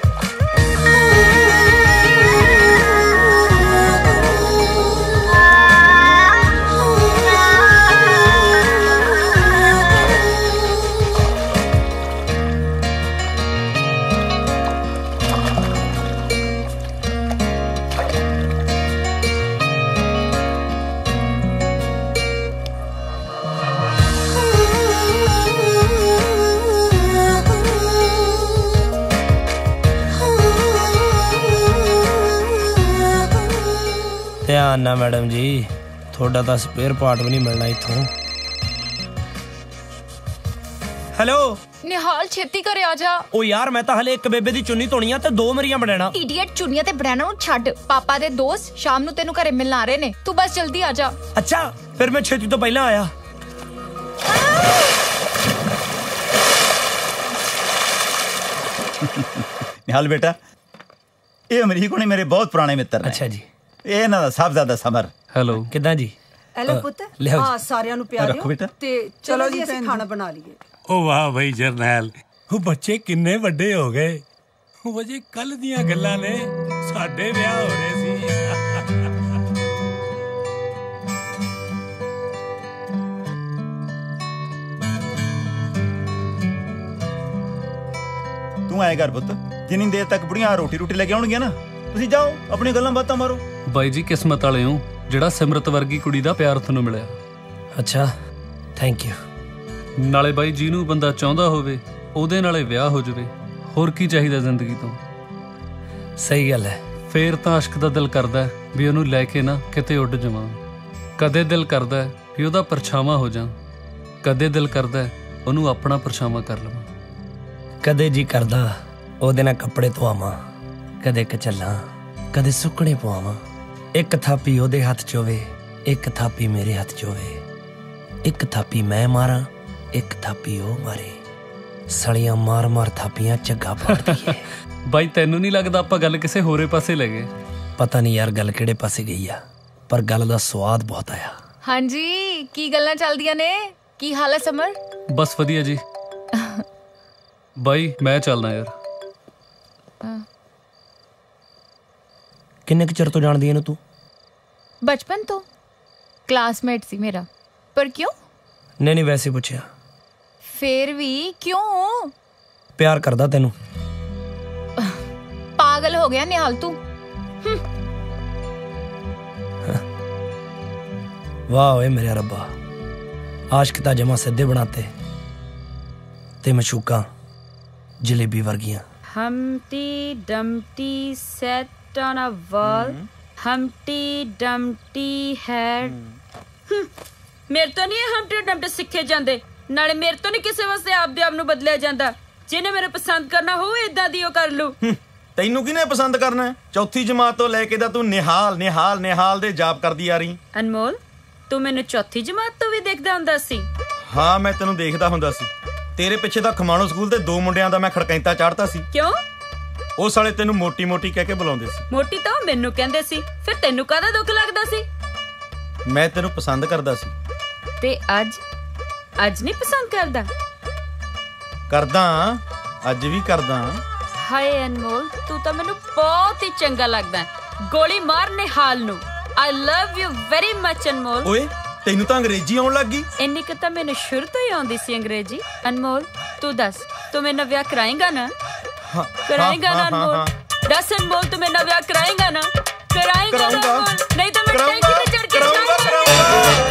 ध्यान ना मैडम जी, थोड़ा तो स्पेयर पार्ट भी नहीं मिलना इथों। हेलो निहाल छेती करे आजा। ओ यार मैं तो हले एक बेबे दी चुन्नी धोनी आ ते दो मेरियां बनाना। इडियट चुन्नियां ते बनाना नु छੱਡ। पापा दे दोस्त शाम नु तेनु घरे मिलना आ रहे ने, तू बस जल्दी आजा। अच्छा फिर मैं छेती तो पहला आया। निहाल बेटा, ये अमरीक होने मेरे बहुत पुराने मित्र ने। अच्छा जी। ਇਹ ਨਾ ਸਾਹਿਬਜ਼ਾਦਾ ਸਮਰ। ਹੈਲੋ ਕਿਦਾਂ ਜੀ? ਐਲੋ ਪੁੱਤ, ਹਾਂ ਸਾਰਿਆਂ ਨੂੰ ਪਿਆਰ ਦਿਓ ਤੇ ਚਲੋ ਜੀ ਅਸੀਂ ਖਾਣਾ ਬਣਾ ਲਈਏ। ਓ ਵਾਹ ਭਾਈ ਜਰਨੈਲ, ਉਹ ਬੱਚੇ ਕਿੰਨੇ ਵੱਡੇ ਹੋ ਗਏ। ਉਹ ਜੀ ਕੱਲ ਦੀਆਂ ਗੱਲਾਂ ਨੇ, ਸਾਡੇ ਵਿਆਹ ਹੋ ਰਹੇ ਸੀ। ਤੂੰ ਆਏ ਕਰ ਪੁੱਤ, ਜਿੰਨੀ ਦੇਰ ਤੱਕ ਬੁੜੀਆਂ ਰੋਟੀ ਰੋਟੀ ਲੈ ਕੇ ਆਉਣਗੀਆਂ ਨਾ, ਤੁਸੀਂ ਜਾਓ ਆਪਣੀ ਗੱਲਾਂ ਬਾਤਾਂ ਮਾਰੋ। ਬਾਈ ਜੀ ਕਿਸਮਤ ਵਾਲੇ ਹੋ ਜਿਹੜਾ ਸਿਮਰਤ ਵਰਗੀ ਕੁੜੀ ਦਾ ਪਿਆਰ ਤੁਹਾਨੂੰ ਮਿਲਿਆ। ਅੱਛਾ ਥੈਂਕ ਯੂ। ਨਾਲੇ ਬਾਈ ਜਿਹਨੂੰ ਬੰਦਾ ਚਾਹੁੰਦਾ ਹੋਵੇ ਉਹਦੇ ਨਾਲੇ ਵਿਆਹ ਹੋ ਜਾਵੇ, ਹੋਰ ਕੀ ਚਾਹੀਦਾ ਜ਼ਿੰਦਗੀ ਤੋਂ। ਸਹੀ ਗੱਲ ਹੈ। ਫੇਰ ਤਾਂ ਅਸ਼ਕ ਦਾ ਦਿਲ ਕਰਦਾ ਵੀ ਉਹਨੂੰ ਲੈ ਕੇ ਨਾ ਕਿਤੇ ਉੱਡ ਜਾਵਾਂ। ਕਦੇ ਦਿਲ ਕਰਦਾ ਵੀ ਉਹਦਾ ਪਰਛਾਵਾਂ ਹੋ ਜਾ, ਕਦੇ ਦਿਲ ਕਰਦਾ ਉਹਨੂੰ ਆਪਣਾ ਪਰਛਾਵਾਂ ਕਰ ਲਵਾਂ। ਕਦੇ ਜੀ ਕਰਦਾ ਉਹਦੇ ਨਾਲ ਕੱਪੜੇ ਧਵਾਵਾਂ, ਕਦੇ ਕਚੱਲਾਂ, ਕਦੇ ਸੁੱਕਣੇ ਪਵਾਵਾਂ। ਇੱਕ ਥਾਪੀ ਉਹਦੇ ਹੱਥ 'ਚ ਹੋਵੇ, ਇੱਕ ਥਾਪੀ ਮੇਰੇ ਹੱਥ 'ਚ ਹੋਵੇ। ਇੱਕ ਥਾਪੀ ਮੈਂ ਮਾਰਾਂ, ਇੱਕ ਥਾਪੀ ਉਹ ਮਾਰੇ। ਸਲੀਆਂ ਮਾਰ ਮਾਰ ਥਾਪੀਆਂ ਝੱਗਾ ਪਾੜਦੀ ਏ। ਬਾਈ ਤੈਨੂੰ ਨਹੀਂ ਲੱਗਦਾ ਆਪਾਂ ਗੱਲ ਕਿਸੇ ਹੋਰੇ ਪਾਸੇ ਲੈ ਗਏ? ਪਤਾ ਨਹੀਂ ਯਾਰ ਗੱਲ ਕਿਹੜੇ ਪਾਸੇ ਗਈ ਆ, ਪਰ ਗੱਲ ਦਾ ਸਵਾਦ ਬਹੁਤ ਆਇਆ। ਹਾਂਜੀ ਕੀ ਗੱਲਾਂ ਚੱਲਦੀਆਂ ਨੇ? ਕੀ ਹਾਲ ਹੈ ਸਮਰ? ਬਸ ਵਧੀਆ ਜੀ। ਬਾਈ ਮੈਂ ਚੱਲਦਾ ਯਾਰ। ਕਿੰਨੇ ਕੁ ਚਿਰ ਤੋਂ ਜਾਣਦੀ ਇਹਨੂੰ ਤੂੰ? ਬਚਪਨ ਤੋਂ ਕਲਾਸਮੇਟ ਸੀ ਮੇਰਾ। ਪਰ ਕਿਉਂ? ਨਹੀਂ ਨਹੀਂ ਵੈਸੇ ਪੁੱਛਿਆ। ਫੇਰ ਵੀ ਕਿਉਂ? ਪਿਆਰ ਕਰਦਾ ਤੈਨੂੰ। ਪਾਗਲ ਹੋ ਗਿਆ ਨਿਹਾਲ ਤੂੰ। ਵਾਹ ਓਏ ਮੇਰੇ ਰੱਬਾ, ਆਸ਼ਕ ਤਾਂ ਜਮਾ ਸਿੱਧੇ ਬਣਾਤੇ ਤੇ ਮਸ਼ੂਕਾਂ ਜਲੇਬੀ ਵਰਗੀਆਂ। Humpty Dumpty sat on a wall. Humpty Dumpty had ਮੇਰੇ ਤੋਂ ਨਹੀਂ ਹੰਪਟੀ ਡੰਪਟੀ ਸਿੱਖੇ ਜਾਂਦੇ, ਨਾਲੇ ਮੇਰੇ ਤੋਂ ਨਹੀਂ ਕਿਸੇ ਵਾਸਤੇ ਆਪਦੇ ਆਪ ਨੂੰ ਬਦਲਿਆ ਜਾਂਦਾ। ਜਿਹਨੇ ਮੇਰੇ ਪਸੰਦ ਕਰਨਾ ਹੋਵੇ ਇਦਾਂ ਦੀ ਉਹ ਕਰ ਲੂ। ਤੈਨੂੰ ਕਿਹਨੇ ਪਸੰਦ ਕਰਨਾ? ਚੌਥੀ ਜਮਾਤ ਤੋਂ ਲੈ ਕੇ ਤਾਂ ਤੂੰ ਨਿਹਾਲ ਨਿਹਾਲ ਨਿਹਾਲ ਦੇ ਜਾਪ ਕਰਦੀ ਆ ਰਹੀ। ਅਨਮੋਲ, ਤੂੰ ਮੈਨੂੰ ਚੌਥੀ ਜਮਾਤ ਤੋਂ ਵੀ ਦੇਖਦਾ ਹੁੰਦਾ ਸੀ? ਹਾਂ, ਮੈਂ ਤੈਨੂੰ ਦੇਖਦਾ ਹੁੰਦਾ ਸੀ। ਤੇਰੇ ਪਿੱਛੇ ਤਾਂ ਖਮਾਣੋ ਸਕੂਲ ਤੇ ਦੋ ਮੁੰਡਿਆਂ ਦਾ ਮੈਂ ਖੜਕੈਂਤਾ ਚਾੜਤਾ ਸੀ। ਕਿਉਂ? ਉਹ ਸਾਲੇ ਤੈਨੂੰ ਮੋਟੀ ਮੋਟੀ ਕਹਿ ਕੇ ਬੁਲਾਉਂਦੇ ਸੀ। ਮੋਟੀ ਤਾਂ ਉਹ ਮੈਨੂੰ ਕਹਿੰਦੇ ਸੀ, ਫਿਰ ਤੈਨੂੰ ਕਾਹਦਾ ਦੁੱਖ ਲੱਗਦਾ ਸੀ? ਮੈਂ ਤੈਨੂੰ ਪਸੰਦ ਕਰਦਾ ਸੀ। ਤੇ ਅੱਜ ਅੱਜ ਨਹੀਂ ਪਸੰਦ ਕਰਦਾ? ਕਰਦਾ, ਅੱਜ ਵੀ ਕਰਦਾ। ਹਾਏ ਅਨਮੋਲ, ਤੂੰ ਤਾਂ ਮੈਨੂੰ ਬਹੁਤ ਹੀ ਚੰਗਾ ਲੱਗਦਾ। ਗੋਲੀ ਮਾਰ ਨਿਹਾਲ ਨੂੰ। I love you very much ਅਨਮੋਲ। ਓਏ, ਤੈਨੂੰ ਤਾਂ ਅੰਗਰੇਜ਼ੀ ਆਉਣ ਲੱਗ ਗਈ। ਇੰਨੀ ਕੁ ਤਾਂ ਮੈਨੂੰ ਸ਼ੁਰੂ ਤੋਂ ਹੀ ਆਉਂਦੀ ਸੀ ਅੰਗਰੇਜ਼ੀ। ਅਨਮੋਲ, ਤੂੰ ਦੱਸ, ਤੂੰ ਮੇਰੇ ਨਾਲ ਵਿਆਹ ਕਰਾਏਂਗਾ ਨਾ? ਕਰਾਏਂਗਾ ਨਾ ਅਨਮੋਲ? ਦੱਸ ਅਨਮੋਲ, ਤੂੰ ਮੇਰੇ ਨਾਲ ਵਿਆਹ ਕਰਾਏਂਗਾ ਨਾ? ਕਰਾਏਂਗਾ ਨਾ ਅਨਮੋਲ? ਨਹੀਂ ਤਾਂ ਮੈਂ ਟੈਂਕੀ ਤੇ ਚੜ ਕੇ ਕਰਾਉਂਗਾ।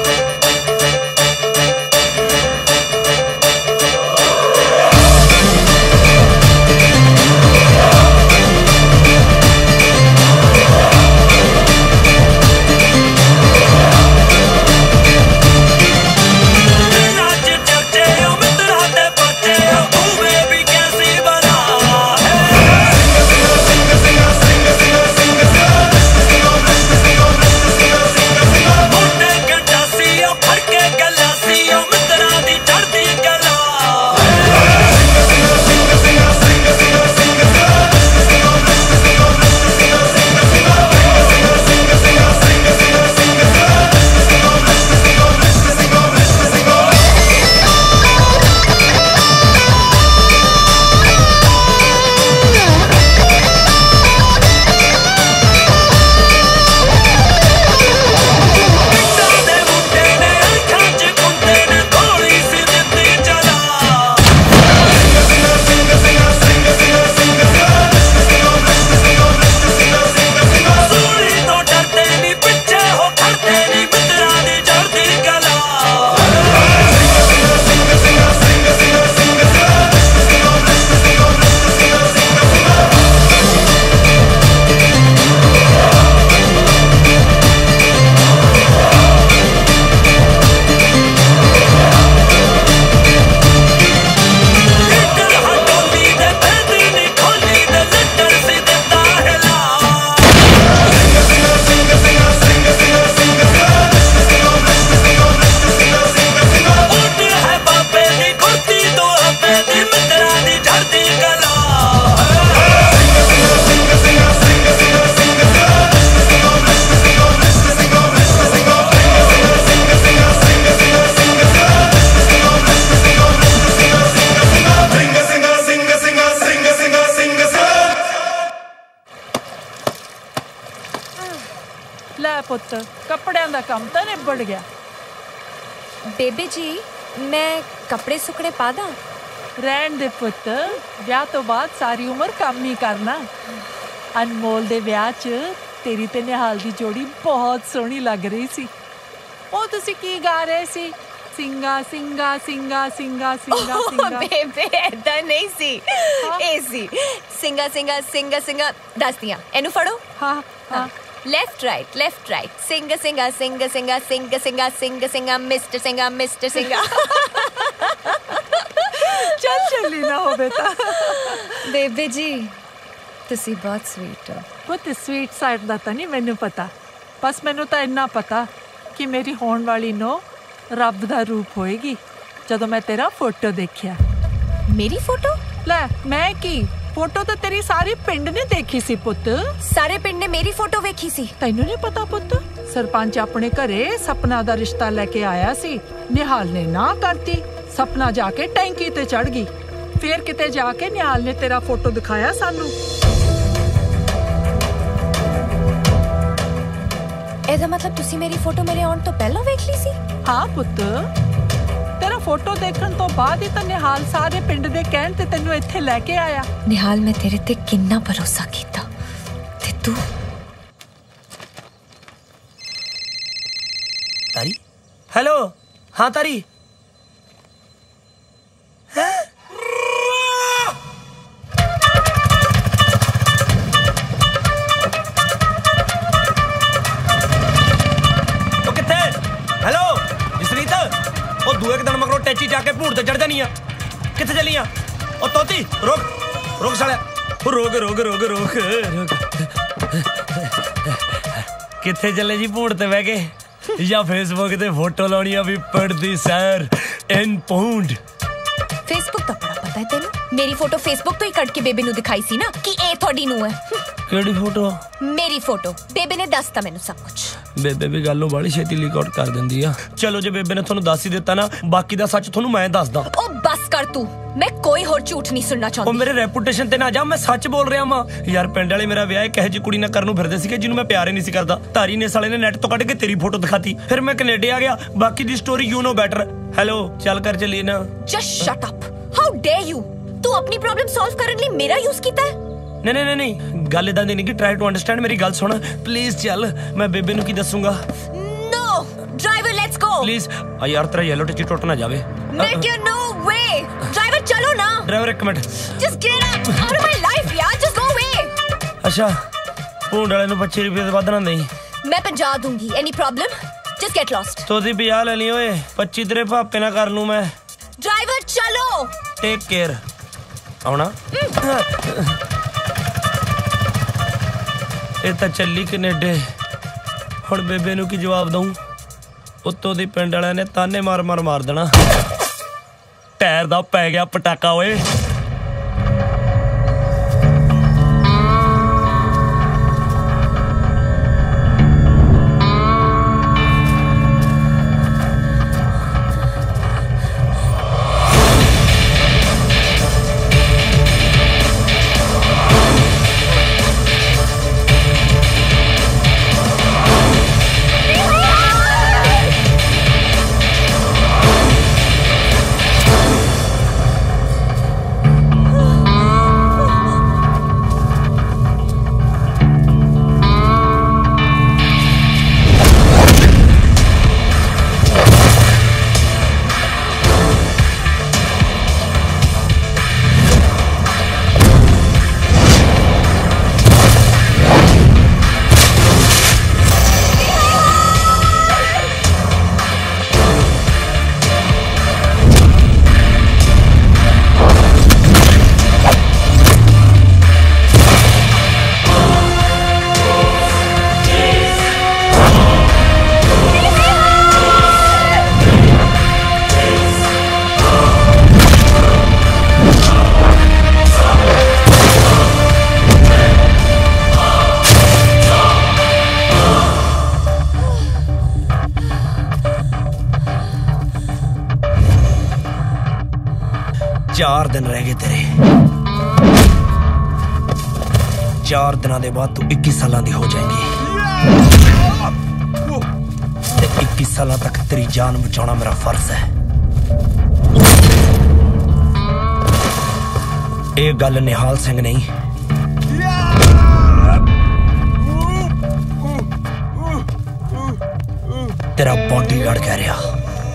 ਪੁੱਤ, ਕੱਪੜਿਆਂ ਦਾ ਕੰਮ ਤਾਂ ਨਿਬੜ ਗਿਆ। ਬੇਬੇ ਜੀ, ਮੈਂ ਕੱਪੜੇ ਸੁੱਕਣੇ ਪਾ ਦਾਂ? ਰਹਿਣ ਦੇ ਪੁੱਤ, ਵਿਆਹ ਤੋਂ ਬਾਅਦ ਸਾਰੀ ਉਮਰ ਕੰਮ ਹੀ ਕਰਨਾ। ਅਨਮੋਲ ਦੇ ਵਿਆਹ 'ਚ ਤੇਰੀ ਤੇ ਨਿਹਾਲ ਦੀ ਜੋੜੀ ਬਹੁਤ ਸੋਹਣੀ ਲੱਗ ਰਹੀ ਸੀ। ਉਹ ਤੁਸੀਂ ਕੀ ਗਾ ਰਹੇ ਸੀ? ਸਿੰਗਾ ਸਿੰਗਾ ਸਿੰਗਾ ਸਿੰਗਾ ਸਿੰਗਾ ਸਿੰਗਾ। ਬੇਬੇ ਏਦਾਂ ਨਹੀਂ ਸੀ, ਇਹ ਸੀ ਸਿੰਗਾ ਸਿੰਗਾ ਸਿੰਗਾ ਸਿੰਗਾ। ਦੱਸਦੀਆਂ, ਇਹਨੂੰ ਫੜੋ। ਹਾਂ ਹਾਂ। Left right left right Singa Singa Singa Singa Singa Singa Singa Singa mister Singa mister Singa. ਚੱਲ ਚੱਲੀ ਨਾ ਹੋਵੇ ਤਾਂ। ਬੇਬੇ ਜੀ, ਤੁਸੀਂ ਬਹੁਤ ਸਵੀਟ ਹੋ। ਪੁੱਤ, ਸਵੀਟ ਸਾਈਡ ਦਾ ਤਾਂ ਨਹੀਂ ਮੈਨੂੰ ਪਤਾ, ਬਸ ਮੈਨੂੰ ਤਾਂ ਇੰਨਾ ਪਤਾ ਕਿ ਮੇਰੀ ਹੋਣ ਵਾਲੀ ਨੋ ਰੱਬ ਦਾ ਰੂਪ ਹੋਏਗੀ ਜਦੋਂ ਮੈਂ ਤੇਰਾ ਫੋਟੋ ਦੇਖਿਆ। ਮੇਰੀ ਫੋਟੋ? ਲੈ, ਮੈਂ ਕੀ, ਫੋਟੋ ਤਾਂ ਤੇਰੀ ਸਾਰੀ ਪਿੰਡ ਨੇ ਦੇਖੀ ਸੀ ਪੁੱਤ। ਸਾਰੇ ਪਿੰਡ ਨੇ ਮੇਰੀ ਫੋਟੋ ਵੇਖੀ ਸੀ? ਤੈਨੂੰ ਨਹੀਂ ਪਤਾ ਪੁੱਤ? ਸਰਪੰਚ ਆਪਣੇ ਘਰੇ ਸਪਨਾ ਦਾ ਰਿਸ਼ਤਾ ਲੈ ਕੇ ਆਇਆ ਸੀ। ਨਿਹਾਲ ਨੇ ਨਾ ਕਰਤੀ। ਸਪਨਾ ਜਾ ਕੇ ਟੈਂਕੀ ਤੇ ਚੜ ਗਈ। ਫੇਰ ਕਿਤੇ ਜਾ ਕੇ ਨਿਹਾਲ ਨੇ ਤੇਰਾ ਫੋਟੋ ਦਿਖਾਇਆ ਸਾਨੂੰ। ਇਹਦਾ ਮਤਲਬ ਤੁਸੀਂ ਮੇਰੀ ਫੋਟੋ ਮੇਰੇ ਆਉਣ ਤੋਂ ਪਹਿਲਾਂ ਵੇਖ ਲਈ ਸੀ? ਹਾਂ ਪੁੱਤ, ਤੇਰਾ ਫੋਟੋ ਦੇਖਣ ਤੋਂ ਬਾਅਦ ਹੀ ਤਾਂ ਨਿਹਾਲ ਸਾਰੇ ਪਿੰਡ ਦੇ ਕਹਿਣ ਤੇ ਤੈਨੂੰ ਇੱਥੇ ਲੈ ਕੇ ਆਇਆ। ਨਿਹਾਲ, ਮੈਂ ਤੇਰੇ ਤੇ ਕਿੰਨਾ ਭਰੋਸਾ ਕੀਤਾ ਤੇ ਤੂੰ। ਤਾਰੀ, ਹੈਲੋ। ਹਾਂ ਤਾਰੀ। ਕਿੱਥੇ ਚੱਲੀ ਆ? ਉਹ ਤੋਤੀ ਰੁਕ ਰੁਕ ਸਾਲਿਆ, ਰੁਕ ਰੁਕ ਰੁਕ ਰੁਕ ਰੁਕ। ਕਿੱਥੇ ਚੱਲੇ ਜੀ ਭੂੰਡ ਤੇ ਬਹਿ ਕੇ, ਜਾਂ ਫੇਸਬੁੱਕ ਤੇ ਫੋਟੋ ਲਾਉਣੀ ਆ ਵੀ ਪੜਦੀ ਸੈਰ ਇਨ ਪੌਂਡ? ਫੇਸਬੁੱਕ ਦਾ ਬੜਾ ਪਤਾ ਹੈ ਤੈਨੂੰ। ਮੇਰੀ ਫੋਟੋ ਫੇਸਬੁੱਕ ਤੋਂ ਹੀ ਕੱਢ ਕੇ ਬੇਬੇ ਨੂੰ ਦਿਖਾਈ ਸੀ ਨਾ ਕਿ ਇਹ ਤੁਹਾਡੀ ਨੂੰ ਹੈ। ਕਿਹੜੀ ਫੋਟੋ? ਮੇਰੀ ਫੋਟੋ। ਬੇਬੇ ਨੇ ਦੱਸਤਾ ਮੈਨੂੰ ਸਭ ਕੁਝ। ਬੇਬੇ ਵੀ ਗੱਲ ਨੂੰ ਬੜੀ ਛੇਤੀ ਲੀਕ ਆਊਟ ਕਰ ਦਿੰਦੀ ਆ। ਚਲੋ ਜੇ ਬੇਬੇ ਨੇ ਤੁਹਾਨੂੰ ਦੱਸ ਹੀ ਦਿੱਤਾ ਨਾ, ਬਾਕੀ ਦਾ ਸੱਚ ਤੁਹਾਨੂੰ ਮੈਂ ਦੱਸਦਾ। ਉਹ ਬਸ ਕਰ ਤੂੰ, ਮੈਂ ਕੋਈ ਹੋਰ ਝੂਠ ਨਹੀਂ ਸੁਣਨਾ ਚਾਹੁੰਦੀ। ਉਹ ਮੇਰੇ ਰੈਪੂਟੇਸ਼ਨ ਤੇ ਨਾ ਜਾ, ਮੈਂ ਸੱਚ ਬੋਲ ਰਿਹਾ ਵਾਂ ਯਾਰ। ਪਿੰਡ ਵਾਲੇ ਮੇਰਾ ਵਿਆਹ ਇੱਕ ਇਹੋ ਜਿਹੀ ਕੁੜੀ ਨਾਲ ਕਰਨ ਨੂੰ ਫਿਰਦੇ ਸੀਗੇ ਜਿਹਨੂੰ ਮੈਂ ਪਿਆਰ ਹੀ ਨਹੀਂ ਸੀ ਕਰਦਾ। ਧਾਰੀ ਨੇ ਸਾਲੇ ਨੇ ਨੈਟ ਤੋਂ ਕੱਢ ਕੇ ਤੇਰੀ ਫੋਟੋ ਦਿਖਾਤੀ, ਫਿਰ ਮੈਂ ਕੈਨੇਡਾ ਆ ਗਿਆ। ਬਾਕੀ ਦੀ story you know better. Hello ਚੱਲ ਕਰ ਚੱਲੀਏ ਨਾ। Just shut up. How dare you. ਤੂੰ ਆਪਣੀ ਪ੍ਰੋਬਲਮ ਸੋਲਵ ਕਰਨ ਲਈ ਮੇਰਾ ਯੂਜ਼ ਕੀਤਾ ਹੈ? ਨਹੀਂ ਨਹੀਂ ਨਹੀਂ, ਗੱਲ ਇਦਾਂ ਦੀ ਨਹੀਂ ਕਿ ਟਰਾਈ ਟੂ ਅੰਡਰਸਟੈਂਡ। ਮੇਰੀ ਗੱਲ ਸੁਣ ਪਲੀਜ਼। ਚੱਲ, ਮੈਂ ਬੇਬੇ ਨੂੰ ਕੀ ਦੱਸੂਗਾ? No driver, let's go please. ਆ ਯਾਰ ਤੇਰਾ ਯੈਲੋ ਟਿੱਚੀ ਟੁੱਟ ਨਾ ਜਾਵੇ। ਮੈਂ ਕਿਹਾ ਨੋ ਵੇ। ਡਰਾਈਵਰ ਚਲੋ ਨਾ। ਡਰਾਈਵਰ ਇੱਕ minute. Just get up out of my life ਯਾਰ, ਜਸਟ ਗੋ ਅਵੇ। ਅੱਛਾ, ਭੂੰਡ ਵਾਲੇ ਨੂੰ ਪੱਚੀ ਰੁਪਏ ਤੋਂ ਵੱਧ ਨਾ ਦੇਈ। ਮੈਂ ਪੰਜਾਹ ਦੂੰਗੀ। Any problem? Just get lost. ਤੋਦੀ ਪੰਜਾਹ ਲੈ ਲਈ ਓਏ, ਪੱਚੀ ਤੇਰੇ ਭਾਪੇ ਨਾਲ ਕਰ ਲੂੰ ਮੈਂ। ਡਰਾਈਵਰ ਚਲੋ। Take care. ਆਉਣਾ ਇਹ ਤਾਂ ਚੱਲੀ ਕੈਨੇਡਾ। ਹੁਣ ਬੇਬੇ ਨੂੰ ਕੀ ਜਵਾਬ ਦਊਂ? ਉੱਤੋਂ ਦੀ ਪਿੰਡ ਵਾਲਿਆਂ ਨੇ ਤਾਨੇ ਮਾਰ ਮਾਰ ਮਾਰ ਦੇਣਾ। ਟਾਇਰ ਦਾ ਪੈ ਗਿਆ ਪਟਾਕਾ ਓਏ। चार दिन रह गए तेरे। चार दिनों के बाद तू इक्कीस साल की हो जाएंगी। इक्कीस साल तक तेरी जान बचाना मेरा फर्ज है। ये गल निहाल सिंह नहीं, तेरा बॉडीगार्ड कह रहा।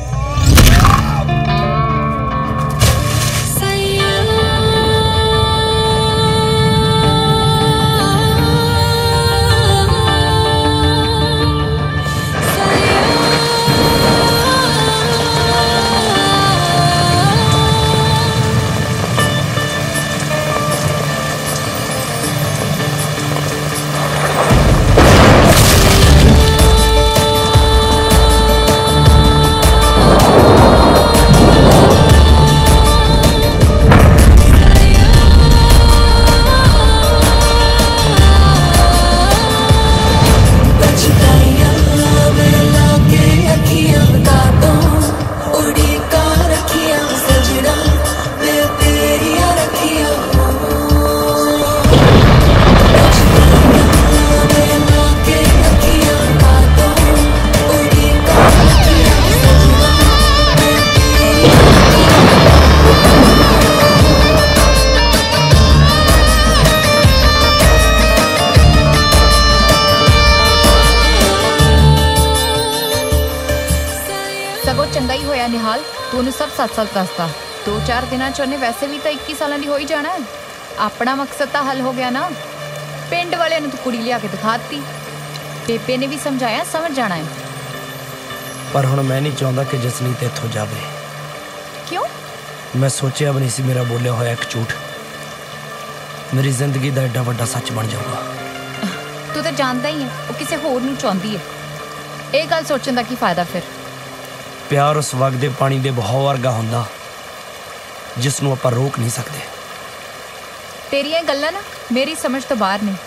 सब सच सच दसदा। दो चार दिन उन्हें वैसे भी तो इक्कीस साल की हो ही जाना है। अपना मकसद तो हल हो गया ना। पिंड वाले ने तो कुड़ी लिया के दिखाती। बेबे ने भी समझाया, समझ जाना है। पर हुण मैं नहीं चाहता कि जसनीत इत्थों जावे। क्यों? मैं सोचा भी नहीं सी मेरा बोलिया होया एक झूठ मेरी जिंदगी का एडा वड्डा सच बन जाऊगा। तू तो जानता ही है वो किसी होर नूं चाहुंदी है। ये गल सोचण दा की फायदा फिर? प्यार उस वगदे पानी दे बहाव वर्गा हुंदा जिसनूं आपां रोक नहीं सकते। तेरियां गल्लां ना मेरी समझ तो बाहर ने।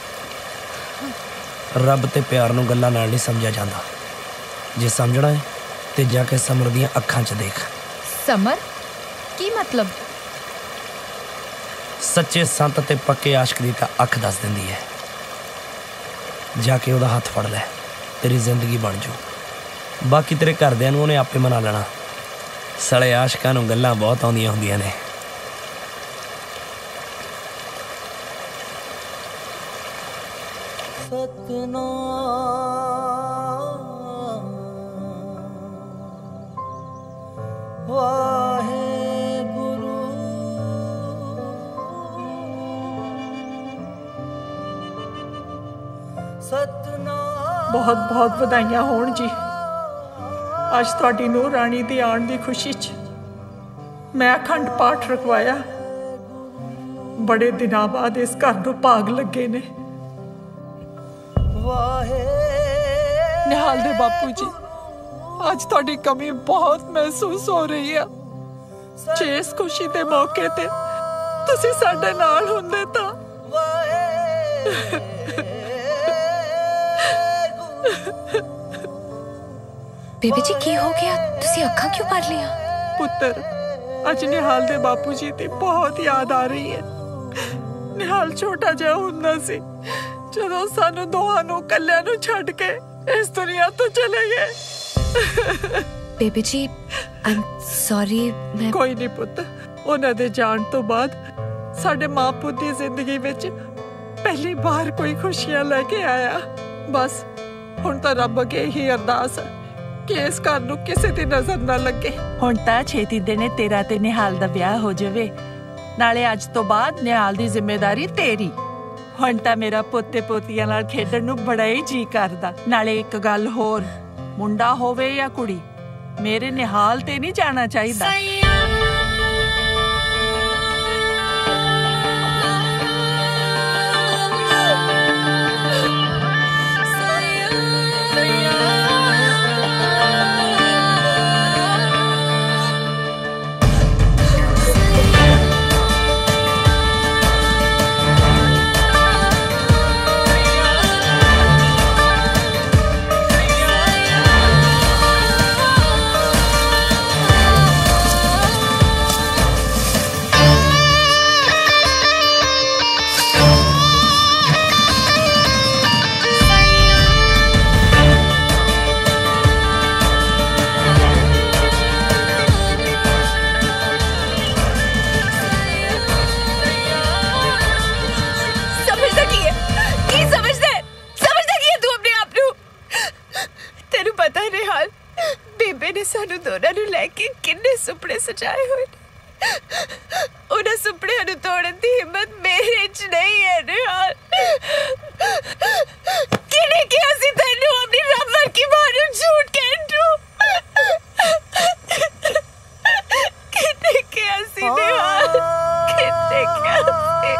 रब ते प्यार नूं गल्लां नाल नहीं समझा जांदा। जे समझना है ते जाके समर दियां अखां च देख। समर की मतलब? सच्चे संत ते पक्के आशिक दी तां अख दस दिंदी है। जाके उहदा हत्थ फड़ लै तेरी जिंदगी बन जू। बाकी तेरे घरदियां नूं उहने आपे मना लेना। सड़े आशिकां नूं गल्लां बहुत आउंदियां हुंदियां ने। बहुत बहुत ਵਧਾਈਆਂ ਹੋਣ ਜੀ। ਅੱਜ ਤੁਹਾਡੀ ਨੂੰਹ ਰਾਣੀ ਦੀ ਆਉਣ ਦੀ ਖੁਸ਼ੀ 'ਚ ਮੈਂ ਅਖੰਡ ਪਾਠ ਰਖਵਾਇਆ। ਬੜੇ ਦਿਨਾਂ ਬਾਅਦ ਇਸ ਘਰ ਨੂੰ ਭਾਗ ਲੱਗੇ ਨੇ। ਨਿਹਾਲ ਦੇ ਬਾਪੂ ਜੀ ਅੱਜ ਤੁਹਾਡੀ ਕਮੀ ਬਹੁਤ ਮਹਿਸੂਸ ਹੋ ਰਹੀ ਆ। ਜੇ ਇਸ ਖੁਸ਼ੀ ਦੇ ਮੌਕੇ ਤੇ ਤੁਸੀਂ ਸਾਡੇ ਨਾਲ ਹੁੰਦੇ ਤਾਂ। बेबी जी की हो गया? तुसी अखा क्यों भर लिया? पुत्र अज निहाल दे बापू जी दी बहुत याद आ रही है। निहाल छोटा जिहा हुंदा सी जदों सानू दोहां नू कल्लियां नू छड्ड के इस दुनिया तो चले गए। बेबी जी आई एम सॉरी। मैं कोई नहीं पुत्र, उन्हां दे जाण तो बाद साडे मां पुत दी जिंदगी विच पहली बार कोई खुशियां लेके आया। बस हुण तां रब अगे ही अरदास है कि इस घर नूं किसी दी नजर ना लगे। हुण तां छेती देने तेरा ते निहाल दा ब्याह हो जावे। नाले अज तो बाद निहाल दी जिम्मेदारी तेरी। हुण तां मेरा पोते पोतियां नाल खेडण नूं बड़ा ही जी करदा। नाले एक गल होर, मुंडा होवे या कुड़ी मेरे निहाल ते नहीं जाना चाहिदा। सजाए हुए उन्हें सुपने नूं तोड़न दी हिम्मत मेरे च नहीं है। निहाल किने किया सी तैनू अपनी रब की मां नूं झूठ कहणू? किने किया सी निहाल? किने किया सी?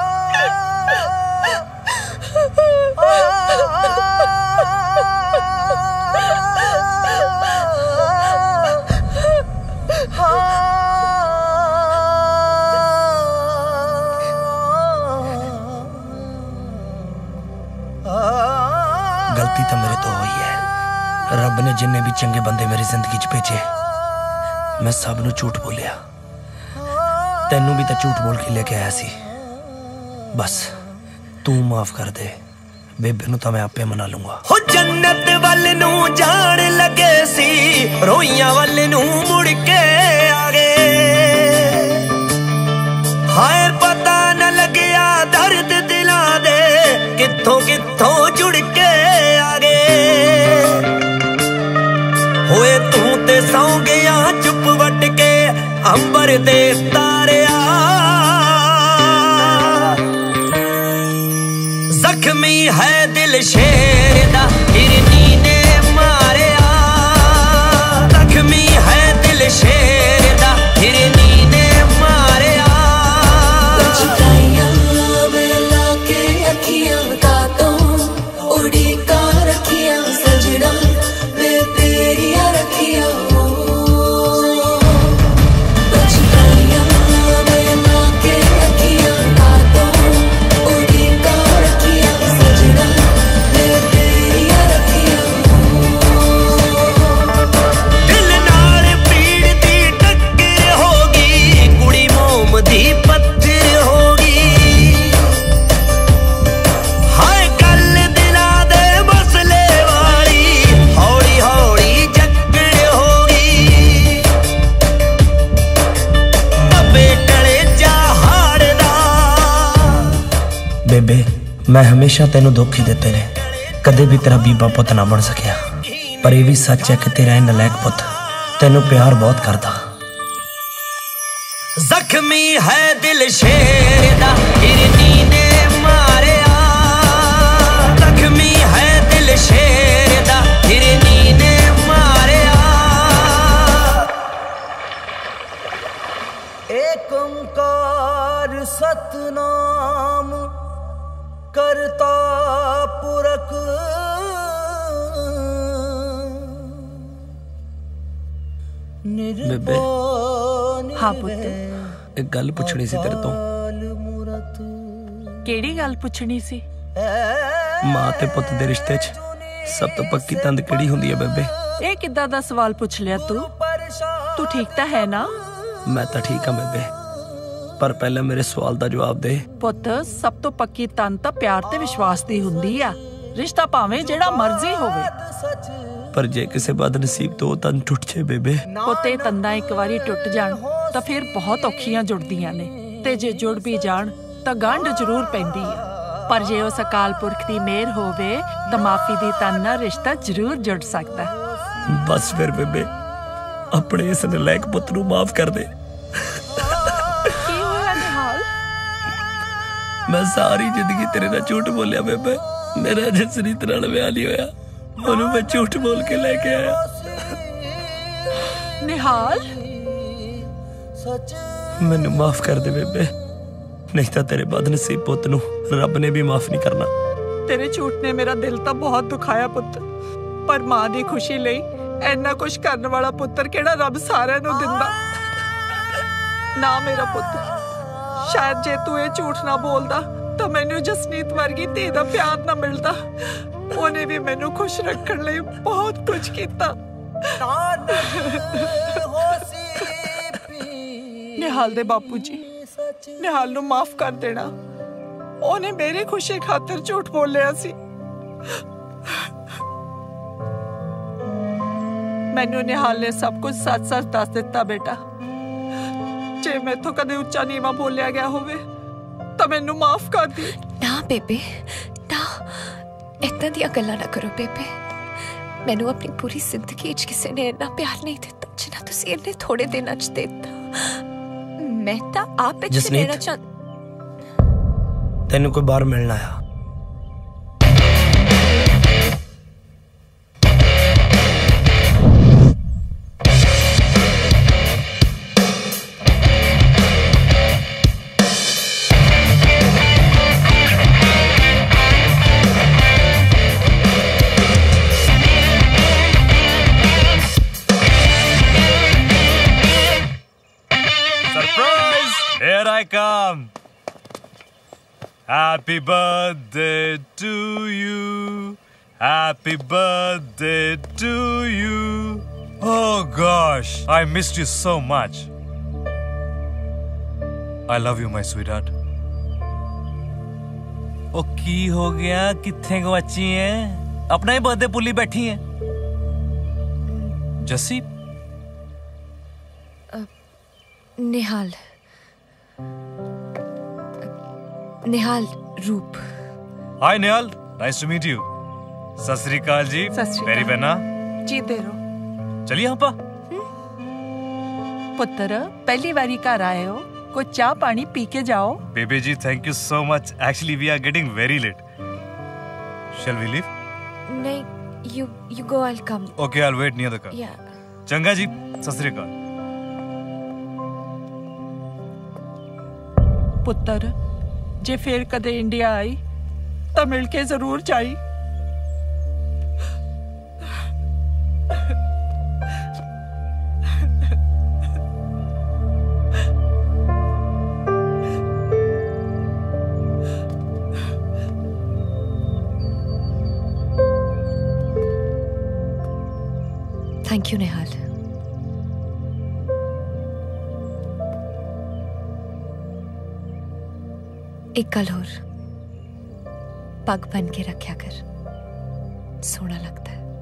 गलती तो मेरे तो हुई है। रब ने जिन्ने भी चंगे बंदे मेरी जिंदगी च भेजे मैं सब नूं झूठ बोलिया। तैनू भी तो झूठ बोल के लेके आया सी। बस तू माफ कर दे। बेबे नूं तो मैं आपे मना लूंगा। हो जन्नत वल नूं जाण लगे सी रोइयां वल नूं मुड़ के आ गए। हाय पता न लग्या दर्द दिलां दे कित्थों कित्थों जुड़ के आ गए। होए तू ते सौ गया चुप वट के अंबर दे तारिया। जख्मी है दिल शेर दा हिरनी ने मारिया। जख्मी है दिल शेर दा हिरनी ने मारिया। मैं हमेशा तेनू दुख ही दिते ने, कदे भी तेरा बीबा पुत ना बन सकिया। पर यह भी सच है कि तेरा नलायक पुत तेनू प्यार बहुत करता। जख्मी है दिल शेर दा हिरनी ने मारिया, जख्मी है दिल शेर दा हिरनी ने मारिया। एक ओंकार सतनाम करता पुरख बेबे हाँ पुत्त, एक गल पुछनी सी तेरे तो। केड़ी गल पुछनी सी? मां ते पुत दे रिश्ते च सब तो पक्की तंद केड़ी हुंदी है बेबे? ए किद्दां दा सवाल पुछ लिया तू? तू ठीक तां है ना? मैं तां ठीक हां बेबे, पर पहले मेरे सवाल दा जवाब दे। पुत्त, सब तो पक्की तन तां प्यार ते विश्वास दी हुंदी आ। रिश्ता भावें जेड़ा मर्जी होवे, पर जे किसे बदनसीब तो तन टुट जाए बेबे। पुत्ते तंदा एक बारी टुट जान तां फिर बहुत औखियां जुड़दियां ने, ते जे जुड़ भी जान तां गंढ जरूर पैंदी है। पर जे उस अकाल पुरख दी मेहर होवे तां माफी दी तन नाल रिश्ता जरूर जुड़ सकदा। बस फिर बेबे अपने इस नलायक पुत नू माफ कर दे। की होया निहाल? मैं सारी जिंदगी तेरे नाल झूठ बोलिया बेबे। मेरा जसरीत नाल विआह नहीं होया, ओनू मैं झूठ बोल के लेके आया। निहाल मैनू माफ कर दे बेबे, नहीं तो तेरे बदनसीब पुत नू रब ने भी माफ नहीं करना। तेरे झूठ ने मेरा दिल तो बहुत दुखाया पुत्त, पर मां दी खुशी लई इन्ना कुछ करने वाला पुत्र केड़ा रब सारिਆਂ ਨੂੰ दिंदा ना। मेरा पुत्र, शायद जे तू ये झूठ ना बोलदा तो मैनू जसनीत वर्गी धी दा प्यार ना मिलदा। ਉਹਨੇ भी मैनू खुश रखने ਲਈ बहुत कुछ किया। निहाल दे बापू जी, निहाल नू माफ कर देना। ਉਹਨੇ मेरी खुशी खातर झूठ बोलिया सी। मैनू निहाल ने सब कुछ सच सच दस दिता। बेटा, जे मैथों कदे उच्चा नीवा बोलिया गया होवे तो मैनू माफ कर दी। ना बेबे ना, इतना दिया गल्लां ना करो बेबे। मैनू अपनी पूरी जिंदगी च किसी ने इतना प्यार नहीं दिता जिन्ना तुसी इन्ने थोड़े दिनां च दिता। मैं तां आप इच लेना चाह। तेनू कोई बाहर मिलना आया? Here I come. Happy birthday to you. Happy birthday to you. Oh gosh, I missed you so much. I love you, my sweetheart. ओ की हो गया? किथे गवाची है? अपना ही बर्थडे भुली बैठी है। Jassi? Nihal Nihal Roop. Hi Nihal, nice to meet you. सत श्री अकाल जी। मेरी बहना जीते रहो। चलिए हम पा। पुत्र, पहली बारी घर आए हो, कोई चाह पानी पी के जाओ। बेबी जी, thank you so much. Actually we are getting very late. Shall we leave? नहीं, you you go, I'll come. Okay, I'll wait near the car. Yeah. चंगा जी, सत श्री अकाल। पुत्र, जे फिर कदे इंडिया आई तो मिलके जरूर जाई। Thank you Nihal. एक गल होर, पग बन के रखा कर, सोना लगता है।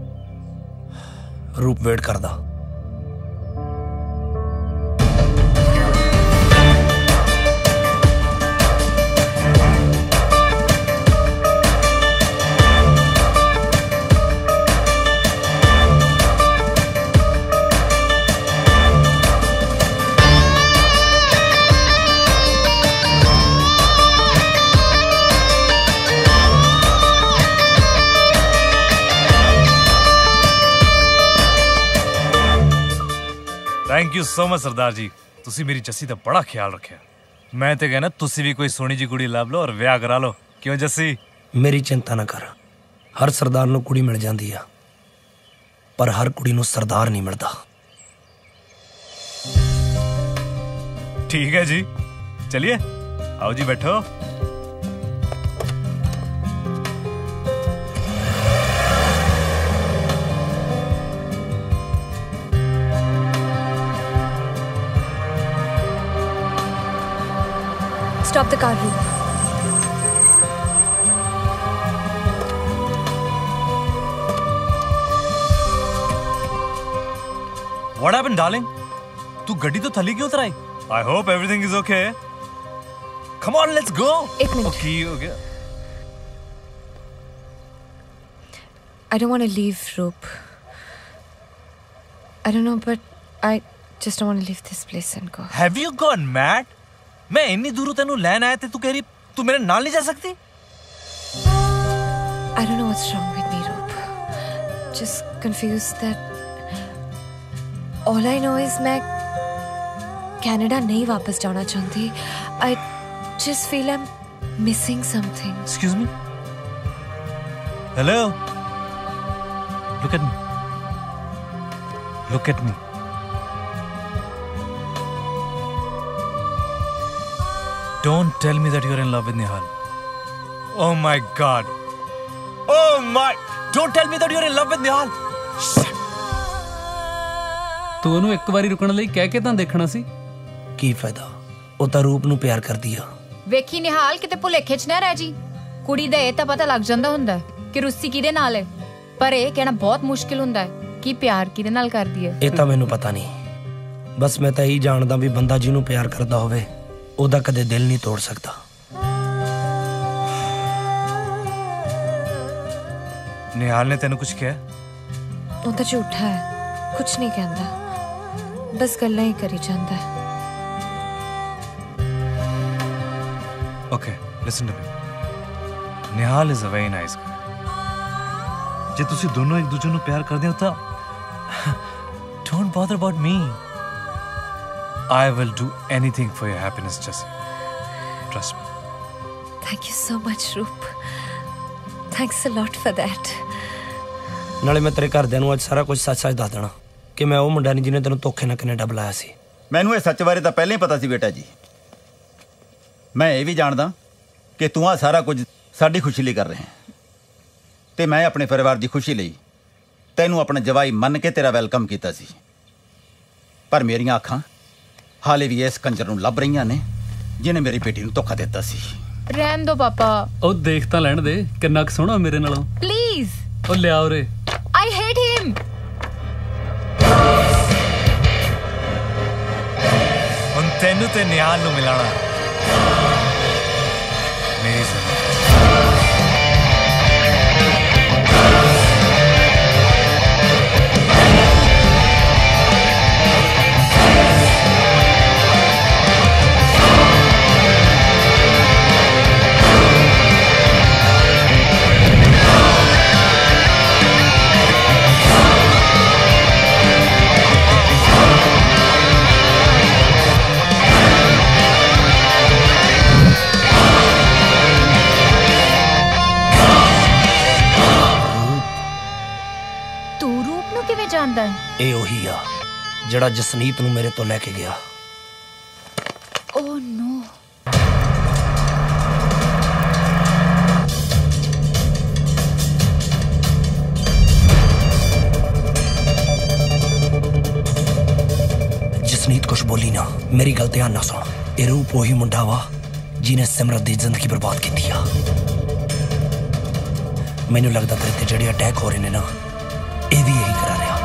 रूप वेट करदा। थैंक यू सो मच सरदार जी, तुसी मेरी जस्सी दा बड़ा ख्याल रखिया। मैं ते कहना तुसी भी कोई सोनी जी कुड़ी लभ लो और विआह करा लो, क्यों जस्सी? मेरी चिंता ना कर, हर सरदार नूं कुड़ी मिल जांदी आ, पर हर कुड़ी नूं सरदार नहीं मिलदा। ठीक है जी, चलिए आओ जी बैठो। Stop the car, Roop. What happened, darling? तू गड्डी तो थली क्यों उतराई? I hope everything is okay. Come on, let's go. एक मिनट। Okay, हो गया। I don't want to leave, Roop. I don't know, but I just don't want to leave this place and go. Have you gone mad? मैं इन्नी दूर तेनू लैन आया ते तू कह रही तू मेरे नाल नहीं जा सकती? I don't know what's wrong with me, Roop. Just confused that all I know is मैं कनाडा नहीं वापस जाना चाहती. I just feel I'm missing something. Excuse me? Hello? Look at me. Look at me. Don't tell me that you're in love with Nihal. Oh my God. Oh my. Don't tell me that you're in love with Nihal. ਤੂੰ ਉਹਨੂੰ ਇੱਕ ਵਾਰੀ ਰੁਕਣ ਲਈ ਕਹਿ ਕੇ ਤਾਂ ਦੇਖਣਾ ਸੀ। ਕੀ ਫਾਇਦਾ, ਉਹ ਤਾਂ ਰੂਪ ਨੂੰ ਪਿਆਰ ਕਰਦੀ ਆ। ਵੇਖੀ ਨਿਹਾਲ ਕਿਤੇ ਭੁਲੇਖੇ ਚ ਨਾ ਰਹਿ ਜੀ। ਕੁੜੀ ਦਾ ਇਹ ਤਾਂ ਪਤਾ ਲੱਗ ਜਾਂਦਾ ਹੁੰਦਾ ਕਿ ਰੁੱਸੀ ਕਿਹਦੇ ਨਾਲ ਹੈ, ਪਰ ਇਹ ਕਹਿਣਾ ਬਹੁਤ ਮੁਸ਼ਕਿਲ ਹੁੰਦਾ ਹੈ ਕਿ ਪਿਆਰ ਕਿਹਦੇ ਨਾਲ ਕਰਦੀ ਹੈ। ਇਹ ਤਾਂ ਮੈਨੂੰ ਪਤਾ ਨਹੀਂ, ਬਸ ਮੈਂ ਤਾਂ ਇਹੀ ਜਾਣਦਾ ਵੀ ਬੰਦਾ ਜਿਹਨੂੰ ਪਿਆਰ ਕਰਦਾ ਹੋਵੇ ਉਹਦਾ ਕਦੇ ਦਿਲ ਨਹੀਂ ਤੋੜ ਸਕਦਾ। निहाल ने तेन कुछ किया? ਉਹ ਤਾਂ ਝੂਠਾ ਹੈ, ਕੁਝ ਨਹੀਂ ਕਹਿੰਦਾ, ਬਸ ਗੱਲਾਂ ਹੀ ਕਰੀ ਜਾਂਦਾ ਹੈ। Okay, listen to me. Nihal is a very nice guy. ਜੇ ਤੁਸੀਂ ਦੋਨੋਂ ਇੱਕ ਦੂਜੇ ਨੂੰ ਪਿਆਰ ਕਰਦੇ ਹੋ ਤਾਂ don't bother about me. I will do anything for your happiness, Jessie. Trust me. Thank you so much, Roop. Thanks a lot for that. ਨਾਲੇ ਮੈਂ ਤੇਰੇ ਘਰਦਿਆਂ ਨੂੰ ਅੱਜ ਸਾਰਾ ਕੁਝ ਸੱਚ-ਸੱਚ ਦੱਸ ਦੇਣਾ ਕਿ ਮੈਂ ਉਹ ਮੁੰਡਾ ਨਹੀਂ ਜਿਹਨੇ ਤੈਨੂੰ ਧੋਖੇ ਨਾਲ ਕੈਨੇਡਾ ਬੁਲਾਇਆ ਸੀ। ਮੈਨੂੰ ਇਹ ਸੱਚ ਬਾਰੇ ਤਾਂ ਪਹਿਲਾਂ ਹੀ ਪਤਾ ਸੀ ਬੇਟਾ ਜੀ। ਮੈਂ ਇਹ ਵੀ ਜਾਣਦਾ ਕਿ ਤੂੰ ਆ ਸਾਰਾ ਕੁਝ ਸਾਡੀ ਖੁਸ਼ੀ ਲਈ ਕਰ ਰਿਹਾ ਹੈ ਤੇ ਮੈਂ ਆਪਣੇ ਪਰਿਵਾਰ ਦੀ ਖੁਸ਼ੀ ਲਈ ਤੈਨੂੰ ਆਪਣਾ ਜਵਾਈ ਮੰਨ ਕੇ ਤੇਰਾ ਵੈਲਕਮ ਕੀਤਾ ਸੀ, ਪਰ ਮੇਰੀਆਂ ਅੱਖਾਂ ਹਾਲੇ ਵੀ ਇਸ ਕੰਜਰ ਨੂੰ ਲੱਭ ਰਹੀਆਂ ਨੇ ਜਿਹਨੇ ਮੇਰੀ ਬੇਟੀ ਨੂੰ ਧੋਖਾ ਦਿੱਤਾ ਸੀ। ਰਹਿਣ ਦੋ ਪਾਪਾ। ਉਹ ਦੇਖ ਤਾਂ ਲੈਣ ਦੇ ਕਿੰਨਾ ਕੁ ਸੋਹਣਾ ਮੇਰੇ ਨਾਲੋਂ। ਪਲੀਜ਼ ਉਹ ਲਿਆ ਉਰੇ। I hate him. ਹੁਣ ਤੈਨੂੰ ਤੇ ਨਿਹਾਲ ਨੂੰ ਮਿਲਾਣਾ ਮੇਰੀ ਜ਼ਿੰਦਗੀ। ਇਹ ਉਹੀ ਆ ਜਿਹੜਾ ਜਸਨੀਤ ਨੂੰ ਮੇਰੇ ਤੋਂ ਲੈ ਕੇ ਗਿਆ। Oh no. ਜਸਨੀਤ ਕੁਛ ਬੋਲੀ ਨਾ, ਮੇਰੀ ਗੱਲ ਧਿਆਨ ਨਾਲ ਸੁਣ। ਇਹ ਰੂਪ ਉਹੀ ਮੁੰਡਾ ਵਾ ਜਿਹਨੇ ਸਿਮਰਤ ਦੀ ਜ਼ਿੰਦਗੀ ਬਰਬਾਦ ਕੀਤੀ ਆ। ਮੈਨੂੰ ਲੱਗਦਾ ਤੇਰੇ ਤੇ ਜਿਹੜੇ ਅਟੈਕ ਹੋ ਰਹੇ ਨੇ ਨਾ, ਇਹ ਵੀ ਇਹੀ ਕਰਾ ਰਿਹਾ।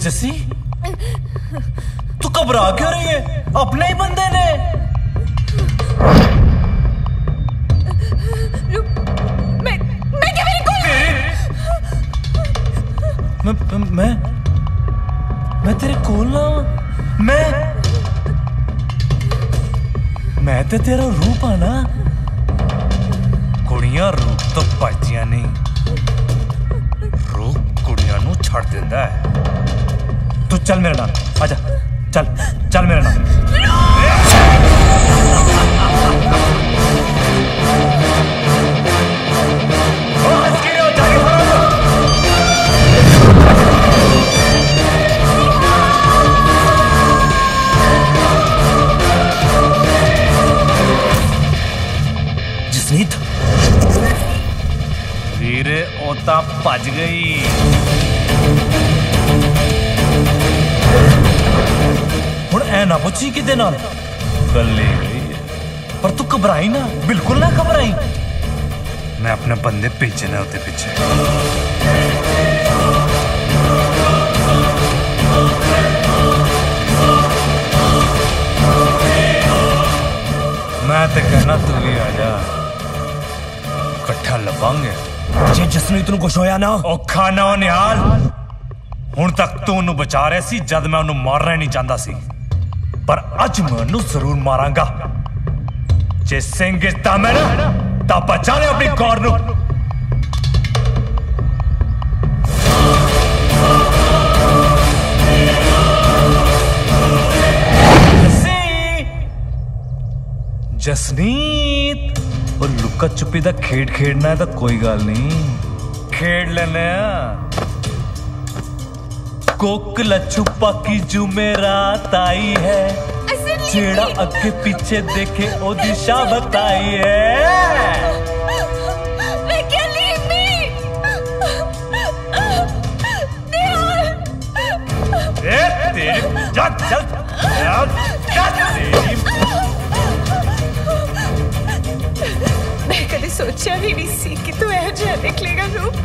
जस्सी तू घबरा क्यों रही है? अपने ही बंदे ने। मैं मैं क्या मेरी कोई मैं मैं मैं तेरे कोल ना मैं मैं ते तेरा रूप आ ना। कुड़ियां रूप तो भजदियां नहीं, रूप कुड़ियां नू छड़ देंदा है। तू चल मेरे नाल, आजा चल चल मेरे नाल। जसनीत वीरे ओता भज गई। हुण ऐ ना पुछी किदे नाल गल्ले गई है। पर तू घबराई ना, बिल्कुल ना घबराई। मैं अपने बंदे भेजने होते पीछे। मैं तो कहना तू भी आ जा, कट्ठा लवांगे। जे जसनीत नूं कुछ होया ना औखा ना हो निहाल। हुण तक तू उन्हें बचा रहा सी जद मैं उन्हें मारना ही नहीं चाहता सी, पर अज मैं उन्हें जरूर मारांगा। जे सिंह गिरता मैं ना ता बचा ले अपनी कौर नूं। जसनीत और लुका छुपी दा खेड खेडना है तो कोई गल नहीं, खेड लेने। कोकला छुपा की जुमेरात आई है, जेड़ा अगे पीछे देखे ओ दिशा बताई है। ए तेरी जा चल तेरी मैं कभी सोचा भी नहीं सी कि तू ऐसा निकलेगा रूप।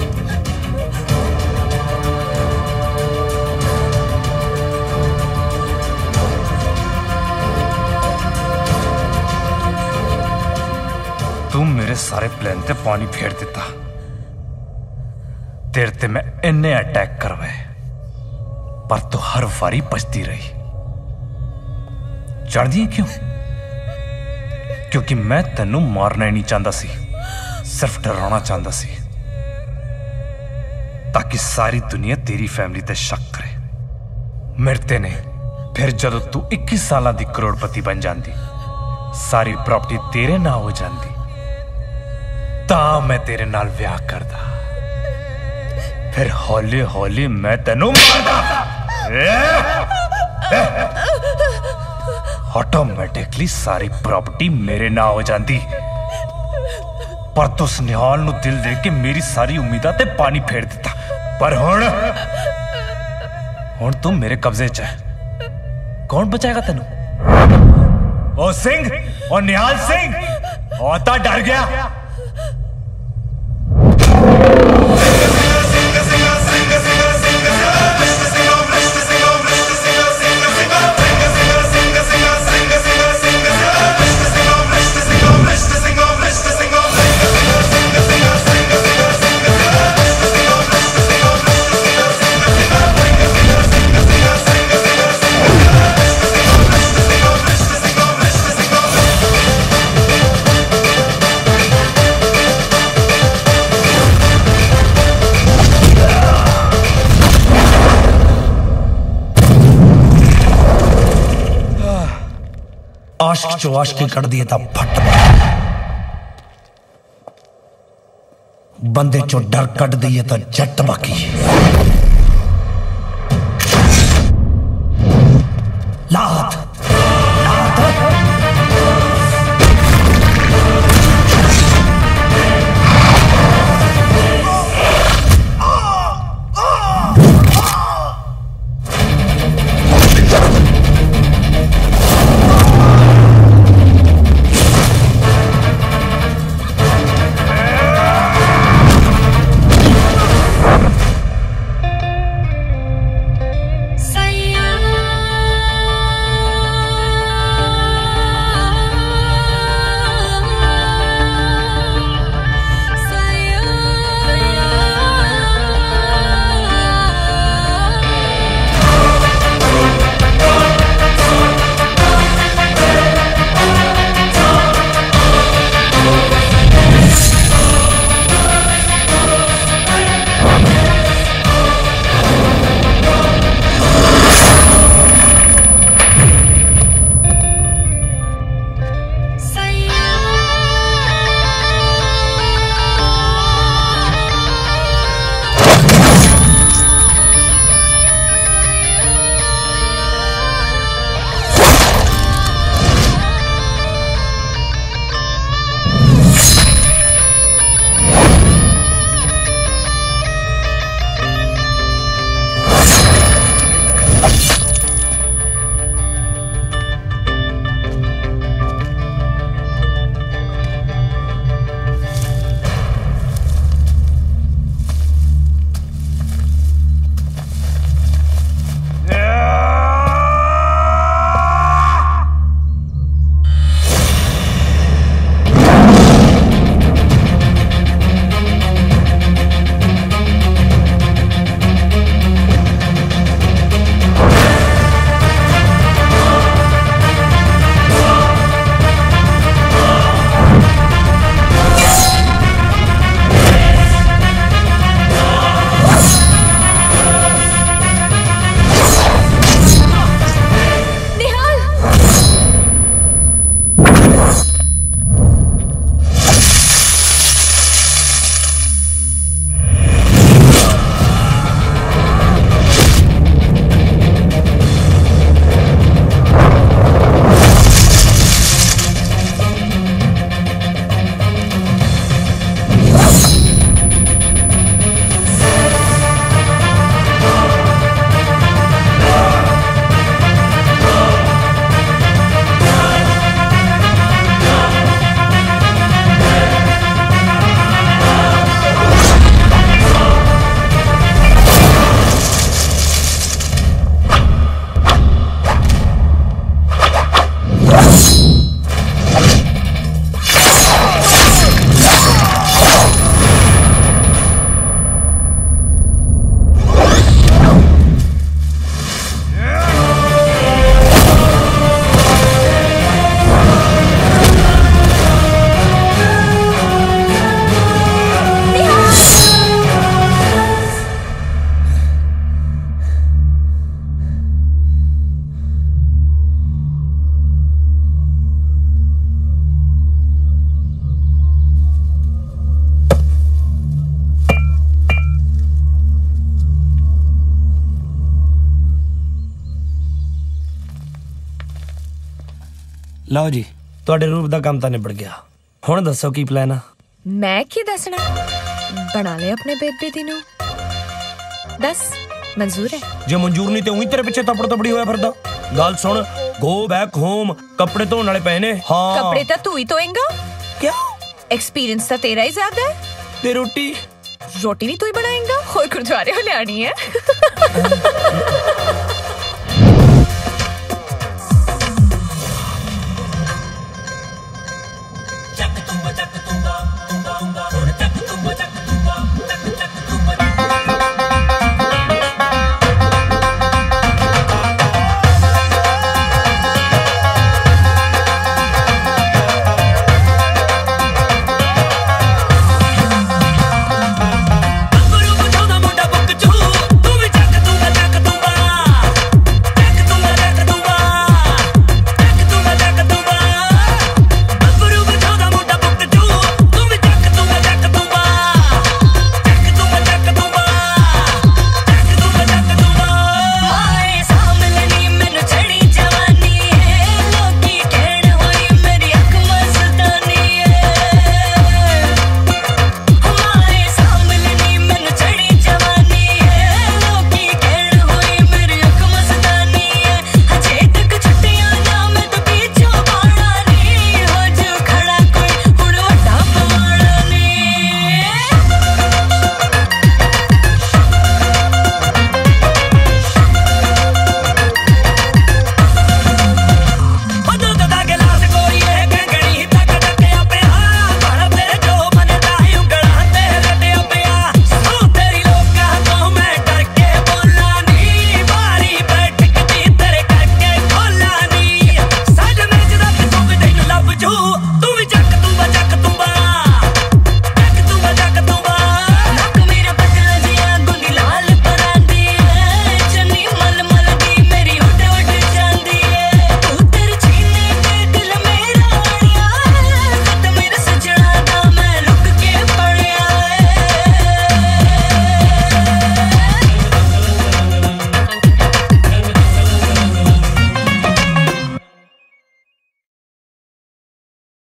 तू मेरे सारे प्लान ते पानी फेर दिता। तेरे ते मैं इन्ने अटैक करवाए, पर तू हर वारी बचती रही। चढ़दी क्यों? क्योंकि मैं तेनू मारना ही नहीं चाहता सी, सिर्फ डराना चाहता सी, ताकि सारी दुनिया तेरी फैमिली ते शक करे। मेरे ने फिर जदों तू इक्कीस साल दी करोड़पति बन जाती, सारी प्रॉपर्टी तेरे नाम हो जाती, ता मैं तेरे नाल ब्याह करदा। फिर हौली हौली मैं तेनू मारदा, ऑटोमेटिकली सारी प्रॉपर्टी मेरे नाम हो जाती। पर तू निहाल नू दिल दे के मेरी सारी उम्मीदां ते पानी फेर दिता। पर हुण हुण तू मेरे कब्जे च है, कौन बचाएगा तेनू? ओ सिंह, ओ निहाल सिंह, औता डर गया। आशिक चो आशिकी कड़ दिए था फट, बंदे चो डर कट दिए तो जट बाकी। लात ਲਓ ਜੀ ਤੁਹਾਡੇ ਰੂਪ ਦਾ ਕੰਮ ਤਾਂ ਨਿਬੜ ਗਿਆ ਹੁਣ ਦੱਸੋ ਕੀ ਪਲਾਨ ਆ ਮੈਂ ਕੀ ਦੱਸਣਾ ਬਣਾ ਲੈ ਆਪਣੇ ਬੇਬੇ ਦੀ ਨੂੰ ਦੱਸ ਮਨਜ਼ੂਰ ਹੈ ਜੇ ਮਨਜ਼ੂਰ ਨਹੀਂ ਤੇ ਉਹੀ ਤੇਰੇ ਪਿੱਛੇ ਤਪੜ ਤਪੜੀ ਹੋਇਆ ਫਿਰਦਾ ਗੱਲ ਸੁਣ ਗੋ ਬੈਕ ਹੋਮ ਕੱਪੜੇ ਧੋਣ ਵਾਲੇ ਪਏ ਨੇ ਹਾਂ ਕੱਪੜੇ ਤਾਂ ਤੂੰ ਹੀ ਧੋਏਂਗਾ ਕਿਉਂ एक्सपीरियंस तो तेरा ही ज्यादा है ते रोटी रोटी नहीं तू ही बनाएगा और गुरुद्वारे हो ले आनी है